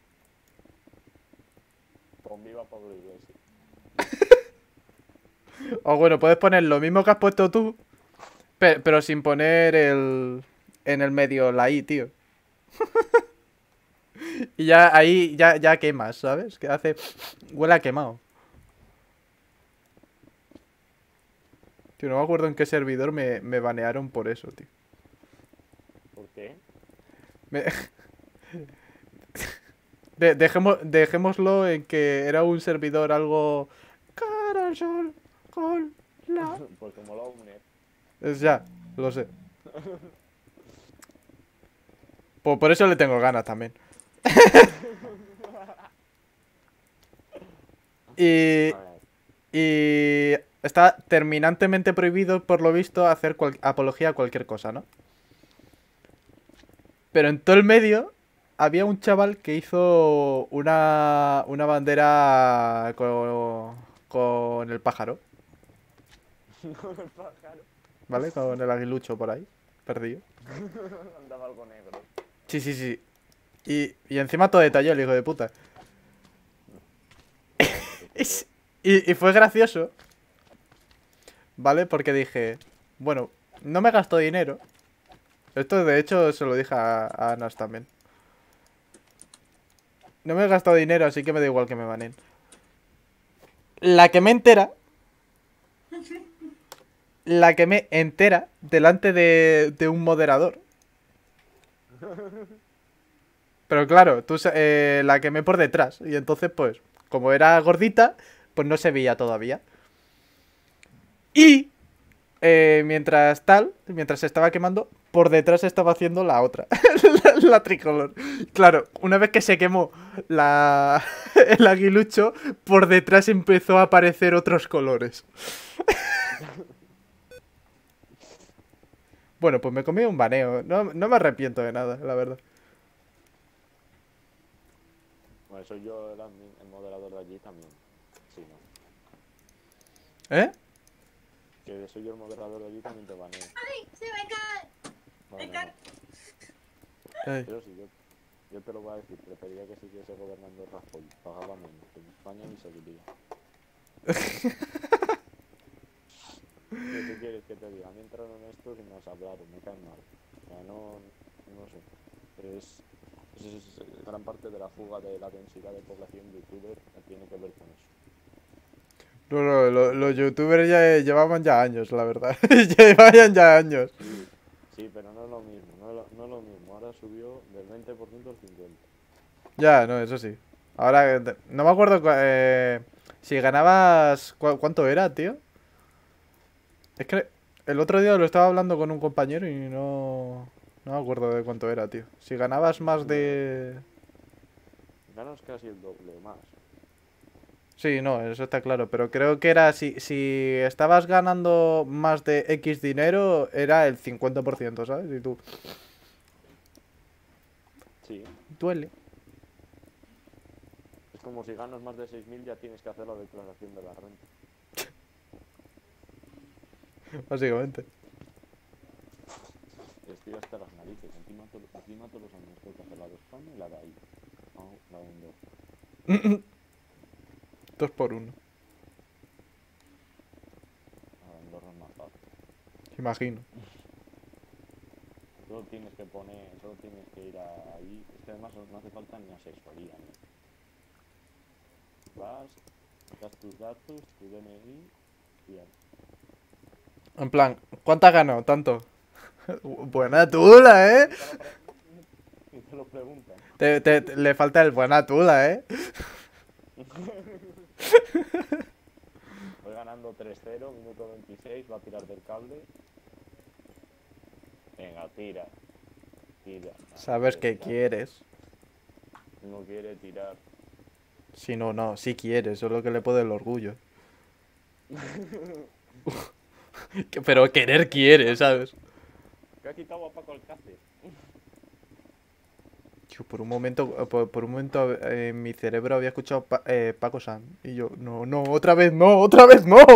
[SPEAKER 4] Con viva Pablo Iglesias.
[SPEAKER 1] O bueno, puedes poner lo mismo que has puesto tú, pe- pero sin poner el... en el medio la I, tío. Y ya ahí ya, ya quemas, ¿sabes? Que hace... huele a quemado. Tío, no me acuerdo en qué servidor me, me banearon por eso, tío.
[SPEAKER 4] ¿Por qué?
[SPEAKER 1] Me- De- dejemos, dejémoslo en que era un servidor algo... Cara al sol, con la...
[SPEAKER 4] Pues como la UNED.
[SPEAKER 1] Es ya, lo sé. Por, por eso le tengo ganas también. Y...
[SPEAKER 4] A ver,
[SPEAKER 1] Y está terminantemente prohibido, por lo visto, hacer cual- apología a cualquier cosa, ¿no? Pero en todo el medio había un chaval que hizo una, una bandera con, con el pájaro,
[SPEAKER 4] con el pájaro.
[SPEAKER 1] ¿vale? Con el aguilucho por ahí, perdido.
[SPEAKER 4] Andaba algo negro.
[SPEAKER 1] Sí, sí, sí. Y, y encima todo detallado, el hijo de puta. Y, s- y- y fue gracioso, ¿vale? Porque dije, bueno, no me gasto dinero. Esto de hecho se lo dije a, a Anas también. No me he gastado dinero, así que me da igual que me banen. La que me entera. La que me entera delante de, de un moderador. Pero claro, tú sa- eh, la quemé por detrás. Y entonces, pues, como era gordita, pues no se veía todavía. Y eh, mientras tal, mientras se estaba quemando, por detrás estaba haciendo la otra, la, la tricolor. Claro, una vez que se quemó la, el aguilucho, por detrás empezó a aparecer otros colores. Bueno, pues me comí un baneo. No, no me arrepiento de nada, la verdad.
[SPEAKER 4] Bueno, soy yo el, admin- el moderador de allí también. Sí, no.
[SPEAKER 1] ¿Eh?
[SPEAKER 4] Que soy yo el moderador de allí también te baneo.
[SPEAKER 2] ¡Ay! ¡Se me cae!
[SPEAKER 4] Vale,
[SPEAKER 2] Me cae.
[SPEAKER 4] no.
[SPEAKER 1] Ay.
[SPEAKER 4] Pero sí, yo, yo te lo voy a decir. Preferiría que siguiese gobernando Rajoy. Pagaba menos. En España ni seguiría. ¿Qué tú quieres que te diga? A mí entraron estos y me has hablado, me caen mal. O sea, no, no sé. Es, es, es gran parte de la fuga de la densidad de población youtuber que tiene que ver con eso.
[SPEAKER 1] No, no, lo- los youtubers ya llevaban ya años, la verdad. Llevaban ya años.
[SPEAKER 4] Sí, sí, pero no es lo mismo, no es lo, no es lo mismo. Ahora subió del veinte por ciento al cincuenta por ciento.
[SPEAKER 1] Ya, no, eso sí. Ahora, eh, no me acuerdo cua- eh, si ganabas... cua- ¿Cuánto era, tío? Es que el otro día lo estaba hablando con un compañero y no... No me acuerdo de cuánto era, tío. Si ganabas más de...
[SPEAKER 4] Ganas casi el doble o más.
[SPEAKER 1] Sí, no, eso está claro. Pero creo que era... Si, si estabas ganando más de X dinero, era el cincuenta por ciento, ¿sabes? Y tú...
[SPEAKER 4] Sí,
[SPEAKER 1] Duele.
[SPEAKER 4] es como si ganas más de seis mil ya tienes que hacer la declaración de la renta.
[SPEAKER 1] Básicamente.
[SPEAKER 4] Estoy hasta las narices. Encima, to- encima todos los años tengo que hacer la de España y la de ahí. No, la de Andorra.
[SPEAKER 1] Dos por uno.
[SPEAKER 4] La de Andorra es más fácil.
[SPEAKER 1] Imagino.
[SPEAKER 4] Solo tienes que poner, solo tienes que ir a- ahí. Es que además no hace falta ni asesoría, ¿no? Vas, das tus datos, tu D N I hostias.
[SPEAKER 1] En plan, ¿cuánto has ganado? Tanto. Buena tula, ¿eh?
[SPEAKER 4] Y te lo preguntan.
[SPEAKER 1] Te, te- te- le falta el buena tula, ¿eh?
[SPEAKER 4] Voy ganando tres cero, minuto veintiséis, va a tirar del cable. Venga, tira. Tira. Ah,
[SPEAKER 1] Sabes
[SPEAKER 4] quiere
[SPEAKER 1] que
[SPEAKER 4] tirar.
[SPEAKER 1] quieres.
[SPEAKER 4] No quiere tirar.
[SPEAKER 1] Si no, no, si quieres, solo que le puede el orgullo. Que- Pero querer quiere, ¿sabes?
[SPEAKER 4] Que ha quitado a Paco Alcácer.
[SPEAKER 1] Tío, por un momento, eh, por, por un momento eh, en mi cerebro había escuchado Pa- eh, Paco San. Y yo, no, no, otra vez no, otra vez no.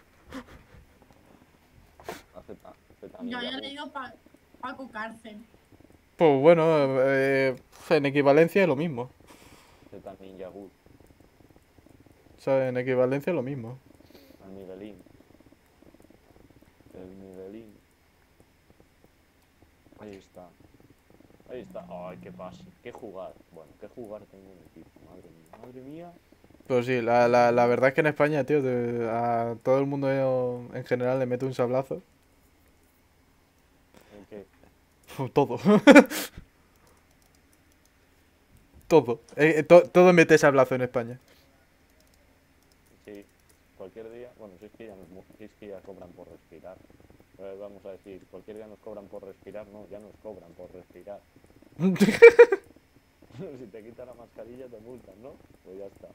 [SPEAKER 4] Acepta. Acepta
[SPEAKER 2] Yo había
[SPEAKER 4] Ninja
[SPEAKER 2] leído pa Paco Cárcel.
[SPEAKER 1] Pues bueno, eh, en equivalencia es lo mismo.
[SPEAKER 4] Good. Acepta Ninja Good.
[SPEAKER 1] O sea, en equivalencia es lo mismo.
[SPEAKER 4] El nivelín. El nivelín. Ahí está. Ahí está. Ay, qué pase. Qué jugar. Bueno, qué jugar tengo un equipo. Madre mía. Madre mía.
[SPEAKER 1] Pues sí, la, la, la verdad es que en España, tío, te- a todo el mundo en general le mete un sablazo.
[SPEAKER 4] ¿En qué?
[SPEAKER 1] Todo. Todo. Eh, eh, to- todo mete sablazo en España.
[SPEAKER 4] Sí. Cualquier día. Bueno, si es que ya, nos, mu- si es que ya cobran por respirar. Eh, vamos a decir, cualquier día nos cobran por respirar. No, ya nos cobran por respirar. Si te quitas la mascarilla te multan, ¿no? Pues ya está.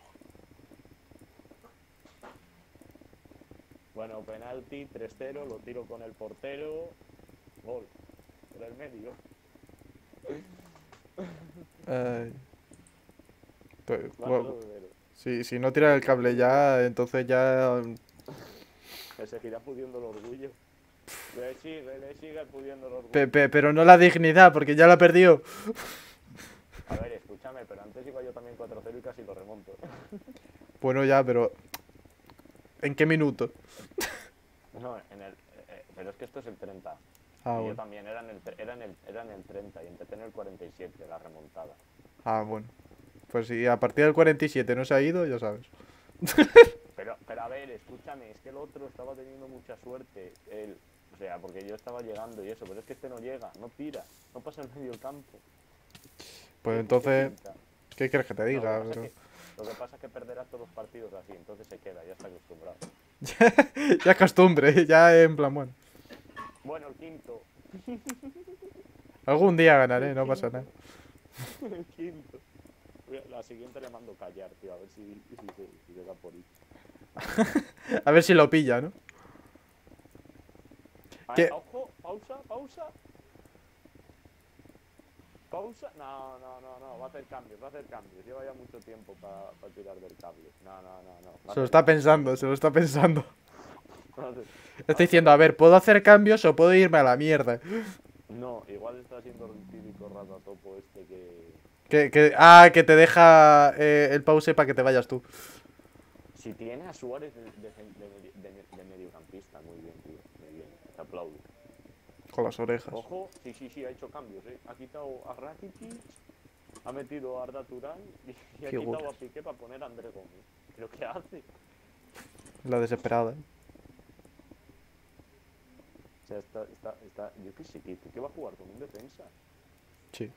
[SPEAKER 4] Bueno, penalti, tres cero, lo tiro con el portero. Gol. Por el medio.
[SPEAKER 1] Ay. To-
[SPEAKER 4] cuatro
[SPEAKER 1] bueno,
[SPEAKER 4] cero.
[SPEAKER 1] si, si no tiras el cable ya, entonces ya...
[SPEAKER 4] Que seguirá pudiendo el orgullo. Le sigue, le sigue pudiendo el orgullo.
[SPEAKER 1] pe- pe- pero no la dignidad, porque ya la perdió.
[SPEAKER 4] A ver, escúchame, pero antes iba yo también cuatro cero y casi lo remonto.
[SPEAKER 1] Bueno, ya, pero... ¿En qué minuto?
[SPEAKER 4] No, en el... eh, pero es que esto es el treinta.
[SPEAKER 1] Ah,
[SPEAKER 4] y yo
[SPEAKER 1] bueno.
[SPEAKER 4] también, era en, el, tre- era, en el, era en el treinta y empecé en el cuarenta y siete, la remontada.
[SPEAKER 1] Ah, bueno. Pues si a partir del cuarenta y siete no se ha ido, ya sabes.
[SPEAKER 4] Pero, pero a ver, escúchame, es que el otro estaba teniendo mucha suerte, él, o sea, porque yo estaba llegando y eso, pero es que este no llega, no tira, no pasa en medio del campo.
[SPEAKER 1] Pues
[SPEAKER 4] ¿Qué-
[SPEAKER 1] entonces,
[SPEAKER 4] qué pinta?
[SPEAKER 1] ¿qué quieres que te
[SPEAKER 4] No,
[SPEAKER 1] diga?
[SPEAKER 4] lo, que pasa
[SPEAKER 1] Pero...
[SPEAKER 4] es que, lo que pasa es que perderá todos los partidos así, entonces se queda, ya está acostumbrado.
[SPEAKER 1] Ya es costumbre, ya en plan, bueno.
[SPEAKER 4] Bueno, el quinto,
[SPEAKER 1] Algún día ganaré, no pasa nada.
[SPEAKER 4] el quinto. Voy a- La siguiente le mando callar, tío, a ver si, si, se, si se da por ir.
[SPEAKER 1] A ver si lo pilla, ¿no?
[SPEAKER 4] Ah,
[SPEAKER 1] ¿Qué?
[SPEAKER 4] Ojo, pausa, pausa. Pausa. No, no, no, no, va a hacer cambios, va a hacer cambios. Lleva ya mucho tiempo para tirar del cable. No, no, no, no. va a
[SPEAKER 1] Se lo
[SPEAKER 4] hacer
[SPEAKER 1] está
[SPEAKER 4] cambios.
[SPEAKER 1] pensando, se lo está pensando.
[SPEAKER 4] Va a hacer-
[SPEAKER 1] Está diciendo, a ver, ¿puedo hacer cambios o puedo irme a la mierda?
[SPEAKER 4] No, igual está siendo el típico ratatopo este que...
[SPEAKER 1] Que, que, ah, que te deja eh, el pause para que te vayas tú.
[SPEAKER 4] Si tiene a Suárez de, de, de, de- de mediocampista, muy bien, tío, muy bien, te aplaudo.
[SPEAKER 1] Con las orejas.
[SPEAKER 4] Ojo, sí, sí, sí, ha hecho cambios, ¿eh? Ha quitado a Rakitic, ha metido a Arda Turán y, y ha
[SPEAKER 1] Figuras.
[SPEAKER 4] quitado a Piqué para poner a André Gómez. ¿Pero qué hace?
[SPEAKER 1] La desesperada.
[SPEAKER 4] O sea, está, está, está, yo qué sé, tío, ¿qué va a jugar con un defensa?
[SPEAKER 1] Sí.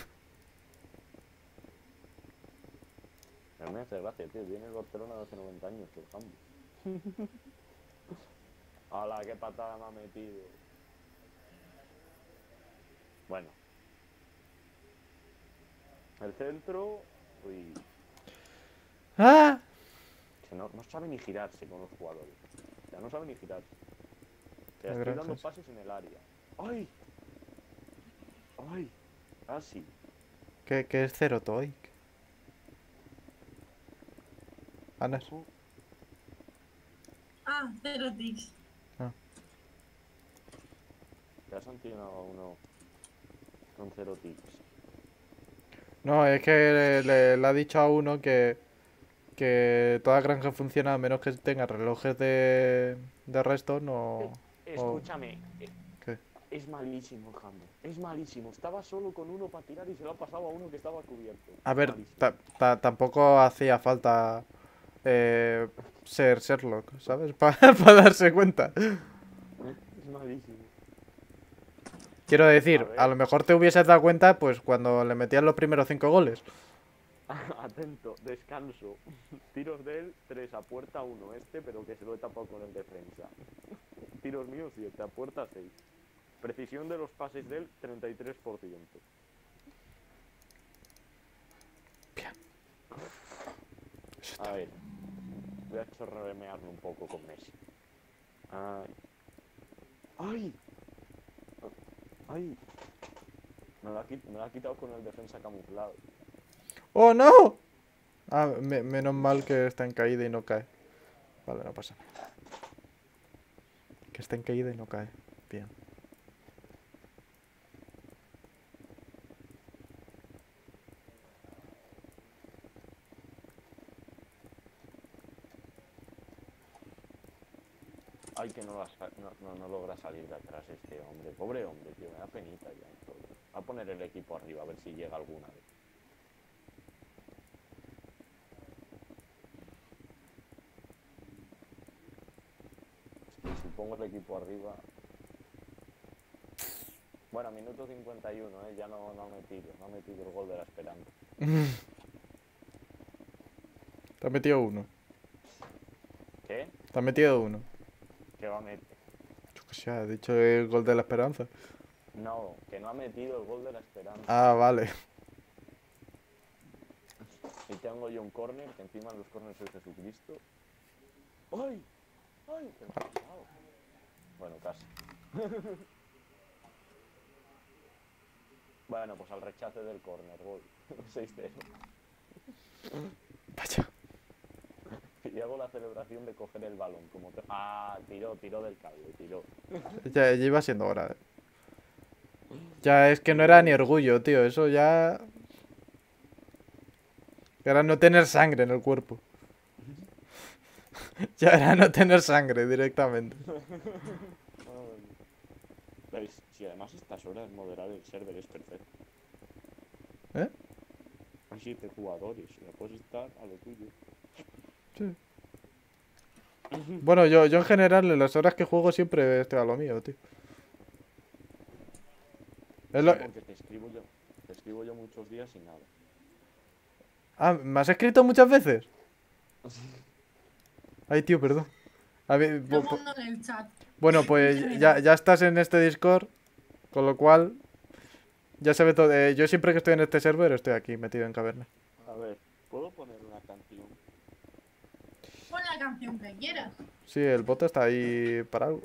[SPEAKER 4] No me hace gracia, tío, viene el Barcelona de hace noventa años por cambio. ¡Hala, qué patada me ha metido! Bueno. El centro... Uy,
[SPEAKER 1] ¡Ah!
[SPEAKER 4] que no, no sabe ni girarse con los jugadores. O sea, no sabe ni girarse. O sea,
[SPEAKER 1] Las
[SPEAKER 4] estoy dando
[SPEAKER 1] granjas.
[SPEAKER 4] pases en el área. ¡Ay! ¡Ay! Casi.
[SPEAKER 1] ¿Qué, qué es Cero Toy? Anas.
[SPEAKER 4] Ojo.
[SPEAKER 2] Ah, cero tics.
[SPEAKER 4] Ya has sancionado a uno con cero tics.
[SPEAKER 1] No, es que le, le- le ha dicho a uno que, que toda granja funciona a menos que tenga relojes de, de resto, no...
[SPEAKER 4] Escúchame. eh,
[SPEAKER 1] ¿Qué?
[SPEAKER 4] Es malísimo el Hammer. Es malísimo. Estaba solo con uno para tirar y se lo ha pasado a uno que estaba cubierto.
[SPEAKER 1] A ver,
[SPEAKER 4] Malísimo.
[SPEAKER 1] ta- ta- tampoco hacía falta eh, ser Sherlock, ¿sabes? Para darse cuenta.
[SPEAKER 4] Es malísimo.
[SPEAKER 1] Quiero decir,
[SPEAKER 4] A ver.
[SPEAKER 1] a lo mejor te hubieses dado cuenta pues cuando le metían los primeros cinco goles.
[SPEAKER 4] Atento, descanso. Tiros de él, tres a puerta, uno este, pero que se lo he tapado con el defensa. Tiros míos, siete a puerta, seis. Precisión de los pases de él, treinta y tres por ciento.
[SPEAKER 1] Bien.
[SPEAKER 4] A ver, voy a chorremearme un poco con Messi. Ay. ¡Ay! ¡Ay! Me lo, ha, me lo ha quitado con el defensa camuflado.
[SPEAKER 1] ¡Oh, no! Ah, me- menos mal que está en caída y no cae. Vale, no pasa nada. Que está en caída y no cae. Bien.
[SPEAKER 4] Ay, que no, la sa- no, no, no logra salir de atrás este hombre. Pobre hombre, tío, me da penita ya y todo. Voy a poner el equipo arriba a ver si llega alguna vez. Es que si pongo el equipo arriba... Bueno, minuto cincuenta y uno, ¿eh? Ya no, no ha metido, no ha metido el gol de la esperanza.
[SPEAKER 1] Te has metido uno.
[SPEAKER 4] ¿Qué?
[SPEAKER 1] Te has metido uno.
[SPEAKER 4] ¿Qué va a meter?
[SPEAKER 1] Yo qué sé, ha dicho el gol de la esperanza.
[SPEAKER 4] No, que no ha metido el gol de la esperanza.
[SPEAKER 1] Ah, vale.
[SPEAKER 4] Y tengo yo un córner, que encima en los córneres soy Jesucristo. ¡Ay! ¡Ay! qué pesado. Bueno, casi. Bueno, pues al rechace del córner, gol. seis cero.
[SPEAKER 1] Vaya.
[SPEAKER 4] Y hago la celebración de coger el balón. Como que... Ah, tiró, tiró del cable, tiró.
[SPEAKER 1] Ya, ya iba siendo hora. eh. Ya es que no era ni orgullo, tío. Eso ya... Era no tener sangre en el cuerpo. Ya era no tener sangre directamente.
[SPEAKER 4] ¿Veis? Si además estas horas moderar el server es perfecto.
[SPEAKER 1] ¿Eh?
[SPEAKER 4] Hay siete jugadores, ya puedes estar a lo tuyo.
[SPEAKER 1] Sí. Bueno, yo, yo en general en las horas que juego siempre estoy a lo mío, tío. Es lo-
[SPEAKER 4] Sí, porque te escribo yo, te escribo yo muchos días y nada.
[SPEAKER 1] Ah, ¿me has escrito muchas veces? Ay, tío, perdón. A ver,
[SPEAKER 2] Lo
[SPEAKER 1] bu- bu-
[SPEAKER 2] pongo en el chat.
[SPEAKER 1] bueno, pues ya, ya estás en este Discord, con lo cual ya se ve todo. eh, yo siempre que estoy en este server estoy aquí metido en caverna.
[SPEAKER 4] A ver, ¿puedo poner una canción?
[SPEAKER 2] Pon la canción que quieras.
[SPEAKER 1] Sí, el bot está ahí para algo.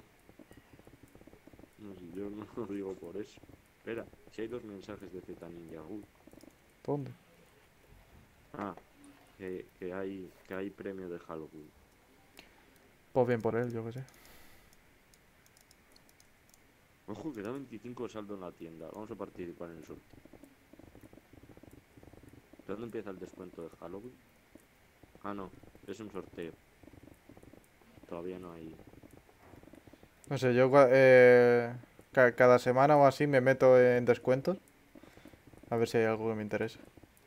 [SPEAKER 4] No sé, yo no lo digo por eso. Espera, si hay dos mensajes de Z Ninja. Uy.
[SPEAKER 1] ¿Dónde?
[SPEAKER 4] Ah, que, que hay que hay premio de Halloween.
[SPEAKER 1] Pues bien por él, yo qué sé.
[SPEAKER 4] Ojo, que da veinticinco de saldo en la tienda. Vamos a participar en el sorteo. ¿Dónde empieza el descuento de Halloween? Ah, no, es un sorteo. Todavía no hay.
[SPEAKER 1] No sé, yo cua- eh, ca- cada semana o así me meto en descuentos. A ver si hay algo que me interese.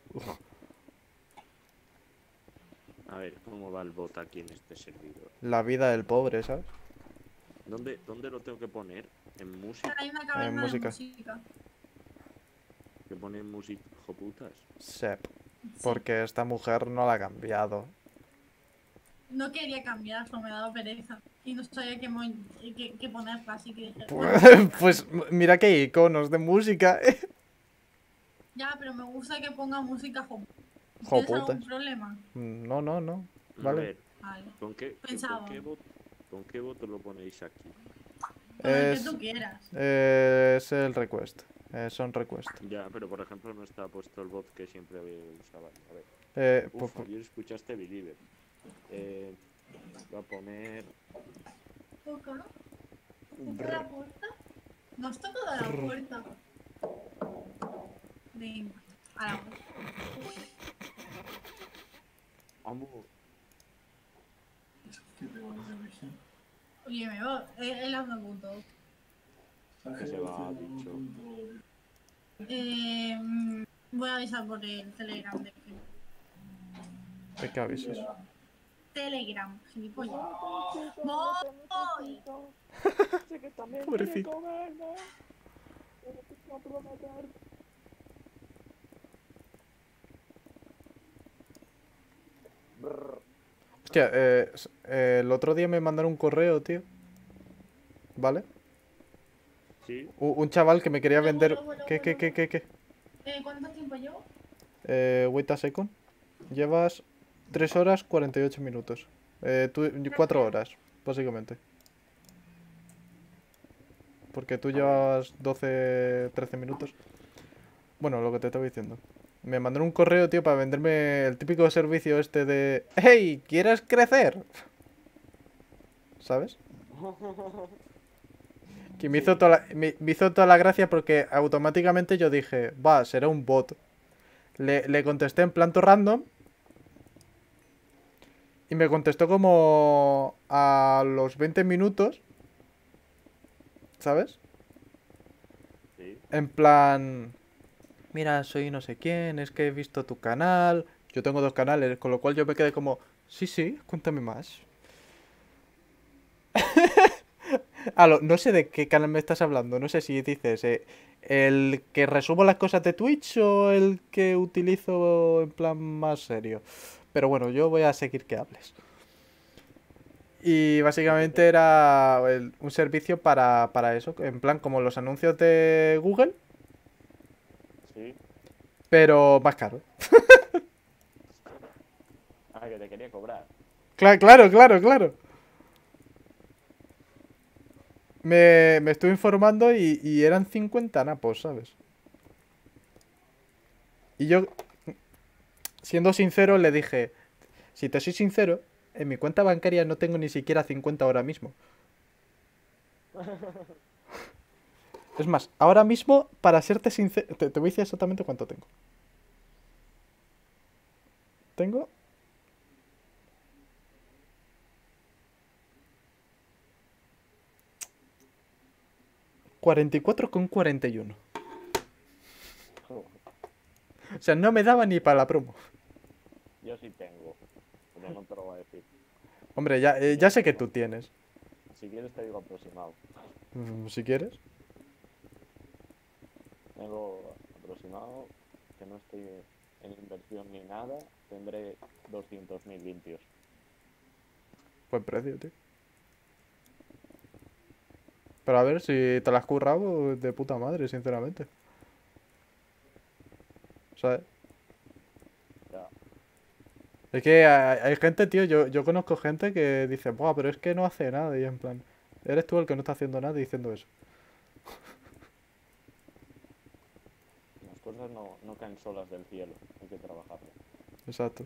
[SPEAKER 4] A ver, ¿cómo va el bot aquí en este servidor?
[SPEAKER 1] La vida del pobre, ¿sabes?
[SPEAKER 4] ¿Dónde, dónde lo tengo que poner? ¿En música?
[SPEAKER 2] Hay una caverna
[SPEAKER 1] música.
[SPEAKER 2] de música.
[SPEAKER 4] ¿Que pone música, joputas?
[SPEAKER 1] Sep. Porque esta mujer no la ha cambiado.
[SPEAKER 2] No quería cambiarlo, me daba pereza. Y no sabía qué, mo- qué- qué ponerla, así que dije.
[SPEAKER 1] Pues,
[SPEAKER 2] bueno,
[SPEAKER 1] pues mira que hay iconos de música.
[SPEAKER 2] ya, pero me gusta que ponga música hop. ¿Tienes
[SPEAKER 1] Joputas.
[SPEAKER 2] algún problema?
[SPEAKER 1] No, no, no.
[SPEAKER 4] A
[SPEAKER 1] Vale.
[SPEAKER 4] ver,
[SPEAKER 2] Vale.
[SPEAKER 4] ¿con qué,
[SPEAKER 2] Pensaba.
[SPEAKER 4] ¿con qué bot, ¿con qué bot lo ponéis aquí?
[SPEAKER 2] Con el
[SPEAKER 1] Es,
[SPEAKER 2] que tú quieras.
[SPEAKER 1] eh, es el request. Eh, son request.
[SPEAKER 4] Ya, pero por ejemplo no está puesto el bot que siempre usaba. A ver.
[SPEAKER 1] Eh, pu-
[SPEAKER 4] Uf,
[SPEAKER 1] pu-
[SPEAKER 4] ayer escuchaste Believer. Eh, voy a poner...
[SPEAKER 2] ¿Toca? ¿Toca la puerta? ¿No has tocado la puerta? Venga, a la puerta.
[SPEAKER 4] Vamos.
[SPEAKER 2] Oye, me voy. Él él anda punto.
[SPEAKER 4] Que se va, bicho.
[SPEAKER 2] Eh, mm, voy a avisar por el Telegram de que.
[SPEAKER 1] ¿de qué avisos?
[SPEAKER 2] Telegram, gilipollas. Voy.
[SPEAKER 4] Sé que también
[SPEAKER 1] Pobrecito.
[SPEAKER 4] quiere comerme. Pero te voy a prometer. Brr.
[SPEAKER 1] Hostia, eh, s- eh, el otro día me mandaron un correo, tío. ¿Vale?
[SPEAKER 4] Sí,
[SPEAKER 1] U- Un chaval que me quería
[SPEAKER 2] Luego,
[SPEAKER 1] vender...
[SPEAKER 2] luego, luego,
[SPEAKER 1] ¿Qué, qué, qué,
[SPEAKER 2] luego.
[SPEAKER 1] qué, qué?
[SPEAKER 2] Eh, ¿Cuánto tiempo llevo?
[SPEAKER 1] Eh, wait a second. Llevas tres horas cuarenta y ocho minutos. Eh, tú, cuatro horas, básicamente. Porque tú llevas doce, trece minutos. Bueno, lo que te estaba diciendo. Me mandaron un correo, tío, para venderme el típico servicio este de... ¡Hey! ¿Quieres crecer? ¿Sabes? Que me hizo,
[SPEAKER 4] Sí.
[SPEAKER 1] toda la, me, me hizo toda la gracia porque automáticamente yo dije, va, será un bot. Le, le contesté en planto random. Y me contestó como a los veinte minutos. ¿Sabes?
[SPEAKER 4] sí.
[SPEAKER 1] En plan... Mira, soy no sé quién, es que he visto tu canal. Yo tengo dos canales, con lo cual yo me quedé como... Sí, sí, cuéntame más. Ah, lo- no sé de qué canal me estás hablando. No sé si dices eh, el que resumo las cosas de Twitch o el que utilizo en plan más serio. Pero bueno, yo voy a seguir que hables. Y básicamente era el- un servicio para, para eso, en plan como los anuncios de Google,
[SPEAKER 4] Sí.
[SPEAKER 1] pero más caro.
[SPEAKER 4] Ah, que te quería cobrar.
[SPEAKER 1] Cla- claro, claro, claro. Me, me estuve informando y, y eran cincuenta napos, ¿sabes? Y yo, siendo sincero, le dije, si te soy sincero, en mi cuenta bancaria no tengo ni siquiera cincuenta ahora mismo. Es más, ahora mismo, para serte sincero, te, te voy a decir exactamente cuánto tengo. Tengo... cuarenta y cuatro con cuarenta y uno. O sea, no me daba ni para la promo.
[SPEAKER 4] Yo sí tengo. Pero no te lo voy a decir.
[SPEAKER 1] Hombre, ya, eh, ya sé que tú tienes.
[SPEAKER 4] Si quieres te digo aproximado.
[SPEAKER 1] Mm, si quieres.
[SPEAKER 4] Tengo aproximado, que no estoy en inversión ni nada, tendré doscientos mil limpios.
[SPEAKER 1] Buen precio, tío. Pero a ver, si te la has currado de puta madre, sinceramente. ¿Sabes?
[SPEAKER 4] Ya,
[SPEAKER 1] Es que hay, hay gente, tío, yo, yo conozco gente que dice, buah, pero es que no hace nada. Y en plan, eres tú el que no está haciendo nada diciendo eso.
[SPEAKER 4] las cosas no, no caen solas del cielo, hay que trabajarlo.
[SPEAKER 1] Exacto.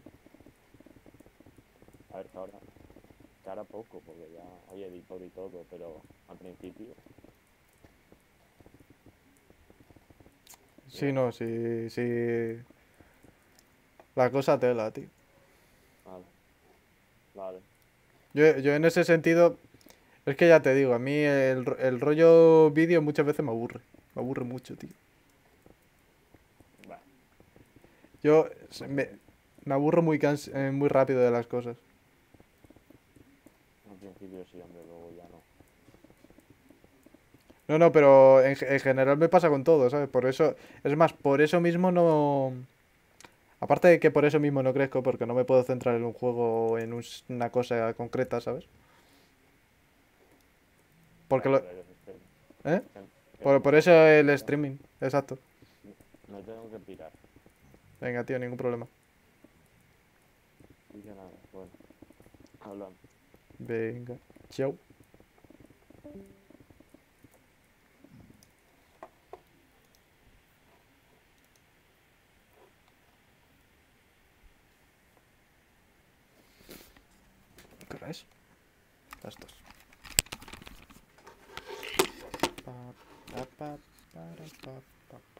[SPEAKER 4] A ver, que ahora, que ahora poco, porque ya hay editor y todo, pero al principio,
[SPEAKER 1] Sí, no, sí, sí. La cosa tela, tío.
[SPEAKER 4] vale, vale.
[SPEAKER 1] Yo, yo en ese sentido, es que ya te digo, a mí el, ro- el rollo vídeo muchas veces me aburre. Me aburre mucho, tío.
[SPEAKER 4] Va,
[SPEAKER 1] Yo se- me, me aburro muy, cans- eh, muy rápido de las cosas.
[SPEAKER 4] al principio sí, hombre, luego ya no.
[SPEAKER 1] No, no, pero en, ge- en general me pasa con todo, ¿sabes? Por eso, es más, por eso mismo no... Aparte de que por eso mismo no crezco, porque no me puedo centrar en un juego o en un s- una cosa concreta, ¿sabes? Porque
[SPEAKER 4] Ya,
[SPEAKER 1] lo...
[SPEAKER 4] pero eres este-
[SPEAKER 1] ¿Eh?
[SPEAKER 4] que- que
[SPEAKER 1] Por,
[SPEAKER 4] eres
[SPEAKER 1] por
[SPEAKER 4] este-
[SPEAKER 1] eso el streaming, exacto.
[SPEAKER 4] Me tengo que pirar.
[SPEAKER 1] Venga, tío, ningún problema.
[SPEAKER 4] Y que nada, bueno, hablando.
[SPEAKER 1] Venga, chao. ¿Qué hora es? Las dos. Pa, pa, pa, para, pa, pa, pa.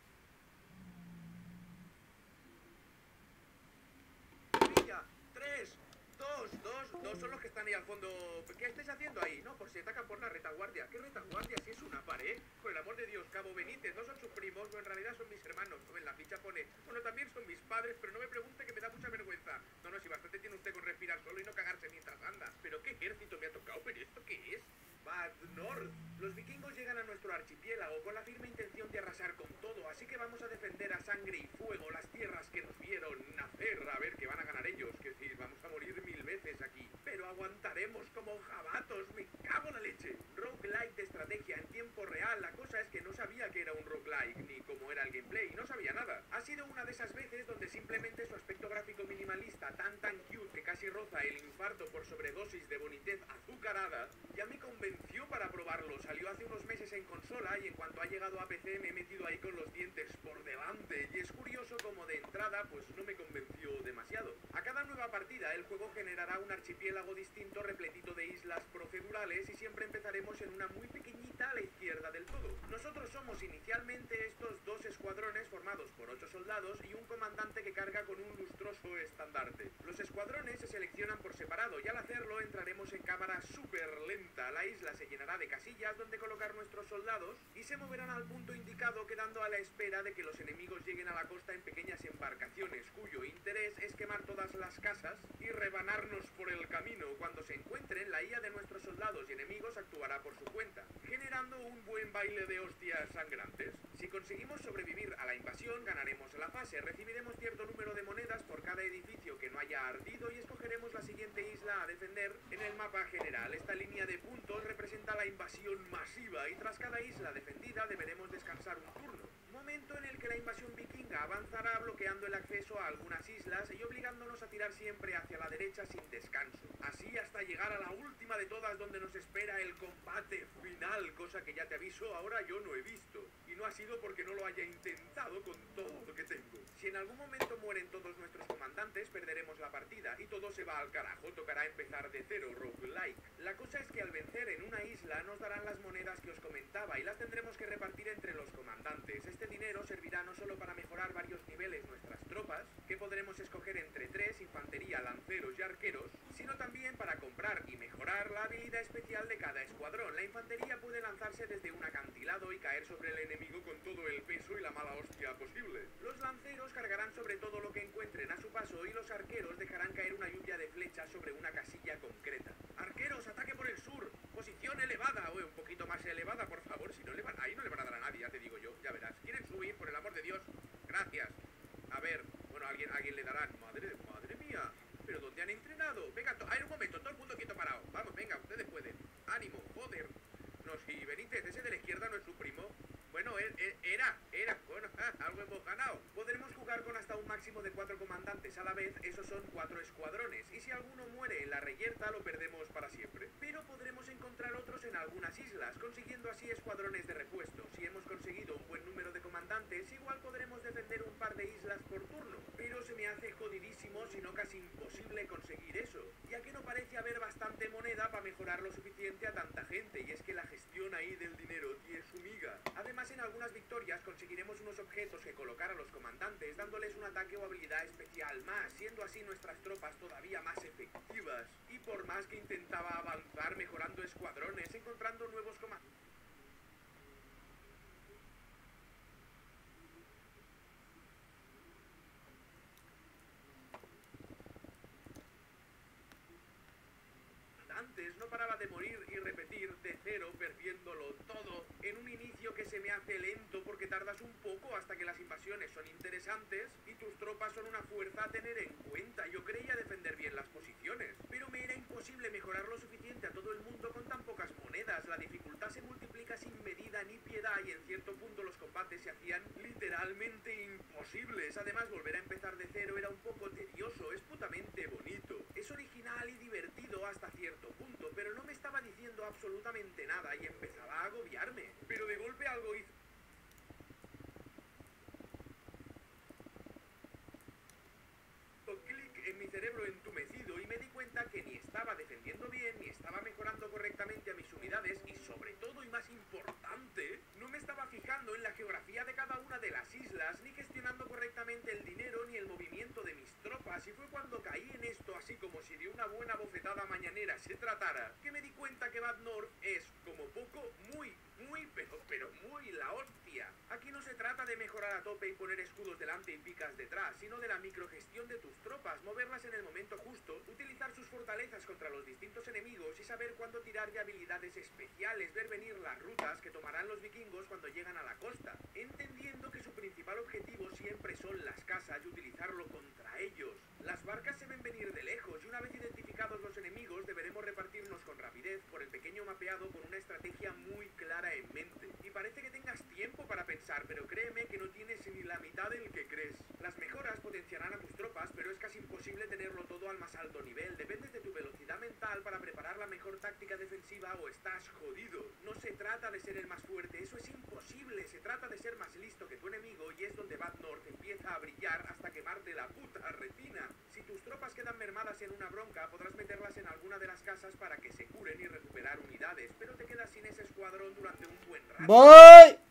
[SPEAKER 3] Mira, tres, dos, dos, dos son los que están ahí al fondo. ¿Qué estáis haciendo ahí? No, por si atacan por la retaguardia. ¿Qué retaguardia? Si es una pared. Por el amor de Dios, Cabo Benítez, no son sus primos, o en realidad son mis hermanos. O en la ficha pone, bueno, también son mis padres, pero no me pregunte que me da mucha vergüenza. No, no, si bastante tiene usted con respirar solo y no cansar. Lord, los vikingos llegan a nuestro archipiélago con la firme intención de arrasar con todo, así que vamos a defender a sangre y fuego las tierras que nos vieron nacer. A ver, que van a ganar ellos, que decir, vamos a morir mil veces aquí, pero aguantaremos como jabatos, me cago en la leche. Roguelike de estrategia en tiempo real, la cosa es que no sabía que era un roguelike, ni cómo era el gameplay, no sabía nada. Ha sido una de esas veces donde simplemente su aspecto gráfico minimalista, tan tan cute que casi roza el infarto por sobredosis de bonitez azucarada, ya me convenció para probarlo. Salió hace unos meses en consola y en cuanto ha llegado a P C me he metido ahí con los dientes por delante, y es curioso como de entrada pues no me convenció demasiado. A cada nueva partida el juego generará un archipiélago distinto repletito de islas procedurales y siempre empezaremos en una muy pequeñita a la izquierda del todo. Nosotros somos inicialmente estos dos escuadrones formados por ocho soldados y un comandante que carga con un lustroso estandarte. Los escuadrones se seleccionan por separado y al hacerlo entraremos en cámara súper lenta. La isla se llenará de casillas donde colocar nuestros soldados y se moverán al punto indicado, quedando a la espera de que los enemigos lleguen a la costa en pequeñas embarcaciones cuyo interés es quemar todas las casas y rebanarnos por el camino. Cuando se encuentren, la I A de nuestros soldados y enemigos actuará por su cuenta, generando un buen baile de hostias sangrantes. Si conseguimos sobrevivir a la invasión, ganaremos la fase, recibiremos cierto número de monedas por cada edificio que no haya ardido y escogeremos la siguiente isla a defender en el mapa general. Esta línea de puntos representa la invasión masiva y tras cada isla defendida deberemos descansar un turno, momento en el que la invasión vikinga avanzará bloqueando el acceso a algunas islas y obligándonos a tirar siempre hacia la derecha sin descanso, así hasta llegar a la última de todas donde nos espera el combate final, cosa que ya te aviso, ahora yo no he visto, y no ha sido porque no lo haya intentado con todo lo que tengo. Si en algún momento mueren todos nuestros comandantes, perderemos la partida y todo se va al carajo, tocará empezar de cero, roguelike. La cosa es que al vencer en una isla nos darán las monedas que os comentaba y las tendremos que repartir entre los comandantes. Este dinero servirá no solo para mejorar varios niveles nuestras tropas, que podremos escoger entre tres, infantería, lanceros y arqueros, sino también para comprar y mejorar la habilidad especial de cada escuadrón. La infantería puede lanzarse desde un acantilado y caer sobre el enemigo con todo el peso y la mala hostia posible. Los lanceros cargarán sobre todo lo que encuentren a su paso y los arqueros dejarán caer una lluvia de flechas sobre una casilla concreta. Arqueros, ataque por el sur, posición elevada, o un poquito más elevada, por favor, si no le van, ahí no le van a dar a nadie, ya te digo yo, ya verás. ¿Quieren subir, por el amor de Dios? Gracias. A ver, bueno, a alguien, a alguien le darán. Madre, madre mía, ¿pero dónde han entrenado? Venga, a ver, un momento, todo el mundo quieto parado. Vamos, venga, ustedes pueden. Ánimo, joder. No, si Benítez, ese de la izquierda no es su primo. Bueno, er, er, era, era, bueno, algo hemos ganado. Podremos jugar con hasta un máximo de cuatro comandantes a la vez, esos son cuatro escuadrones, y si alguno muere en la reyerta lo perdemos para siempre. Pero podremos encontrar otros en algunas islas, consiguiendo así escuadrones de repuesto. Si hemos conseguido un buen número de comandantes, igual podremos defender un par de islas por turno, pero se me hace jodidísimo, si no casi imposible conseguir eso, ya que no parece haber bastante moneda para mejorar lo suficiente a tanta gente, y es que la gestión ahí del dinero tiene su miga. Además, en algunas victorias conseguiremos unos objetos que colocar a los comandantes, dándoles un ataque o habilidad especial más, siendo así nuestras tropas todavía más efectivas. Y por más que intentaba avanzar mejorando escuadrones, encontrando nuevos comandantes, antes no paraba de morir y repetir de cero, perdiéndolo todo en un inicio que se me hace lento porque tardas un poco hasta que las invasiones son interesantes y tus tropas son una fuerza a tener en cuenta. Yo creía defender bien las posiciones, pero me era imposible mejorar lo suficiente a todo el mundo con tan pocas monedas. La dificultad se multiplica sin medida ni piedad y en cierto punto los combates se hacían literalmente imposibles. Además, volver a empezar de cero era un poco tedioso, es putamente bonito, es original y divertido hasta cierto punto, pero no me estaba diciendo absolutamente nada y empezaba a agobiarme. Pero de golpe algo hizo clic en mi cerebro entumecido y me di cuenta que ni estaba defendiendo bien, ni estaba mejorando correctamente a mis unidades y sobre todo y más importante, no me estaba fijando en la geografía de cada una de las islas, ni gestionando correctamente el dinero ni el movimiento de mis tropas, y fue cuando caí en esto, así como si de una buena bofetada mañanera se tratara, que me di cuenta que Bad North es, como poco, muy, muy, pero, pero muy la hostia. Aquí no se trata de mejorar a tope y poner escudos delante y picas detrás, sino de la microgestión de tus tropas, moverlas en el momento justo, utilizar sus tus fortalezas contra los distintos enemigos y saber cuándo tirar de habilidades especiales, ver venir las rutas que tomarán los vikingos cuando llegan a la costa, entendiendo que su principal objetivo siempre son las casas y utilizarlo contra ellos. Las barcas se ven venir de lejos y una vez identificados los enemigos deberemos repartirnos con rapidez por el pequeño mapeado con una estrategia muy clara en mente. Y parece que tengas tiempo para pensar, pero créeme que no tienes ni la mitad del que crees. Las mejoras potenciarán a tus tropas, pero es casi imposible tenerlo todo al más alto nivel. Dependes de tu velocidad mental para preparar la mejor táctica defensiva o estás jodido. No se trata de ser el más fuerte, eso es imposible. Se trata de ser más listo que tu enemigo y es donde Bad North empieza a brillar hasta quemarte la puta retina. Si tus tropas quedan mermadas en una bronca, podrás meterlas en alguna de las casas para que se curen y recuperar unidades, pero te quedas sin ese escuadrón durante un buen rato.
[SPEAKER 1] ¡Voy!